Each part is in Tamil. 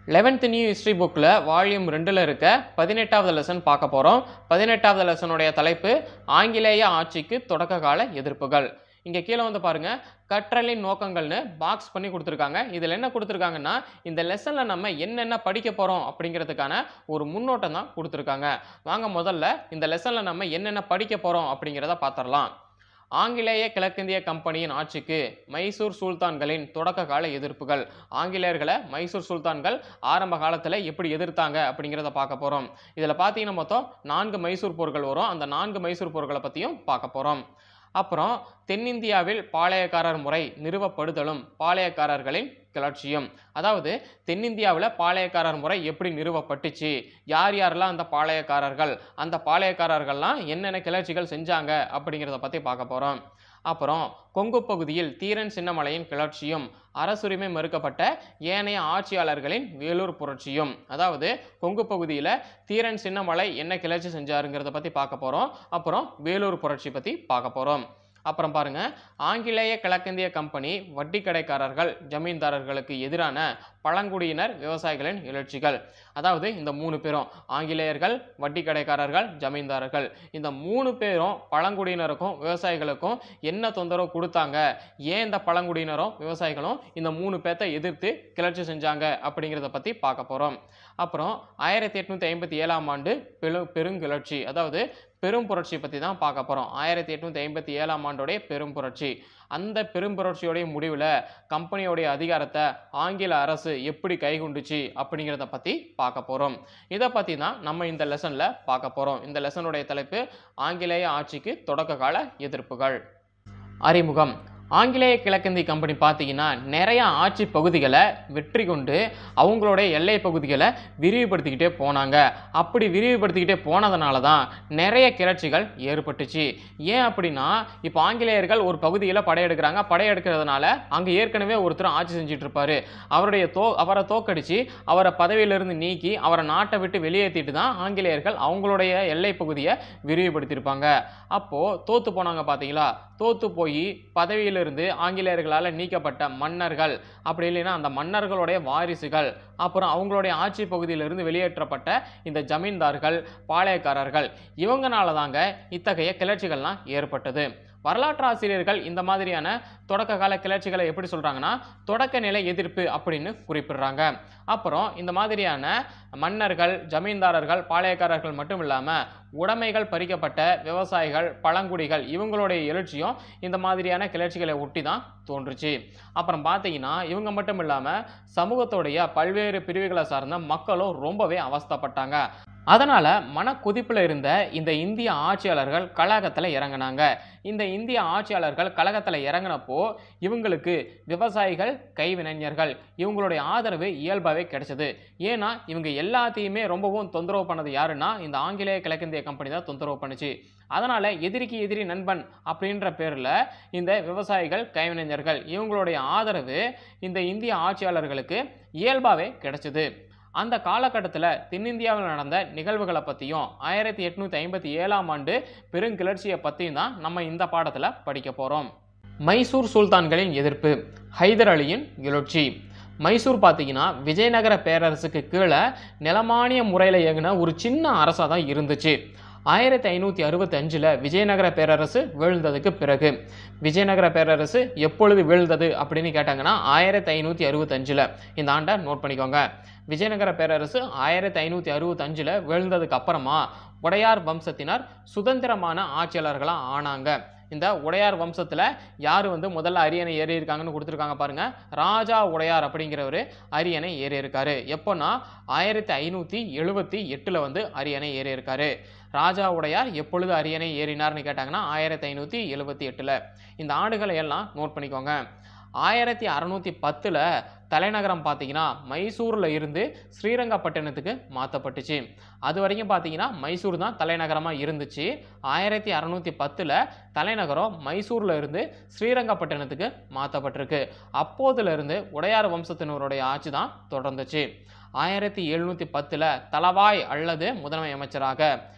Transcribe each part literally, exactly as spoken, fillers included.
eleventh நியூ ஹிஸ்டரி புக்கில் வால்யூம் ரெண்டில் இருக்க பதினெட்டாவது லெசன் பார்க்க போகிறோம். பதினெட்டாவது லெசனுடைய தலைப்பு ஆங்கிலேய ஆட்சிக்கு தொடக்க கால எதிர்ப்புகள். இங்கே கீழே வந்து பாருங்க, கற்றலின் நோக்கங்கள்னு பாக்ஸ் பண்ணி கொடுத்துருக்காங்க. இதில் என்ன கொடுத்துருக்காங்கன்னா, இந்த லெசனில் நம்ம என்னென்ன படிக்க போகிறோம் அப்படிங்கிறதுக்கான ஒரு முன்னோட்டம் தான் கொடுத்துருக்காங்க. வாங்க முதல்ல இந்த லெசனில் நம்ம என்னென்ன படிக்க போகிறோம் அப்படிங்கிறத பார்த்துடலாம். ஆங்கிலேய கிழக்கிந்திய கம்பெனியின் ஆட்சிக்கு மைசூர் சுல்தான்களின் தொடக்க கால எதிர்ப்புகள். ஆங்கிலேயர்களை மைசூர் சுல்தான்கள் ஆரம்ப காலத்தில் எப்படி எதிர்த்தாங்க அப்படிங்கிறத பார்க்க போகிறோம். இதில் பார்த்தீங்கன்னா மொத்தம் நான்கு மைசூர் போர்கள் வரும். அந்த நான்கு மைசூர் போர்களை பற்றியும் பார்க்க போகிறோம். அப்புறம் தென்னிந்தியாவில் பாளையக்காரர் முறை நிறுவப்படுதலும் பாளையக்காரர்களின் கிளர்ச்சியும். அதாவது தென்னிந்தியாவில் பாளையக்காரர் முறை எப்படி நிறுவப்பட்டுச்சு, யார் யாரெல்லாம் அந்த பாளையக்காரர்கள், அந்த பாளையக்காரர்கள்லாம் என்னென்ன கிளர்ச்சிகள் செஞ்சாங்க அப்படிங்கிறத பற்றி பார்க்க போகிறோம். அப்புறம் கொங்கு பகுதியில் தீரன் சின்னமலையின் கிளர்ச்சியும் அரசுரிமை மறுக்கப்பட்ட ஏனைய ஆட்சியாளர்களின் வேலூர் புரட்சியும். அதாவது கொங்கு பகுதியில் தீரன் சின்னமலை என்ன கிளர்ச்சி செஞ்சாருங்கிறத பற்றி பார்க்க போகிறோம். அப்புறம் வேலூர் புரட்சி பற்றி பார்க்க போகிறோம். அப்புறம் பாருங்க, ஆங்கிலேய கிழக்கிந்திய கம்பெனி வட்டி கடைக்காரர்கள் ஜமீன்தாரர்களுக்கு எதிரான பழங்குடியினர் விவசாயிகளின் எழுச்சிகள். அதாவது இந்த மூணு பேரும், ஆங்கிலேயர்கள், வட்டி கடைக்காரர்கள், ஜமீன்தாரர்கள், இந்த மூணு பேரும் பழங்குடியினருக்கும் விவசாயிகளுக்கும் என்ன தொந்தரவு கொடுத்தாங்க, ஏன் இந்த பழங்குடியினரும் விவசாயிகளும் இந்த மூணு பேர்த்தை எதிர்த்து கிளர்ச்சி செஞ்சாங்க அப்படிங்கிறத பற்றி பார்க்க போகிறோம். அப்புறம் ஆயிரத்தி எட்நூத்தி ஐம்பத்தி ஏழாம் ஆண்டு பெரு பெருங்கிளர்ச்சி அதாவது பெரும் புரட்சி பற்றி தான் பார்க்க போகிறோம். ஆயிரத்தி எட்நூத்தி ஐம்பத்தி ஏழாம் ஆண்டோடைய பெரும் புரட்சி. அந்த பெரும் புரட்சியோடைய முடிவில் கம்பெனியோடைய அதிகாரத்தை ஆங்கில அரசு எப்படி கைகொண்டுச்சு அப்படிங்கிறத பற்றி பார்க்க போகிறோம். இதை பற்றி தான் நம்ம இந்த லெசனில் பார்க்க போகிறோம். இந்த லெசனுடைய தலைப்பு ஆங்கிலேய ஆட்சிக்கு தொடக்க கால எதிர்ப்புகள். அறிமுகம். ஆங்கிலேய கிழக்கிந்திய கம்பெனி பார்த்தீங்கன்னா நிறைய ஆட்சி பகுதிகளை வெற்றி கொண்டு அவங்களுடைய எல்லை பகுதிகளை விரிவுபடுத்திக்கிட்டே போனாங்க. அப்படி விரிவுபடுத்திக்கிட்டே போனதுனால தான் நிறைய கிளர்ச்சிகள் ஏற்பட்டுச்சு. ஏன் அப்படின்னா, இப்போ ஆங்கிலேயர்கள் ஒரு பகுதியில் படையெடுக்கிறாங்க. படையெடுக்கிறதுனால அங்கே ஏற்கனவே ஒருத்தர் ஆட்சி செஞ்சுட்டு இருப்பாரு. அவருடைய தோ அவரை தோக்கடிச்சு அவரை பதவியிலிருந்து நீக்கி அவரை நாட்டை விட்டு வெளியேற்றிட்டு தான் ஆங்கிலேயர்கள் அவங்களுடைய எல்லை பகுதியை விரிவுபடுத்தியிருப்பாங்க. அப்போது தோத்து போனாங்க பார்த்தீங்களா. தோத்து போய் பதவியில் இருந்து ஆங்கிலேயர்களால் நீக்கப்பட்ட மன்னர்கள், அப்படி இல்லைன்னா அந்த மன்னர்களுடைய வாரிசுகள், அப்புறம் அவங்களுடைய ஆட்சி பகுதியிலிருந்து வெளியேற்றப்பட்ட இந்த ஜமீன்தார்கள், பாளையக்காரர்கள், இவங்கனால தாங்க இத்தகைய கிளர்ச்சிகள்லாம் ஏற்பட்டது. வரலாற்று ஆசிரியர்கள் இந்த மாதிரியான தொடக்க கால கிளர்ச்சிகளை எப்படி சொல்றாங்கன்னா, தொடக்க நிலை எதிர்ப்பு அப்படின்னு குறிப்பிடுறாங்க. அப்புறம் இந்த மாதிரியான மன்னர்கள், ஜமீன்தாரர்கள், பாளையக்காரர்கள் மட்டும் இல்லாமல் உடைமைகள் பறிக்கப்பட்ட விவசாயிகள், பழங்குடிகள், இவங்களுடைய எழுச்சியும் இந்த மாதிரியான கிளர்ச்சிகளை ஒட்டி தான் தோன்றுச்சு. அப்புறம் பார்த்தீங்கன்னா, இவங்க மட்டும் இல்லாமல் சமூகத்துடைய பல்வேறு பிரிவுகளை சார்ந்த மக்களும் ரொம்பவே அவஸ்தைப்பட்டாங்க. அதனால் மன கொதிப்பில் இருந்த இந்த இந்திய ஆட்சியாளர்கள் கழகத்தில் இறங்கினாங்க. இந்த இந்திய ஆட்சியாளர்கள் கழகத்தில் இறங்கினப்போ இவங்களுக்கு விவசாயிகள், கைவினைஞர்கள், இவங்களுடைய ஆதரவு இயல்பாகவே கிடைச்சது. ஏன்னா இவங்க எல்லாத்தையுமே ரொம்பவும் தொந்தரவு பண்ணது யாருன்னா, இந்த ஆங்கிலேய கிழக்கிந்திய கம்பெனி தான் தொந்தரவு பண்ணுச்சு. அதனால் எதிரிக்கு எதிரி நண்பன் அப்படின்ற பேரில் இந்த விவசாயிகள், கைவினைஞர்கள், இவங்களுடைய ஆதரவு இந்த இந்திய ஆட்சியாளர்களுக்கு இயல்பாகவே கிடைச்சது. அந்த காலகட்டத்தில் தென்னிந்தியாவில் நடந்த நிகழ்வுகளை பற்றியும் ஆயிரத்தி எட்நூத்தி ஐம்பத்தி ஏழாம் ஆண்டு பெருங்கிளர்ச்சியை பற்றியும் தான் நம்ம இந்த பாடத்தில் படிக்க போகிறோம். மைசூர் சுல்தான்களின் எதிர்ப்பு. ஹைதர் அலியின் எழுச்சி. மைசூர் பார்த்தீங்கன்னா விஜயநகர பேரரசுக்கு கீழே நிலமானிய முறையில் இயங்கின ஒரு சின்ன அரசாக தான் இருந்துச்சு. ஆயிரத்தி ஐநூற்றி அறுபத்தி அஞ்சில் விஜயநகர பேரரசு வீழ்ந்ததுக்கு பிறகு, விஜயநகர பேரரசு எப்பொழுது வீழ்ந்தது அப்படின்னு கேட்டாங்கன்னா ஆயிரத்தி ஐநூற்றி அறுபத்தஞ்சில். இந்த ஆண்டை நோட் பண்ணிக்கோங்க. விஜயநகர பேரரசு ஆயிரத்தி ஐநூற்றி அறுபத்தஞ்சில் வீழ்ந்ததுக்கு அப்புறமா உடையார் வம்சத்தினர் சுதந்திரமான ஆட்சியாளர்களாக ஆனாங்க. இந்த உடையார் வம்சத்தில் யார் வந்து முதல்ல அரியணை ஏறி இருக்காங்கன்னு கொடுத்துருக்காங்க பாருங்க. ராஜா உடையார் அப்படிங்கிறவர் அரியணை ஏறி இருக்காரு. எப்போன்னா ஆயிரத்தி ஐநூற்றி எழுபத்தி எட்டில் வந்து அரியணை ஏறி இருக்காரு. ராஜா உடையார் எப்பொழுது அரியணை ஏறினார்னு கேட்டாங்கன்னா ஆயிரத்தி ஐநூற்றி எழுபத்தி எட்டில். இந்த ஆண்டுகளை எல்லாம் நோட் பண்ணிக்கோங்க. ஆயிரத்தி அறுநூற்றி பத்தில் தலைநகரம் பார்த்தீங்கன்னா மைசூரில் இருந்து ஸ்ரீரங்கப்பட்டினத்துக்கு மாற்றப்பட்டுச்சு. அது வரைக்கும் பார்த்தீங்கன்னா மைசூர் தான் தலைநகரமாக இருந்துச்சு. ஆயிரத்தி அறுநூற்றி பத்தில் தலைநகரம் மைசூரில் இருந்து ஸ்ரீரங்கப்பட்டினத்துக்கு மாற்றப்பட்டிருக்கு. அப்போதிலிருந்து உடையார் வம்சத்தினருடைய ஆட்சி தான் தொடர்ந்துச்சு. ஆயிரத்தி எழுநூற்றி பத்தில் தளவாய் அல்லது முதன்மை அமைச்சராக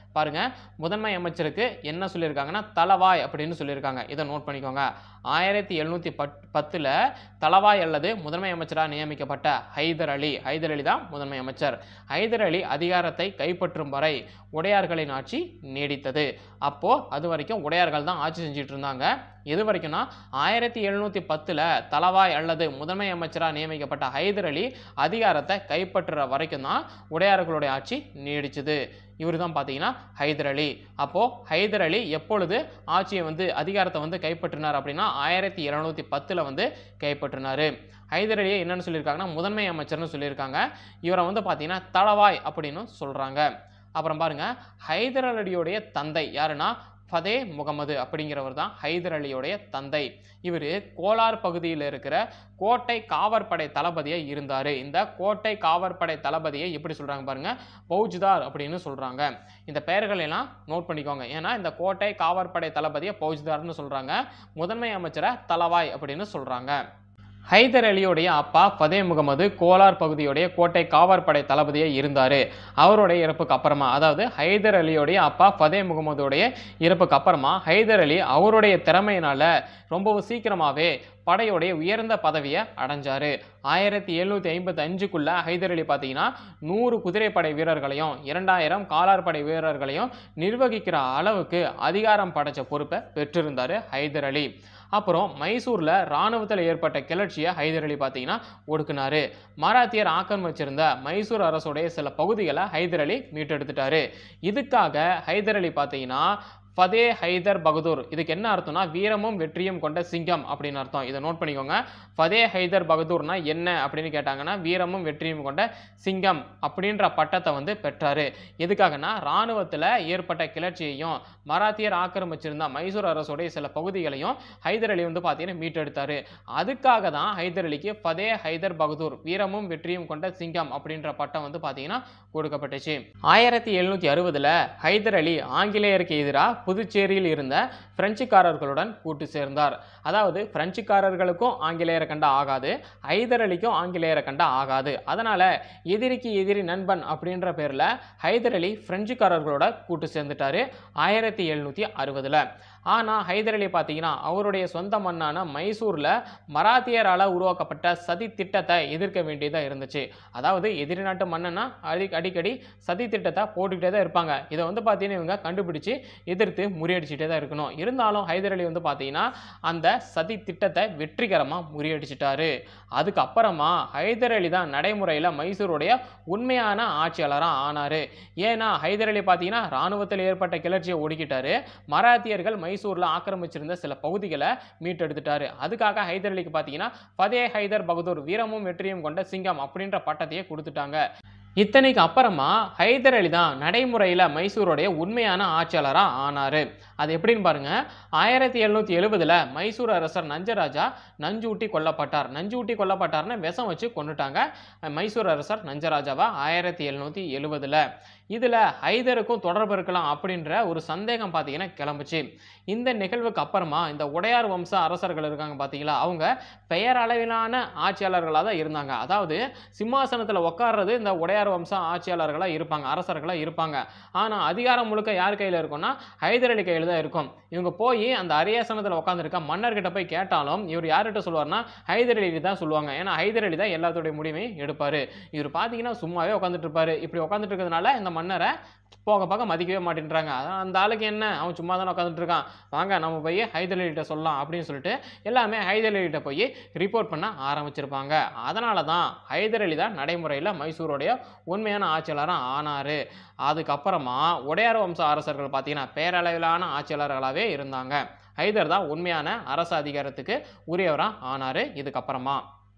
பாருங்க, முதன்மை அமைச்சருக்கு என்ன சொல்லியிருக்காங்கன்னா தளவாய் அப்படின்னு சொல்லியிருக்காங்க. இதை நோட் பண்ணிக்கோங்க. ஆயிரத்தி எழுநூற்றி பத்தில் தளவாய் அல்லது முதன்மை அமைச்சராக நியமிக்கப்பட்ட ஹைதர் அலி ஹைதர் அலி தான் முதன்மை அமைச்சர். ஹைதர் அலி அதிகாரத்தை கைப்பற்றும் வரை உடையார்களின் ஆட்சி நீடித்தது. அப்போ அது வரைக்கும் உடையார்கள் தான் ஆட்சி செஞ்சுட்டு இருந்தாங்க. எது வரைக்கும்னா ஆயிரத்தி எழுநூற்றி பத்தில் தளவாய் அல்லது முதன்மை அமைச்சராக நியமிக்கப்பட்ட ஹைதர் அலி அதிகாரத்தை கைப்பற்றுற வரைக்கும் தான் உடையார்களுடைய ஆட்சி நீடிச்சது. இவர் தான் பார்த்தீங்கன்னா ஹைதர் அலி. அப்போது ஹைதர் அலி எப்பொழுது ஆட்சியை வந்து அதிகாரத்தை வந்து கைப்பற்றினார் அப்படின்னா ஆயிரத்தி எழுநூற்றி பத்தில் வந்து கைப்பற்றினார். ஹைதர் அலியை என்னன்னு சொல்லியிருக்காங்கன்னா முதன்மை அமைச்சர்னு சொல்லியிருக்காங்க. இவரை வந்து பார்த்தீங்கன்னா தளவாய் அப்படின்னு சொல்கிறாங்க. அப்புறம் பாருங்க, ஹைதர் அலியுடைய தந்தை யாருன்னா ஃபதே முகமது அப்படிங்கிறவர் தான் ஹைதர் அலியுடைய தந்தை. இவர் கோலார் பகுதியில் இருக்கிற கோட்டை காவற்படை தளபதியை இருந்தார். இந்த கோட்டை காவற்படை தளபதியை எப்படி சொல்கிறாங்க பாருங்க, பௌஜ்தார் அப்படின்னு சொல்கிறாங்க. இந்த பெயர்கள் எல்லாம் நோட் பண்ணிக்கோங்க. ஏன்னா இந்த கோட்டை காவற்படை தளபதியை பௌஜ்தார்னு சொல்கிறாங்க, முதன்மை அமைச்சரை தளவாய் அப்படின்னு சொல்கிறாங்க. ஹைதர் அலியுடைய அப்பா ஃபதே முகமது கோலார் பகுதியுடைய கோட்டை காவற்படை தளபதியை இருந்தார். அவருடைய இறப்புக்கு அப்புறமா, அதாவது ஹைதர் அலியுடைய அப்பா ஃபதே முகமதுடைய இறப்புக்கு அப்புறமா ஹைதர் அலி அவருடைய திறமையினால ரொம்பவும் சீக்கிரமாகவே படையுடைய உயர்ந்த பதவியை அடைஞ்சாரு. ஆயிரத்தி எழுநூற்றி ஐம்பத்தி அஞ்சுக்குள்ள ஹைதர் அலி பார்த்தீங்கன்னா நூறு குதிரைப்படை வீரர்களையும் இரண்டாயிரம் காலார்படை வீரர்களையும் நிர்வகிக்கிற அளவுக்கு அதிகாரம் படைச்ச பொறுப்பை பெற்றிருந்தார் ஹைதர் அலி. அப்புறம் மைசூரில் இராணுவத்தில் ஏற்பட்ட கிளர்ச்சியை ஹைதர் அலி பார்த்தீங்கன்னா ஒடுக்குனாரு. மராத்தியர் ஆக்கிரமிச்சிருந்த மைசூர் அரசுடைய சில பகுதிகளை ஹைதர் அலி மீட்டெடுத்துட்டாரு. இதுக்காக ஹைதர் அலி பார்த்தீங்கன்னா ஃபதே ஹைதர் பகதூர், இதுக்கு என்ன அர்த்தம்னா வீரமும் வெற்றியும் கொண்ட சிங்கம் அப்படின்னு அர்த்தம். இதை நோட் பண்ணிக்கோங்க. ஃபதே ஹைதர் பகதூர்னா என்ன அப்படின்னு கேட்டாங்கன்னா வீரமும் வெற்றியும் கொண்ட சிங்கம் அப்படின்ற பட்டத்தை வந்து பெற்றாரு. எதுக்காகனா இராணுவத்தில் ஏற்பட்ட கிளர்ச்சியையும் மராத்தியர் ஆக்கிரமிச்சிருந்த மைசூர் அரசுடைய சில பகுதிகளையும் ஹைதர் அலி வந்து பார்த்தீங்கன்னா மீட்டெடுத்தாரு. அதுக்காக தான் ஹைதர் அலிக்கு ஃபதே ஹைதர் பகதூர் வீரமும் வெற்றியும் கொண்ட சிங்கம் அப்படின்ற பட்டம் வந்து பார்த்தீங்கன்னா கொடுக்கப்பட்டுச்சு. ஆயிரத்தி எழுநூற்றி அறுபதுல ஹைதர் அலி ஆங்கிலேயருக்கு எதிராக புதுச்சேரியில் இருந்த பிரெஞ்சுக்காரர்களுடன் கூட்டு சேர்ந்தார். அதாவது பிரெஞ்சுக்காரர்களுக்கும் ஆங்கிலேயரை கண்டா ஆகாது, ஹைதர் அலிக்கும் ஆங்கிலேயரை கண்டா ஆகாது. அதனால எதிரிக்கு எதிரி நண்பன் அப்படின்ற பேர்ல ஹைதர் அலி பிரெஞ்சுக்காரர்களோட கூட்டு சேர்ந்துட்டாரு ஆயிரத்தி எழுநூற்றி அறுபதுல. ஆனால் ஹைதர் அலி பார்த்தீங்கன்னா அவருடைய சொந்த மண்ணான மைசூரில் மராத்தியரால் உருவாக்கப்பட்ட சதி திட்டத்தை எதிர்க்க வேண்டியதாக இருந்துச்சு. அதாவது எதிரி நாட்டு மன்னனா அடி அடிக்கடி சதி திட்டத்தை போட்டுக்கிட்டே தான் இருப்பாங்க. இதை வந்து பார்த்தீங்கன்னா இவங்க கண்டுபிடிச்சு எதிர்த்து முறியடிச்சுட்டே தான் இருக்கணும். இருந்தாலும் ஹைதர் அலி வந்து பார்த்தீங்கன்னா அந்த சதி திட்டத்தை வெற்றிகரமாக முறியடிச்சிட்டாரு. அதுக்கப்புறமா ஹைதர் அலி தான் நடைமுறையில் மைசூருடைய உண்மையான ஆட்சியாளராக ஆனார். ஏன்னா ஹைதர் அலி பார்த்தீங்கன்னா இராணுவத்தில் ஏற்பட்ட கிளர்ச்சியை ஒடுக்கிட்டாரு, மராத்தியர்கள் மைசூர்ல ஆக்கிரமிச்சிருந்த சில பகுதிகளை மீட்டெடுத்துட்டாரு. அதுக்காக ஹைதர் அலிக்கு பார்த்தீங்கன்னா ஃபதே ஹைதர் பகதூர் வீரமும் வெற்றியும் கொண்ட சிங்கம் அப்படின்ற பட்டத்தையே கொடுத்துட்டாங்க. இத்தனைக்கு அப்புறமா ஹைதர் அலி தான் நடைமுறையில் மைசூருடைய உண்மையான ஆட்சியாளராக ஆனார். அது எப்படின்னு பாருங்க, ஆயிரத்தி எழுநூற்றி எழுபதுல மைசூர் அரசர் நஞ்சராஜா நஞ்சூட்டி கொல்லப்பட்டார். நஞ்சூட்டி கொல்லப்பட்டார்னு விஷம் வச்சு கொண்டுட்டாங்க மைசூர் அரசர் நஞ்சராஜாவா ஆயிரத்தி எழுநூற்றி எழுபதுல. இதில் ஹைதருக்கும் தொடர்பு இருக்கலாம் அப்படின்ற ஒரு சந்தேகம் பார்த்தீங்கன்னா கிளம்புச்சு. இந்த நிகழ்வுக்கு அப்புறமா இந்த உடையார் வம்ச அரசர்கள் இருக்காங்க பார்த்தீங்களா, அவங்க பெயர் அளவிலான ஆட்சியாளர்களாக தான் இருந்தாங்க. அதாவது சிம்மாசனத்தில் உட்கார்றது இந்த உடையார் வம்ச ஆட்சியாளர்களாக இருப்பாங்க, அரசர்களாக இருப்பாங்க. ஆனால் அதிகாரம் முழுக்க யார் கையில் இருக்கும்னா ஹைதர் அலி கையில் தான் இருக்கும். இவங்க போய் அந்த அரியாசனத்தில் உட்காந்துருக்க மன்னர்கிட்ட போய் கேட்டாலும் இவர் யார்கிட்ட சொல்லுவார்னா ஹைதர் அலி தான் சொல்லுவாங்க. ஏன்னா ஹைதர் அலி தான் எல்லாத்துடைய முடிவையும் எடுப்பார். இவர் பார்த்தீங்கன்னா சும்மாவே உட்காந்துட்டு இருப்பாரு. இப்படி உட்காந்துட்டு இருக்கிறதுனால இந்த மன்னரை போக போக மதிக்கவே மாட்டேன்றாங்க. அதான் அந்த ஆளுக்கு என்ன, அவன் சும்மா தானே உட்காந்துட்டு இருக்கான், வாங்க நம்ம போய் ஹைதர் அலிகிட்ட சொல்லலாம் அப்படின்னு சொல்லிட்டு எல்லாமே ஹைதர் அலிகிட்ட போய் ரிப்போர்ட் பண்ண ஆரம்பிச்சிருப்பாங்க. அதனால தான் ஹைதர் அலி தான் நடைமுறையில் மைசூருடைய உண்மையான ஆட்சியாளராக ஆனார். அதுக்கப்புறமா உடையார் வம்ச அரசர்கள் பார்த்தீங்கன்னா பேரளவிலான ஆட்சியாளர்களாகவே இருந்தாங்க. ஹைதர் தான் உண்மையான அரசு அதிகாரத்துக்கு உரியவராக ஆனார். இதுக்கப்புறமா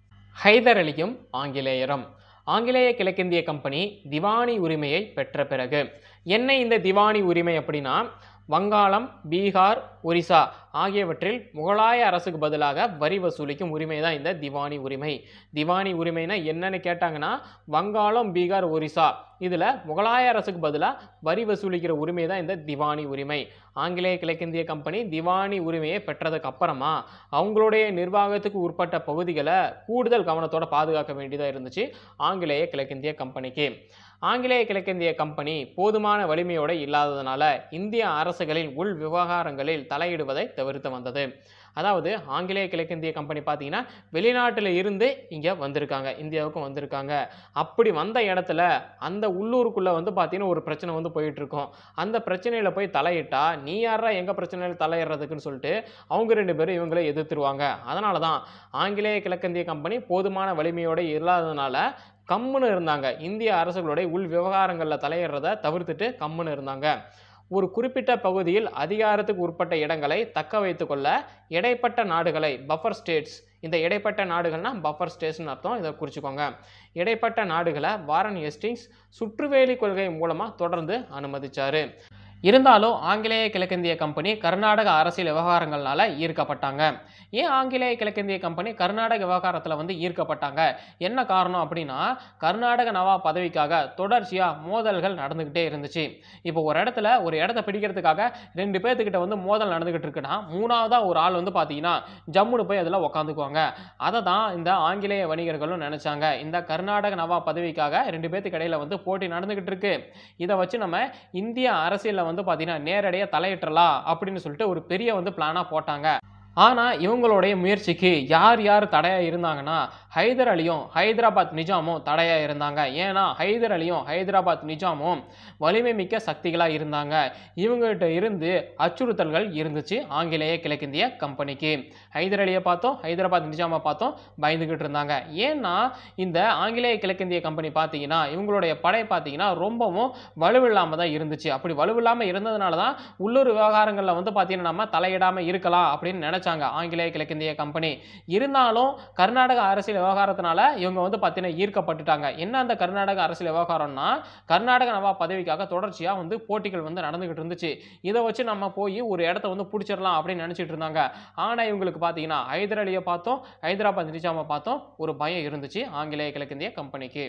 ஹைதர் அலியும் ஆங்கிலேயரும். ஆங்கிலேய கிழக்கிந்திய கம்பெனி திவானி உரிமையை பெற்ற பிறகு என்ன இந்த திவானி உரிமை அப்படின்னா, வங்காளம், பீகார், ஒரிசா ஆகியவற்றில் முகலாய அரசுக்கு பதிலாக வரி வசூலிக்கும் உரிமை தான் இந்த திவானி உரிமை. திவானி உரிமைனா என்னன்னு கேட்டாங்கன்னா, வங்காளம், பீகார், ஒரிசா இதில் முகலாய அரசுக்கு பதிலாக வரி வசூலிக்கிற உரிமை தான் இந்த திவானி உரிமை. ஆங்கிலேய கிழக்கிந்திய கம்பெனி திவானி உரிமையை பெற்றதுக்கு அப்புறமா அவங்களுடைய நிர்வாகத்துக்கு உட்பட்ட பகுதிகளை கூடுதல் கவனத்தோட பாதுகாக்க வேண்டியதாக இருந்துச்சு ஆங்கிலேய கிழக்கிந்திய கம்பெனிக்கு. ஆங்கிலேய கிழக்கிந்திய கம்பெனி போதுமான வலிமையோடு இல்லாததுனால இந்திய அரசுகளின் உள் விவகாரங்களில் தலையிடுவதை தவிர்த்து வந்தது. அதாவது ஆங்கிலேய கிழக்கிந்திய கம்பெனி பார்த்தீங்கன்னா வெளிநாட்டில் இருந்து இங்கே வந்திருக்காங்க, இந்தியாவுக்கும் வந்திருக்காங்க. அப்படி வந்த இடத்துல அந்த உள்ளூருக்குள்ளே வந்து பார்த்தீங்கன்னா ஒரு பிரச்சனை வந்து போயிட்டு இருக்கும். அந்த பிரச்சனையில் போய் தலையிட்டா நீ யாரா எங்கள் பிரச்சனையில் தலையிடுறதுக்குன்னு சொல்லிட்டு அவங்க ரெண்டு பேரும் இவங்களை எதிர்த்துருவாங்க. அதனால தான் ஆங்கிலேய கிழக்கிந்திய கம்பெனி போதுமான வலிமையோடு இல்லாததுனால கம்முன்னு இருந்தாங்க. இந்திய அரசுகளுடைய உள் விவகாரங்களில் தலையிடுறதை தவிர்த்துட்டு கம்முன்னு இருந்தாங்க. ஒரு குறிப்பிட்ட பகுதியில் அதிகாரத்துக்கு உட்பட்ட இடங்களை தக்க வைத்துக் கொள்ள இடைப்பட்ட நாடுகளை பஃபர் ஸ்டேட்ஸ், இந்த இடைப்பட்ட நாடுகள்னா பஃபர் ஸ்டேட்ஸ்னு அர்த்தம், இதை குறிச்சுக்கோங்க. இடைப்பட்ட நாடுகளை வாரன் ஹேஸ்டிங்ஸ் சுற்றுவேலி கொள்கை மூலமாக தொடர்ந்து அனுமதிச்சாரு. இருந்தாலும் ஆங்கிலேய கிழக்கிந்திய கம்பெனி கர்நாடக அரசியல் விவகாரங்கள்னால ஈர்க்கப்பட்டாங்க. ஏன் ஆங்கிலேய கிழக்கிந்திய கம்பெனி கர்நாடக விவகாரத்தில் வந்து ஈர்க்கப்பட்டாங்க, என்ன காரணம் அப்படின்னா கர்நாடக நவாப் பதவிக்காக தொடர்ச்சியாக மோதல்கள் நடந்துக்கிட்டே இருந்துச்சு. இப்போ ஒரு இடத்துல ஒரு இடத்த பிடிக்கிறதுக்காக ரெண்டு பேர்த்துக்கிட்ட வந்து மோதல் நடந்துக்கிட்டு இருக்குன்னா மூணாவதாக ஒரு ஆள் வந்து பார்த்தீங்கன்னா ஜம்முன்னு போய் அதில் உக்காந்துக்குவாங்க. அதை தான் இந்த ஆங்கிலேய வணிகர்களும் நினச்சாங்க. இந்த கர்நாடக நவாப் பதவிக்காக ரெண்டு பேர்த்துக்கு இடையில வந்து போட்டி நடந்துக்கிட்டு இருக்கு, இதை வச்சு நம்ம இந்திய அரசியலில் வந்து பார்த்தீங்கன்னா நேரடியாக தலையிட்டலாம் அப்படின்னு சொல்லிட்டு ஒரு பெரிய வந்து பிளானாக போட்டாங்க. ஆனால் இவங்களுடைய முயற்சிக்கு யார் யார் தடையாக இருந்தாங்கன்னா ஹைதர் அலியும் ஹைதராபாத் நிஜாமும் தடையாக இருந்தாங்க. ஏன்னா ஹைதர் அலியும் ஹைதராபாத் நிஜாமும் வலிமை மிக்க சக்திகளாக இருந்தாங்க. இவங்ககிட்ட இருந்து அச்சுறுத்தல்கள் இருந்துச்சு ஆங்கிலேய கிழக்கிந்திய கம்பெனிக்கு. ஹைதர் அலியை பார்த்தோம், ஹைதராபாத் நிஜாமை பார்த்தோம், பயந்துக்கிட்டு இருந்தாங்க. ஏன்னா இந்த ஆங்கிலேய கிழக்கிந்திய கம்பெனி பார்த்தீங்கன்னா இவங்களுடைய படை பார்த்தீங்கன்னா ரொம்பவும் வலுவில்லாமல் தான் இருந்துச்சு. அப்படி வலுவில்லாமல் இருந்ததுனால தான் உள்ளூர் விவகாரங்களில் வந்து பார்த்தீங்கன்னா நம்ம தலையிடாமல் இருக்கலாம் அப்படின்னு நினைச்சாங்க ஆங்கிலேய கிழக்கிந்திய கம்பெனி. இருந்தாலும் கர்நாடக அரசியல் விவகாரத்தினால இவங்க வந்து பார்த்தீங்கன்னா ஈர்க்கப்பட்டுட்டாங்க. என்ன அந்த கர்நாடக அரசியல் விவகாரம்னா கர்நாடக நவாப் பதவிக்காக தொடர்ச்சியாக வந்து போட்டிகள் வந்து நடந்துகிட்டு இருந்துச்சு. இதை வச்சு நம்ம போய் ஒரு இடத்த வந்து பிடிச்சிடலாம் அப்படின்னு நினைச்சிட்டு இருந்தாங்க. ஆனால் இவங்களுக்கு பார்த்தீங்கன்னா ஹைதர் அலியை பார்த்தோம், ஹைதராபாத் நிஜாமை பார்த்தோம், ஒரு பயம் இருந்துச்சு ஆங்கிலேய கிழக்கிந்திய கம்பெனிக்கு.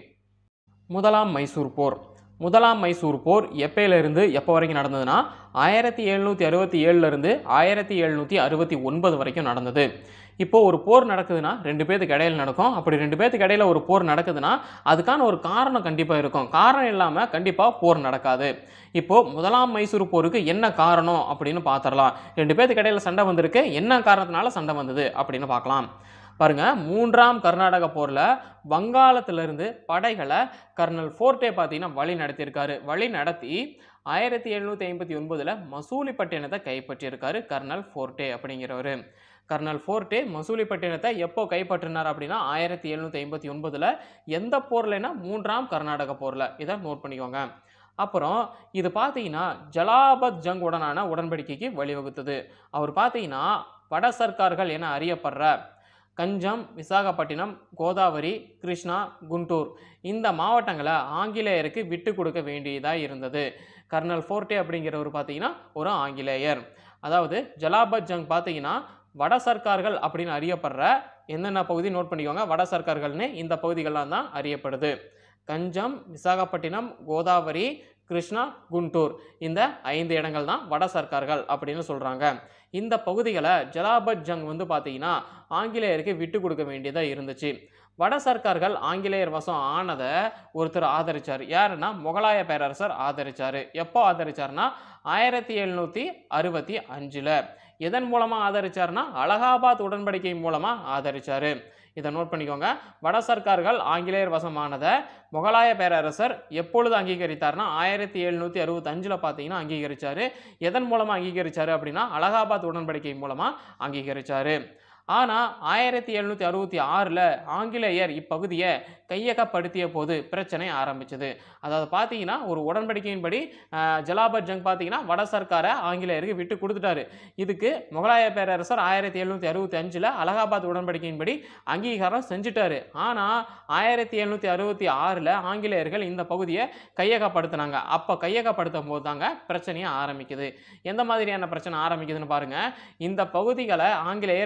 முதலாம் மைசூர் போர். முதலாம் மைசூர் போர் எப்பயிலிருந்து எப்போ வரைக்கும் நடந்ததுன்னா ஆயிரத்தி எழுநூற்றி அறுபத்தி ஏழுலேருந்து ஆயிரத்தி எழுநூற்றி அறுபத்தி ஒன்பது வரைக்கும் நடந்தது. இப்போது ஒரு போர் நடக்குதுன்னா ரெண்டு பேருக்கு இடையில் நடக்கும். அப்படி ரெண்டு பேருக்கு இடையில் ஒரு போர் நடக்குதுன்னா அதுக்கான ஒரு காரணம் கண்டிப்பாக இருக்கும். காரணம் இல்லாமல் கண்டிப்பாக போர் நடக்காது. இப்போது முதலாம் மைசூர் போருக்கு என்ன காரணம் அப்படின்னு பார்த்துடலாம். ரெண்டு பேருக்கு இடையில் சண்டை வந்திருக்கு, என்ன காரணத்தினால சண்டை வந்தது அப்படின்னு பார்க்கலாம். பாருங்க, மூன்றாம் கர்நாடக போர்ல வங்காளத்திலிருந்து படைகளை கர்னல் ஃபோர்ட்டே பார்த்தீங்கன்னா வழி நடத்தியிருக்காரு. வழி நடத்தி ஆயிரத்தி எழுநூற்றி ஐம்பத்தி ஒன்பதுல மசூலிப்பட்டினத்தை கைப்பற்றியிருக்காரு கர்னல் ஃபோர்ட்டே அப்படிங்கிறவர். கர்னல் ஃபோர்ட்டே மசூலிப்பட்டினத்தை எப்போ கைப்பற்றினார் அப்படின்னா ஆயிரத்தி எழுநூற்றி ஐம்பத்தி ஒன்பதுல எந்த போர்லன்னா மூன்றாம் கர்நாடக போர்ல. இதை நோட் பண்ணிக்கோங்க. அப்புறம் இது பார்த்தீங்கன்னா ஜலாபத் ஜங் உடனான உடன்படிக்கைக்கு வழிவகுத்தது. அவர் பார்த்தீங்கன்னா வட சர்க்கார்கள் என அறியப்படுற கஞ்சம், விசாகப்பட்டினம், கோதாவரி, கிருஷ்ணா, குண்டூர் இந்த மாவட்டங்களை ஆங்கிலேயருக்கு விட்டு கொடுக்க வேண்டியதாக இருந்தது. கர்னல் ஃபோர்ட்டே அப்படிங்கிறவர் பார்த்தீங்கன்னா ஒரு ஆங்கிலேயர். அதாவது ஜலாபத் ஜங் பார்த்தீங்கன்னா வட சர்க்கார்கள் அப்படின்னு அறியப்படுற என்னென்ன பகுதி நோட் பண்ணிக்கோங்க. வட சர்க்கார்கள்னு இந்த பகுதிகள்லாம் தான் அறியப்படுது. கஞ்சம், விசாகப்பட்டினம், கோதாவரி, கிருஷ்ணா, குண்டூர் இந்த ஐந்து இடங்கள் தான் வட சர்க்கார்கள் அப்படின்னு சொல்கிறாங்க. இந்த பகுதிகளை ஜலாபத் ஜங் வந்து பார்த்தீங்கன்னா ஆங்கிலேயருக்கு விட்டு கொடுக்க வேண்டியதாக இருந்துச்சு. வட சர்க்கார்கள் ஆங்கிலேயர் வசம் ஆனதை ஒருத்தர் ஆதரிச்சார். யாருன்னா முகலாய பேரரசர் ஆதரிச்சார். எப்போ ஆதரிச்சார்னா ஆயிரத்தி எழுநூற்றி அறுபத்தி அஞ்சில். எதன் மூலமாக ஆதரிச்சார்னா அலகாபாத் உடன்படிக்கை மூலமாக ஆதரிச்சார். இதை நோட் பண்ணிக்கோங்க. வட சர்க்கார்கள் ஆங்கிலேயர் வசமானதை முகலாய பேரரசர் எப்பொழுது அங்கீகரித்தார்னா ஆயிரத்தி எழுநூற்றி அறுபத்தி அஞ்சில் பார்த்தீங்கன்னா அங்கீகரித்தார். எதன் மூலமாக அங்கீகரித்தார் அப்படின்னா அலகாபாத் உடன்படிக்கை மூலமாக அங்கீகரித்தார். ஆனால் ஆயிரத்தி எழுநூற்றி அறுபத்தி ஆறில் ஆங்கிலேயர் இப்பகுதியை கையகப்படுத்திய போது பிரச்சனை ஆரம்பிச்சது. அதாவது பார்த்தீங்கன்னா ஒரு உடன்படிக்கையின்படி ஜலாபத் ஜங் பார்த்தீங்கன்னா வட சர்க்காரை ஆங்கிலேயருக்கு விட்டு கொடுத்துட்டாரு. இதுக்கு முகலாய பேரரசர் ஆயிரத்தி எழுநூற்றி அறுபத்தி அஞ்சில் அலகாபாத் உடன்படிக்கையின்படி அங்கீகாரம் செஞ்சுட்டாரு. ஆனால் ஆயிரத்தி எழுநூற்றி அறுபத்தி ஆறில் ஆங்கிலேயர்கள் இந்த பகுதியை கையகப்படுத்தினாங்க. அப்போ கையகப்படுத்தும் போது தாங்க பிரச்சனையை ஆரம்பிக்குது. எந்த மாதிரியான பிரச்சனை ஆரம்பிக்குதுன்னு பாருங்க. இந்த பகுதிகளை ஆங்கிலேயர் கையக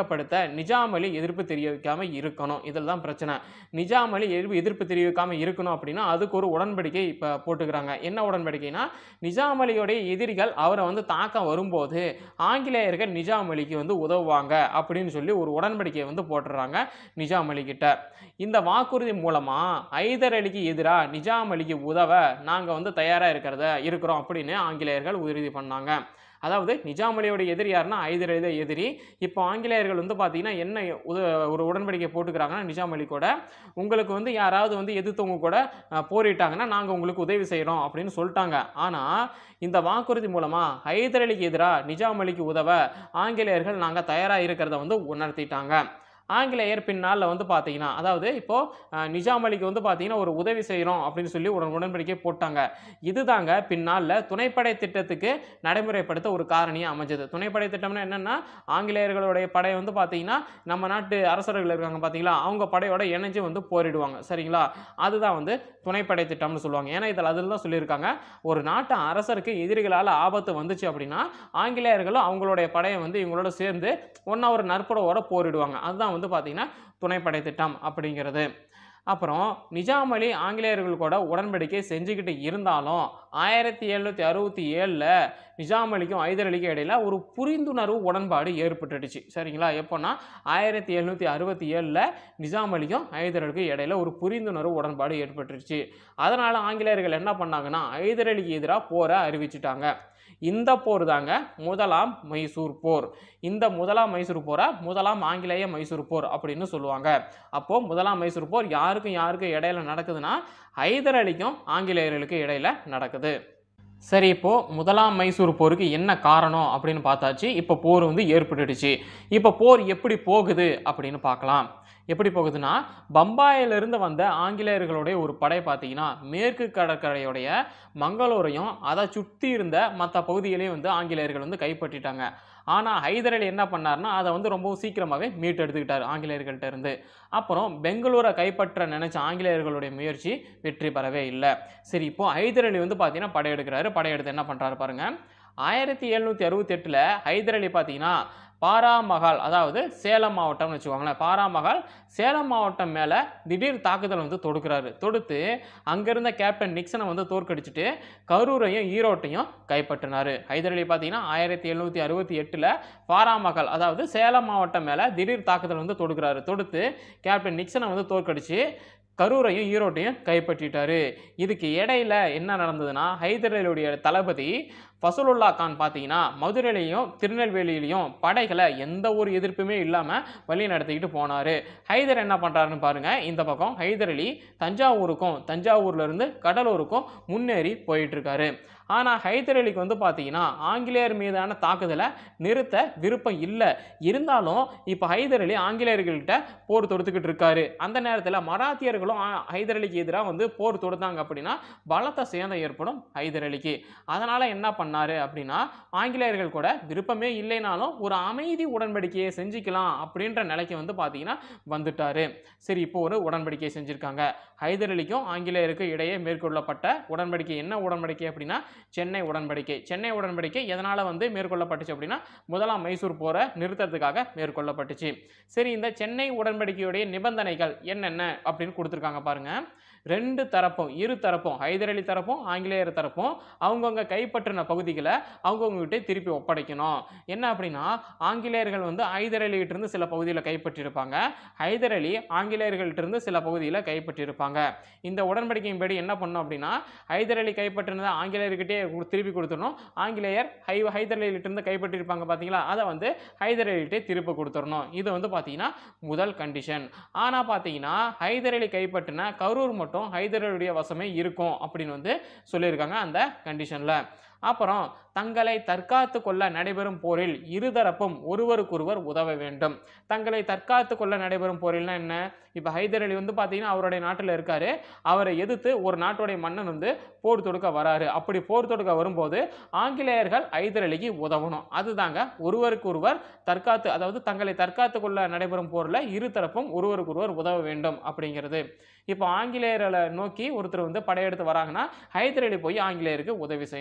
நடைமுறைப்படுத்த நிஜாம் அலி எதிர்ப்பு தெரிவிக்காம இருக்கணும். இதில் தான் பிரச்சனை. நிஜாம் அலி எதிர்ப்பு எதிர்ப்பு தெரிவிக்காம இருக்கணும் அப்படின்னா அதுக்கு ஒரு உடன்படிக்கை இப்போ போட்டுக்கிறாங்க. என்ன உடன்படிக்கைனா, நிஜாம் அலியோடைய எதிரிகள் அவரை வந்து தாக்க வரும்போது ஆங்கிலேயர்கள் நிஜாம் அலிக்கு வந்து உதவுவாங்க அப்படின்னு சொல்லி ஒரு உடன்படிக்கையை வந்து போட்டுறாங்க நிஜாம் அலி கிட்ட. இந்த வாக்குறுதி மூலமா ஹைதர் அலிக்கு எதிராக நிஜாம் அலிக்கு உதவ நாங்கள் வந்து தயாராக இருக்கிறத இருக்கிறோம் அப்படின்னு ஆங்கிலேயர்கள் உறுதி பண்ணாங்க. அதாவது நிஜாம் அலியோட எதிரி யாருன்னா ஹைதர் அலி எதிரி. இப்போ ஆங்கிலேயர்கள் வந்து பார்த்தீங்கன்னா என்ன உத ஒரு உடன்படிக்கை போட்டுக்கிறாங்கன்னா நிஜாம் அலி கூட, உங்களுக்கு வந்து யாராவது வந்து எதிர்த்தவங்க கூட போரிட்டாங்கன்னா நாங்கள் உங்களுக்கு உதவி செய்கிறோம் அப்படின்னு சொல்லிட்டாங்க. ஆனால் இந்த வாக்குறுதி மூலமாக ஹைதர் அலிக்கு எதிராக நிஜாம் அலிக்கு உதவ ஆங்கிலேயர்கள் நாங்கள் தயாராக இருக்கிறத வந்து உணர்த்திட்டாங்க. ஆங்கிலேயர் பின்னால் வந்து பார்த்தீங்கன்னா, அதாவது இப்போது நிஜாம் அலிக்கு வந்து பார்த்தீங்கன்னா ஒரு உதவி செய்கிறோம் அப்படின்னு சொல்லி ஒரு உடன்படிக்கை போட்டாங்க. இதுதாங்க பின்னால் துணைப்படை திட்டத்துக்கு நடைமுறைப்படுத்த ஒரு காரணியாக அமைஞ்சது. துணைப்படை திட்டம்னா என்னென்னா, ஆங்கிலேயர்களுடைய படை வந்து பார்த்தீங்கன்னா நம்ம நாட்டு அரசர்கள் இருக்காங்க பார்த்தீங்களா, அவங்க படையோட இணைஞ்சு வந்து போரிடுவாங்க. சரிங்களா, அதுதான் வந்து துணைப்படை திட்டம்னு சொல்லுவாங்க. ஏன்னா இதில் அதில் தான் சொல்லியிருக்காங்க, ஒரு நாட்டு அரசருக்கு எதிரிகளால் ஆபத்து வந்துச்சு அப்படின்னா ஆங்கிலேயர்களும் அவங்களுடைய படையை வந்து இவங்களோட சேர்ந்து ஒன்றா ஒரு நற்புறவோட போரிடுவாங்க. அதுதான் வந்து பார்த்தீங்கன்னா துணைப்படை திட்டம் அப்படிங்கிறது. அப்புறம் நிஜாம் அலி ஆங்கிலேயர்கள் கூட உடன்படிக்கை செஞ்சுக்கிட்டு இருந்தாலும் ஆயிரத்தி எழுநூற்றி அறுபத்தி ஏழில் நிஜாம் அலிக்கும் ஹைதர் அலிக்கும் இடையில ஒரு புரிந்துணர்வு உடன்பாடு ஏற்பட்டுடுச்சு. சரிங்களா, எப்போன்னா ஆயிரத்தி எழுநூற்றி அறுபத்தி ஏழில் நிஜாம் அலிக்கும் ஹைதர் அலிக்கும் இடையில ஒரு புரிந்துணர்வு உடன்பாடு ஏற்பட்டுருச்சு. அதனால் ஆங்கிலேயர்கள் என்ன பண்ணாங்கன்னா ஹைதர் அலிக்கு எதிராக போரை அறிவிச்சிட்டாங்க. இந்த போர் தாங்க முதலாம் மைசூர் போர். இந்த முதலாம் மைசூர் போரை முதலாம் ஆங்கிலேய மைசூர் போர் அப்படின்னு சொல்லுவாங்க. அப்போது முதலாம் மைசூர் போர் யாருக்கும் யாருக்கும் இடையில நடக்குதுன்னா ஹைதர் அலிக்கும் ஆங்கிலேயர்களுக்கு இடையில நடக்குது. சரி, இப்போது முதலாம் மைசூர் போருக்கு என்ன காரணம் அப்படின்னு பார்த்தாச்சு. இப்போ போர் வந்து ஏற்பட்டுடுச்சு. இப்போ போர் எப்படி போகுது அப்படின்னு பார்க்கலாம். எப்படி போகுதுன்னா, பம்பாயிலிருந்து வந்த ஆங்கிலேயர்களுடைய ஒரு படை பார்த்தீங்கன்னா மேற்கு கடற்கரையுடைய மங்களூரையும் அதை சுற்றி இருந்த மற்ற பகுதிகளையும் வந்து ஆங்கிலேயர்கள் வந்து கைப்பற்றிட்டாங்க. ஆனால் ஹைதர் அலி என்ன பண்ணார்னா அதை வந்து ரொம்பவும் சீக்கிரமாகவே மீட்டு எடுத்துக்கிட்டார் ஆங்கிலேயர்கள்ட்ட இருந்து. அப்புறம் பெங்களூரை கைப்பற்ற நினைச்ச ஆங்கிலேயர்களுடைய முயற்சி வெற்றி பெறவே இல்லை. சரி, இப்போ ஹைதர் அலி வந்து பார்த்தீங்கன்னா படையெடுக்கிறாரு. படையெடுத்து என்ன பண்ணுறாரு பாருங்க. ஆயிரத்தி எழுநூற்றி அறுபத்தி எட்டில் ஹைதர் அலி பார்த்தீங்கன்னா பாராமகால், அதாவது சேலம் மாவட்டம்னு வச்சுக்கோங்களேன், பாராமகால் சேலம் மாவட்டம் மேலே திடீர் தாக்குதல் வந்து தொடுக்கிறாரு. தொடுத்து அங்கிருந்த கேப்டன் நிக்சனை வந்து தோற்கடிச்சிட்டு கரூரையும் ஈரோட்டையும் கைப்பற்றினார். ஹைதர் அலி பார்த்தீங்கன்னா ஆயிரத்தி எழுநூற்றி அறுபத்தி எட்டில் பாராமகால், அதாவது சேலம் மாவட்டம் மேலே திடீர் தாக்குதல் வந்து தொடுக்கிறாரு. தொடுத்து கேப்டன் நிக்சனை வந்து தோற்கடிச்சு கரூரையும் ஈரோட்டையும் கைப்பற்றிட்டாரு. இதுக்கு இடையில என்ன நடந்ததுன்னா, ஹைதர் அலியுடைய தளபதி ஃபசலுல்லா கான் பார்த்தீங்கன்னா மதுரையிலையும் திருநெல்வேலியிலையும் படைகளை எந்த ஒரு எதிர்ப்புமே இல்லாமல் வழி நடத்திக்கிட்டு போனார். ஹைதர் என்ன பண்ணுறாருன்னு பாருங்கள். இந்த பக்கம் ஹைதர் அலி தஞ்சாவூருக்கும் தஞ்சாவூர்லேருந்து கடலூருக்கும் முன்னேறி போயிட்டுருக்காரு. ஆனால் ஹைதர் அலிக்கு வந்து பார்த்தீங்கன்னா ஆங்கிலேயர் மீதான தாக்குதலை நிறுத்த விருப்பம் இல்லை. இருந்தாலும் இப்போ ஹைதர் அலி ஆங்கிலேயர்கள்கிட்ட போர் தொடுத்துக்கிட்டு இருக்காரு. அந்த நேரத்தில் மராத்தியர்களும் ஹைதர் அலிக்கு எதிராக வந்து போர் தொடுத்தாங்க அப்படின்னா பலத்த சேதம் ஏற்படும் ஹைதர் அலிக்கு. அதனால் என்ன பண்ணாரு அப்படின்னா, ஆங்கிலேயர்கள் கூட விருப்பமே இல்லைனாலும் ஒரு அமைதி உடன்படிக்கையை செஞ்சுக்கலாம் அப்படின்ற நிலைக்கு வந்து பார்த்தீங்கன்னா வந்துட்டாரு. சரி, இப்போ ஒரு உடன்படிக்கை செஞ்சுருக்காங்க. ஹைதர் அலிக்கும் ஆங்கிலேயருக்கும் இடையே மேற்கொள்ளப்பட்ட உடன்படிக்கை என்ன உடன்படிக்கை அப்படின்னா சென்னை உடன்படிக்கை. சென்னை உடன்படிக்கை எதனால் வந்து மேற்கொள்ளப்பட்டுச்சு அப்படின்னா முதலாம் மைசூர் போரை நிறுத்தத்துக்காக மேற்கொள்ளப்பட்டுச்சு. சரி, இந்த சென்னை உடன்படிக்கையுடைய நிபந்தனைகள் என்னென்ன அப்படின்னு கொடுத்துருக்காங்க பாருங்க. ரெண்டு தரப்பும் இரு தரப்பும் ஹைதர் அலி தரப்பும் ஆங்கிலேயர் தரப்பும் அவங்கவுங்க கைப்பற்றின பகுதிகளை அவங்கவுங்ககிட்ட திருப்பி ஒப்படைக்கணும். என்ன அப்படின்னா, ஆங்கிலேயர்கள் வந்து ஹைதர் அலிகிட்ட இருந்து சில பகுதியில் கைப்பற்றியிருப்பாங்க, ஹைதர் அலி ஆங்கிலேயர்கள்ட்ட இருந்து சில பகுதியில் கைப்பற்றியிருப்பாங்க. இந்த உடன்படிக்கையின்படி என்ன பண்ணணும் அப்படின்னா, ஹைதர் அலி கைப்பற்றினதை ஆங்கிலேயர்கிட்டே திருப்பி கொடுத்துடணும். ஆங்கிலேயர் ஹை ஹைதர் அலிகிட்ட இருந்து கைப்பற்றியிருப்பாங்க பார்த்தீங்களா, அதை வந்து ஹைதர் அலிகிட்டே திருப்பி கொடுத்துடணும். இது வந்து பார்த்தீங்கன்னா முதல் கண்டிஷன். ஆனால் பார்த்தீங்கன்னா ஹைதர் அலி கைப்பற்றின கரூர் மட்டும் ஹைதர் அலியுடைய வசமே இருக்கும் அப்படின்னு வந்து சொல்லியிருக்காங்க அந்த கண்டிஷன்ல. அப்புறம் தங்களை தற்காத்து கொள்ள நடைபெறும் போரில் இருதரப்பும் ஒருவருக்கொருவர் உதவ வேண்டும். தங்களை தற்காத்து கொள்ள நடைபெறும் போரில்னா என்ன? இப்போ ஹைதர் அலி வந்து பார்த்தீங்கன்னா அவருடைய நாட்டில் இருக்காரு, அவரை எதிர்த்து ஒரு நாட்டுடைய மன்னன் வந்து போர் தொடுக்க வராரு. அப்படி போர் தொடுக்க வரும்போது ஆங்கிலேயர்கள் ஹைதர் அலிக்கு உதவணும். அதுதாங்க ஒருவருக்கு ஒருவர் தற்காத்து, அதாவது தங்களை தற்காத்து கொள்ள நடைபெறும் போரில் இருதரப்பும் ஒருவருக்கொருவர் உதவ வேண்டும் அப்படிங்கிறது. இப்போ ஆங்கிலேயர்களை நோக்கி ஒருத்தர் வந்து படையெடுத்து வராங்கன்னா ஹைதர் அலி போய் ஆங்கிலேயருக்கு உதவி செய்யணும். இது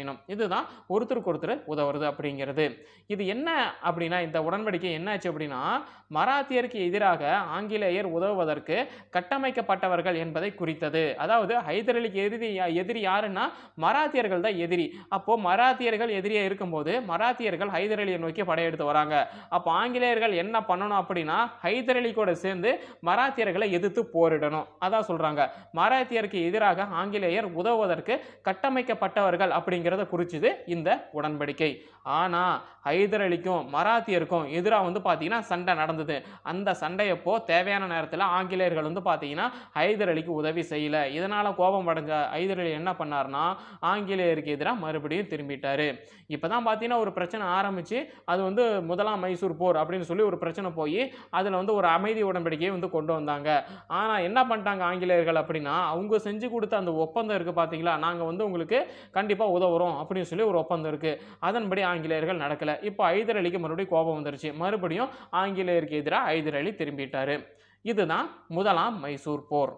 இதுதான் ஒருத்தருக்கு ஒருத்தர் உதவுறது அப்படிங்கிறது. இது என்ன அப்படின்னா இந்த உடன்படிக்கை என்னாச்சு அப்படின்னா மராத்தியருக்கு எதிராக ஆங்கிலேயர் உதவுவதற்கு கட்டமைக்கப்பட்டவர்கள் என்பதை குறித்தது. அதாவது ஹைதர் அலிக்கு எதிரி எதிரி யாருன்னா மராத்தியர்கள் தான் எதிரி. அப்போ மராத்தியர்கள் எதிரியா இருக்கும்போது மராத்தியர்கள் ஹைதர் அலியை நோக்கி படையெடுத்து வராங்க. அப்போ ஆங்கிலேயர்கள் என்ன பண்ணணும் அப்படின்னா ஹைதர் அலி கூட சேர்ந்து மராத்தியர்களை எதிர்த்து போரிடணும். அதான் சொல்றாங்க மராத்தியருக்கு எதிராக ஆங்கிலேயர் உதவுவதற்கு கட்டமைக்கப்பட்டவர்கள் அப்படிங்கிறத குறிச்சது இந்த உடன்படிக்கை. ஆனா ஹைதர் அலிக்கும் மராத்தியருக்கும் எதிராக வந்து பார்த்தீங்கன்னா சண்டை நடந்தது. அந்த சண்டையப்போ தேவையான நேரத்தில் ஆங்கிலேயர்கள் வந்து பார்த்தீங்கன்னா ஹைதர் அலிக்கு உதவி செய்யல. இதனால கோபம் அடைஞ்ச ஹைதர் அலி என்ன பண்ணார்னா ஆங்கிலேயருக்கு எதிராக மறுபடியும் திரும்பிட்டாரு. இப்பதான் பார்த்தீங்கன்னா ஒரு பிரச்சனை ஆரம்பிச்சு அது வந்து முதலாம் மைசூர் போர் அப்படின்னு சொல்லி ஒரு பிரச்சனை போய் அதில் வந்து ஒரு அமைதி உடன்படிக்கையை வந்து கொண்டு வந்தாங்க. ஆனால் என்ன பண்ணிட்டாங்க ஆங்கிலேயர்கள் அப்படின்னா அவங்க செஞ்சு கொடுத்த அந்த ஒப்பந்தம் இருக்கு பார்த்தீங்களா, நாங்கள் வந்து உங்களுக்கு கண்டிப்பாக உதவுறோம் அப்படின்னு சொல்லி ஒரு ஒப்பந்தம் இருக்கு. அதன்படி ஆங்கிலேயர்கள் நடக்கல. இப்போ ஹைதர் அலிக்கு மறுபடியும் கோபம் வந்துருச்சு. மறுபடியும் ஆங்கிலேயருக்கு எதிராக ஹைதர் அலி திரும்பிட்டாரு. இதுதான் முதலாம் மைசூர் போர்.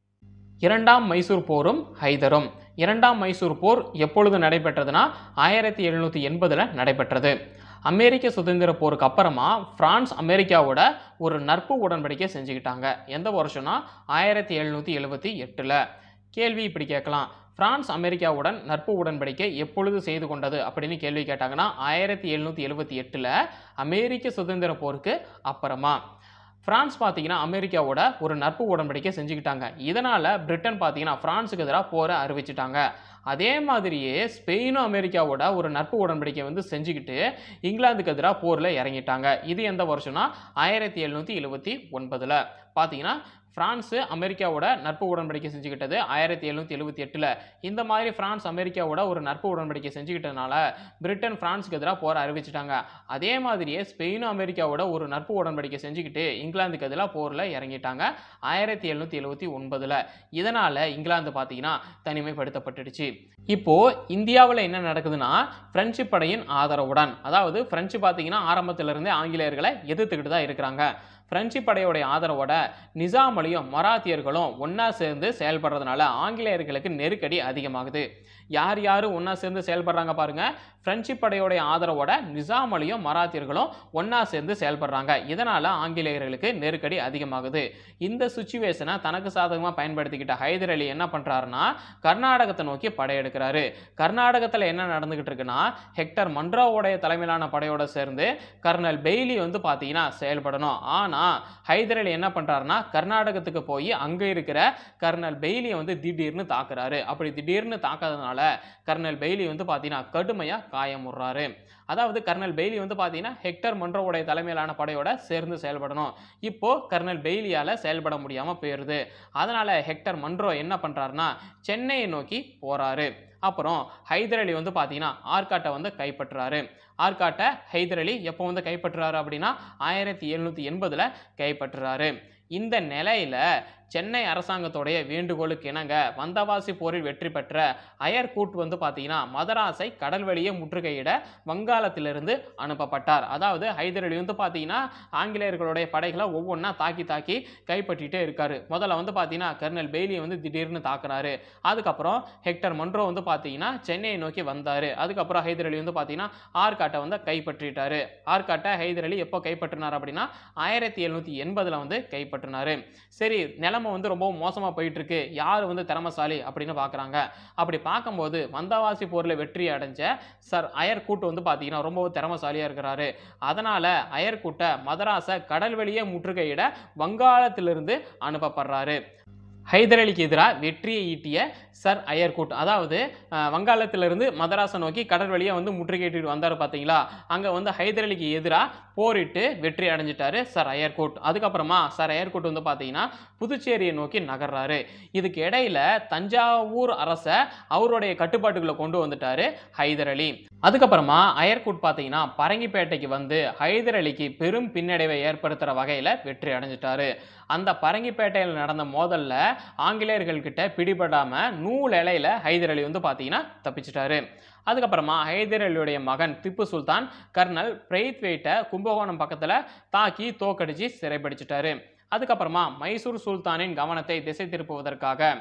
இரண்டாம் மைசூர் போரும் ஹைதரும். இரண்டாம் மைசூர் போர் எப்பொழுது நடைபெற்றதுன்னா ஆயிரத்தி எழுநூற்றி எண்பதில் நடைபெற்றது. அமெரிக்க சுதந்திர போருக்கு அப்புறமா பிரான்ஸ் அமெரிக்காவோட ஒரு நட்பு உடன்படிக்கை செஞ்சுக்கிட்டாங்க. எந்த வருஷம்னா ஆயிரத்தி எழுநூற்றி எழுபத்தி எட்டில். கேள்வி இப்படி கேட்கலாம், பிரான்ஸ் அமெரிக்காவுடன் நட்பு உடன்படிக்கை எப்பொழுது செய்து கொண்டது அப்படின்னு கேள்வி கேட்டாங்கன்னா ஆயிரத்தி எழுநூற்றி எழுபத்தி எட்டில் அமெரிக்க சுதந்திர போருக்கு அப்புறமா. பிரான்ஸ் பார்த்தீங்கன்னா அமெரிக்காவோட ஒரு நட்பு உடன்படிக்கை செஞ்சுக்கிட்டாங்க. இதனால் பிரிட்டன் பார்த்தீங்கன்னா பிரான்ஸுக்கு எதிராக போரை அறிவிச்சிட்டாங்க. அதே மாதிரியே ஸ்பெயினும் அமெரிக்காவோட ஒரு நட்பு உடன்படிக்கை வந்து செஞ்சுக்கிட்டு இங்கிலாந்துக்கு எதிராக போரில் இறங்கிட்டாங்க. இது எந்த வருஷம்னா ஆயிரத்தி எழுநூற்றி எழுபத்தி ஒன்பதில். பார்த்தீங்கன்னா பிரான்ஸ் அமெரிக்காவோட நட்பு உடன்படிக்கை செஞ்சுக்கிட்டது ஆயிரத்தி எழுநூற்றி எழுபத்தி எட்டில். இந்த மாதிரி பிரான்ஸ் அமெரிக்காவோட ஒரு நட்பு உடன்படிக்கை செஞ்சுக்கிட்டதுனால பிரிட்டன் பிரான்ஸுக்கு எதிராக போர அறிவிச்சிட்டாங்க. அதே மாதிரியே ஸ்பெயினும் அமெரிக்காவோட ஒரு நட்பு உடன்படிக்கை செஞ்சுக்கிட்டு இங்கிலாந்துக்கு எதிராக போரில் இறங்கிட்டாங்க ஆயிரத்தி எழுநூற்றி எழுபத்தி ஒன்பதில். இதனால் இங்கிலாந்து பார்த்தீங்கன்னா தனிமைப்படுத்தப்பட்டுடுச்சு. இப்போ இந்தியாவில் என்ன நடக்குதுன்னா பிரெஞ்சு படையின் ஆதரவுடன், அதாவது பிரெஞ்சு பார்த்தீங்கன்னா ஆரம்பத்திலிருந்தே ஆங்கிலேயர்களை எதிர்த்துக்கிட்டு தான் இருக்கிறாங்க. பிரெஞ்சு படையோடைய ஆதரவோட நிசாம் அலியும் மராத்தியர்களும் ஒன்றா சேர்ந்து செயல்படுறதுனால ஆங்கிலேயர்களுக்கு நெருக்கடி அதிகமாகுது. யார் யார் ஒன்றா சேர்ந்து செயல்படுறாங்க பாருங்க. பிரெஞ்சு படையோடைய ஆதரவோட நிசாம் அலியும் மராத்தியர்களும் ஒன்றா சேர்ந்து செயல்படுறாங்க. இதனால் ஆங்கிலேயர்களுக்கு நெருக்கடி அதிகமாகுது. இந்த சுச்சுவேஷனை தனக்கு சாதகமாக பயன்படுத்திக்கிட்ட ஹைதர் அலி என்ன பண்ணுறாருன்னா கர்நாடகத்தை நோக்கி படையெடுக்கிறாரு. கர்நாடகத்தில் என்ன நடந்துகிட்டு இருக்குன்னா ஹெக்டர் மன்ரோவுடைய தலைமையிலான படையோட சேர்ந்து கர்னல் பெய்லி வந்து பார்த்தீங்கன்னா செயல்படணும். ஆனால் ஹைதர் அலி என்ன பண்றாருன்னா கர்நாடகத்துக்கு போய் அங்க இருக்கிற கர்னல் பெய்லியை வந்து திடீர்னு தாக்குறாரு. அப்படி திடீர்னு தாக்காதனால கர்னல் பெய்லி வந்து பாத்தீங்கன்னா கடுமையா காயமுறாரு. அதாவது கர்னல் பெய்லி வந்து பாத்தீங்கன்னா ஹெக்டர் மன்ரோவுடைய தலைமையிலான படையோட சேர்ந்து செயல்படணும். இப்போ கர்னல் பெய்லியால செயல்பட முடியாம போயிருது. அதனால ஹெக்டர் மன்ரோ என்ன பண்றாருன்னா சென்னையை நோக்கி போறாரு. அப்புறம் ஹைதர் அலி வந்து பார்த்தீங்கன்னா ஆற்காட்டை வந்து கைப்பற்றுறாரு. ஆற்காட்டை ஹைதர் அலி எப்போ வந்து கைப்பற்றுறாரு அப்படின்னா ஆயிரத்தி எழுநூற்றி எண்பதில் கைப்பற்றுறாரு. இந்த நிலையில சென்னை அரசாங்கத்தோடைய வேண்டுகோளுக்கு இணங்க வந்தவாசி போரில் வெற்றி பெற்ற அயர்கூட் வந்து பார்த்தீங்கன்னா மதராஸை கடல் வழியே முற்றுகையிட வங்காளத்திலிருந்து அனுப்பப்பட்டார். அதாவது ஹைதர் அலி வந்து பார்த்தீங்கன்னா ஆங்கிலேயர்களுடைய படைகளை ஒவ்வொன்றா தாக்கி தாக்கி கைப்பற்றிட்டே இருக்காரு. முதல்ல வந்து பார்த்தீங்கன்னா கர்னல் பெய்லியை வந்து திடீர்னு தாக்குறாரு. அதுக்கப்புறம் ஹெக்டர் மன்ரோ வந்து பார்த்தீங்கன்னா சென்னையை நோக்கி வந்தாரு. அதுக்கப்புறம் ஹைதர் அலி வந்து பார்த்தீங்கன்னா ஆற்காட்டை வந்து கைப்பற்றிட்டாரு. ஆற்காட்டை ஹைதர் அலி எப்போ கைப்பற்றினார் அப்படின்னா ஆயிரத்தி எழுநூற்றி எண்பதில் வந்து கைப்பற்றினாரு. சரி, நிலம் வந்து ரொம்ப மோசமா போயிட்டு இருக்கு, யார் வந்து திறமசாலி அப்படின்னு பாக்குறாங்க. அப்படி பார்க்கும்போது வந்தவாசி போர்ல வெற்றி அடைஞ்ச சர் அயர்கூட் வந்து பாத்தீங்கன்னா ரொம்ப திறமசாலியா இருக்கிறாரு. அதனால அயர்கூட்ட மதராஸை கடல் வழியே முற்றுகையிட வங்காளத்திலிருந்து அனுப்பப்படுறாரு. ஹைதர் அலிக்கு எதிராக வெற்றியை ஈட்டிய சர் அயர்கூட், அதாவது வங்காளத்திலிருந்து மதராஸை நோக்கி கடல் வழியாக வந்து முற்றுகையிட்டு வந்தார் பார்த்தீங்களா, அங்கே வந்து ஹைதர் அலிக்கு எதிராக போரிட்டு வெற்றி அடைஞ்சிட்டாரு சர் அயர்கூட். அதுக்கப்புறமா சர் அயர்கூட் வந்து பார்த்தீங்கன்னா புதுச்சேரியை நோக்கி நகர்றாரு. இதுக்கு இடையில தஞ்சாவூர் அரசை அவருடைய கட்டுப்பாட்டுக்குள்ள கொண்டு வந்துட்டாரு ஹைதர் அலி. அதுக்கப்புறமா அயர்கூட் பார்த்தீங்கன்னா பரங்கிப்பேட்டைக்கு வந்து ஹைதர் அலிக்கு பெரும் பின்னடைவை ஏற்படுத்துகிற வகையில் வெற்றி அடைஞ்சிட்டாரு. அந்த பரங்கிப்பேட்டையில் நடந்த மோதல்ல ஆங்கிலேயர்கள் கிட்ட பிடிபடாம நூல் இலையில ஹைதர் அலி வந்து பார்த்தீங்கன்னா தப்பிச்சிட்டாரு. அதுக்கப்புறமா ஹைதர் அலியுடைய மகன் திப்பு சுல்தான் கர்னல் பிரைத்வேட்டை கும்பகோணம் பக்கத்தில் தாக்கி தோக்கடிச்சு சிறைப்பிடிச்சிட்டாரு. அதுக்கப்புறமா மைசூர் சுல்தானின் கவனத்தை திசை திருப்புவதற்காக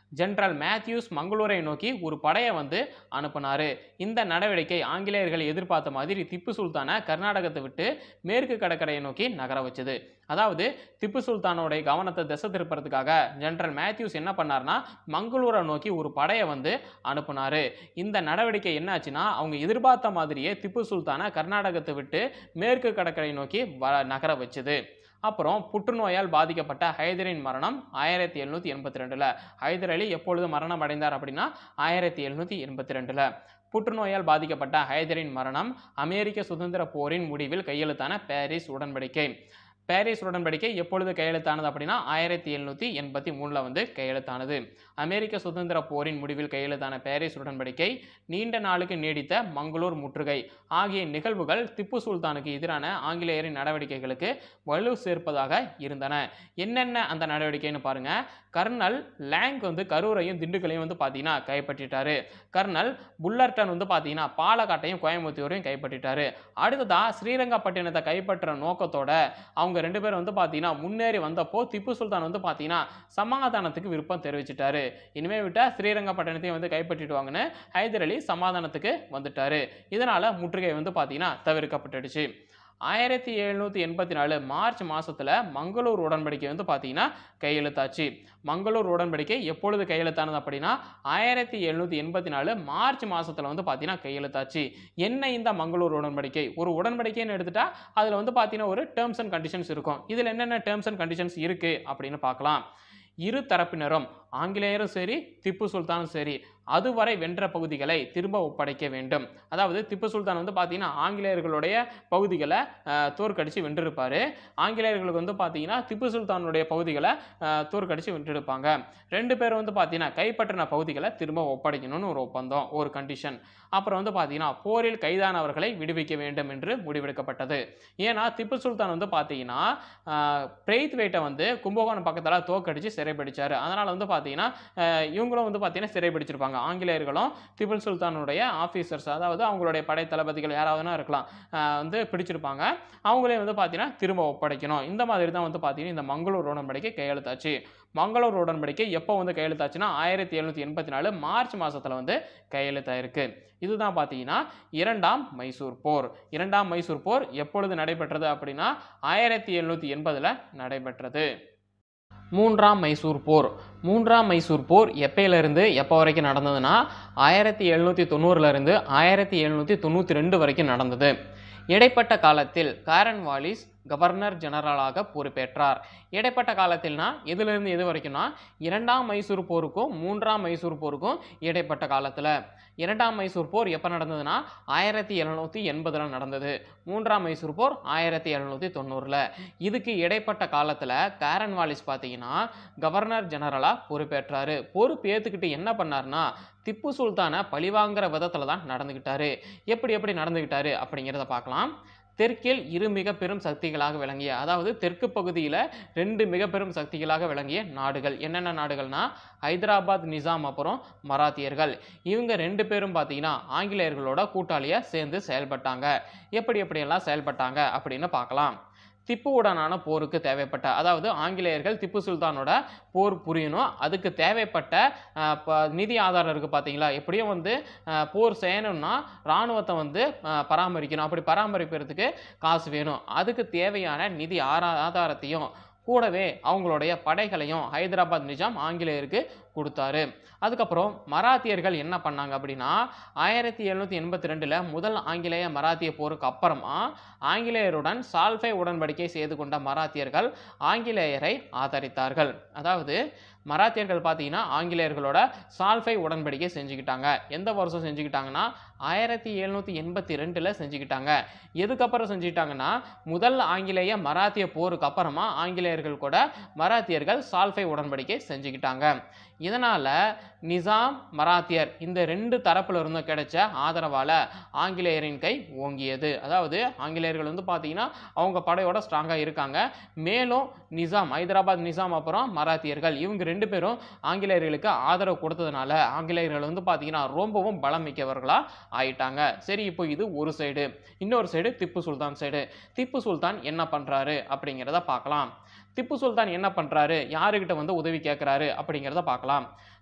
ஜெனரல் மேத்யூஸ் மங்களூரை நோக்கி ஒரு படையை வந்து அனுப்பினாரு. இந்த நடவடிக்கை ஆங்கிலேயர்கள் எதிர்பார்த்த மாதிரி திப்பு சுல்தானை கர்நாடகத்தை விட்டு மேற்கு கடற்கரையை நோக்கி நகர வச்சது. அதாவது திப்பு சுல்தானோடைய கவனத்தை திசை திருப்புறதுக்காக ஜெனரல் மேத்யூஸ் என்ன பண்ணார்னா மங்களூரை நோக்கி ஒரு படையை வந்து அனுப்புனாரு. இந்த நடவடிக்கை என்னாச்சுன்னா அவங்க எதிர்பார்த்த மாதிரியே திப்பு சுல்தானை கர்நாடகத்தை விட்டு மேற்கு கடற்கரை நோக்கி வ நகர வச்சது. அப்புறம் புற்றுநோயால் பாதிக்கப்பட்ட ஹைதரின் மரணம் ஆயிரத்தி எழுநூற்றி எண்பத்தி ரெண்டில். ஹைதர் அலி எப்பொழுது மரணம் அடைந்தார் அப்படின்னா ஆயிரத்தி எழுநூற்றி எண்பத்தி ரெண்டில். புற்றுநோயால் பாதிக்கப்பட்ட ஹைதரின் மரணம் அமெரிக்க சுதந்திர போரின் முடிவில் கையெழுத்தான பாரிஸ் உடன்படிக்கை. பாரிஸ் உடன்படிக்கை எப்பொழுது கையெழுத்தானது அப்படின்னா ஆயிரத்தி எழுநூற்றி எண்பத்தி மூணில் வந்து கையெழுத்தானது. அமெரிக்க சுதந்திர போரின் முடிவில் கையெழுத்தான பாரிஸ் உடன்படிக்கை, நீண்ட நாளுக்கு நீடித்த மங்களூர் முற்றுகை ஆகிய நிகழ்வுகள் திப்பு சுல்தானுக்கு எதிரான ஆங்கிலேயரின் நடவடிக்கைகளுக்கு வலு சேர்ப்பதாக இருந்தன. என்னென்ன அந்த நடவடிக்கைன்னு பாருங்க. கர்னல் லேங் வந்து கரூரையும் திண்டுக்கலையும் வந்து பார்த்தீங்கன்னா கைப்பற்றிட்டாரு. கர்னல் புல்லர்டன் வந்து பார்த்தீங்கன்னா பாலக்காட்டையும் கோயம்புத்தூரையும் கைப்பற்றிட்டாரு. அடுத்ததா ஸ்ரீரங்கப்பட்டினத்தை கைப்பற்ற நோக்கத்தோட அவங்க ரெண்டு பேரும் வந்து பார்த்தீங்கன்னா முன்னேறி வந்தப்போ திப்பு சுல்தான் வந்து பார்த்தீங்கன்னா சமாதானத்துக்கு விருப்பம் தெரிவிச்சிட்டாரு. இனிமே விட்டா ஸ்ரீரங்கப்பட்டினத்தையும் வந்து கைப்பற்றிடுவாங்கன்னு ஹைதர் அலி சமாதானத்துக்கு வந்துட்டாரு. இதனால முற்றுகை வந்து பார்த்தீங்கன்னா தவிர்க்கப்பட்டுடுச்சு. ஆயிரத்தி எழுநூற்றி எண்பத்தி நாலு மார்ச் மாதத்தில் மங்களூர் உடன்படிக்கை வந்து பார்த்தீங்கன்னா கையெழுத்தாச்சு. மங்களூர் உடன்படிக்கை எப்பொழுது கையெழுத்தானது அப்படின்னா ஆயிரத்தி எழுநூற்றி எண்பத்தி நாலு மார்ச் மாதத்தில் வந்து பார்த்தீங்கன்னா கையெழுத்தாச்சு. என்ன இந்த மங்களூர் உடன்படிக்கை? ஒரு உடன்படிக்கைன்னு எடுத்துட்டா அதில் வந்து பார்த்தீங்கன்னா ஒரு டேர்ம்ஸ் அண்ட் கண்டிஷன்ஸ் இருக்கும். இதில் என்னென்ன டேர்ம்ஸ் அண்ட் கண்டிஷன்ஸ் இருக்குது அப்படின்னு பார்க்கலாம். இரு தரப்பினரும் ஆங்கிலேயரும் சரி திப்பு சுல்தானும் சரி அதுவரை வென்ற பகுதிகளை திரும்ப ஒப்படைக்க வேண்டும். அதாவது திப்பு சுல்தான் வந்து பார்த்தீங்கன்னா ஆங்கிலேயர்களுடைய பகுதிகளை தோற்கடிச்சு வென்றிருப்பார். ஆங்கிலேயர்களுக்கு வந்து பார்த்தீங்கன்னா திப்பு சுல்தானுடைய பகுதிகளை தோற்கடிச்சு வென்றிருப்பாங்க. ரெண்டு பேரும் வந்து பார்த்தீங்கன்னா கைப்பற்றின பகுதிகளை திரும்ப ஒப்படைக்கணும்னு ஒரு ஒப்பந்தம், ஒரு கண்டிஷன். அப்புறம் வந்து பார்த்தீங்கன்னா போரில் கைதானவர்களை விடுவிக்க வேண்டும் என்று முடிவெடுக்கப்பட்டது. ஏன்னா திப்பு சுல்தான் வந்து பார்த்தீங்கன்னா பிரெய்த்வேட்டை வந்து கும்பகோணம் பக்கத்தில் தோற்கடிச்சு சிறைப்பிடிச்சார். அதனால் வந்து பார்த்தீங்கன்னா இவங்களும் வந்து பார்த்தீங்கன்னா சிறைப்பிடிச்சிருப்பாங்க. ஆங்கிலேயர்களும் திப்பு சுல்தானுடைய ஆஃபீஸர்ஸ், அதாவது அவங்களுடைய படை தளபதிகள் யாராவதுனா இருக்கலாம், வந்து பிடிச்சிருப்பாங்க. அவங்களே வந்து பார்த்தீங்கன்னா திரும்ப ஒப்படைக்கணும். இந்த மாதிரி தான் வந்து பார்த்தீங்கன்னா இந்த மங்களூர் உடன்படிக்கை கையெழுத்தாச்சு. மங்களூர் உடன்படிக்கை எப்போ வந்து கையெழுத்தாச்சுன்னா ஆயிரத்தி எழுநூற்றி எண்பத்தி நாலு மார்ச் மாதத்தில் வந்து கையெழுத்தாயிருக்கு. இதுதான் பார்த்தீங்கன்னா இரண்டாம் மைசூர் போர். இரண்டாம் மைசூர் போர் எப்பொழுது நடைபெற்றது அப்படின்னா ஆயிரத்தி எழுநூற்றி எண்பதில் நடைபெற்றது. மூன்றாம் மைசூர் போர். மூன்றாம் மைசூர் போர் எப்பயிலிருந்து எப்போ வரைக்கும் நடந்ததுன்னா ஆயிரத்தி எழுநூற்றி தொண்ணூறுலேருந்து ஆயிரத்தி எழுநூற்றி தொண்ணூற்றி ரெண்டு வரைக்கும் நடந்தது. இடைப்பட்ட காலத்தில் காரன் வாலிஸ் கவர்னர் ஜெனரலாக பொறுப்பேற்றார். இடைப்பட்ட காலத்தில்னா எதிலிருந்து எது வரைக்கும்னா இரண்டாம் மைசூர் போருக்கும் மூன்றாம் மைசூர் போருக்கும் இடைப்பட்ட காலத்தில். இரண்டாம் மைசூர் போர் எப்போ நடந்ததுன்னா ஆயிரத்தி எழுநூற்றி எண்பதில் நடந்தது. மூன்றாம் மைசூர் போர் ஆயிரத்தி எழுநூற்றி தொண்ணூறில். இதுக்கு இடைப்பட்ட காலத்தில் காரன் வாலிஸ் பார்த்தீங்கன்னா கவர்னர் ஜெனரலாக பொறுப்பேற்றாரு. பொறுப்பு ஏற்றுக்கிட்டு என்ன பண்ணார்னா திப்பு சுல்தானை பழிவாங்கிற விதத்தில் தான் நடந்துக்கிட்டாரு. எப்படி எப்படி நடந்துக்கிட்டாரு அப்படிங்கிறத பார்க்கலாம். தெற்கில் இரு மிக பெரும் சக்திகளாக விளங்கிய, அதாவது தெற்கு பகுதியில் ரெண்டு மிக பெரும் சக்திகளாக விளங்கிய நாடுகள் என்னென்ன நாடுகள்னா ஹைதராபாத் நிசாம் அப்புறம் மராத்தியர்கள். இவங்க ரெண்டு பேரும் பார்த்தீங்கன்னா ஆங்கிலேயர்களோட கூட்டாளியாக சேர்ந்து செயல்பட்டாங்க. எப்படி எப்படியெல்லாம் செயல்பட்டாங்க அப்படின்னு பார்க்கலாம். திப்புவுடனான போருக்கு தேவைப்பட்ட, அதாவது ஆங்கிலேயர்கள் திப்பு சுல்தானோட போர் புரியணும், அதுக்கு தேவைப்பட்ட நிதி ஆதாரம் இருக்குது பார்த்தீங்களா. எப்படியும் வந்து போர் செய்யணும்னா இராணுவத்தை வந்து பராமரிக்கணும். அப்படி பராமரிப்பதற்கு காசு வேணும். அதுக்கு தேவையான நிதி ஆதாரத்தையும் கூடவே அவங்களுடைய படைகளையும் ஹைதராபாத் நிஜாம் ஆங்கிலேயருக்கு கொடுத்தாரு. அதுக்கப்புறம் மராத்தியர்கள் என்ன பண்ணாங்க அப்படின்னா ஆயிரத்தி எழுநூற்றி எண்பத்தி ரெண்டில் முதல் ஆங்கிலேய மராத்திய போருக்கு அப்புறமா ஆங்கிலேயருடன் சால்ஃபை உடன்படிக்கை செய்து கொண்ட மராத்தியர்கள் ஆங்கிலேயரை ஆதரித்தார்கள். அதாவது மராத்தியர்கள் பார்த்தீங்கன்னா ஆங்கிலேயர்களோட சால்ஃபை உடன்படிக்கை செஞ்சுக்கிட்டாங்க. எந்த வருஷம் செஞ்சுக்கிட்டாங்கன்னா ஆயிரத்தி எழுநூற்றி எண்பத்தி ரெண்டில் செஞ்சுக்கிட்டாங்க. எதுக்கப்புறம் செஞ்சுக்கிட்டாங்கன்னா முதல் ஆங்கிலேய மராத்திய போருக்கு அப்புறமா ஆங்கிலேயர்கள் கூட மராத்தியர்கள் சால்ஃபை உடன்படிக்கை செஞ்சுக்கிட்டாங்க. இதனால் நிசாம் மராத்தியர் இந்த ரெண்டு தரப்புல இருந்தும் கிடைச்ச ஆதரவால் ஆங்கிலேயரின் கை ஓங்கியது. அதாவது ஆங்கிலேயர்கள் வந்து பார்த்தீங்கன்னா அவங்க படையோட ஸ்ட்ராங்காக இருக்காங்க. மேலும் நிசாம், ஹைதராபாத் நிசாம் அப்புறம் மராத்தியர்கள் இவங்க ரெண்டு பேரும் ஆங்கிலேயர்களுக்கு ஆதரவு கொடுத்ததுனால ஆங்கிலேயர்கள் வந்து பார்த்தீங்கன்னா ரொம்பவும் பலம் மிக்கவர்களாக ஆயிட்டாங்க. சரி, இப்போ இது ஒரு சைடு. இன்னொரு சைடு திப்பு சுல்தான் சைடு. திப்பு சுல்தான் என்ன பண்ணுறாரு அப்படிங்கிறத பார்க்கலாம். திப்பு சுல்தான் என்ன பண்ணுறாரு, யாருக்கிட்ட வந்து உதவி கேட்குறாரு அப்படிங்கிறத பார்க்கலாம்.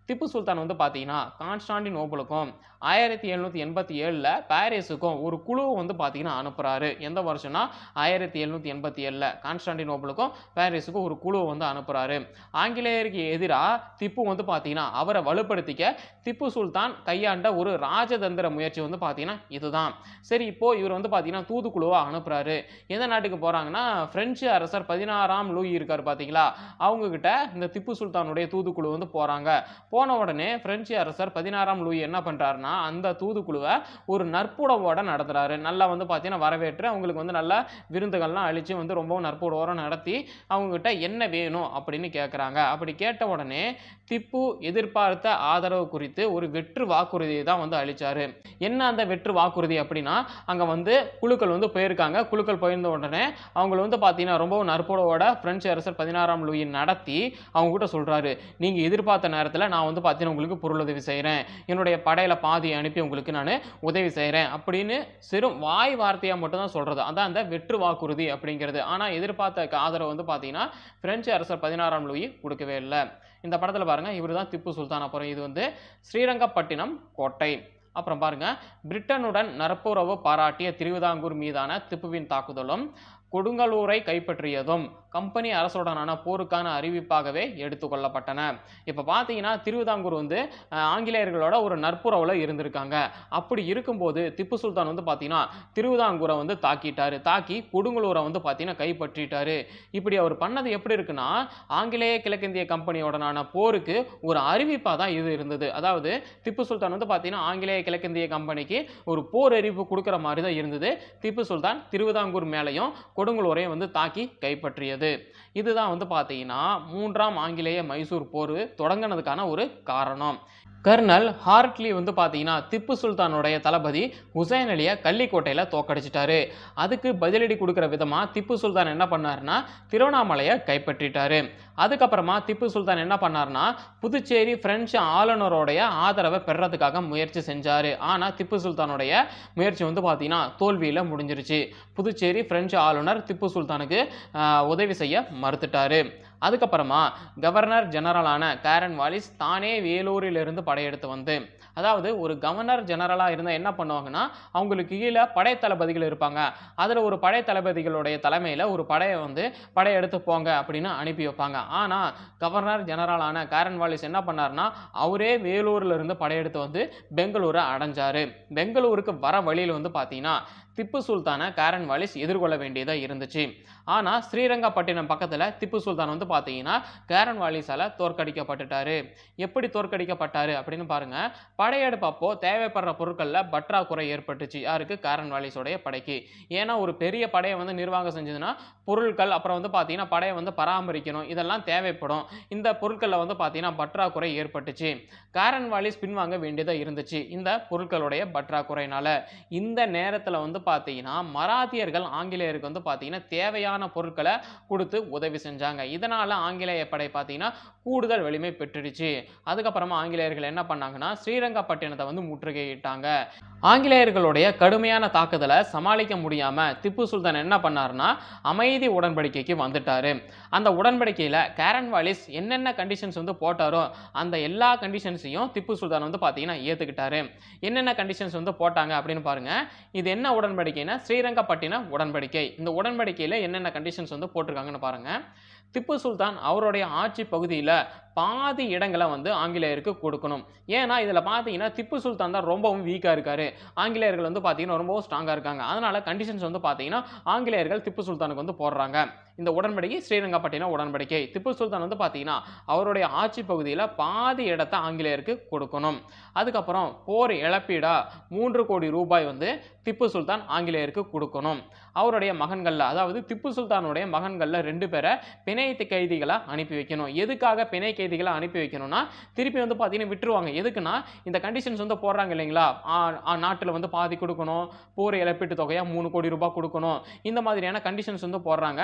திப்பு சுல்தான் வந்து பார்த்தீங்கன்னா கான்ஸ்டாண்டினோபிளுக்கும் ஆயிரத்தி எழுநூற்றி எண்பத்தி ஏழில் பாரிஸுக்கும் ஒரு குழு வந்து பார்த்தீங்கன்னா அனுப்புகிறாரு. எந்த வருஷம்னா ஆயிரத்தி எழுநூற்றி எண்பத்தி ஏழில் கான்ஸ்டாண்டினோபிளுக்கும் பாரிஸுக்கும் ஒரு குழு வந்து அனுப்புகிறாரு. ஆங்கிலேயருக்கு எதிராக திப்பு வந்து பார்த்தீங்கன்னா அவரை வலுப்படுத்திக்க திப்பு சுல்தான் கையாண்ட ஒரு ராஜதந்திர முயற்சி வந்து பார்த்தீங்கன்னா இதுதான். சரி, இப்போ இவர் வந்து பார்த்தீங்கன்னா தூதுக்குழுவாக அனுப்புகிறாரு. எந்த நாட்டுக்கு போகிறாங்கன்னா பிரெஞ்சு அரசர் பதினாறாம் லூயி இருக்கார் பார்த்தீங்களா, அவங்க கிட்ட இந்த திப்பு சுல்தானுடைய தூதுக்குழு வந்து போகிறாங்க. போன உடனே பிரெஞ்சு அரசர் பதினாறாம் லூயி என்ன பண்ணுறாருன்னா அந்த தூதுக்குழுவை ஒரு நற்புடவோட நடத்துறாரு. நல்லா வந்து பார்த்தீங்கன்னா வரவேற்று அவங்களுக்கு வந்து நல்ல விருந்துகள்லாம் அழிச்சு வந்து ரொம்பவும் நற்புடவோட நடத்தி அவங்க கிட்ட என்ன வேணும் அப்படின்னு கேட்குறாங்க. அப்படி கேட்ட உடனே திப்பு எதிர்பார்த்த ஆதரவு குறித்து ஒரு வெற்று வாக்குறுதியை தான் வந்து அளிச்சாரு. என்ன அந்த வெற்று வாக்குறுதி அப்படின்னா, அங்கே வந்து குழுக்கள் வந்து போயிருக்காங்க. குழுக்கள் போயிருந்த உடனே அவங்களை வந்து பார்த்தீங்கன்னா ரொம்பவும் நற்புடவோட பிரெஞ்சு அரசர் பதினாறாம் லூயி நடத்தி அவங்க கிட்ட சொல்றாரு, நீங்க எதிர்பார்த்த நேரத்தில் நான் வந்து பார்த்தீங்கன்னா உங்களுக்கு பொருளுதவி செய்கிறேன், என்னுடைய படையில பாதி அனுப்பி உங்களுக்கு நான் உதவி செய்கிறேன் அப்படின்னு சிறு வாய் வார்த்தையாக மட்டும் தான் சொல்றது. அதான் அந்த வெற்று வாக்குறுதி அப்படிங்கிறது. ஆனால் எதிர்பார்த்த ஆதரவு வந்து பார்த்தீங்கன்னா பிரெஞ்சு அரசர் பதினாறாம் லூயி கொடுக்கவே இல்லை. இந்த படத்தில் பாருங்க, இவர் தான் திப்பு சுல்தான். அப்புறம் இது வந்து ஸ்ரீரங்கப்பட்டினம் கோட்டை. அப்புறம் பாருங்க, பிரிட்டனுடன் நட்புறவு பாராட்டிய திருவிதாங்கூர் மீதான திப்புவின் தாக்குதலும் கொடுங்கலூரை கைப்பற்றியதும் கம்பெனி அரசுடனான போருக்கான அறிவிப்பாகவே எடுத்துக்கொள்ளப்பட்டன. இப்போ பார்த்தீங்கன்னா திருவிதாங்கூர் வந்து ஆங்கிலேயர்களோட ஒரு நட்புறவில் இருந்திருக்காங்க. அப்படி இருக்கும்போது திப்பு சுல்தான் வந்து பார்த்தீங்கன்னா திருவிதாங்கூரை வந்து தாக்கிட்டாரு. தாக்கி கொடுங்கலூரை வந்து பார்த்தீங்கன்னா கைப்பற்றிட்டாரு. இப்படி அவர் பண்ணது எப்படி இருக்குன்னா, ஆங்கிலேய கிழக்கிந்திய கம்பெனியோடனான போருக்கு ஒரு அறிவிப்பாக தான் இது இருந்தது. அதாவது திப்பு சுல்தான் வந்து பார்த்தீங்கன்னா ஆங்கிலேய கிழக்கிந்திய கம்பெனிக்கு ஒரு போர் அறிவிப்பு கொடுக்குற மாதிரி தான் இருந்தது. திப்பு சுல்தான் திருவிதாங்கூர் மேலையும் கொடுங்கலூரையும் வந்து தாக்கி கைப்பற்றியது. இதுதான் வந்து பார்த்தீங்கன்னா மூன்றாம் ஆங்கிலேய மைசூர் போர் தொடங்கினதுக்கான ஒரு காரணம். கர்னல் ஹார்ட்லி வந்து பார்த்தீங்கன்னா திப்பு சுல்தானுடைய தளபதி ஹுசைன் அலியை கள்ளிக்கோட்டையில் தோக்கடிச்சிட்டாரு. அதுக்கு பதிலடி கொடுக்குற விதமாக திப்பு சுல்தான் என்ன பண்ணாருன்னா திருவண்ணாமலையை கைப்பற்றிட்டாரு. அதுக்கப்புறமா திப்பு சுல்தான் என்ன பண்ணார்னா புதுச்சேரி பிரெஞ்சு ஆளுநருடைய ஆதரவை பெறறதுக்காக முயற்சி செஞ்சார். ஆனால் திப்பு சுல்தானுடைய முயற்சி வந்து பார்த்தீங்கன்னா தோல்வியில் முடிஞ்சிருச்சு. புதுச்சேரி பிரெஞ்சு ஆளுநர் திப்பு சுல்தானுக்கு உதவி செய்ய மறுத்துட்டாரு. அதுக்கப்புறமா கவர்னர் ஜெனரலான கேரன் வாலிஸ் தானே வேலூரிலிருந்து படையெடுத்து வந்து, அதாவது ஒரு கவர்னர் ஜெனரலாக இருந்தால் என்ன பண்ணுவாங்கன்னா அவங்களுக்கு கீழே படை தளபதிகள் இருப்பாங்க. அதில் ஒரு படை தளபதிகளுடைய தலைமையில் ஒரு படையை வந்து படையெடுத்து போங்க அப்படின்னு அனுப்பி வைப்பாங்க. ஆனால் கவர்னர் ஜெனரலான கேரன் வாலிஸ் என்ன பண்ணார்னா அவரே வேலூரில் இருந்து படையெடுத்து வந்து பெங்களூரை அடைஞ்சார். பெங்களூருக்கு வர வழியில் வந்து பார்த்தீங்கன்னா திப்பு சுல்தானை கேரன் வாலிஸ் எதிர்கொள்ள வேண்டியதாக இருந்துச்சு. ஆனால் ஸ்ரீரங்கப்பட்டினம் பக்கத்தில் திப்பு சுல்தான் வந்து பார்த்தீங்கன்னா கேரன் வாலிஸால் தோற்கடிக்கப்பட்டுட்டாரு. எப்படி தோற்கடிக்கப்பட்டாரு அப்படின்னு பாருங்க. படையெடுப்பப்போ தேவைப்படுற பொருட்களில் பற்றாக்குறை ஏற்பட்டுச்சு. யாருக்கு? கேரன் வாலிஸோடைய படைக்கு. ஏன்னா ஒரு பெரிய படையை வந்து நிர்வாகம் செஞ்சதுன்னா பொருட்கள், அப்புறம் வந்து பார்த்தீங்கன்னா படையை வந்து பராமரிக்கணும், இதெல்லாம் தேவைப்படும். இந்த பொருட்களில் வந்து பார்த்தீங்கன்னா பற்றாக்குறை ஏற்பட்டுச்சு. கேரன் வாலிஸ் பின்வாங்க வேண்டியதாக இருந்துச்சு இந்த பொருட்களுடைய பற்றாக்குறையினால. இந்த நேரத்தில் வந்து பார்த்தீங்கன்னா மராத்தியர்கள் ஆங்கிலேயருக்கு வந்து பார்த்தீங்கன்னா தேவையான பொருட்களை கொடுத்து உதவி செஞ்சாங்க. இதனால ஆங்கிலேய படை பார்த்தீங்கன்னா கூடுதல் வலிமை பெற்றுடுச்சு. அதுக்கப்புறமா ஆங்கிலேயர்கள் என்ன பண்ணாங்கன்னா ஸ்ரீரங்கப்பட்டினத்தை வந்து முற்றுகையிட்டாங்க. ஆங்கிலேயர்களுடைய கடுமையான தாக்குதலை சமாளிக்க முடியாம திப்பு சுல்தான் என்ன பண்ணாருன்னா அமைதி உடன்படிக்கைக்கு வந்துட்டாரு. அந்த உடன்படிக்கையில் கேரன் வாலிஸ் என்னென்ன கண்டிஷன்ஸ் வந்து போட்டாரோ அந்த எல்லா கண்டிஷன்ஸையும் திப்பு சுல்தான் வந்து பார்த்தீங்கன்னா ஏற்றுக்கிட்டாரு. என்னென்ன கண்டிஷன்ஸ் வந்து போட்டாங்க அப்படின்னு பாருங்க. இது என்ன உடன்படிக்கைனா ஸ்ரீரங்கப்பட்டின உடன்படிக்கை. இந்த உடன்படிக்கையில் என்னென்ன கண்டிஷன்ஸ் வந்து போட்டிருக்காங்கன்னு பாருங்க. திப்பு சுல்தான் அவருடைய ஆட்சி பகுதியில் பாதி இடங்களை வந்து ஆங்கிலேயருக்கு கொடுக்கணும். ஏன்னா இதில் பார்த்தீங்கன்னா திப்பு சுல்தான் தான் ரொம்பவும் வீக்காக இருக்காரு, ஆங்கிலேயர்கள் வந்து பார்த்தீங்கன்னா ரொம்பவும் ஸ்ட்ராங்காக இருக்காங்க. அதனால கண்டிஷன்ஸ் வந்து பார்த்தீங்கன்னா ஆங்கிலேயர்கள் திப்பு சுல்தானுக்கு வந்து போடுறாங்க. இந்த உடன்படிக்கை ஸ்ரீரங்கப்பட்டின உடன்படிக்கை. திப்பு சுல்தான் வந்து பார்த்தீங்கன்னா அவருடைய ஆட்சி பகுதியில் பாதி இடத்தை ஆங்கிலேயருக்கு கொடுக்கணும். அதுக்கப்புறம் போர் இழப்பீடா மூன்று கோடி ரூபாய் வந்து திப்பு சுல்தான் ஆங்கிலேயருக்கு கொடுக்கணும். அவருடைய மகன்களில், அதாவது திப்பு சுல்தானுடைய மகன்களில் ரெண்டு பேரை பிணை கைதிகளை அனுப்பி வைக்கணும். எதுக்காக பிணை கைதிகளை அனுப்பி வைக்கணும்னா திருப்பி வந்து பார்த்தீங்கன்னா விட்டுருவாங்க. எதுக்குன்னா இந்த கண்டிஷன்ஸ் வந்து போடுறாங்க இல்லைங்களா, நாட்டில் வந்து பாதி கொடுக்கணும், போர் இழப்பீட்டு தொகையாக மூணு கோடி ரூபாய் கொடுக்கணும், இந்த மாதிரியான கண்டிஷன்ஸ் வந்து போடுறாங்க. இந்த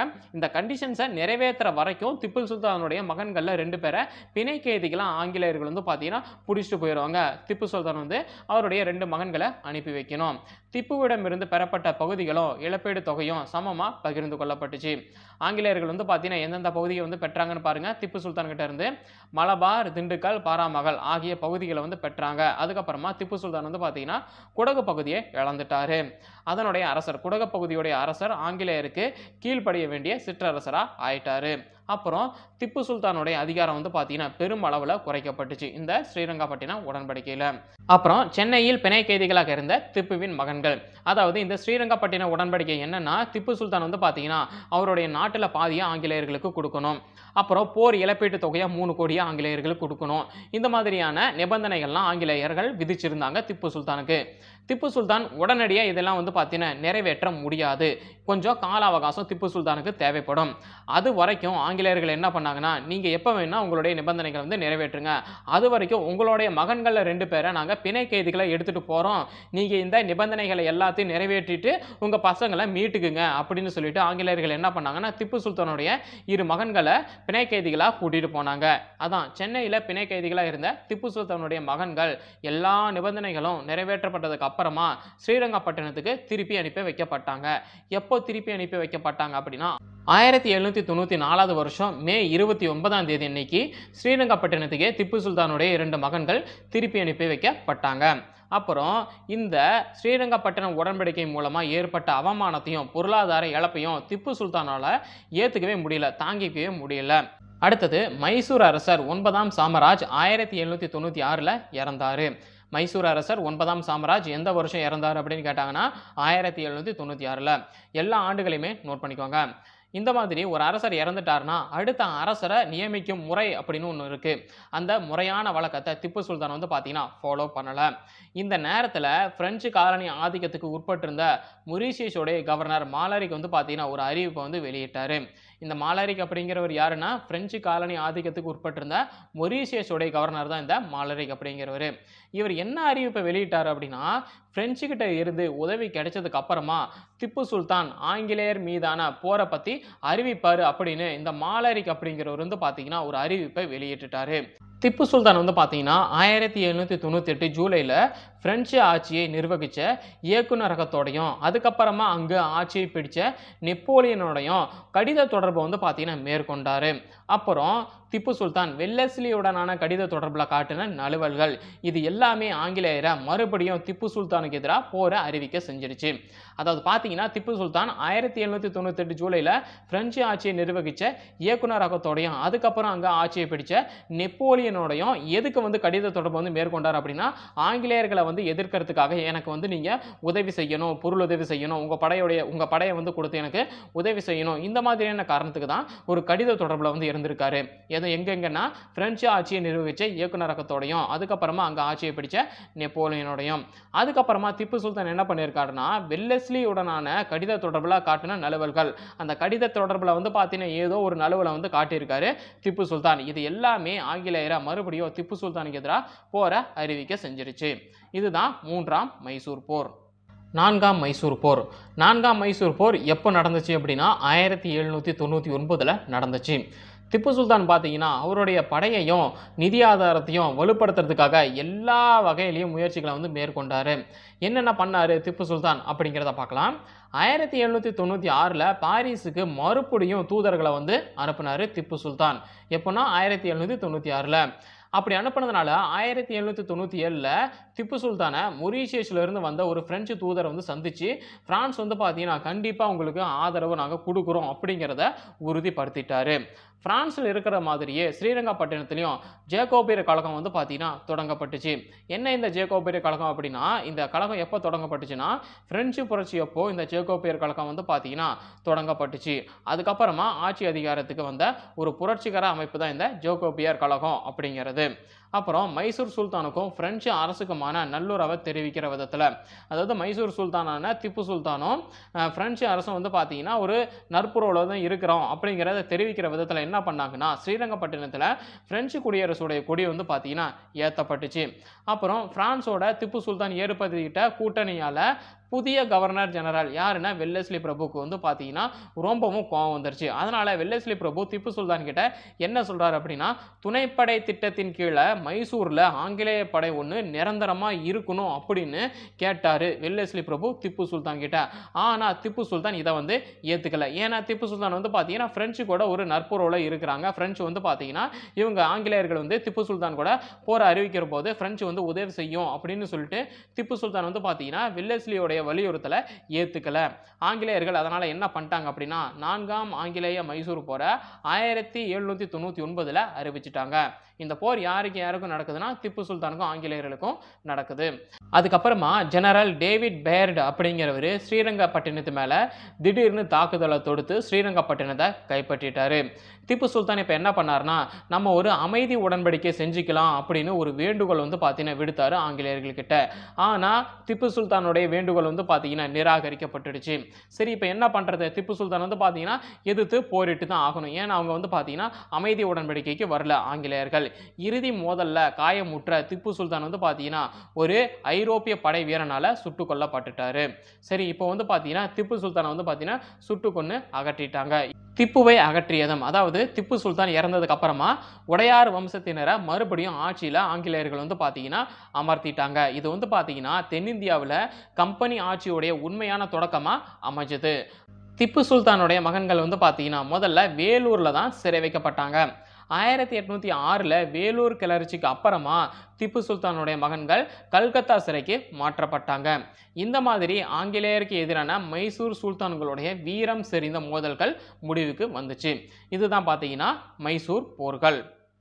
இந்த கண்டிஷன்ஸை நிறைவேற்றுற வரைக்கும் திப்பு சுல்தானுடைய மகன்களில் ரெண்டு பேரை பிணை கைதிகளாக ஆங்கிலேயர்கள் வந்து பார்த்தீங்கன்னா பிடிச்சிட்டு போயிடுவாங்க. திப்பு சுல்தான் வந்து அவருடைய ரெண்டு மகன்களை அனுப்பி வைக்கணும். திப்புவிடமிருந்து பெறப்பட்ட பகுதிகளும் இழப்பீடு தொகையும் சமமாக பகிர்ந்து கொள்ளப்பட்டுச்சு. ஆங்கிலேயர்கள் வந்து பார்த்தீங்கன்னா எந்தெந்த பகுதியை வந்து பெற்றாங்கன்னு பாருங்க. திப்பு சுல்தான் கிட்ட இருந்து மலபார், திண்டுக்கல், பாராமகல் ஆகிய பகுதிகளை வந்து பெற்றாங்க. அதுக்கப்புறமா திப்பு சுல்தான் வந்து பார்த்தீங்கன்னா குடகு பகுதியை இழந்துட்டாரு. அதனுடைய அரசர், குடகு பகுதியுடைய அரசர் ஆங்கிலேயருக்கு கீழ்ப்படிய வேண்டிய சிற்றரசராக ஆயிட்டாரு. அப்புறம் திப்பு சுல்தானுடைய அதிகாரம் வந்து பார்த்தீங்கன்னா பெரும் அளவில் குறைக்கப்பட்டுச்சு இந்த ஸ்ரீரங்கப்பட்டினம் உடன்படிக்கையில். அப்புறம் சென்னையில் பிணை கைதிகளாக இருந்த திப்புவின் மகன்கள், அதாவது இந்த ஸ்ரீரங்கப்பட்டினம் உடன்படிக்கை என்னன்னா, திப்பு சுல்தான் வந்து பார்த்தீங்கன்னா அவருடைய நாட்டில் பாதியை ஆங்கிலேயர்களுக்கு கொடுக்கணும். அப்புறம் போர் இழப்பீட்டு தொகையாக மூணு கோடியை ஆங்கிலேயர்களுக்கு கொடுக்கணும். இந்த மாதிரியான நிபந்தனைகள்லாம் ஆங்கிலேயர்கள் விதிச்சிருந்தாங்க திப்பு சுல்தானுக்கு. திப்பு சுல்தான் உடனடியாக இதெல்லாம் வந்து பார்த்தீங்கன்னா நிறைவேற்ற முடியாது. கொஞ்சம் கால அவகாசம் திப்பு சுல்தானுக்கு தேவைப்படும். அது வரைக்கும் ஆங்கிலேயர்கள் என்ன பண்ணாங்கன்னா, நீங்கள் எப்போ வேணா உங்களுடைய நிபந்தனைகளை வந்து நிறைவேற்றுங்க, அது வரைக்கும் உங்களுடைய மகன்களில் ரெண்டு பேரை நாங்கள் பிணை கைதிகளை எடுத்துகிட்டு போகிறோம், நீங்கள் இந்த நிபந்தனைகளை எல்லாத்தையும் நிறைவேற்றிட்டு உங்கள் பசங்களை மீட்டுக்குங்க அப்படின்னு சொல்லிட்டு ஆங்கிலேயர்கள் என்ன பண்ணாங்கன்னா, திப்பு சுல்தானுடைய இரு மகன்களை பிணை கைதிகளாக கூட்டிகிட்டு போனாங்க. அதான் சென்னையில் பிணை கைதிகளாக இருந்த திப்பு சுல்தானுடைய மகன்கள் எல்லா நிபந்தனைகளும் நிறைவேற்றப்பட்டதுக்கு அப்புறமா ஸ்ரீரங்கப்பட்டினத்துக்கு திருப்பி அனுப்பி வைக்கப்பட்டாங்க. எப்போ திருப்பி அனுப்பி வைக்கப்பட்டாங்க அப்படின்னா, ஆயிரத்தி எழுநூற்றி தொண்ணூற்றி நாலாவது வருஷம் மே இருபத்தி ஒன்பதாம் தேதி அன்னைக்கு ஸ்ரீரங்கப்பட்டினத்துக்கே திப்பு சுல்தானுடைய இரண்டு மகன்கள் திருப்பி அனுப்பி வைக்கப்பட்டாங்க. அப்புறம் இந்த ஸ்ரீரங்கப்பட்டினம் உடன்படிக்கை மூலமாக ஏற்பட்ட அவமானத்தையும் பொருளாதார இழப்பையும் திப்பு சுல்தானால் ஏற்றுக்கவே முடியல, தாங்கிக்கவே முடியல. அடுத்தது மைசூர் அரசர் ஒன்பதாம் சாமராஜ் ஆயிரத்தி எழுநூற்றி தொண்ணூற்றி ஆறில் இறந்தார். மைசூர் அரசர் ஒன்பதாம் சாமராஜ் எந்த வருஷம் இறந்தார் அப்படின்னு கேட்டாங்கன்னா ஆயிரத்தி எழுநூற்றி தொண்ணூற்றி ஆறில். எல்லா ஆண்டுகளையுமே நோட் பண்ணிக்கோங்க. இந்த மாதிரி ஒரு அரசர் இறந்துட்டார்னா அடுத்த அரசரை நியமிக்கும் முறை அப்படின்னு ஒன்று இருக்குது. அந்த முறையான வழக்கத்தை திப்பு சுல்தான் வந்து பார்த்தீங்கன்னா ஃபாலோ பண்ணலை. இந்த நேரத்தில் பிரெஞ்சு காலனி ஆதிக்கத்துக்கு உட்பட்டிருந்த மொரீஷியஸோடைய கவர்னர் மாலரிக் வந்து பார்த்தீங்கன்னா ஒரு அறிவிப்பை வந்து வெளியிட்டார். இந்த மாலரிக் அப்படிங்கிறவர் யாருன்னா, பிரெஞ்சு காலனி ஆதிக்கத்துக்கு உட்பட்டிருந்த மொரீஷியஸோடைய கவர்னர் தான் இந்த மாலரிக் அப்படிங்கிறவர். இவர் என்ன அறிவிப்பை வெளியிட்டார் அப்படின்னா, பிரெஞ்சு கிட்ட இருந்து உதவி கிடைச்சதுக்கு அப்புறமா திப்பு சுல்தான் ஆங்கிலேயர் மீதான போரை பற்றி அறிவிப்பார் அப்படின்னு இந்த மாலரிக் அப்படிங்கிறவர் வந்து பார்த்தீங்கன்னா ஒரு அறிவிப்பை வெளியிட்டுட்டாரு. திப்பு சுல்தான் வந்து பார்த்தீங்கன்னா ஆயிரத்தி எழுநூற்றி தொண்ணூற்றி எட்டு ஜூலையில் பிரெஞ்சு ஆட்சியை நிர்வகித்த இயக்குநரகத்தோடையும் அதுக்கப்புறமா அங்கே ஆட்சியை பிடிச்ச நெப்போலியனோடையும் கடித தொடர்பை வந்து பார்த்தீங்கன்னா மேற்கொண்டார். அப்புறம் திப்பு சுல்தான் வெல்லஸ்லியுடனான கடித தொடர்பில் காட்டின நழுவல்கள் இது எல்லாமே ஆங்கிலேயரை மறுபடியும் திப்பு சுல்தானுக்கு எதிராக போரை அறிவிக்க செஞ்சிருச்சு. அதாவது பார்த்தீங்கன்னா திப்பு சுல்தான் ஆயிரத்தி எழுநூற்றி தொண்ணூற்றி எட்டு ஜூலையில் பிரெஞ்சு ஆட்சியை நிர்வகித்த இயக்குநரகத்தோடையும் அதுக்கப்புறம் அங்கே ஆட்சியை பிடிச்ச நெப்போலியனோடையும் எதுக்கு வந்து கடித தொடர்பு வந்து மேற்கொண்டார் அப்படின்னா, ஆங்கிலேயர்களை வந்து எதிர்க்கிறதுக்காக எனக்கு வந்து நீங்கள் உதவி செய்யணும், பொருள் உதவி செய்யணும், உங்கள் படையுடைய உங்கள் படையை வந்து கொடுத்து எனக்கு உதவி செய்யணும், இந்த மாதிரியான காரணத்துக்கு தான் ஒரு கடித தொடர்பில் வந்து இருந்திருக்காரு. எது எங்கெங்கன்னா பிரெஞ்சு ஆட்சியை நிர்வகிச்ச இயக்குநரகத்தோடையும் அதுக்கப்புறமா அங்கே ஆட்சியை பிடிச்ச நெப்போலியனோடையும். அதுக்கப்புறமா திப்பு சுல்தான் என்ன பண்ணியிருக்காருன்னா, வெல்லஸ்லியுடனான கடித தொடர்பில் காட்டின நழுவல்கள், அந்த கடித தொடர்பில் வந்து பார்த்தீங்கன்னா ஏதோ ஒரு நழுவலை வந்து காட்டியிருக்காரு திப்பு சுல்தான். இது எல்லாமே ஆங்கிலேயரை மறுபடியும் திப்பு சுல்தானுக்கு எதிராக போரை அறிவிக்க செஞ்சிருச்சு. இதுதான் மூன்றாம் மைசூர் போர். நான்காம் மைசூர் போர். நான்காம் மைசூர் போர் எப்போ நடந்துச்சு அப்படின்னா ஆயிரத்தி எழுநூற்றி தொண்ணூற்றி ஒன்பதில் நடந்துச்சு. திப்பு சுல்தான் பார்த்தீங்கன்னா அவருடைய படையையும் நிதி ஆதாரத்தையும் வலுப்படுத்துறதுக்காக எல்லா வகையிலையும் முயற்சிகளை வந்து மேற்கொண்டார். என்னென்ன பண்ணார் திப்பு சுல்தான் அப்படிங்கிறத பார்க்கலாம். ஆயிரத்தி எழுநூற்றி தொண்ணூற்றி ஆறில் பாரிஸுக்கு மறுபடியும் தூதர்களை வந்து அனுப்பினார் திப்பு சுல்தான். எப்போனா ஆயிரத்தி எழுநூற்றி தொண்ணூற்றி ஆறில். அப்படி அனுப்பினதுனால ஆயிரத்தி எழுநூற்றி தொண்ணூற்றி ஏழில் திப்பு சுல்தானை மொரீஷியஸ்லேருந்து வந்த ஒரு பிரெஞ்சு தூதரை வந்து சந்தித்து பிரான்ஸ் வந்து பார்த்தீங்கன்னா கண்டிப்பாக உங்களுக்கு ஆதரவு நாங்கள் கொடுக்குறோம் அப்படிங்கிறத உறுதிப்படுத்திட்டார். பிரான்ஸில் இருக்கிற மாதிரியே ஸ்ரீரங்கப்பட்டினத்துலையும் ஜேக்கோபியர் கழகம் வந்து பார்த்தீங்கன்னா தொடங்கப்பட்டுச்சு. என்ன இந்த ஜேக்கோபியர் கழகம் அப்படின்னா, இந்த கழகம் எப்போ தொடங்கப்பட்டுச்சுன்னா பிரெஞ்சு புரட்சி அப்போ இந்த ஜேக்கோபியர் கழகம் வந்து பார்த்தீங்கன்னா தொடங்கப்பட்டுச்சு. அதுக்கப்புறமா ஆட்சி அதிகாரத்துக்கு வந்த ஒரு புரட்சிகர அமைப்பு தான் இந்த ஜேக்கோபியர் கழகம் அப்படிங்கிறது. அப்புறம் மைசூர் சுல்தானுக்கும் பிரெஞ்சு அரசுக்குமான நல்லுறவை தெரிவிக்கிற விதத்தில், அதாவது மைசூர் சுல்தானான திப்பு சுல்தானும் பிரெஞ்சு அரசும் வந்து பார்த்தீங்கன்னா ஒரு நட்புறவில் தான் இருக்கிறோம் அப்படிங்கிறத தெரிவிக்கிற விதத்தில் என்ன பண்ணாங்கன்னா, ஸ்ரீரங்கப்பட்டினத்தில் பிரெஞ்சு குடியரசுடைய கொடி வந்து பார்த்தீங்கன்னா ஏற்றப்பட்டுச்சு. அப்புறம் பிரான்ஸோட திப்பு சுல்தான் ஏற்படுத்திக்கிட்ட கூட்டணியால் புதிய கவர்னர் ஜெனரல் யாருன்னா வெல்லஸ்லி பிரபுக்கு வந்து பார்த்தீங்கன்னா ரொம்பவும் கோவம் வந்துருச்சு. அதனால வெல்லஸ்லி பிரபு திப்பு சுல்தான் கிட்ட என்ன சொல்றாரு அப்படின்னா, துணைப்படை திட்டத்தின் கீழே மைசூர்ல ஆங்கிலேய படை ஒன்று நிரந்தரமா இருக்கணும் அப்படின்னு கேட்டாரு வெல்லஸ்லி பிரபு திப்பு சுல்தான் கிட்ட. ஆனா திப்பு சுல்தான் இதை வந்து ஏத்துக்கல. ஏன்னா திப்பு சுல்தான் வந்து பார்த்தீங்கன்னா பிரெஞ்சு கூட ஒரு நட்புறவுல இருக்கிறாங்க. பிரெஞ்சு வந்து பார்த்தீங்கன்னா இவங்க ஆங்கிலேயர்கள் வந்து திப்பு சுல்தான் கூட போரை அறிவிக்கிற போது பிரெஞ்சு வந்து உதவி செய்யும் அப்படின்னு சொல்லிட்டு திப்பு சுல்தான் வந்து பார்த்தீங்கன்னா வெல்லஸ்லியோடைய வலியுறுத்தலை ஏத்துக்கல. ஆங்கிலேயர்கள் அதனால என்ன பண்ணிட்டாங்க அப்படின்னா நான்காம் ஆங்கிலேய மைசூர் போரை ஆயிரத்தி எழுநூத்தி தொண்ணூத்தி ஒன்பதுல அறிவிச்சிட்டாங்க. இந்த போர் யாருக்கு யாருக்கும் நடக்குதுன்னா திப்பு சுல்தானுக்கும் ஆங்கிலேயர்களுக்கும் நடக்குது. அதுக்கப்புறமா ஜெனரல் டேவிட் பேர்டு அப்படிங்கிறவர் ஸ்ரீரங்கப்பட்டினத்து மேல திடீர்னு தாக்குதலை தொடுத்து ஸ்ரீரங்கப்பட்டினத்தை கைப்பற்றிட்டாரு. திப்பு சுல்தான் இப்போ என்ன பண்ணார்னா நம்ம ஒரு அமைதி உடன்படிக்கை செஞ்சுக்கலாம் அப்படின்னு ஒரு வேண்டுகோள் வந்து பார்த்தீங்கன்னா விடுத்தாரு ஆங்கிலேயர்கள்கிட்ட. ஆனால் திப்பு சுல்தானுடைய வேண்டுகோள் வந்து பார்த்தீங்கன்னா நிராகரிக்கப்பட்டுடுச்சு. சரி இப்போ என்ன பண்ணுறது, திப்பு சுல்தான் வந்து பார்த்தீங்கன்னா எதிர்த்து போரிட்டு தான் ஆகணும். ஏன்னா அவங்க வந்து பார்த்தீங்கன்னா அமைதி உடன்படிக்கைக்கு வரல ஆங்கிலேயர்கள். இறுதி மோதல்ல காயமுற்ற திப்பு சுல்தான் வந்து பார்த்தீங்கன்னா ஒரு ஐரோப்பிய படை வீரனால சுட்டு கொல்லப்பட்டுட்டாரு. சரி இப்போ வந்து பார்த்தீங்கன்னா திப்பு சுல்தானை வந்து பார்த்தீங்கன்னா சுட்டு கொன்று அகற்றிட்டாங்க. திப்புவை அகற்றியதும் அதாவது திப்பு சுல்தான் இறந்ததுக்கு அப்புறமா உடையார் வம்சத்தினரை மறுபடியும் ஆட்சியில் ஆங்கிலேயர்கள் வந்து பார்த்தீங்கன்னா அமர்த்திட்டாங்க. இது வந்து பார்த்தீங்கன்னா தென்னிந்தியாவில் கம்பெனி ஆட்சியுடைய உண்மையான தொடக்கமாக அமைஞ்சது. திப்பு சுல்தானுடைய மகன்கள் வந்து பார்த்தீங்கன்னா முதல்ல வேலூரில் தான் சிறை வைக்கப்பட்டாங்க. ஆயிரத்தி எட்நூத்தி ஆறுல வேலூர் கிளர்ச்சிக்கு அப்புறமா திப்பு சுல்தானுடைய மகன்கள் கல்கத்தா சிறைக்கு மாற்றப்பட்டாங்க. இந்த மாதிரி ஆங்கிலேயருக்கு எதிரான மைசூர் சுல்தான்களுடைய வீரம் செறிந்த மோதல்கள் முடிவுக்கு வந்துச்சு. இதுதான் பார்த்தீங்கன்னா மைசூர் போர்கள்.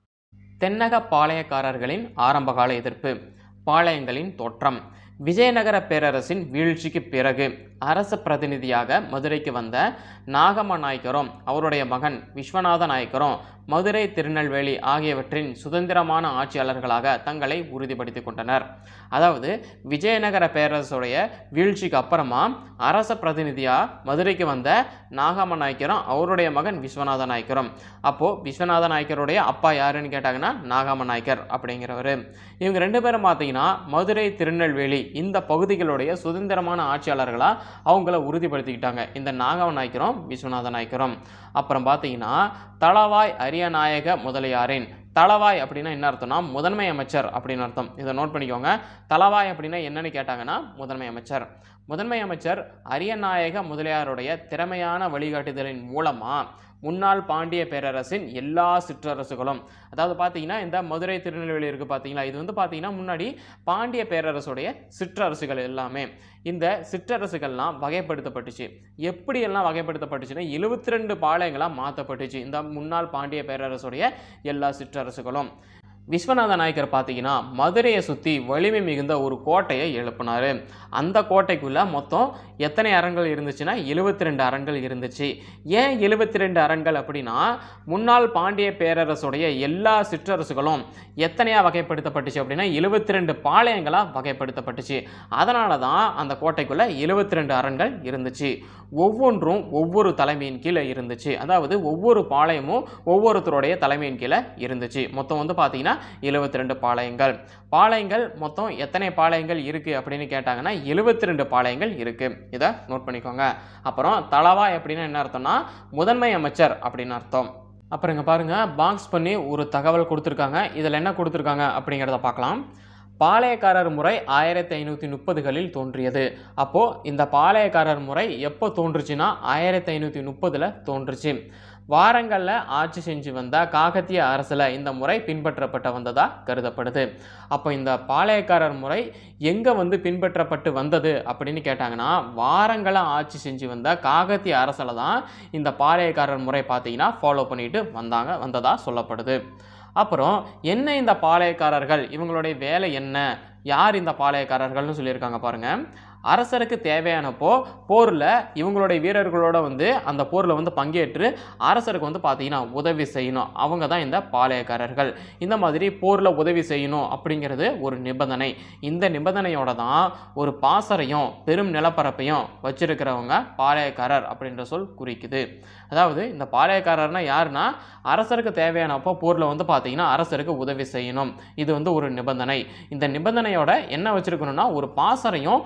தென்னக பாளையக்காரர்களின் ஆரம்பகால எதிர்ப்பு. பாளையங்களின் தோற்றம். விஜயநகர பேரரசின் வீழ்ச்சிக்கு பிறகு அரச பிரதிநிதியாக மதுரைக்கு வந்த நாகம நாயக்கரும் அவருடைய மகன் விஸ்வநாத நாயக்கரும் மதுரை திருநெல்வேலி ஆகியவற்றின் சுதந்திரமான ஆட்சியாளர்களாக தங்களை உறுதிப்படுத்திக் கொண்டனர். அதாவது விஜயநகர பேரரசுடைய வீழ்ச்சிக்கு அப்புறமா அரச பிரதிநிதியா மதுரைக்கு வந்த நாகம நாயக்கரும் அவருடைய மகன் விஸ்வநாத நாயக்கரும். அப்போ விஸ்வநாத நாயக்கருடைய அப்பா யாருன்னு கேட்டாங்கன்னா நாகம நாயக்கர் அப்படிங்கிறவர். இவங்க ரெண்டு பேரும் பார்த்தீங்கன்னா மதுரை திருநெல்வேலி இந்த பகுதிகளுடைய சுதந்திரமான ஆட்சியாளர்களா அவங்கள உறுதிப்படுத்திக்கிட்டாங்க இந்த நாகம நாயக்கரும் விஸ்வநாத நாயக்கரும். அப்புறம் பார்த்தீங்கன்னா தளவாய் அரியநாயக முதலியாரின். தளவாய் அப்படின்னா என்ன அர்த்தம்னா முதன்மை அமைச்சர் அப்படின்னு அர்த்தம். இதை நோட் பண்ணிக்கோங்க. தளவாய் அப்படின்னா என்னன்னு கேட்டாங்கன்னா முதன்மை அமைச்சர். முதன்மை அமைச்சர் அரியநாயக முதலியாருடைய திறமையான வழிகாட்டுதலின் மூலமா முன்னாள் பாண்டிய பேரரசின் எல்லா சிற்றரசுகளும், அதாவது பார்த்தீங்கன்னா இந்த மதுரை திருநெல்வேலி இருக்குது பார்த்தீங்களா, இது வந்து பார்த்தீங்கன்னா முன்னாடி பாண்டிய பேரரசுடைய சிற்றரசுகள் எல்லாமே. இந்த சிற்றரசுகள்லாம் வகைப்படுத்தப்பட்டுச்சு. எப்படியெல்லாம் வகைப்படுத்தப்பட்டுச்சுன்னா எழுபத்தி ரெண்டு பாளையங்களாக மாற்றப்பட்டுச்சு இந்த முன்னாள் பாண்டிய பேரரசுடைய எல்லா சிற்றரசுகளும். விஸ்வநாத நாயக்கர் பார்த்தீங்கன்னா மதுரையை சுற்றி வலிமை மிகுந்த ஒரு கோட்டையை எழுப்பினார். அந்த கோட்டைக்குள்ள மொத்தம் எத்தனை அரண்கள் இருந்துச்சுன்னா எழுபத்தி ரெண்டு அரண்கள் இருந்துச்சு. ஏன் எழுபத்தி ரெண்டு அரண்கள் அப்படின்னா முன்னாள் பாண்டிய பேரரசுடைய எல்லா சிற்றரசுகளும் எத்தனையா வகைப்படுத்தப்பட்டுச்சு அப்படின்னா எழுபத்தி ரெண்டு பாளையங்களாக வகைப்படுத்தப்பட்டுச்சு. அதனால தான் அந்த கோட்டைக்குள்ள எழுபத்தி ரெண்டு அரண்கள் இருந்துச்சு. ஒவ்வொன்றும் ஒவ்வொரு தலைமையின் கீழே இருந்துச்சு. அதாவது ஒவ்வொரு பாளையமும் ஒவ்வொருத்தருடைய தலைமையின் கீழே இருந்துச்சு. மொத்தம் வந்து பார்த்தீங்கன்னா எழுபத்தி ரெண்டு பாளையங்கள். பாளையங்கள் மொத்தம் எத்தனை பாளையங்கள் இருக்கு அப்படின்னு கேட்டாங்கன்னா எழுபத்தி ரெண்டு பாளையங்கள் இருக்கு. இதை நோட் பண்ணிக்கோங்க. அப்புறம் தளவாய் அப்படின்னா என்ன அர்த்தம்னா முதன்மை அமைச்சர் அப்படின்னு அர்த்தம். அப்புறம் இங்க பாருங்க பாக்ஸ் பண்ணி ஒரு தகவல் கொடுத்துருக்காங்க. இதில் என்ன கொடுத்துருக்காங்க அப்படிங்கிறத பார்க்கலாம். பாளையக்காரர் முறை ஆயிரத்தி ஐநூற்றி முப்பதுகளில் தோன்றியது. அப்போது இந்த பாளையக்காரர் முறை எப்போ தோன்றுச்சுன்னா ஆயிரத்தி ஐநூற்றி முப்பதில் தோன்றுச்சு. வாரங்களில் ஆட்சி செஞ்சு வந்த காகத்திய அரசில் இந்த முறை பின்பற்றப்பட்டு வந்ததாக கருதப்படுது. அப்போ இந்த பாளையக்காரர் முறை எங்கே வந்து பின்பற்றப்பட்டு வந்தது அப்படின்னு கேட்டாங்கன்னா வாரங்களை ஆட்சி செஞ்சு வந்த காகத்திய அரசில் தான் இந்த பாளையக்காரர் முறை பார்த்தீங்கன்னா ஃபாலோ பண்ணிட்டு வந்தாங்க வந்ததாக சொல்லப்படுது. அப்புறம் என்ன இந்த பாளையக்காரர்கள், இவங்களுடைய வேலை என்ன, யார் இந்த பாளையக்காரர்கள்னு சொல்லியிருக்காங்க பாருங்க. அரசருக்கு தேவையானப்போ போரில் இவங்களுடைய வீரர்களோட வந்து அந்த போரில் வந்து பங்கேற்று அரசருக்கு வந்து பார்த்தீங்கன்னா உதவி செய்யணும். அவங்க தான் இந்த பாளையக்காரர்கள். இந்த மாதிரி போரில் உதவி செய்யணும் அப்படிங்கிறது ஒரு நிபந்தனை. இந்த நிபந்தனையோட தான் ஒரு பாசறையும் பெரும் நிலப்பரப்பையும் வச்சிருக்கிறவங்க பாளையக்காரர் அப்படின்ற சொல் குறிக்குது. அதாவது இந்த பாளையக்காரர்னா யாருன்னா அரசருக்கு தேவையானப்போ போரில் வந்து பார்த்தீங்கன்னா அரசருக்கு உதவி செய்யணும். இது வந்து ஒரு நிபந்தனை. இந்த நிபந்தனையோட என்ன வச்சிருக்கணும்னா ஒரு பாசறையும் ஒரு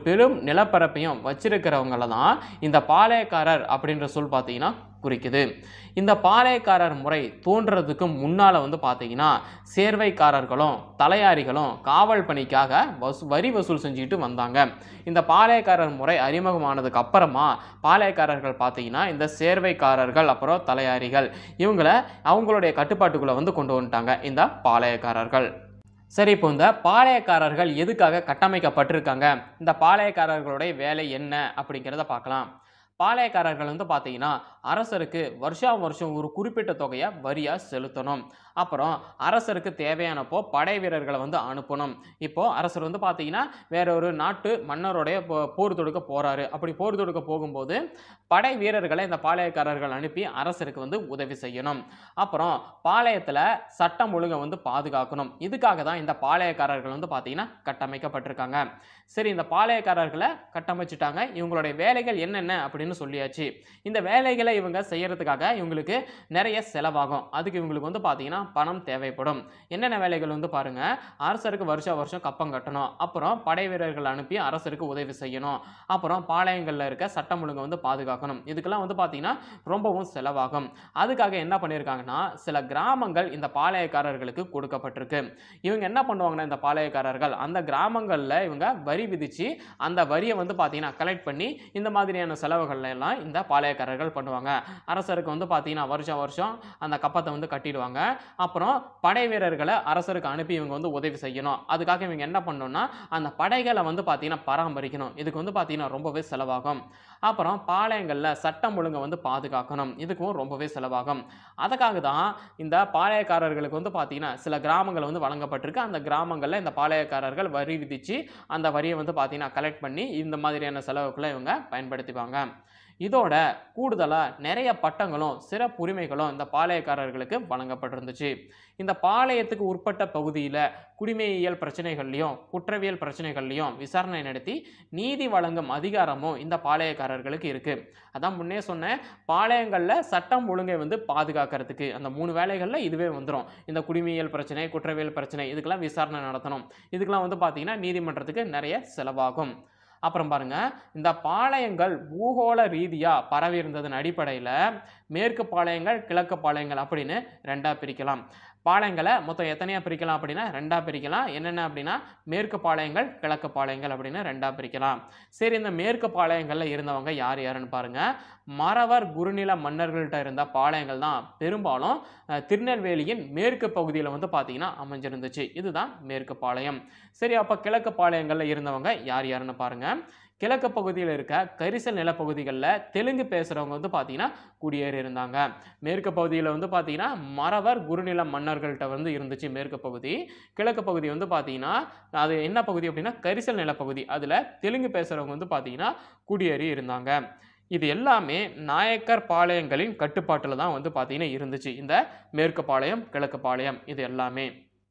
பெரும் நிலப்பரப்பையும் வச்சிருக்கிறவங்கள தான் இந்த பாளையக்காரர் அப்படின்ற சொல் பார்த்தீங்கன்னா குறிக்குது. இந்த பாளையக்காரர் முறை தோன்றதுக்கு முன்னால வந்து பார்த்தீங்கன்னா சேர்வைக்காரர்களும் தலையாரிகளும் காவல் பணிக்காக வசூ வரி வசூல் செஞ்சுக்கிட்டு வந்தாங்க. இந்த பாளையக்காரர் முறை அறிமுகமானதுக்கு அப்புறமா பாளையக்காரர்கள் பார்த்தீங்கன்னா இந்த சேர்வைக்காரர்கள் அப்புறம் தலையாரிகள் இவங்கள அவங்களுடைய கட்டுப்பாட்டுக்குள்ள வந்து கொண்டு வந்துட்டாங்க இந்த பாளையக்காரர்கள். சரி, இப்போ இந்த பாளையக்காரர்கள் எதுக்காக கட்டமைக்கப்பட்டிருக்காங்க, இந்த பாளையக்காரர்களுடைய வேலை என்ன அப்படிங்கிறத பார்க்கலாம். பாளையக்காரர்கள் வந்து பார்த்தீங்கன்னா அரசருக்கு வருஷா வருஷம் ஒரு குறிப்பிட்ட தொகையை வரியா செலுத்தணும். அப்புறம் அரசருக்கு தேவையானப்போ படை வீரர்களை வந்து அனுப்பணும். இப்போ அரசர் வந்து பார்த்தீங்கன்னா வேற ஒரு நாட்டு மன்னருடைய போர் தொடுக்க போறாரு. அப்படி போர் தொடுக்க போகும்போது படை வீரர்களை இந்த பாளையக்காரர்கள் அனுப்பி அரசருக்கு வந்து உதவி செய்யணும். அப்புறம் பாளையத்தில் சட்டம் ஒழுங்கை வந்து பாதுகாக்கணும். இதுக்காக தான் இந்த பாளையக்காரர்கள் வந்து பார்த்தீங்கன்னா கட்டமைக்கப்பட்டிருக்காங்க. சரி, இந்த பாளையக்காரர்களை கட்டமைச்சிட்டாங்க. இவங்களுடைய வேலைகள் என்னென்ன அப்படின்னு சொல்லியாச்சு. இந்த வேலைகளை இவங்க செய்யறதுக்காக இவங்களுக்கு நிறைய செலவாகும். அதுக்கு இவங்களுக்கு வந்து பார்த்தீங்கன்னா பணம் தேவைப்படும். என்னென்ன வேலைகள் வந்து பாருங்க, அரசருக்கு வருஷம் வருஷம் கப்பம் கட்டணும். அப்புறம் படை வீரர்கள் அனுப்பி அரசருக்கு உதவி செய்யணும். அப்புறம் பாளையங்களில் இருக்க சட்டம் ஒழுங்கை வந்து பாதுகாக்கணும். இதுக்கெல்லாம் வந்து பார்த்தீங்கன்னா ரொம்பவும் செலவாகும். அதுக்காக என்ன பண்ணியிருக்காங்கன்னா சில கிராமங்கள் இந்த பாளையக்காரர்களுக்கு கொடுக்கப்பட்டிருக்கு. இவங்க என்ன பண்ணுவாங்கன்னா இந்த பாளையக்காரர்கள் அந்த கிராமங்களில் இவங்க வரி விதிச்சு அந்த வரியை வந்து பார்த்தீங்கன்னா கலெக்ட் பண்ணி இந்த மாதிரியான செலவுகள் எல்லாம் இந்த பாளையக்காரர்கள் பண்ணுவாங்க. அரசருக்கு வந்து பார்த்தீங்கன்னா வருஷம் வருஷம் அந்த கப்பத்தை வந்து கட்டிடுவாங்க. அப்புறம் படை வீரர்களை அரசருக்கு அனுப்பி இவங்க வந்து உதவி செய்யணும். அதுக்காக இவங்க என்ன பண்ணணும்னா அந்த படைகளை வந்து பார்த்தீங்கன்னா பராமரிக்கணும். இதுக்கு வந்து பார்த்தீங்கன்னா ரொம்பவே செலவாகும். அப்புறம் பாளையங்களில் சட்டம் ஒழுங்கை வந்து பாதுகாக்கணும். இதுக்கும் ரொம்பவே செலவாகும். அதுக்காக தான் இந்த பாளையக்காரர்களுக்கு வந்து பார்த்தீங்கன்னா சில கிராமங்கள் வந்து வழங்கப்பட்டிருக்கு. அந்த கிராமங்களில் இந்த பாளையக்காரர்கள் வரி விதித்து அந்த வரியை வந்து பார்த்தீங்கன்னா கலெக்ட் பண்ணி இந்த மாதிரியான செலவுக்குள்ள இவங்க பயன்படுத்திப்பாங்க. இதோட கூடுதலாக நிறைய பட்டங்களும் சிறப்பு உரிமைகளும் இந்த பாளையக்காரர்களுக்கு வழங்கப்பட்டிருந்துச்சு. இந்த பாளையத்துக்கு உட்பட்ட பகுதியில் குடிமையியல் பிரச்சனைகள்லையும் குற்றவியல் பிரச்சனைகள்லையும் விசாரணை நடத்தி நீதி வழங்கும் அதிகாரமும் இந்த பாளையக்காரர்களுக்கு இருக்கு. அதான் முன்னே சொன்னேன், பாளையங்களில் சட்டம் ஒழுங்கை வந்து பாதுகாக்கிறதுக்கு அந்த மூணு வேலைகளில் இதுவே வந்துடும். இந்த குடிமையியல் பிரச்சனை குற்றவியல் பிரச்சனை இதுக்கெல்லாம் விசாரணை நடத்தணும். இதுக்கெல்லாம் வந்து பார்த்தீங்கன்னா நீதிமன்றத்துக்கு நிறைய செலவாகும். அப்புறம் பாருங்க, இந்த பாளையங்கள் பூகோள ரீதியாக பரவி இருந்ததன் அடிப்படையில் மேற்கு பாளையங்கள் கிழக்கு பாளையங்கள் அப்படின்னு ரெண்டாக பிரிக்கலாம். பாளையங்களை மொத்தம் எத்தனையா பிரிக்கலாம் அப்படின்னா ரெண்டா பிரிக்கலாம். என்னென்ன அப்படின்னா மேற்கு பாளையங்கள் கிழக்கு பாளையங்கள் அப்படின்னு ரெண்டா பிரிக்கலாம். சரி, இந்த மேற்கு பாளையங்கள்ல இருந்தவங்க யார் யாருன்னு பாருங்க. மறவர் குறுநில மன்னர்கள்ட்ட இருந்த பாளையங்கள் தான் பெரும்பாலும் திருநெல்வேலியின் மேற்கு பகுதியில் வந்து பார்த்தீங்கன்னா அமைஞ்சிருந்துச்சு. இதுதான் மேற்கு பாளையம். சரி, அப்போ கிழக்கு பாளையங்கள்ல இருந்தவங்க யார் யாருன்னு பாருங்க. கிழக்கு பகுதியில் இருக்க கரிசல் நிலப்பகுதிகளில் தெலுங்கு பேசுகிறவங்க வந்து பார்த்தீங்கன்னா குடியேறி இருந்தாங்க. மேற்கு பகுதியில் வந்து பார்த்தீங்கன்னா மறவர் குறுநில மன்னர்கள்ட்ட வந்து இருந்துச்சு மேற்கு பகுதி. கிழக்கு பகுதி வந்து பார்த்தீங்கன்னா அது என்ன பகுதி அப்படின்னா கரிசல் நிலப்பகுதி. அதில் தெலுங்கு பேசுகிறவங்க வந்து பார்த்தீங்கன்னா குடியேறி இருந்தாங்க. இது எல்லாமே நாயக்கர் பாளையங்களின் கட்டுப்பாட்டில் தான் வந்து பார்த்தீங்கன்னா இருந்துச்சு. இந்த மேற்கு பாளையம் கிழக்கு பாளையம் இது எல்லாமே.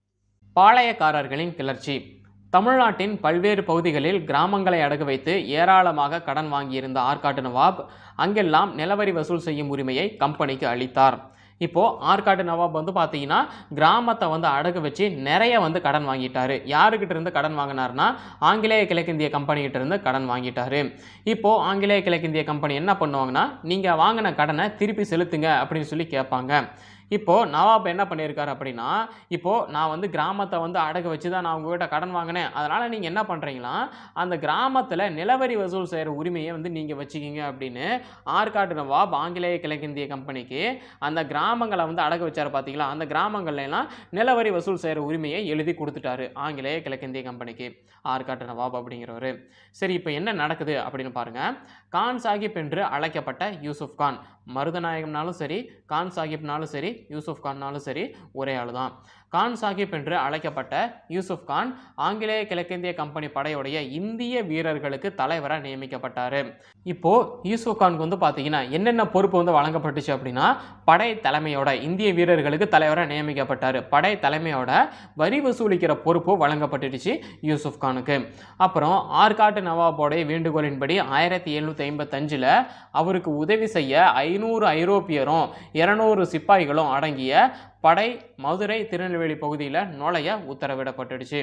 பாளையக்காரர்களின் கிளர்ச்சி. தமிழ்நாட்டின் பல்வேறு பகுதிகளில் கிராமங்களை அடகு வைத்து ஏராளமாக கடன் வாங்கியிருந்த ஆற்காட்டு நவாப் அங்கெல்லாம் நிலவரி வசூல் செய்யும் உரிமையை கம்பெனிக்கு அளித்தார். இப்போது ஆற்காட்டு நவாப் வந்து பார்த்தீங்கன்னா கிராமத்தை வந்து அடகு வச்சு நிறைய வந்து கடன் வாங்கிட்டாரு. யாருக்கிட்ட இருந்து கடன் வாங்கினார்னா ஆங்கிலேய கிழக்கிந்திய கம்பெனிகிட்ட இருந்து கடன் வாங்கிட்டாரு. இப்போது ஆங்கிலேய கிழக்கிந்திய கம்பெனி என்ன பண்ணுவாங்கன்னா நீங்கள் வாங்கின கடனை திருப்பி செலுத்துங்க அப்படின்னு சொல்லி கேட்பாங்க. இப்போது நவாப் என்ன பண்ணியிருக்காரு அப்படின்னா, இப்போது நான் வந்து கிராமத்தை வந்து அடகு வச்சு தான் நான் உங்கள்கிட்ட கடன் வாங்கினேன். அதனால் நீங்கள் என்ன பண்ணுறீங்களா அந்த கிராமத்தில் நிலவரி வசூல் செய்கிற உரிமையை வந்து நீங்கள் வச்சுக்கிங்க அப்படின்னு ஆற்காட்டு நவாப் ஆங்கிலேய கிழக்கிந்திய கம்பெனிக்கு அந்த கிராமங்களை வந்து அடகு வச்சார். பார்த்தீங்களா, அந்த கிராமங்கள்லாம் நிலவரி வசூல் செய்கிற உரிமையை எழுதி கொடுத்துட்டாரு ஆங்கிலேய கிழக்கிந்திய கம்பெனிக்கு ஆற்காட்டு நவாப் அப்படிங்கிறவர். சரி, இப்போ என்ன நடக்குது அப்படின்னு பாருங்கள். கான் சாஹிப் என்று அழைக்கப்பட்ட யூசுப் கான், மருதநாயகம்னாலும் சரி கான் சாஹிப்னாலும் சரி யூசுப் கான்னாலும் சரி ஒரே ஆள் தான். கான் சாஹிப் என்று அழைக்கப்பட்ட யூசுப் கான் ஆங்கிலேய கிழக்கிந்திய கம்பெனி படையுடைய இந்திய வீரர்களுக்கு தலைவராக நியமிக்கப்பட்டார். இப்போது யூசுப் கானுக்கு வந்து பார்த்தீங்கன்னா என்னென்ன பொறுப்பு வந்து வழங்கப்பட்டுச்சு அப்படின்னா படை தலைமையோட இந்திய வீரர்களுக்கு தலைவராக நியமிக்கப்பட்டார். படை தலைமையோட வரி வசூலிக்கிற பொறுப்பு வழங்கப்பட்டுடுச்சு யூசுப் கானுக்கு. அப்புறம் ஆற்காட்டு நவாபோடைய வேண்டுகோளின்படி ஆயிரத்தி எழுநூற்றி ஐம்பத்தஞ்சில் அவருக்கு உதவி செய்ய ஐநூறு ஐரோப்பியரும் இருநூறு சிப்பாய்களும் அடங்கிய படை மதுரை திருநெல்வேலி பகுதியில் நுழைய உத்தரவிடப்பட்டுடுச்சு.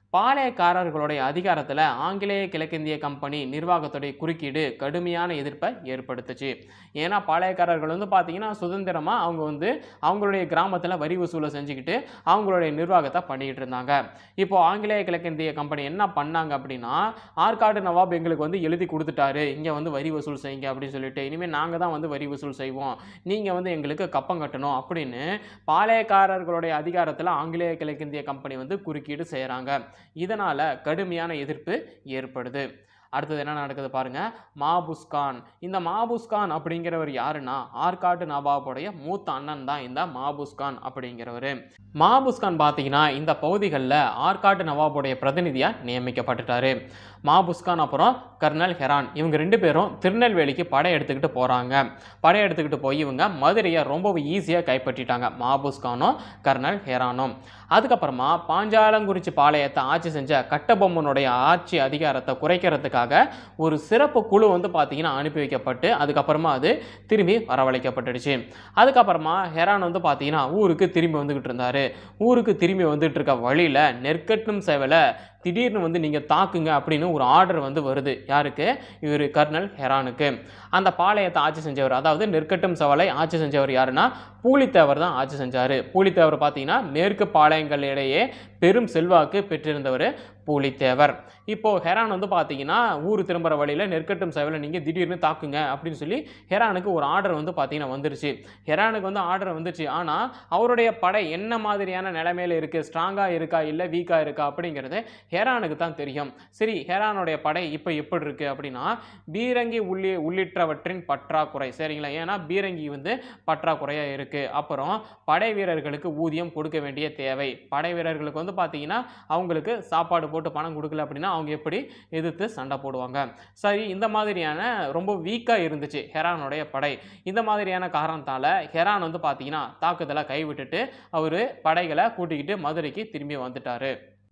பாளையக்காரர்களுடைய அதிகாரத்தில் ஆங்கிலேய கிழக்கிந்திய கம்பெனி நிர்வாகத்துடைய குறுக்கீடு கடுமையான எதிர்ப்பை ஏற்படுத்துச்சு. ஏன்னா பாளையக்காரர்கள் வந்து பார்த்தீங்கன்னா சுதந்திரமாக அவங்க வந்து அவங்களுடைய கிராமத்தில் வரி வசூலை செஞ்சுக்கிட்டு அவங்களுடைய நிர்வாகத்தை பண்ணிக்கிட்டு இருந்தாங்க. இப்போ ஆங்கிலேய கிழக்கிந்திய கம்பெனி என்ன பண்ணாங்க அப்படின்னா, ஆற்காடு நவாப் எங்களுக்கு வந்து எழுதி கொடுத்துட்டாரு, இங்கே வந்து வரி வசூல் செய்யுங்க அப்படின்னு சொல்லிட்டு, இனிமேல் நாங்கள் தான் வந்து வரி வசூல் செய்வோம், நீங்கள் வந்து எங்களுக்கு கப்பம் கட்டணும் அப்படின்னு பாளையக்காரர்களுடைய அதிகாரத்தில் ஆங்கிலேய கிழக்கிந்திய கம்பெனி வந்து குறுக்கீடு செய்கிறாங்க. இதனால கடுமையான எதிர்ப்பு ஏற்படுது. அடுத்தது என்ன நடக்குது பாருங்க, மாபுஸ்கான். இந்த மாபுஸ்கான் அப்படிங்கிறவர் யாருன்னா ஆற்காட்டு நவாபுடைய மூத்த அண்ணன் தான் இந்த மாபுஸ்கான் அப்படிங்கிறவர். மாபுஸ்கான் பார்த்தீங்கன்னா இந்த பகுதிகளில் ஆற்காட்டு நவாபுடைய பிரதிநிதியா நியமிக்கப்பட்டுட்டாரு. மாபுஸ்கான் அப்புறம் கர்னல் ஹெரான் இவங்க ரெண்டு பேரும் திருநெல்வேலிக்கு படை எடுத்துக்கிட்டு போறாங்க. படை எடுத்துக்கிட்டு போய் இவங்க மதுரையை ரொம்ப ஈஸியாக கைப்பற்றிட்டாங்க, மாபுஸ்கானும் கர்னல் ஹெரானும். அதுக்கப்புறமா பாஞ்சாலங்குறிச்சி பாளையத்தை ஆட்சி செஞ்ச கட்டபொம்மனுடைய ஆட்சி அதிகாரத்தை குறைக்கிறதுக்காக ஒரு சிறப்பு குழு வந்து பார்த்தீங்கன்னா அனுப்பி வைக்கப்பட்டு அதுக்கப்புறமா அது திரும்பி வரவழைக்கப்பட்டுடுச்சு. அதுக்கப்புறமா ஹெரான் வந்து பார்த்தீங்கன்னா ஊருக்கு திரும்பி வந்துகிட்டு இருந்தாரு. ஊருக்கு திரும்பி வந்துட்டு இருக்க வழியில நெற்கட்டும் சேவலை திடீர்னு வந்து நீங்கள் தாக்குங்க அப்படின்னு ஒரு ஆர்டர் வந்து வருது. யாருக்கு? இவர் கர்னல் ஹெரானுக்கு. அந்த பாளையத்தை ஆட்சி செஞ்சவர், அதாவது நெற்கட்டும் சவலை ஆட்சி செஞ்சவர் யாருன்னா பூலித்தேவர் தான் ஆட்சி செஞ்சார். பூலித்தேவர் பார்த்தீங்கன்னா மேற்கு பாளையங்களிடையே பெரும் செல்வாக்கு பெற்றிருந்தவர் பூலித்தேவர். இப்போ ஹெரான் வந்து பார்த்தீங்கன்னா ஊர் திரும்புகிற வழியில் நெற்கட்டும் சேவலை நீங்கள் திடீர்னு தாக்குங்க அப்படின்னு சொல்லி ஹெரானுக்கு ஒரு ஆர்டர் வந்து பார்த்தீங்கன்னா வந்துருச்சு. ஹெரானுக்கு வந்து ஆர்டர் வந்துச்சு. ஆனால் அவருடைய படை என்ன மாதிரியான நிலைமையில் இருக்குது, ஸ்ட்ராங்காக இருக்கா இல்லை வீக்காக இருக்கா அப்படிங்கிறது ஹெரானுக்கு தான் தெரியும். சரி, ஹெரானுடைய படை இப்போ எப்படி இருக்குது அப்படின்னா பீரங்கி உள்ளி உள்ளிட்டவற்றின் பற்றாக்குறை. சரிங்களா, ஏன்னா பீரங்கி வந்து பற்றாக்குறையாக இருக்குது. அப்புறம் படை வீரர்களுக்கு ஊதியம் கொடுக்க வேண்டிய தேவை. படை வீரர்களுக்கு வந்து பார்த்தீங்கன்னா அவங்களுக்கு சாப்பாடு போட்டு பணம் கொடுக்கல அப்படின்னா அவங்க எப்படி எதிர்த்து சண்டை போடுவாங்க. சரி, இந்த மாதிரியான ரொம்ப வீக்காக இருந்துச்சு ஹெரானுடைய படை. இந்த மாதிரியான காரணத்தால் ஹெரான் வந்து பார்த்தீங்கன்னா தாக்குதலை கைவிட்டுட்டு அவர் படைகளை கூட்டிக்கிட்டு மதுரைக்கு திரும்பி வந்துட்டார்.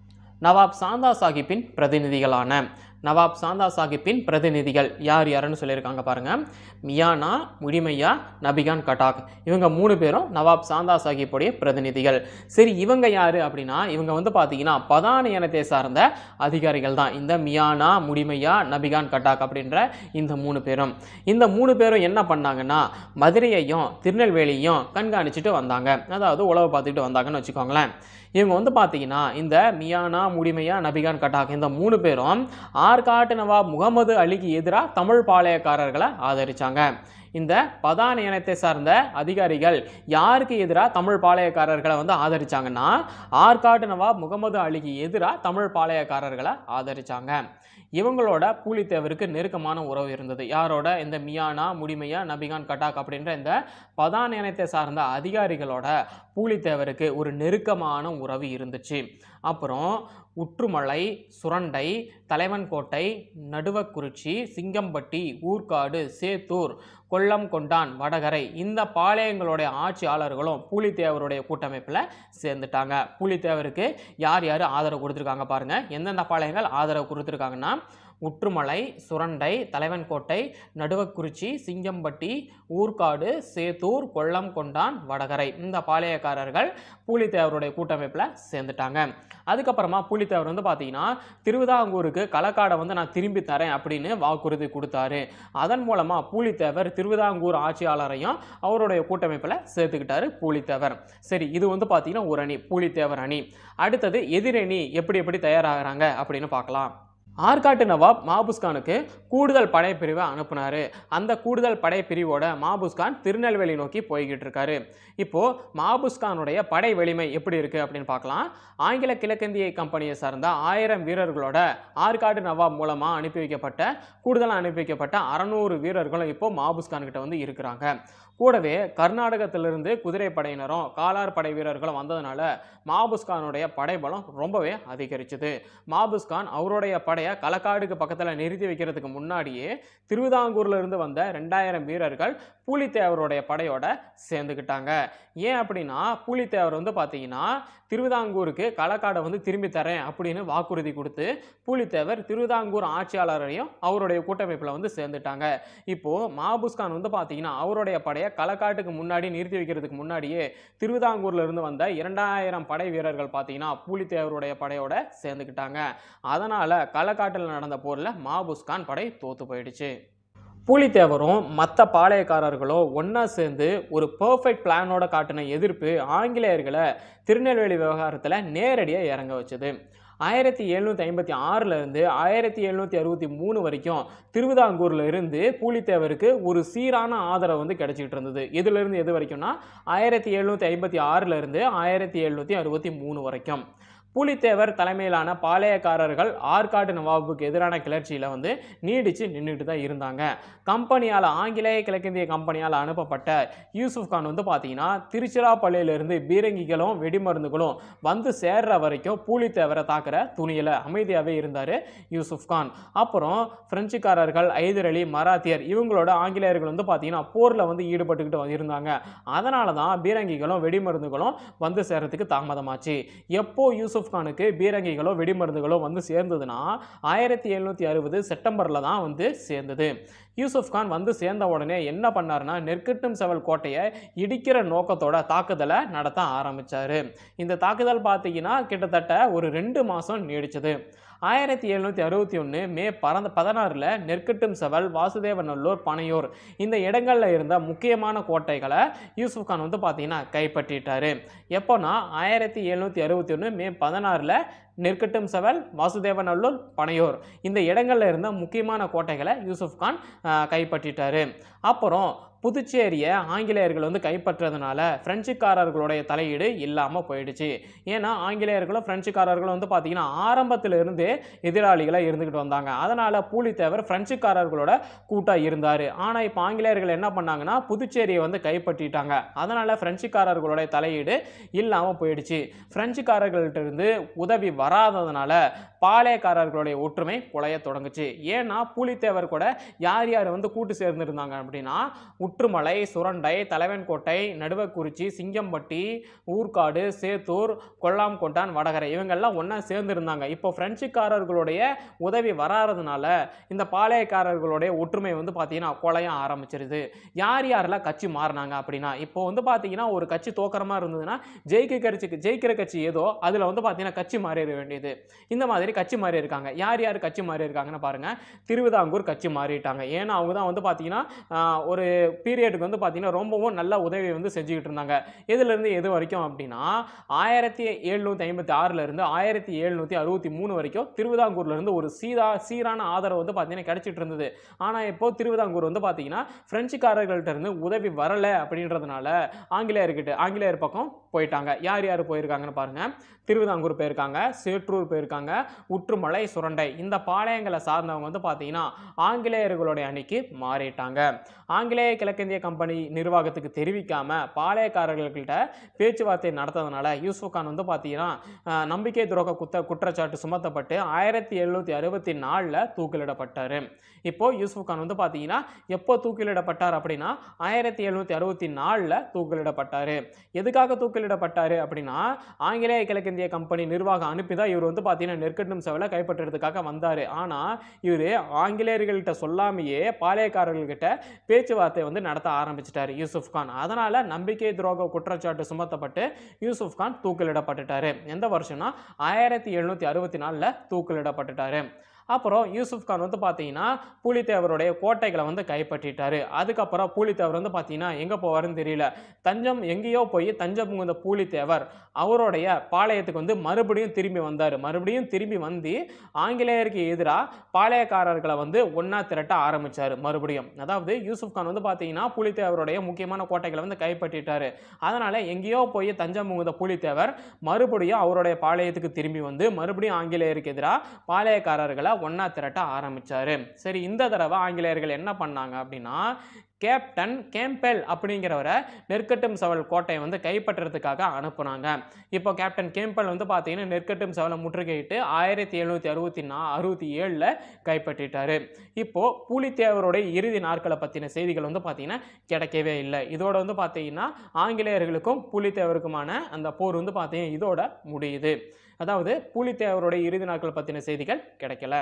நவாப் சாந்தா சாஹிப்பின் பிரதிநிதிகளான நவாப் சாந்தா சாஹிப்பின் பிரதிநிதிகள் யார் யாருன்னு சொல்லியிருக்காங்க பாருங்க. மியானா, முடிமையா, நபிகான் கட்டாக் இவங்க மூணு பேரும் நவாப் சாந்தா சாஹிப்புடைய பிரதிநிதிகள். சரி, இவங்க யாரு அப்படின்னா இவங்க வந்து பார்த்தீங்கன்னா பதானி இனத்தை சார்ந்த அதிகாரிகள் தான் இந்த மியானா, முடிமையா, நபிகான் கட்டாக் அப்படின்ற இந்த மூணு பேரும். இந்த மூணு பேரும் என்ன பண்ணாங்கன்னா மதுரையையும் திருநெல்வேலியையும் கண்காணிச்சுட்டு வந்தாங்க, அதாவது உளவு பார்த்துக்கிட்டு வந்தாங்கன்னு வச்சுக்கோங்களேன். இவங்க வந்து பார்த்தீங்கன்னா இந்த மியானா, முடிமையா, நபிகான் கட்டாக் இந்த மூணு பேரும் ஆற்காட்டு நவாப் முகமது அலிக்கு எதிராக தமிழ் பாளையக்காரர்களை ஆதரிச்சாங்க. இந்த பதானி இனத்தை சார்ந்த அதிகாரிகள் யாருக்கு எதிராக தமிழ் பாளையக்காரர்களை வந்து ஆதரிச்சாங்கன்னா ஆற்காட்டு நவாப் முகமது அலிக்கு எதிராக தமிழ் பாளையக்காரர்களை ஆதரிச்சாங்க. இவங்களோட பூலித்தேவருக்கு நெருக்கமான உறவு இருந்தது. யாரோட? இந்த மியானா, முடிமையா, நபிகான் கட்டாக் அப்படின்ற இந்த பதானி இனத்தை சார்ந்த அதிகாரிகளோட பூலித்தேவருக்கு ஒரு நெருக்கமான உறவு இருந்துச்சு. அப்புறம் உற்றுமலை, சுரண்டை, தலைவன்கோட்டை, நடுவக்குறிச்சி, சிங்கம்பட்டி, ஊர்காடு, சேத்தூர், கொல்லம் கொண்டான், வடகரை இந்த பாளையங்களுடைய ஆட்சியாளர்களும் பூலித்தேவருடைய கூட்டமைப்பில் சேர்ந்துட்டாங்க. பூலித்தேவருக்கு யார் யார் ஆதரவு கொடுத்துருக்காங்க பாருங்க. எந்தெந்த பாளையங்கள் ஆதரவு கொடுத்துருக்காங்கன்னா உற்றுமலை, சுரண்டை, தலைவன்கோட்டை, நடுவக்குறிச்சி, சிங்கம்பட்டி, ஊர்காடு, சேத்தூர், கொல்லம் கொண்டான், வடகரை இந்த பாளையக்காரர்கள் பூலித்தேவருடைய கூட்டமைப்பில் சேர்ந்துட்டாங்க. அதுக்கப்புறமா பூலித்தேவர் வந்து பார்த்தீங்கன்னா திருவிதாங்கூருக்கு களக்காடை வந்து நான் திரும்பி தரேன் அப்படின்னு வாக்குறுதி கொடுத்தாரு. அதன் மூலமாக பூலித்தேவர் திருவிதாங்கூர் ஆட்சியாளரையும் அவருடைய கூட்டமைப்பில் சேர்த்துக்கிட்டாரு பூலித்தேவர். சரி, இது வந்து பார்த்தீங்கன்னா ஒரு அணி, பூலித்தேவர் அணி. அடுத்தது எதிரணி எப்படி எப்படி தயாராகிறாங்க அப்படின்னு பார்க்கலாம். ஆற்காட்டு நவாப் மாபுஸ்கானுக்கு கூடுதல் படைப்பிரிவை அனுப்புனாரு. அந்த கூடுதல் படைப்பிரிவோட மாபுஸ்கான் திருநெல்வேலி நோக்கி போய்கிட்டு இருக்காரு. இப்போ மாபுஸ்கானுடைய படை வலிமை எப்படி இருக்கு அப்படின்னு பார்க்கலாம். ஆங்கில கிழக்கிந்திய கம்பெனியை சார்ந்த ஆயிரம் வீரர்களோட ஆற்காடு நவாப் மூலமா அனுப்பி வைக்கப்பட்ட கூடுதலாக அனுப்பி வைக்கப்பட்ட அறுநூறு வீரர்களும் இப்போ மாபுஸ்கான் கிட்ட வந்து இருக்கிறாங்க. கூடவே கர்நாடகத்திலிருந்து குதிரை படையினரும் காலார் படை வீரர்களும் வந்ததுனால மாபுஸ்கானுடைய படைபலம் ரொம்பவே அதிகரிச்சது. மாபுஸ்கான் அவருடைய படையை படையை களக்காடுக்கு பக்கத்தில் நிறுத்தி வைக்கிறதுக்கு முன்னாடியே திருவிதாங்கூர்ல இருந்து வந்த ரெண்டாயிரம் வீரர்கள் பூலித்தேவருடைய படையோட சேர்ந்துக்கிட்டாங்க. ஏன் அப்படின்னா பூலித்தேவர் வந்து பார்த்தீங்கன்னா திருவிதாங்கூருக்கு களக்காடை வந்து திரும்பி தரேன் அப்படின்னு வாக்குறுதி கொடுத்து பூலித்தேவர் திருவிதாங்கூர் ஆட்சியாளரையும் அவருடைய கூட்டமைப்பில் வந்து சேர்ந்துட்டாங்க. இப்போ மாபுஸ்கான் வந்து பார்த்தீங்கன்னா அவருடைய படையை களக்காட்டுக்கு முன்னாடி நிறுத்தி வைக்கிறதுக்கு முன்னாடியே திருவிதாங்கூர்ல இருந்து வந்த இரண்டாயிரம் படை வீரர்கள் பார்த்தீங்கன்னா பூலித்தேவருடைய படையோட சேர்ந்துக்கிட்டாங்க. அதனால களக்காட்டில் நடந்த போர்ல மாபுஸ்கான் படை தோத்து போயிடுச்சு. பூலித்தேவரும் மற்ற பாளையக்காரர்களும் ஒன்றா சேர்ந்து ஒரு பர்ஃபெக்ட் பிளானோட காட்டின எதிர்ப்பு ஆங்கிலேயர்களை திருநெல்வேலி விவகாரத்தில் நேரடியாக இறங்க வச்சது. ஆயிரத்தி எழுநூற்றி ஐம்பத்தி ஆறுல இருந்து ஆயிரத்தி எழுநூற்றி அறுபத்தி மூணு வரைக்கும் திருவிதாங்கூர்ல இருந்து பூலித்தேவருக்கு ஒரு சீரான ஆதரவு வந்து கிடைச்சிட்டு இருந்தது. இதுல இருந்து எது வரைக்கும்னா ஆயிரத்தி எழுநூற்றி ஐம்பத்தி ஆறுல இருந்து ஆயிரத்தி எழுநூற்றி அறுபத்தி மூணு வரைக்கும் பூலித்தேவர் தலைமையிலான பாளையக்காரர்கள் ஆற்காடு நவாபுக்கு எதிரான கிளர்ச்சியில் வந்து நீடிச்சு நின்றுட்டு தான் இருந்தாங்க. கம்பெனியால் ஆங்கிலேய கிழக்கிந்திய கம்பெனியால் அனுப்பப்பட்ட யூசுப் கான் வந்து பார்த்தீங்கன்னா திருச்சிராப்பள்ளியிலிருந்து பீரங்கிகளும் வெடிமருந்துகளும் வந்து சேர்ற வரைக்கும் பூலித்தேவரை தாக்குற துணியில் அமைதியாகவே இருந்தார் யூசுப் கான். அப்புறம் பிரெஞ்சுக்காரர்கள், ஐதர் அலி, மராத்தியர் இவங்களோட ஆங்கிலேயர்கள் வந்து பார்த்தீங்கன்னா போரில் வந்து ஈடுபட்டுக்கிட்டு இருந்தாங்க. அதனால தான் பீரங்கிகளும் வெடிமருந்துகளும் வந்து சேர்றதுக்கு தாமதமாச்சு. எப்போ யூசுப் கானுக்கு பீரங்கிகளோ வெடிமருந்துகளோ வந்து சேர்ந்ததுன்னா ஆயிரத்தி எழுநூற்றி அறுபது செப்டம்பர்ல தான் வந்து சேர்ந்தது. யூசுப் கான் வந்து சேர்ந்த உடனே என்ன பண்ணாருன்னா நெற்கட்டும் செவல் கோட்டையை இடிக்கிற நோக்கத்தோட தாக்குதலை நடத்த ஆரம்பிச்சாரு. இந்த தாக்குதல் பார்த்தீங்கன்னா கிட்டத்தட்ட ஒரு ரெண்டு மாசம் நீடிச்சது. ஆயிரத்தி எழுநூற்றி அறுபத்தி ஒன்று மே பறந்த பதினாறில் நெற்கட்டும் செவல், வாசுதேவநல்லூர், பனையூர் இந்த இடங்களில் இருந்த முக்கியமான கோட்டைகளை யூசுப் கான் வந்து பார்த்தீங்கன்னா கைப்பற்றிட்டாரு. எப்போனா ஆயிரத்தி எழுநூற்றி அறுபத்தி ஒன்று மே பதினாறில் நெற்கட்டும் செவல், வாசுதேவநல்லூர், பனையூர் இந்த இடங்களில் இருந்த முக்கியமான கோட்டைகளை யூசுப் கான் கைப்பற்றிட்டாரு. அப்புறம் புதுச்சேரியை ஆங்கிலேயர்கள் வந்து கைப்பற்றதுனால பிரெஞ்சுக்காரர்களுடைய தலையீடு இல்லாமல் போயிடுச்சு. ஏன்னா ஆங்கிலேயர்களும் பிரெஞ்சுக்காரர்களும் வந்து பார்த்தீங்கன்னா ஆரம்பத்திலிருந்து எதிராளிகளாக இருந்துக்கிட்டு வந்தாங்க. அதனால் பூலித்தேவர் பிரெஞ்சுக்காரர்களோட கூட்டாக இருந்தார். ஆனால் இப்போ ஆங்கிலேயர்கள் என்ன பண்ணாங்கன்னா புதுச்சேரியை வந்து கைப்பற்றிட்டாங்க. அதனால் பிரெஞ்சுக்காரர்களுடைய தலையீடு இல்லாமல் போயிடுச்சு. பிரெஞ்சுக்காரர்கள்ட்ட இருந்து உதவி வராததுனால பாளையக்காரர்களுடைய ஒற்றுமை குலைய தொடங்குச்சு. ஏன்னா பூலித்தேவர் கூட யார் யார் வந்து கூட்டு சேர்ந்துருந்தாங்க அப்படின்னா உற்றுமலை, சுரண்டை, தலைவன்கோட்டை, நடுவக்குறிச்சி, சிங்கம்பட்டி, ஊர்காடு, சேத்தூர், கொல்லாம்கொண்டான், வடகரை இவங்கெல்லாம் ஒன்றா சேர்ந்துருந்தாங்க. இப்போ பிரெஞ்சுக்காரர்களுடைய உதவி வராததுனால இந்த பாளையக்காரர்களுடைய ஒற்றுமை வந்து பார்த்தீங்கன்னா கொலைய ஆரம்பிச்சிருது. யார் யாரெல்லாம் கட்சி மாறினாங்க அப்படின்னா இப்போ வந்து பார்த்தீங்கன்னா ஒரு கட்சி தோக்கரமாக இருந்ததுன்னா ஜெயிக்க கட்சிக்கு ஜெயிக்கிற கட்சி ஏதோ அதில் வந்து பார்த்தீங்கன்னா கட்சி மாறிட வேண்டியது. இந்த மாதிரி கட்சி மாறி இருக்காங்க. யார் யார் கட்சி மாறி இருக்காங்கன்னு பாருங்க. திருவிதாங்கூர் கட்சி மாறிட்டாங்க. ஏன்னா அவங்க தான் வந்து பார்த்தீங்கன்னா ஒரு பீரியடுக்கு வந்து பார்த்தீங்கன்னா ரொம்பவும் நல்ல உதவி வந்து செஞ்சுக்கிட்டு இருந்தாங்க. எதுலேருந்து எது வரைக்கும் அப்படின்னா ஆயிரத்தி எழுநூற்றி ஐம்பத்தி ஆறுல இருந்து ஆயிரத்தி எழுநூற்றி அறுபத்தி மூணு வரைக்கும் திருவிதாங்கூர்ல இருந்து ஒரு சீரா சீரான ஆதரவு வந்து பார்த்தீங்கன்னா கிடைச்சிட்டு இருந்தது. ஆனால் இப்போ திருவிதாங்கூர் வந்து பார்த்தீங்கன்னா பிரெஞ்சுக்காரர்கள்ட்ட இருந்து உதவி வரல அப்படின்றதுனால ஆங்கிலேயர்கிட்ட ஆங்கிலேயர் பக்கம் போயிட்டாங்க. யார் யார் போயிருக்காங்கன்னு பாருங்க. திருவிதாங்கூர் போயிருக்காங்க, சேற்றூர் போயிருக்காங்க, உற்றுமலை, சுரண்டை இந்த பாளையங்களை சார்ந்தவங்க வந்து பார்த்தீங்கன்னா ஆங்கிலேயர்களுடைய அணிக்கு மாறிட்டாங்க. ஆங்கிலேய கிழக்கிந்திய கம்பெனி நிர்வாகத்துக்கு தெரிவிக்காம பாளையக்காரர்கள்கிட்ட பேச்சுவார்த்தை நடத்ததுனால யூசுப் கான் வந்து பார்த்தீங்கன்னா நம்பிக்கை துரோக குத்த குற்றச்சாட்டு சுமத்தப்பட்டு ஆயிரத்தி எழுநூற்றி அறுபத்தி நாலில் தூக்கிலிடப்பட்டார். இப்போ யூசுப் கான் வந்து பார்த்தீங்கன்னா எப்போ தூக்கிலிடப்பட்டார் அப்படின்னா ஆயிரத்தி எழுநூற்றி அறுபத்தி நாலில் தூக்கிலிடப்பட்டார். எதுக்காக தூக்கிலிடப்பட்டார் அப்படின்னா ஆங்கிலேய கிழக்கிந்திய கம்பெனி நிர்வாகம் அனுப்பி தான் இவர் வந்து பார்த்தீங்கன்னா நெற்கட்டும் செவலை கைப்பற்றுறதுக்காக வந்தார். ஆனால் இவர் ஆங்கிலேயர்கள்ட்ட சொல்லாமையே பாளையக்காரர்கள்கிட்ட பேச்சுவார்த்தை வந்து நடத்த ஆரம்பிச்சிட்டார் யூசுப் கான். அதனால நம்பிக்கை துரோக குற்றச்சாட்டு சுமத்தப்பட்டு யூசுப் கான் தூக்கிலிடப்பட்டுட்டாரு. எந்த வருஷம்னா ஆயிரத்தி எழுநூற்றி அறுபத்தி நாலில் தூக்கிலிடப்பட்டுட்டாரு. அப்புறம் யூசுப் கான் வந்து பார்த்தீங்கன்னா பூலித்தேவருடைய கோட்டைகளை வந்து கைப்பற்றிட்டாரு. அதுக்கப்புறம் பூலித்தேவர் வந்து பார்த்தீங்கன்னா எங்கே போவாருன்னு தெரியல. தஞ்சம் எங்கேயோ போய் தஞ்சம் புகுந்த பூலித்தேவர் அவருடைய பாளையத்துக்கு வந்து மறுபடியும் திரும்பி வந்தார். மறுபடியும் திரும்பி வந்து ஆங்கிலேயருக்கு எதிராக பாளையக்காரர்களை வந்து ஒன்றா திரட்ட ஆரம்பித்தார். மறுபடியும் அதாவது யூசுப் கான் வந்து பார்த்தீங்கன்னா பூலித்தேவருடைய முக்கியமான கோட்டைகளை வந்து கைப்பற்றிட்டாரு. அதனால் எங்கேயோ போய் தஞ்சம் புகுந்த பூலித்தேவர் மறுபடியும் அவருடைய பாளையத்துக்கு திரும்பி வந்து மறுபடியும் ஆங்கிலேயருக்கு எதிராக பாளையக்காரர்களை ஒன்றா திரட்ட ஆரம்பித்தார். சரி, இந்த தடவை ஆங்கிலேயர்கள் என்ன பண்ணாங்க அப்படின்னா, கேப்டன் கேம்பெல் அப்படிங்கிறவரை நெற்கட்டும் செவல் கோட்டையை வந்து கைப்பற்றுறதுக்காக அனுப்புனாங்க. இப்போ கேப்டன் கேம்பெல் வந்து பார்த்தீங்கன்னா நெற்கட்டும் செவலை முற்றுகையிட்டு ஆயிரத்தி எழுநூற்றி அறுபத்தி நா அறுபத்தி ஏழில் கைப்பற்றிட்டார். இப்போது பூலித்தேவருடைய இறுதி நாட்களை பற்றின செய்திகள் வந்து பார்த்தீங்கன்னா கிடைக்கவே இல்லை. இதோட வந்து பார்த்தீங்கன்னா ஆங்கிலேயர்களுக்கும் பூலித்தேவருக்குமான அந்த போர் வந்து பார்த்தீங்கன்னா இதோட முடியுது. அதாவது பூலித்தேவருடைய இறுதி நாட்கள் பற்றின செய்திகள் கிடைக்கல.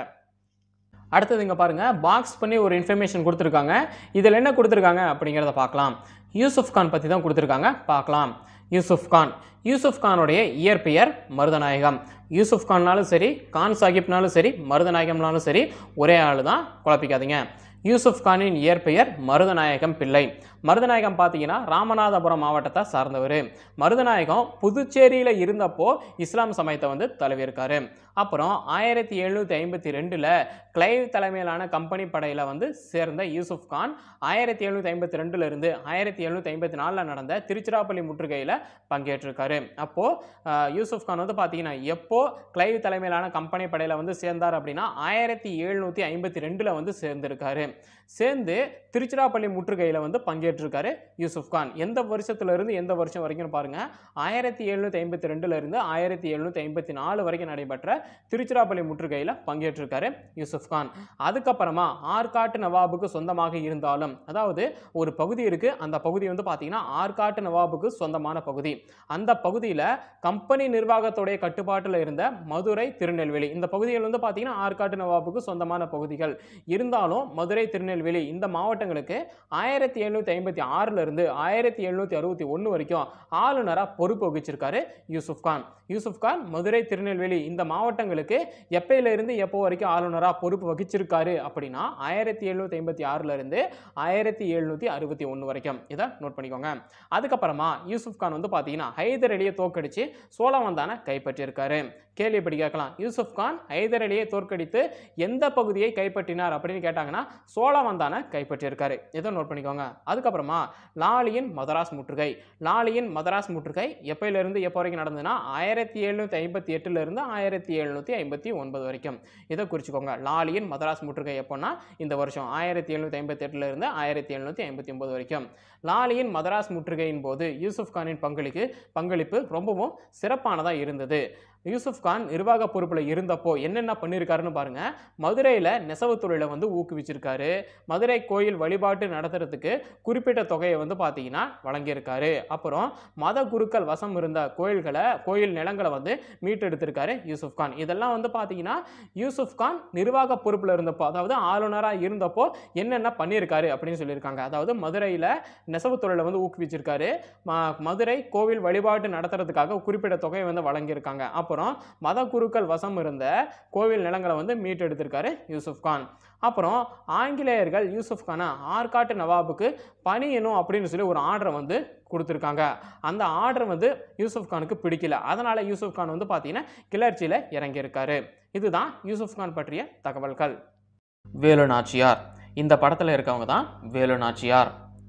அடுத்தது இங்கே பாருங்கள், பாக்ஸ் பண்ணி ஒரு இன்ஃபர்மேஷன் கொடுத்துருக்காங்க. இதில் என்ன கொடுத்துருக்காங்க அப்படிங்கிறத பார்க்கலாம். யூசுப் கான் பற்றி தான் கொடுத்துருக்காங்க, பார்க்கலாம். யூசுப் கான் யூசுப் கானுடைய இயற்பெயர் மருதநாயகம். யூசுப் கான்னாலும் சரி, கான் சாஹிப்னாலும் சரி, மருதநாயகம்னாலும் சரி, ஒரே ஆள் தான், குழப்பிக்காதீங்க. யூசுப் கானின் இயற்பெயர் மருதநாயகம் பிள்ளை. மருதநாயகம் பார்த்தீங்கன்னா ராமநாதபுரம் மாவட்டத்தை சார்ந்தவர். மருதநாயகம் புதுச்சேரியில் இருந்தப்போ இஸ்லாம் சமயத்தை வந்து தழுவியிருக்காரு. அப்புறம் ஆயிரத்தி எழுநூற்றி ஐம்பத்தி ரெண்டில் கிளைவ் தலைமையிலான கம்பெனி படையில் வந்து சேர்ந்த யூசுப் கான் ஆயிரத்தி எழுநூற்றி ஐம்பத்தி ரெண்டுல இருந்து ஆயிரத்தி எழுநூற்றி ஐம்பத்தி நாலில் நடந்த திருச்சிராப்பள்ளி முற்றுகையில் பங்கேற்றிருக்காரு. அப்போது யூசுப் கான் வந்து பார்த்தீங்கன்னா எப்போ கிளைவ் தலைமையிலான கம்பெனி படையில் வந்து சேர்ந்தார் அப்படின்னா ஆயிரத்தி எழுநூற்றி ஐம்பத்தி ரெண்டில் வந்து சேர்ந்திருக்காரு. சேர்ந்து திருச்சிராப்பள்ளி முற்றுகையில் வந்து பங்கேற்றிருக்காரு யூசுப் கான். எந்த வருஷத்துல இருந்து எந்த வருஷம் வரைக்கும் பாருங்க, ஆயிரத்தி எழுநூற்றி ஐம்பத்தி ரெண்டுல இருந்து ஆயிரத்தி எழுநூற்றி ஐம்பத்தி நாலு வரைக்கும் நடைபெற்ற திருச்சிராப்பள்ளி முற்றுகையில் பங்கேற்றிருக்காரு யூசுப் கான். அதுக்கப்புறமா ஆற்காட்டு நவாபுக்கு சொந்தமாக இருந்தாலும், அதாவது ஒரு பகுதி இருக்கு, அந்த பகுதி வந்து பார்த்தீங்கன்னா ஆற்காட்டு நவாபுக்கு சொந்தமான பகுதி. அந்த பகுதியில் கம்பெனி நிர்வாகத்துடைய கட்டுப்பாட்டில் இருந்த மதுரை, திருநெல்வேலி இந்த பகுதிகள் வந்து பார்த்தீங்கன்னா ஆற்காட்டு நவாபுக்கு சொந்தமான பகுதிகள் இருந்தாலும் மதுரை, திருநெல்வேலி இந்த மாவட்டங்களுக்கு ஆயிரத்தி எழுநூற்றி ஐம்பத்தி ஆறுல இருந்து ஆயிரத்தி எழுநூற்றி அறுபத்தி ஒன்று வரைக்கும் ஆளுநராக பொறுப்பு வகிச்சிருக்காரு யூசுப் கான். யூசுப் கான் மதுரை, திருநெல்வேலி இந்த மாவட்டங்களுக்கு எப்பையில இருந்து எப்போ வரைக்கும் ஆளுநராக பொறுப்பு வகிச்சிருக்காரு அப்படின்னா ஆயிரத்தி எழுநூற்றி ஐம்பத்தி ஆறுல இருந்து ஆயிரத்தி எழுநூற்றி அறுபத்தி ஒன்று வரைக்கும். இதை நோட் பண்ணிக்கோங்க. அதுக்கப்புறமா யூசுப் கான் வந்து பார்த்தீங்கன்னா ஹைதர் அலியை தோற்கடிச்சு சோழவந்தானை கைப்பற்றியிருக்காரு. கேள்வி எப்படி கேட்கலாம், யூசுப் கான் ஹைதர் அலியை தோற்கடித்து எந்த பகுதியை கைப்பற்றினார் அப்படின்னு கேட்டாங்கன்னா சோழவந்தானை கைப்பற்றியிருக்காரு. இதை நோட் பண்ணிக்கோங்க. அதுக்கப்புறமா லாலியின் மதராஸ் முற்றுகை. லாலியின் மதராஸ் முற்றுகை எப்பையிலிருந்து எப்போ வரைக்கும் நடந்ததுன்னா ஆயிரத்தி எழுநூற்றி ஐம்பத்தி எட்டுல இருந்து ஆயிரத்தி எழுநூற்றி ஐம்பத்தி ஒன்பது வரைக்கும். இதை குறிச்சுக்கோங்க. லாலியின் மதராஸ் முற்றுகை எப்போன்னா இந்த வருஷம் ஆயிரத்தி எழுநூற்றி ஐம்பத்தி எட்டுல இருந்து ஆயிரத்தி எழுநூற்றி ஐம்பத்தி ஒன்பது வரைக்கும். லாலியின் மதராஸ் முற்றுகையின் போது யூசுப் கானின் பங்களிப்பு பங்களிப்பு ரொம்பவும் சிறப்பானதாக இருந்தது. யூசுப் கான் நிர்வாக பொறுப்பில் இருந்தப்போ என்னென்ன பண்ணியிருக்காருன்னு பாருங்க. மதுரையில் நெசவு தொழிலை வந்து ஊக்குவிச்சிருக்காரு. மதுரை கோயில் வழிபாட்டு நடத்துறதுக்கு குறிப்பிட்ட தொகையை வந்து பார்த்தீங்கன்னா வழங்கியிருக்காரு. அப்புறம் மத குருக்கள் வசம் இருந்த கோயில்களை கோயில் நிலங்களை வந்து மீட்டெடுத்திருக்காரு யூசுப் கான். இதெல்லாம் வந்து பார்த்தீங்கன்னா யூசுப் கான் நிர்வாக பொறுப்பில் இருந்தப்போ, அதாவது ஆளுநராக இருந்தப்போ என்னென்ன பண்ணியிருக்காரு அப்படின்னு சொல்லியிருக்காங்க. அதாவது மதுரையில் நெசவு தொழிலை வந்து ஊக்குவிச்சிருக்காரு. மதுரை கோவில் வழிபாட்டு நடத்துறதுக்காக குறிப்பிட்ட தொகையை வந்து வழங்கியிருக்காங்க. அப்புறம் மத குருக்கள் வசம் இருந்த கோவில் நிலங்களை வந்து மீட்டெடுத்திருக்காரு யூசுப் கான். அப்புறம் ஆங்கிலேயர்கள் யூசுப் கானை ஆற்காட்டு நவாபுக்கு பணியணும் அப்படின்னு சொல்லி ஒரு ஆர்டரை வந்து கொடுத்துருக்காங்க. அந்த ஆர்டர் வந்து யூசுப் கானுக்கு பிடிக்கல. அதனால யூசுப் கான் வந்து பார்த்தீங்கன்னா கிளர்ச்சியில் இறங்கியிருக்காரு. இதுதான் யூசுப் கான் பற்றிய தகவல்கள். வேலு நாச்சியார், இந்த படத்தில் இருக்கவங்க தான் வேலு நாச்சியார்.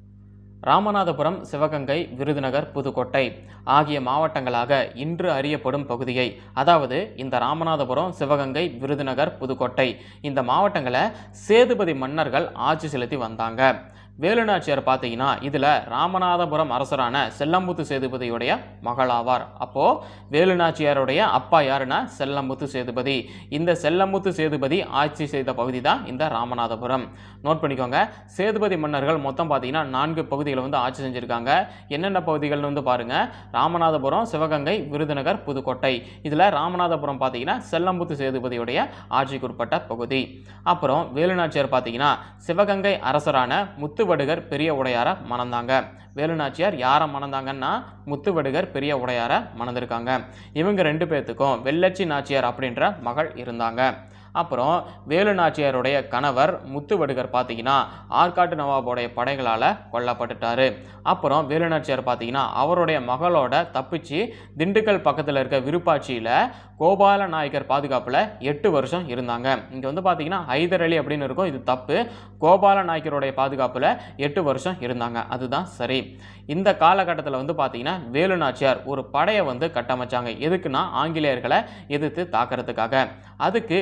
ராமநாதபுரம், சிவகங்கை, விருதுநகர், புதுக்கோட்டை ஆகிய மாவட்டங்களாக இன்று அறியப்படும் பகுதியை, அதாவது இந்த ராமநாதபுரம், சிவகங்கை, விருதுநகர், புதுக்கோட்டை இந்த மாவட்டங்களை சேதுபதி மன்னர்கள் ஆட்சி செலுத்தி வந்தாங்க. வேலுநாச்சியார் பார்த்தீங்கன்னா இதில் ராமநாதபுரம் அரசரான செல்லம்புத்து சேதுபதியுடைய மகளாவார். அப்போது வேலுநாச்சியாருடைய அப்பா யாருன்னா செல்லம்புத்து சேதுபதி. இந்த செல்லம்புத்து சேதுபதி ஆட்சி செய்த பகுதி தான் இந்த ராமநாதபுரம். நோட் பண்ணிக்கோங்க. சேதுபதி மன்னர்கள் மொத்தம் பார்த்தீங்கன்னா நான்கு பகுதிகளை வந்து ஆட்சி செஞ்சுருக்காங்க. என்னென்ன பகுதிகள்னு வந்து பாருங்கள், ராமநாதபுரம், சிவகங்கை, விருதுநகர், புதுக்கோட்டை. இதில் ராமநாதபுரம் பார்த்தீங்கன்னா செல்லம்புத்து சேதுபதியுடைய ஆட்சிக்குட்பட்ட பகுதி. அப்புறம் வேலுநாச்சியார் பார்த்தீங்கன்னா சிவகங்கை அரசரான முத்து முத்துவடுகர் பெரிய உடையார மணந்தாங்க. வேலுநாச்சியார் யாரை மணந்தாங்கன்னா முத்துவடுகர் பெரிய உடையார மணந்திருக்காங்க. இவங்க ரெண்டு பேர்த்துக்கும் வெள்ளச்சி நாச்சியார் அப்படின்ற மகள் இருந்தாங்க. அப்புறம் வேலு நாச்சியாருடைய கணவர் முத்துவடுகர் பார்த்தீங்கன்னா ஆற்காட்டு நவாபுடைய படைகளால் கொல்லப்பட்டுட்டாரு. அப்புறம் வேலு நாச்சியார் பார்த்தீங்கன்னா அவருடைய மகளோட தப்பிச்சு திண்டுக்கல் பக்கத்தில் இருக்க விருப்பாட்சியில் கோபால நாயக்கர் பாதுகாப்பில் எட்டு வருஷம் இருந்தாங்க. இங்கே வந்து பார்த்தீங்கன்னா ஹைதர் அலி அப்படின்னு இருக்கும், இது தப்பு. கோபால நாயக்கருடைய பாதுகாப்பில் எட்டு வருஷம் இருந்தாங்க, அதுதான் சரி. இந்த காலகட்டத்தில் வந்து பார்த்தீங்கன்னா வேலு நாச்சியார் ஒரு படையை வந்து கட்டமைச்சாங்க. எதுக்குன்னா ஆங்கிலேயர்களை எதிர்த்து தாக்கிறதுக்காக. அதுக்கு வேலு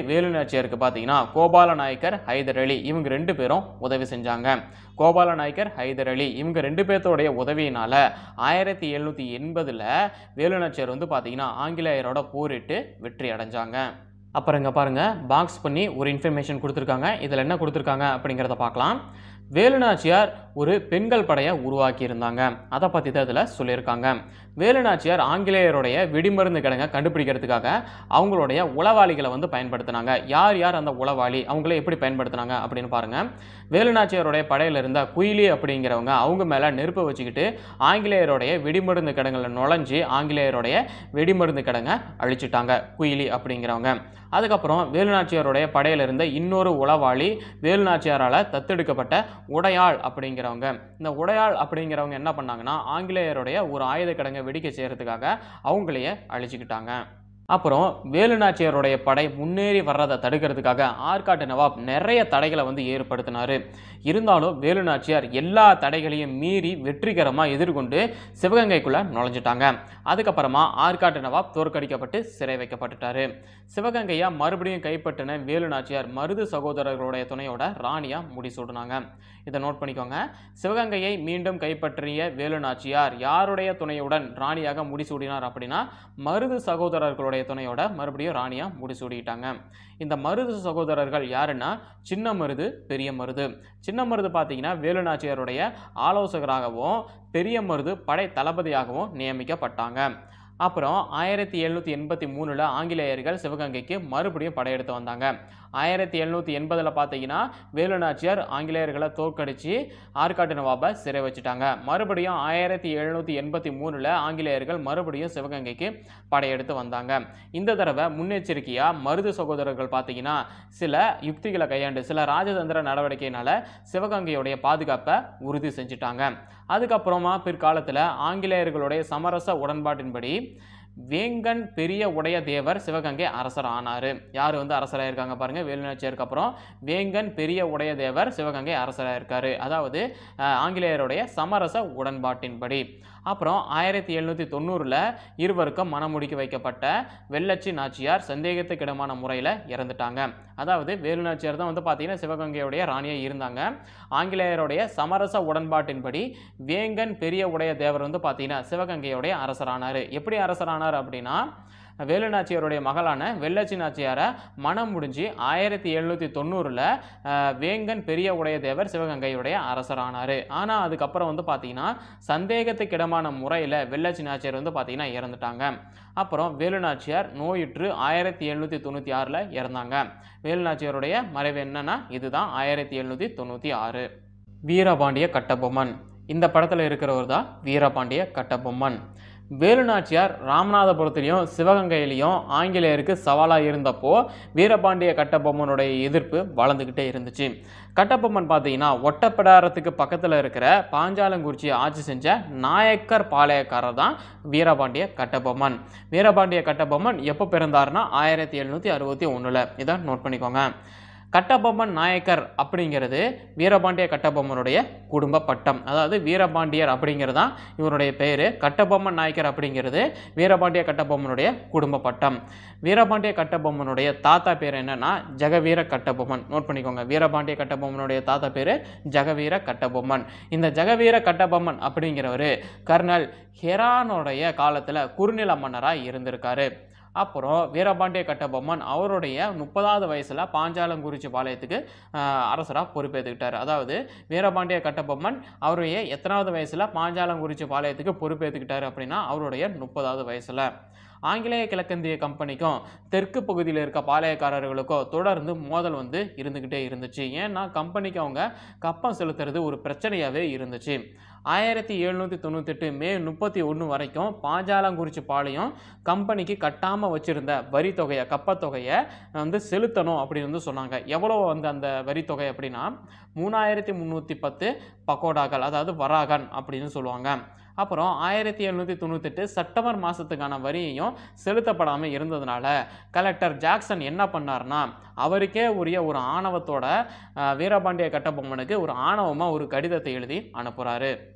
வேலுநாச்சியாருக்கு பார்த்தீங்கன்னா கோபால நாயக்கர், ஹைதர் அலி இவங்க ரெண்டு பேரும் உதவி செஞ்சாங்க. கோபால நாயக்கர், ஹைதர் அலி இவங்க ரெண்டு பேர்த்தோடைய உதவியினால ஆயிரத்தி எழுநூற்றி எண்பதில் வேலுநாச்சியார் வந்து பார்த்தீங்கன்னா ஆங்கிலேயரோட போரிட்டு வெற்றி அடைஞ்சாங்க. அப்புறம் இங்கே பாருங்கள், பாக்ஸ் பண்ணி ஒரு இன்ஃபர்மேஷன் கொடுத்துருக்காங்க. இதில் என்ன கொடுத்துருக்காங்க அப்படிங்கிறத பார்க்கலாம். வேலுநாச்சியார் ஒரு பெண்கள் படையை உருவாக்கி இருந்தாங்க. அதை பற்றி தான் இதில் சொல்லியிருக்காங்க. வேலுநாச்சியார் ஆங்கிலேயருடைய வெடிமருந்து கிடங்க கண்டுபிடிக்கிறதுக்காக அவங்களுடைய உளவாளிகளை வந்து பயன்படுத்தினாங்க. யார் யார் அந்த உளவாளி, அவங்கள எப்படி பயன்படுத்தினாங்க அப்படின்னு பாருங்கள். வேலுநாச்சியாருடைய படையில் இருந்த குயிலி அப்படிங்கிறவங்க அவங்க மேலே நெருப்பை வச்சுக்கிட்டு ஆங்கிலேயருடைய வெடிமருந்து கிடங்கில் நுழைஞ்சி ஆங்கிலேயருடைய வெடிமருந்து கிடங்க அழிச்சிட்டாங்க குயிலி அப்படிங்கிறவங்க. அதுக்கப்புறம் வேலுநாச்சியாருடைய படையில் இருந்த இன்னொரு உளவாளி வேலுநாச்சியாரால் தத்தெடுக்கப்பட்ட உடையாள் அப்படிங்கிறவங்க. இந்த உடையாள் அப்படிங்கிறவங்க என்ன பண்ணாங்கன்னா ஆங்கிலேயருடைய ஒரு ஆயுத கிடங்கை வெடிக்க செய்யறதுக்காக அவங்களையே அழிச்சுக்கிட்டாங்க. அப்புறம் வேலுநாச்சியாருடைய படை முன்னேறி வர்றதை தடுக்கிறதுக்காக ஆற்காட்டு நவாப் நிறைய தடைகளை வந்து ஏற்படுத்தினார். இருந்தாலும் வேலுநாச்சியார் எல்லா தடைகளையும் மீறி வெற்றிகரமாக எதிர்கொண்டு சிவகங்கைக்குள்ளே நுழைஞ்சிட்டாங்க. அதுக்கப்புறமா ஆற்காட்டு நவாப் தோற்கடிக்கப்பட்டு சிறை வைக்கப்பட்டுட்டாரு. சிவகங்கையை மறுபடியும் கைப்பற்றின வேலுநாச்சியார் மருது சகோதரர்களுடைய துணையோட ராணியா முடிசூடினாங்க. இதை நோட் பண்ணிக்கோங்க. சிவகங்கையை மீண்டும் கைப்பற்றிய வேலுநாச்சியார் யாருடைய துணையுடன் ராணியாக முடிசூடினார் அப்படின்னா மருது சகோதரர்களுடைய துணையோட மறுபடியும் ராணியா முடிசூடிட்டாங்க. இந்த மருது சகோதரர்கள் யாருன்னா சின்ன மருது, பெரிய மருது. சின்ன மருது பார்த்தீங்கன்னா வேலுநாச்சியாருடைய ஆலோசகராகவும் பெரிய மருது படை தளபதியாகவும் நியமிக்கப்பட்டாங்க. அப்புறம் ஆயிரத்தி எழுநூற்றி எண்பத்தி மூணில் ஆங்கிலேயர்கள் சிவகங்கைக்கு மறுபடியும் படையெடுத்து வந்தாங்க. ஆயிரத்தி எழுநூற்றி எண்பதில் பார்த்தீங்கன்னா வேலுநாச்சியார் ஆங்கிலேயர்களை தோற்கடித்து ஆற்காட்டு நவாபை சிறை வச்சுட்டாங்க. மறுபடியும் ஆயிரத்தி எழுநூற்றி எண்பத்தி மூணில் ஆங்கிலேயர்கள் மறுபடியும் சிவகங்கைக்கு படையெடுத்து வந்தாங்க. இந்த தடவை முன்னெச்சரிக்கையாக மருது சகோதரர்கள் பார்த்தீங்கன்னா சில யுக்திகளை கையாண்டு சில ராஜதந்திர நடவடிக்கையினால சிவகங்கையுடைய பாதுகாப்பை உறுதி செஞ்சுட்டாங்க. அதுக்கப்புறமா பிற்காலத்தில் ஆங்கிலேயர்களுடைய சமரச உடன்பாட்டின்படி வேங்கன் பெரிய உடைய தேவர் சிவகங்கை அரசர் ஆனார். யார் வந்து அரசராக இருக்காங்க பாருங்கள், வேலுநாச்சியாருக்கு அப்புறம் வேங்கன் பெரிய உடைய தேவர் சிவகங்கை அரசராக இருக்கார். அதாவது ஆங்கிலேயருடைய சமரச உடன்பாட்டின்படி. அப்புறம் ஆயிரத்தி எழுநூற்றி தொண்ணூறில் இருவருக்கும் மனமுடிக்க வைக்கப்பட்ட வெள்ளச்சி நாச்சியார் சந்தேகத்துக்கிடமான முறையில் இறந்துட்டாங்க. அதாவது வேலுநாச்சியார் தான் வந்து பார்த்தீங்கன்னா சிவகங்கையுடைய ராணியாக இருந்தாங்க. ஆங்கிலேயருடைய சமரச உடன்பாட்டின்படி வேங்கன் பெரிய உடைய தேவர் வந்து பார்த்தீங்கன்னா சிவகங்கையுடைய அரசரானார். எப்படி அரசரானார் அப்படின்னா வேலுநாச்சியாருடைய மகளான வெள்ளச்சி நாச்சியாரை மனம் முடிஞ்சு ஆயிரத்தி எழுநூற்றி தொண்ணூறில் வேங்கன் பெரிய உடைய தேவர் சிவகங்கையுடைய அரசரானார். ஆனால் அதுக்கப்புறம் வந்து பார்த்தீங்கன்னா சந்தேகத்துக்கிடமான முறையில் வெள்ளச்சி நாச்சியார் வந்து பார்த்தீங்கன்னா இறந்துட்டாங்க. அப்புறம் வேலுநாச்சியார் நோயுற்று ஆயிரத்தி எழுநூற்றி தொண்ணூற்றி ஆறில் இறந்தாங்க. வேலுநாச்சியாருடைய மறைவு என்னன்னா இதுதான் ஆயிரத்தி எழுநூற்றி தொண்ணூற்றி ஆறு. வீரபாண்டிய கட்டபொம்மன் இந்த படத்தில் இருக்கிறவர் தான் வீரபாண்டிய கட்டபொம்மன். வேலுநாச்சியார் ராமநாதபுரத்திலையும் சிவகங்கையிலையும் ஆங்கிலேயருக்கு சவாலாக இருந்தப்போ வீரபாண்டிய கட்டபொம்மனுடைய எதிர்ப்பு வளர்ந்துக்கிட்டே இருந்துச்சு. கட்டபொம்மன் பார்த்தீங்கன்னா ஒட்டப்பிடாரத்துக்கு பக்கத்தில் இருக்கிற பாஞ்சாலங்குறிச்சியை ஆட்சி செஞ்ச நாயக்கர் பாளையக்காரர் தான் வீரபாண்டிய கட்டபொம்மன். வீரபாண்டிய கட்டபொம்மன் எப்போ பிறந்தாருன்னா ஆயிரத்தி எழுநூற்றி அறுபத்தி ஒன்றில். இதை நோட் பண்ணிக்கோங்க. கட்டபொம்மன் நாயக்கர் அப்படிங்கிறது வீரபாண்டிய கட்டபொம்மனுடைய குடும்ப பட்டம். அதாவது வீரபாண்டியர் அப்படிங்கிறது தான் இவருடைய பெயர். கட்டபொம்மன் நாயக்கர் அப்படிங்கிறது வீரபாண்டிய கட்டபொம்மனுடைய குடும்ப பட்டம். வீரபாண்டிய கட்டபொம்மனுடைய தாத்தா பேர் என்னன்னா ஜெகவீர கட்டபொம்மன். நோட் பண்ணிக்கோங்க. வீரபாண்டிய கட்டபொம்மனுடைய தாத்தா பேர் ஜெகவீர கட்டபொம்மன். இந்த ஜெகவீர கட்டபொம்மன் அப்படிங்கிறவர் கர்னல் ஹெரானுடைய காலத்தில் குறுநில மன்னராக இருந்திருக்காரு. அப்புறம் வீரபாண்டிய கட்டபொம்மன் அவருடைய முப்பதாவது வயசில் பாஞ்சாலங்குறிச்சி பாளையத்துக்கு அரசராக பொறுப்பேற்றுக்கிட்டார். அதாவது வீரபாண்டிய கட்டபொம்மன் அவருடைய எத்தனாவது வயசில் பாஞ்சாலங்குறிச்சி பாளையத்துக்கு பொறுப்பேற்றுக்கிட்டார் அப்படின்னா அவருடைய முப்பதாவது வயசில். ஆங்கிலேய கிழக்கிந்திய கம்பெனிக்கும் தெற்கு பகுதியில் இருக்க பாளையக்காரர்களுக்கோ தொடர்ந்து மோதல் வந்து இருந்துக்கிட்டே இருந்துச்சு. ஏன்னா கம்பெனிக்கு அவங்க கப்பம் செலுத்துறது ஒரு பிரச்சனையாகவே இருந்துச்சு. ஆயிரத்தி எழுநூற்றி தொண்ணூத்தெட்டு மே முப்பத்தி ஒன்று வரைக்கும் பாஞ்சாலங்குறிச்சி பாளையம் கம்பெனிக்கு கட்டாமல் வச்சுருந்த வரி தொகையை கப்பத்தொகையை வந்து செலுத்தணும் அப்படின்னு வந்து சொன்னாங்க. எவ்வளோ வந்து அந்த வரி தொகை அப்படின்னா மூணாயிரத்தி முந்நூற்றி பத்து பக்கோடாக்கள், அதாவது வராகன் அப்படின்னு சொல்லுவாங்க. அப்புறம் ஆயிரத்தி எழுநூற்றி தொண்ணூத்தெட்டு செப்டம்பர் மாதத்துக்கான வரியையும் செலுத்தப்படாமல் இருந்ததுனால கலெக்டர் ஜாக்சன் என்ன பண்ணார்னா அவருக்கே உரிய ஒரு ஆணவத்தோட வீரபாண்டிய கட்டபொம்மனுக்கு ஒரு ஆணவமாக ஒரு கடிதத்தை எழுதி அனுப்புகிறாரு.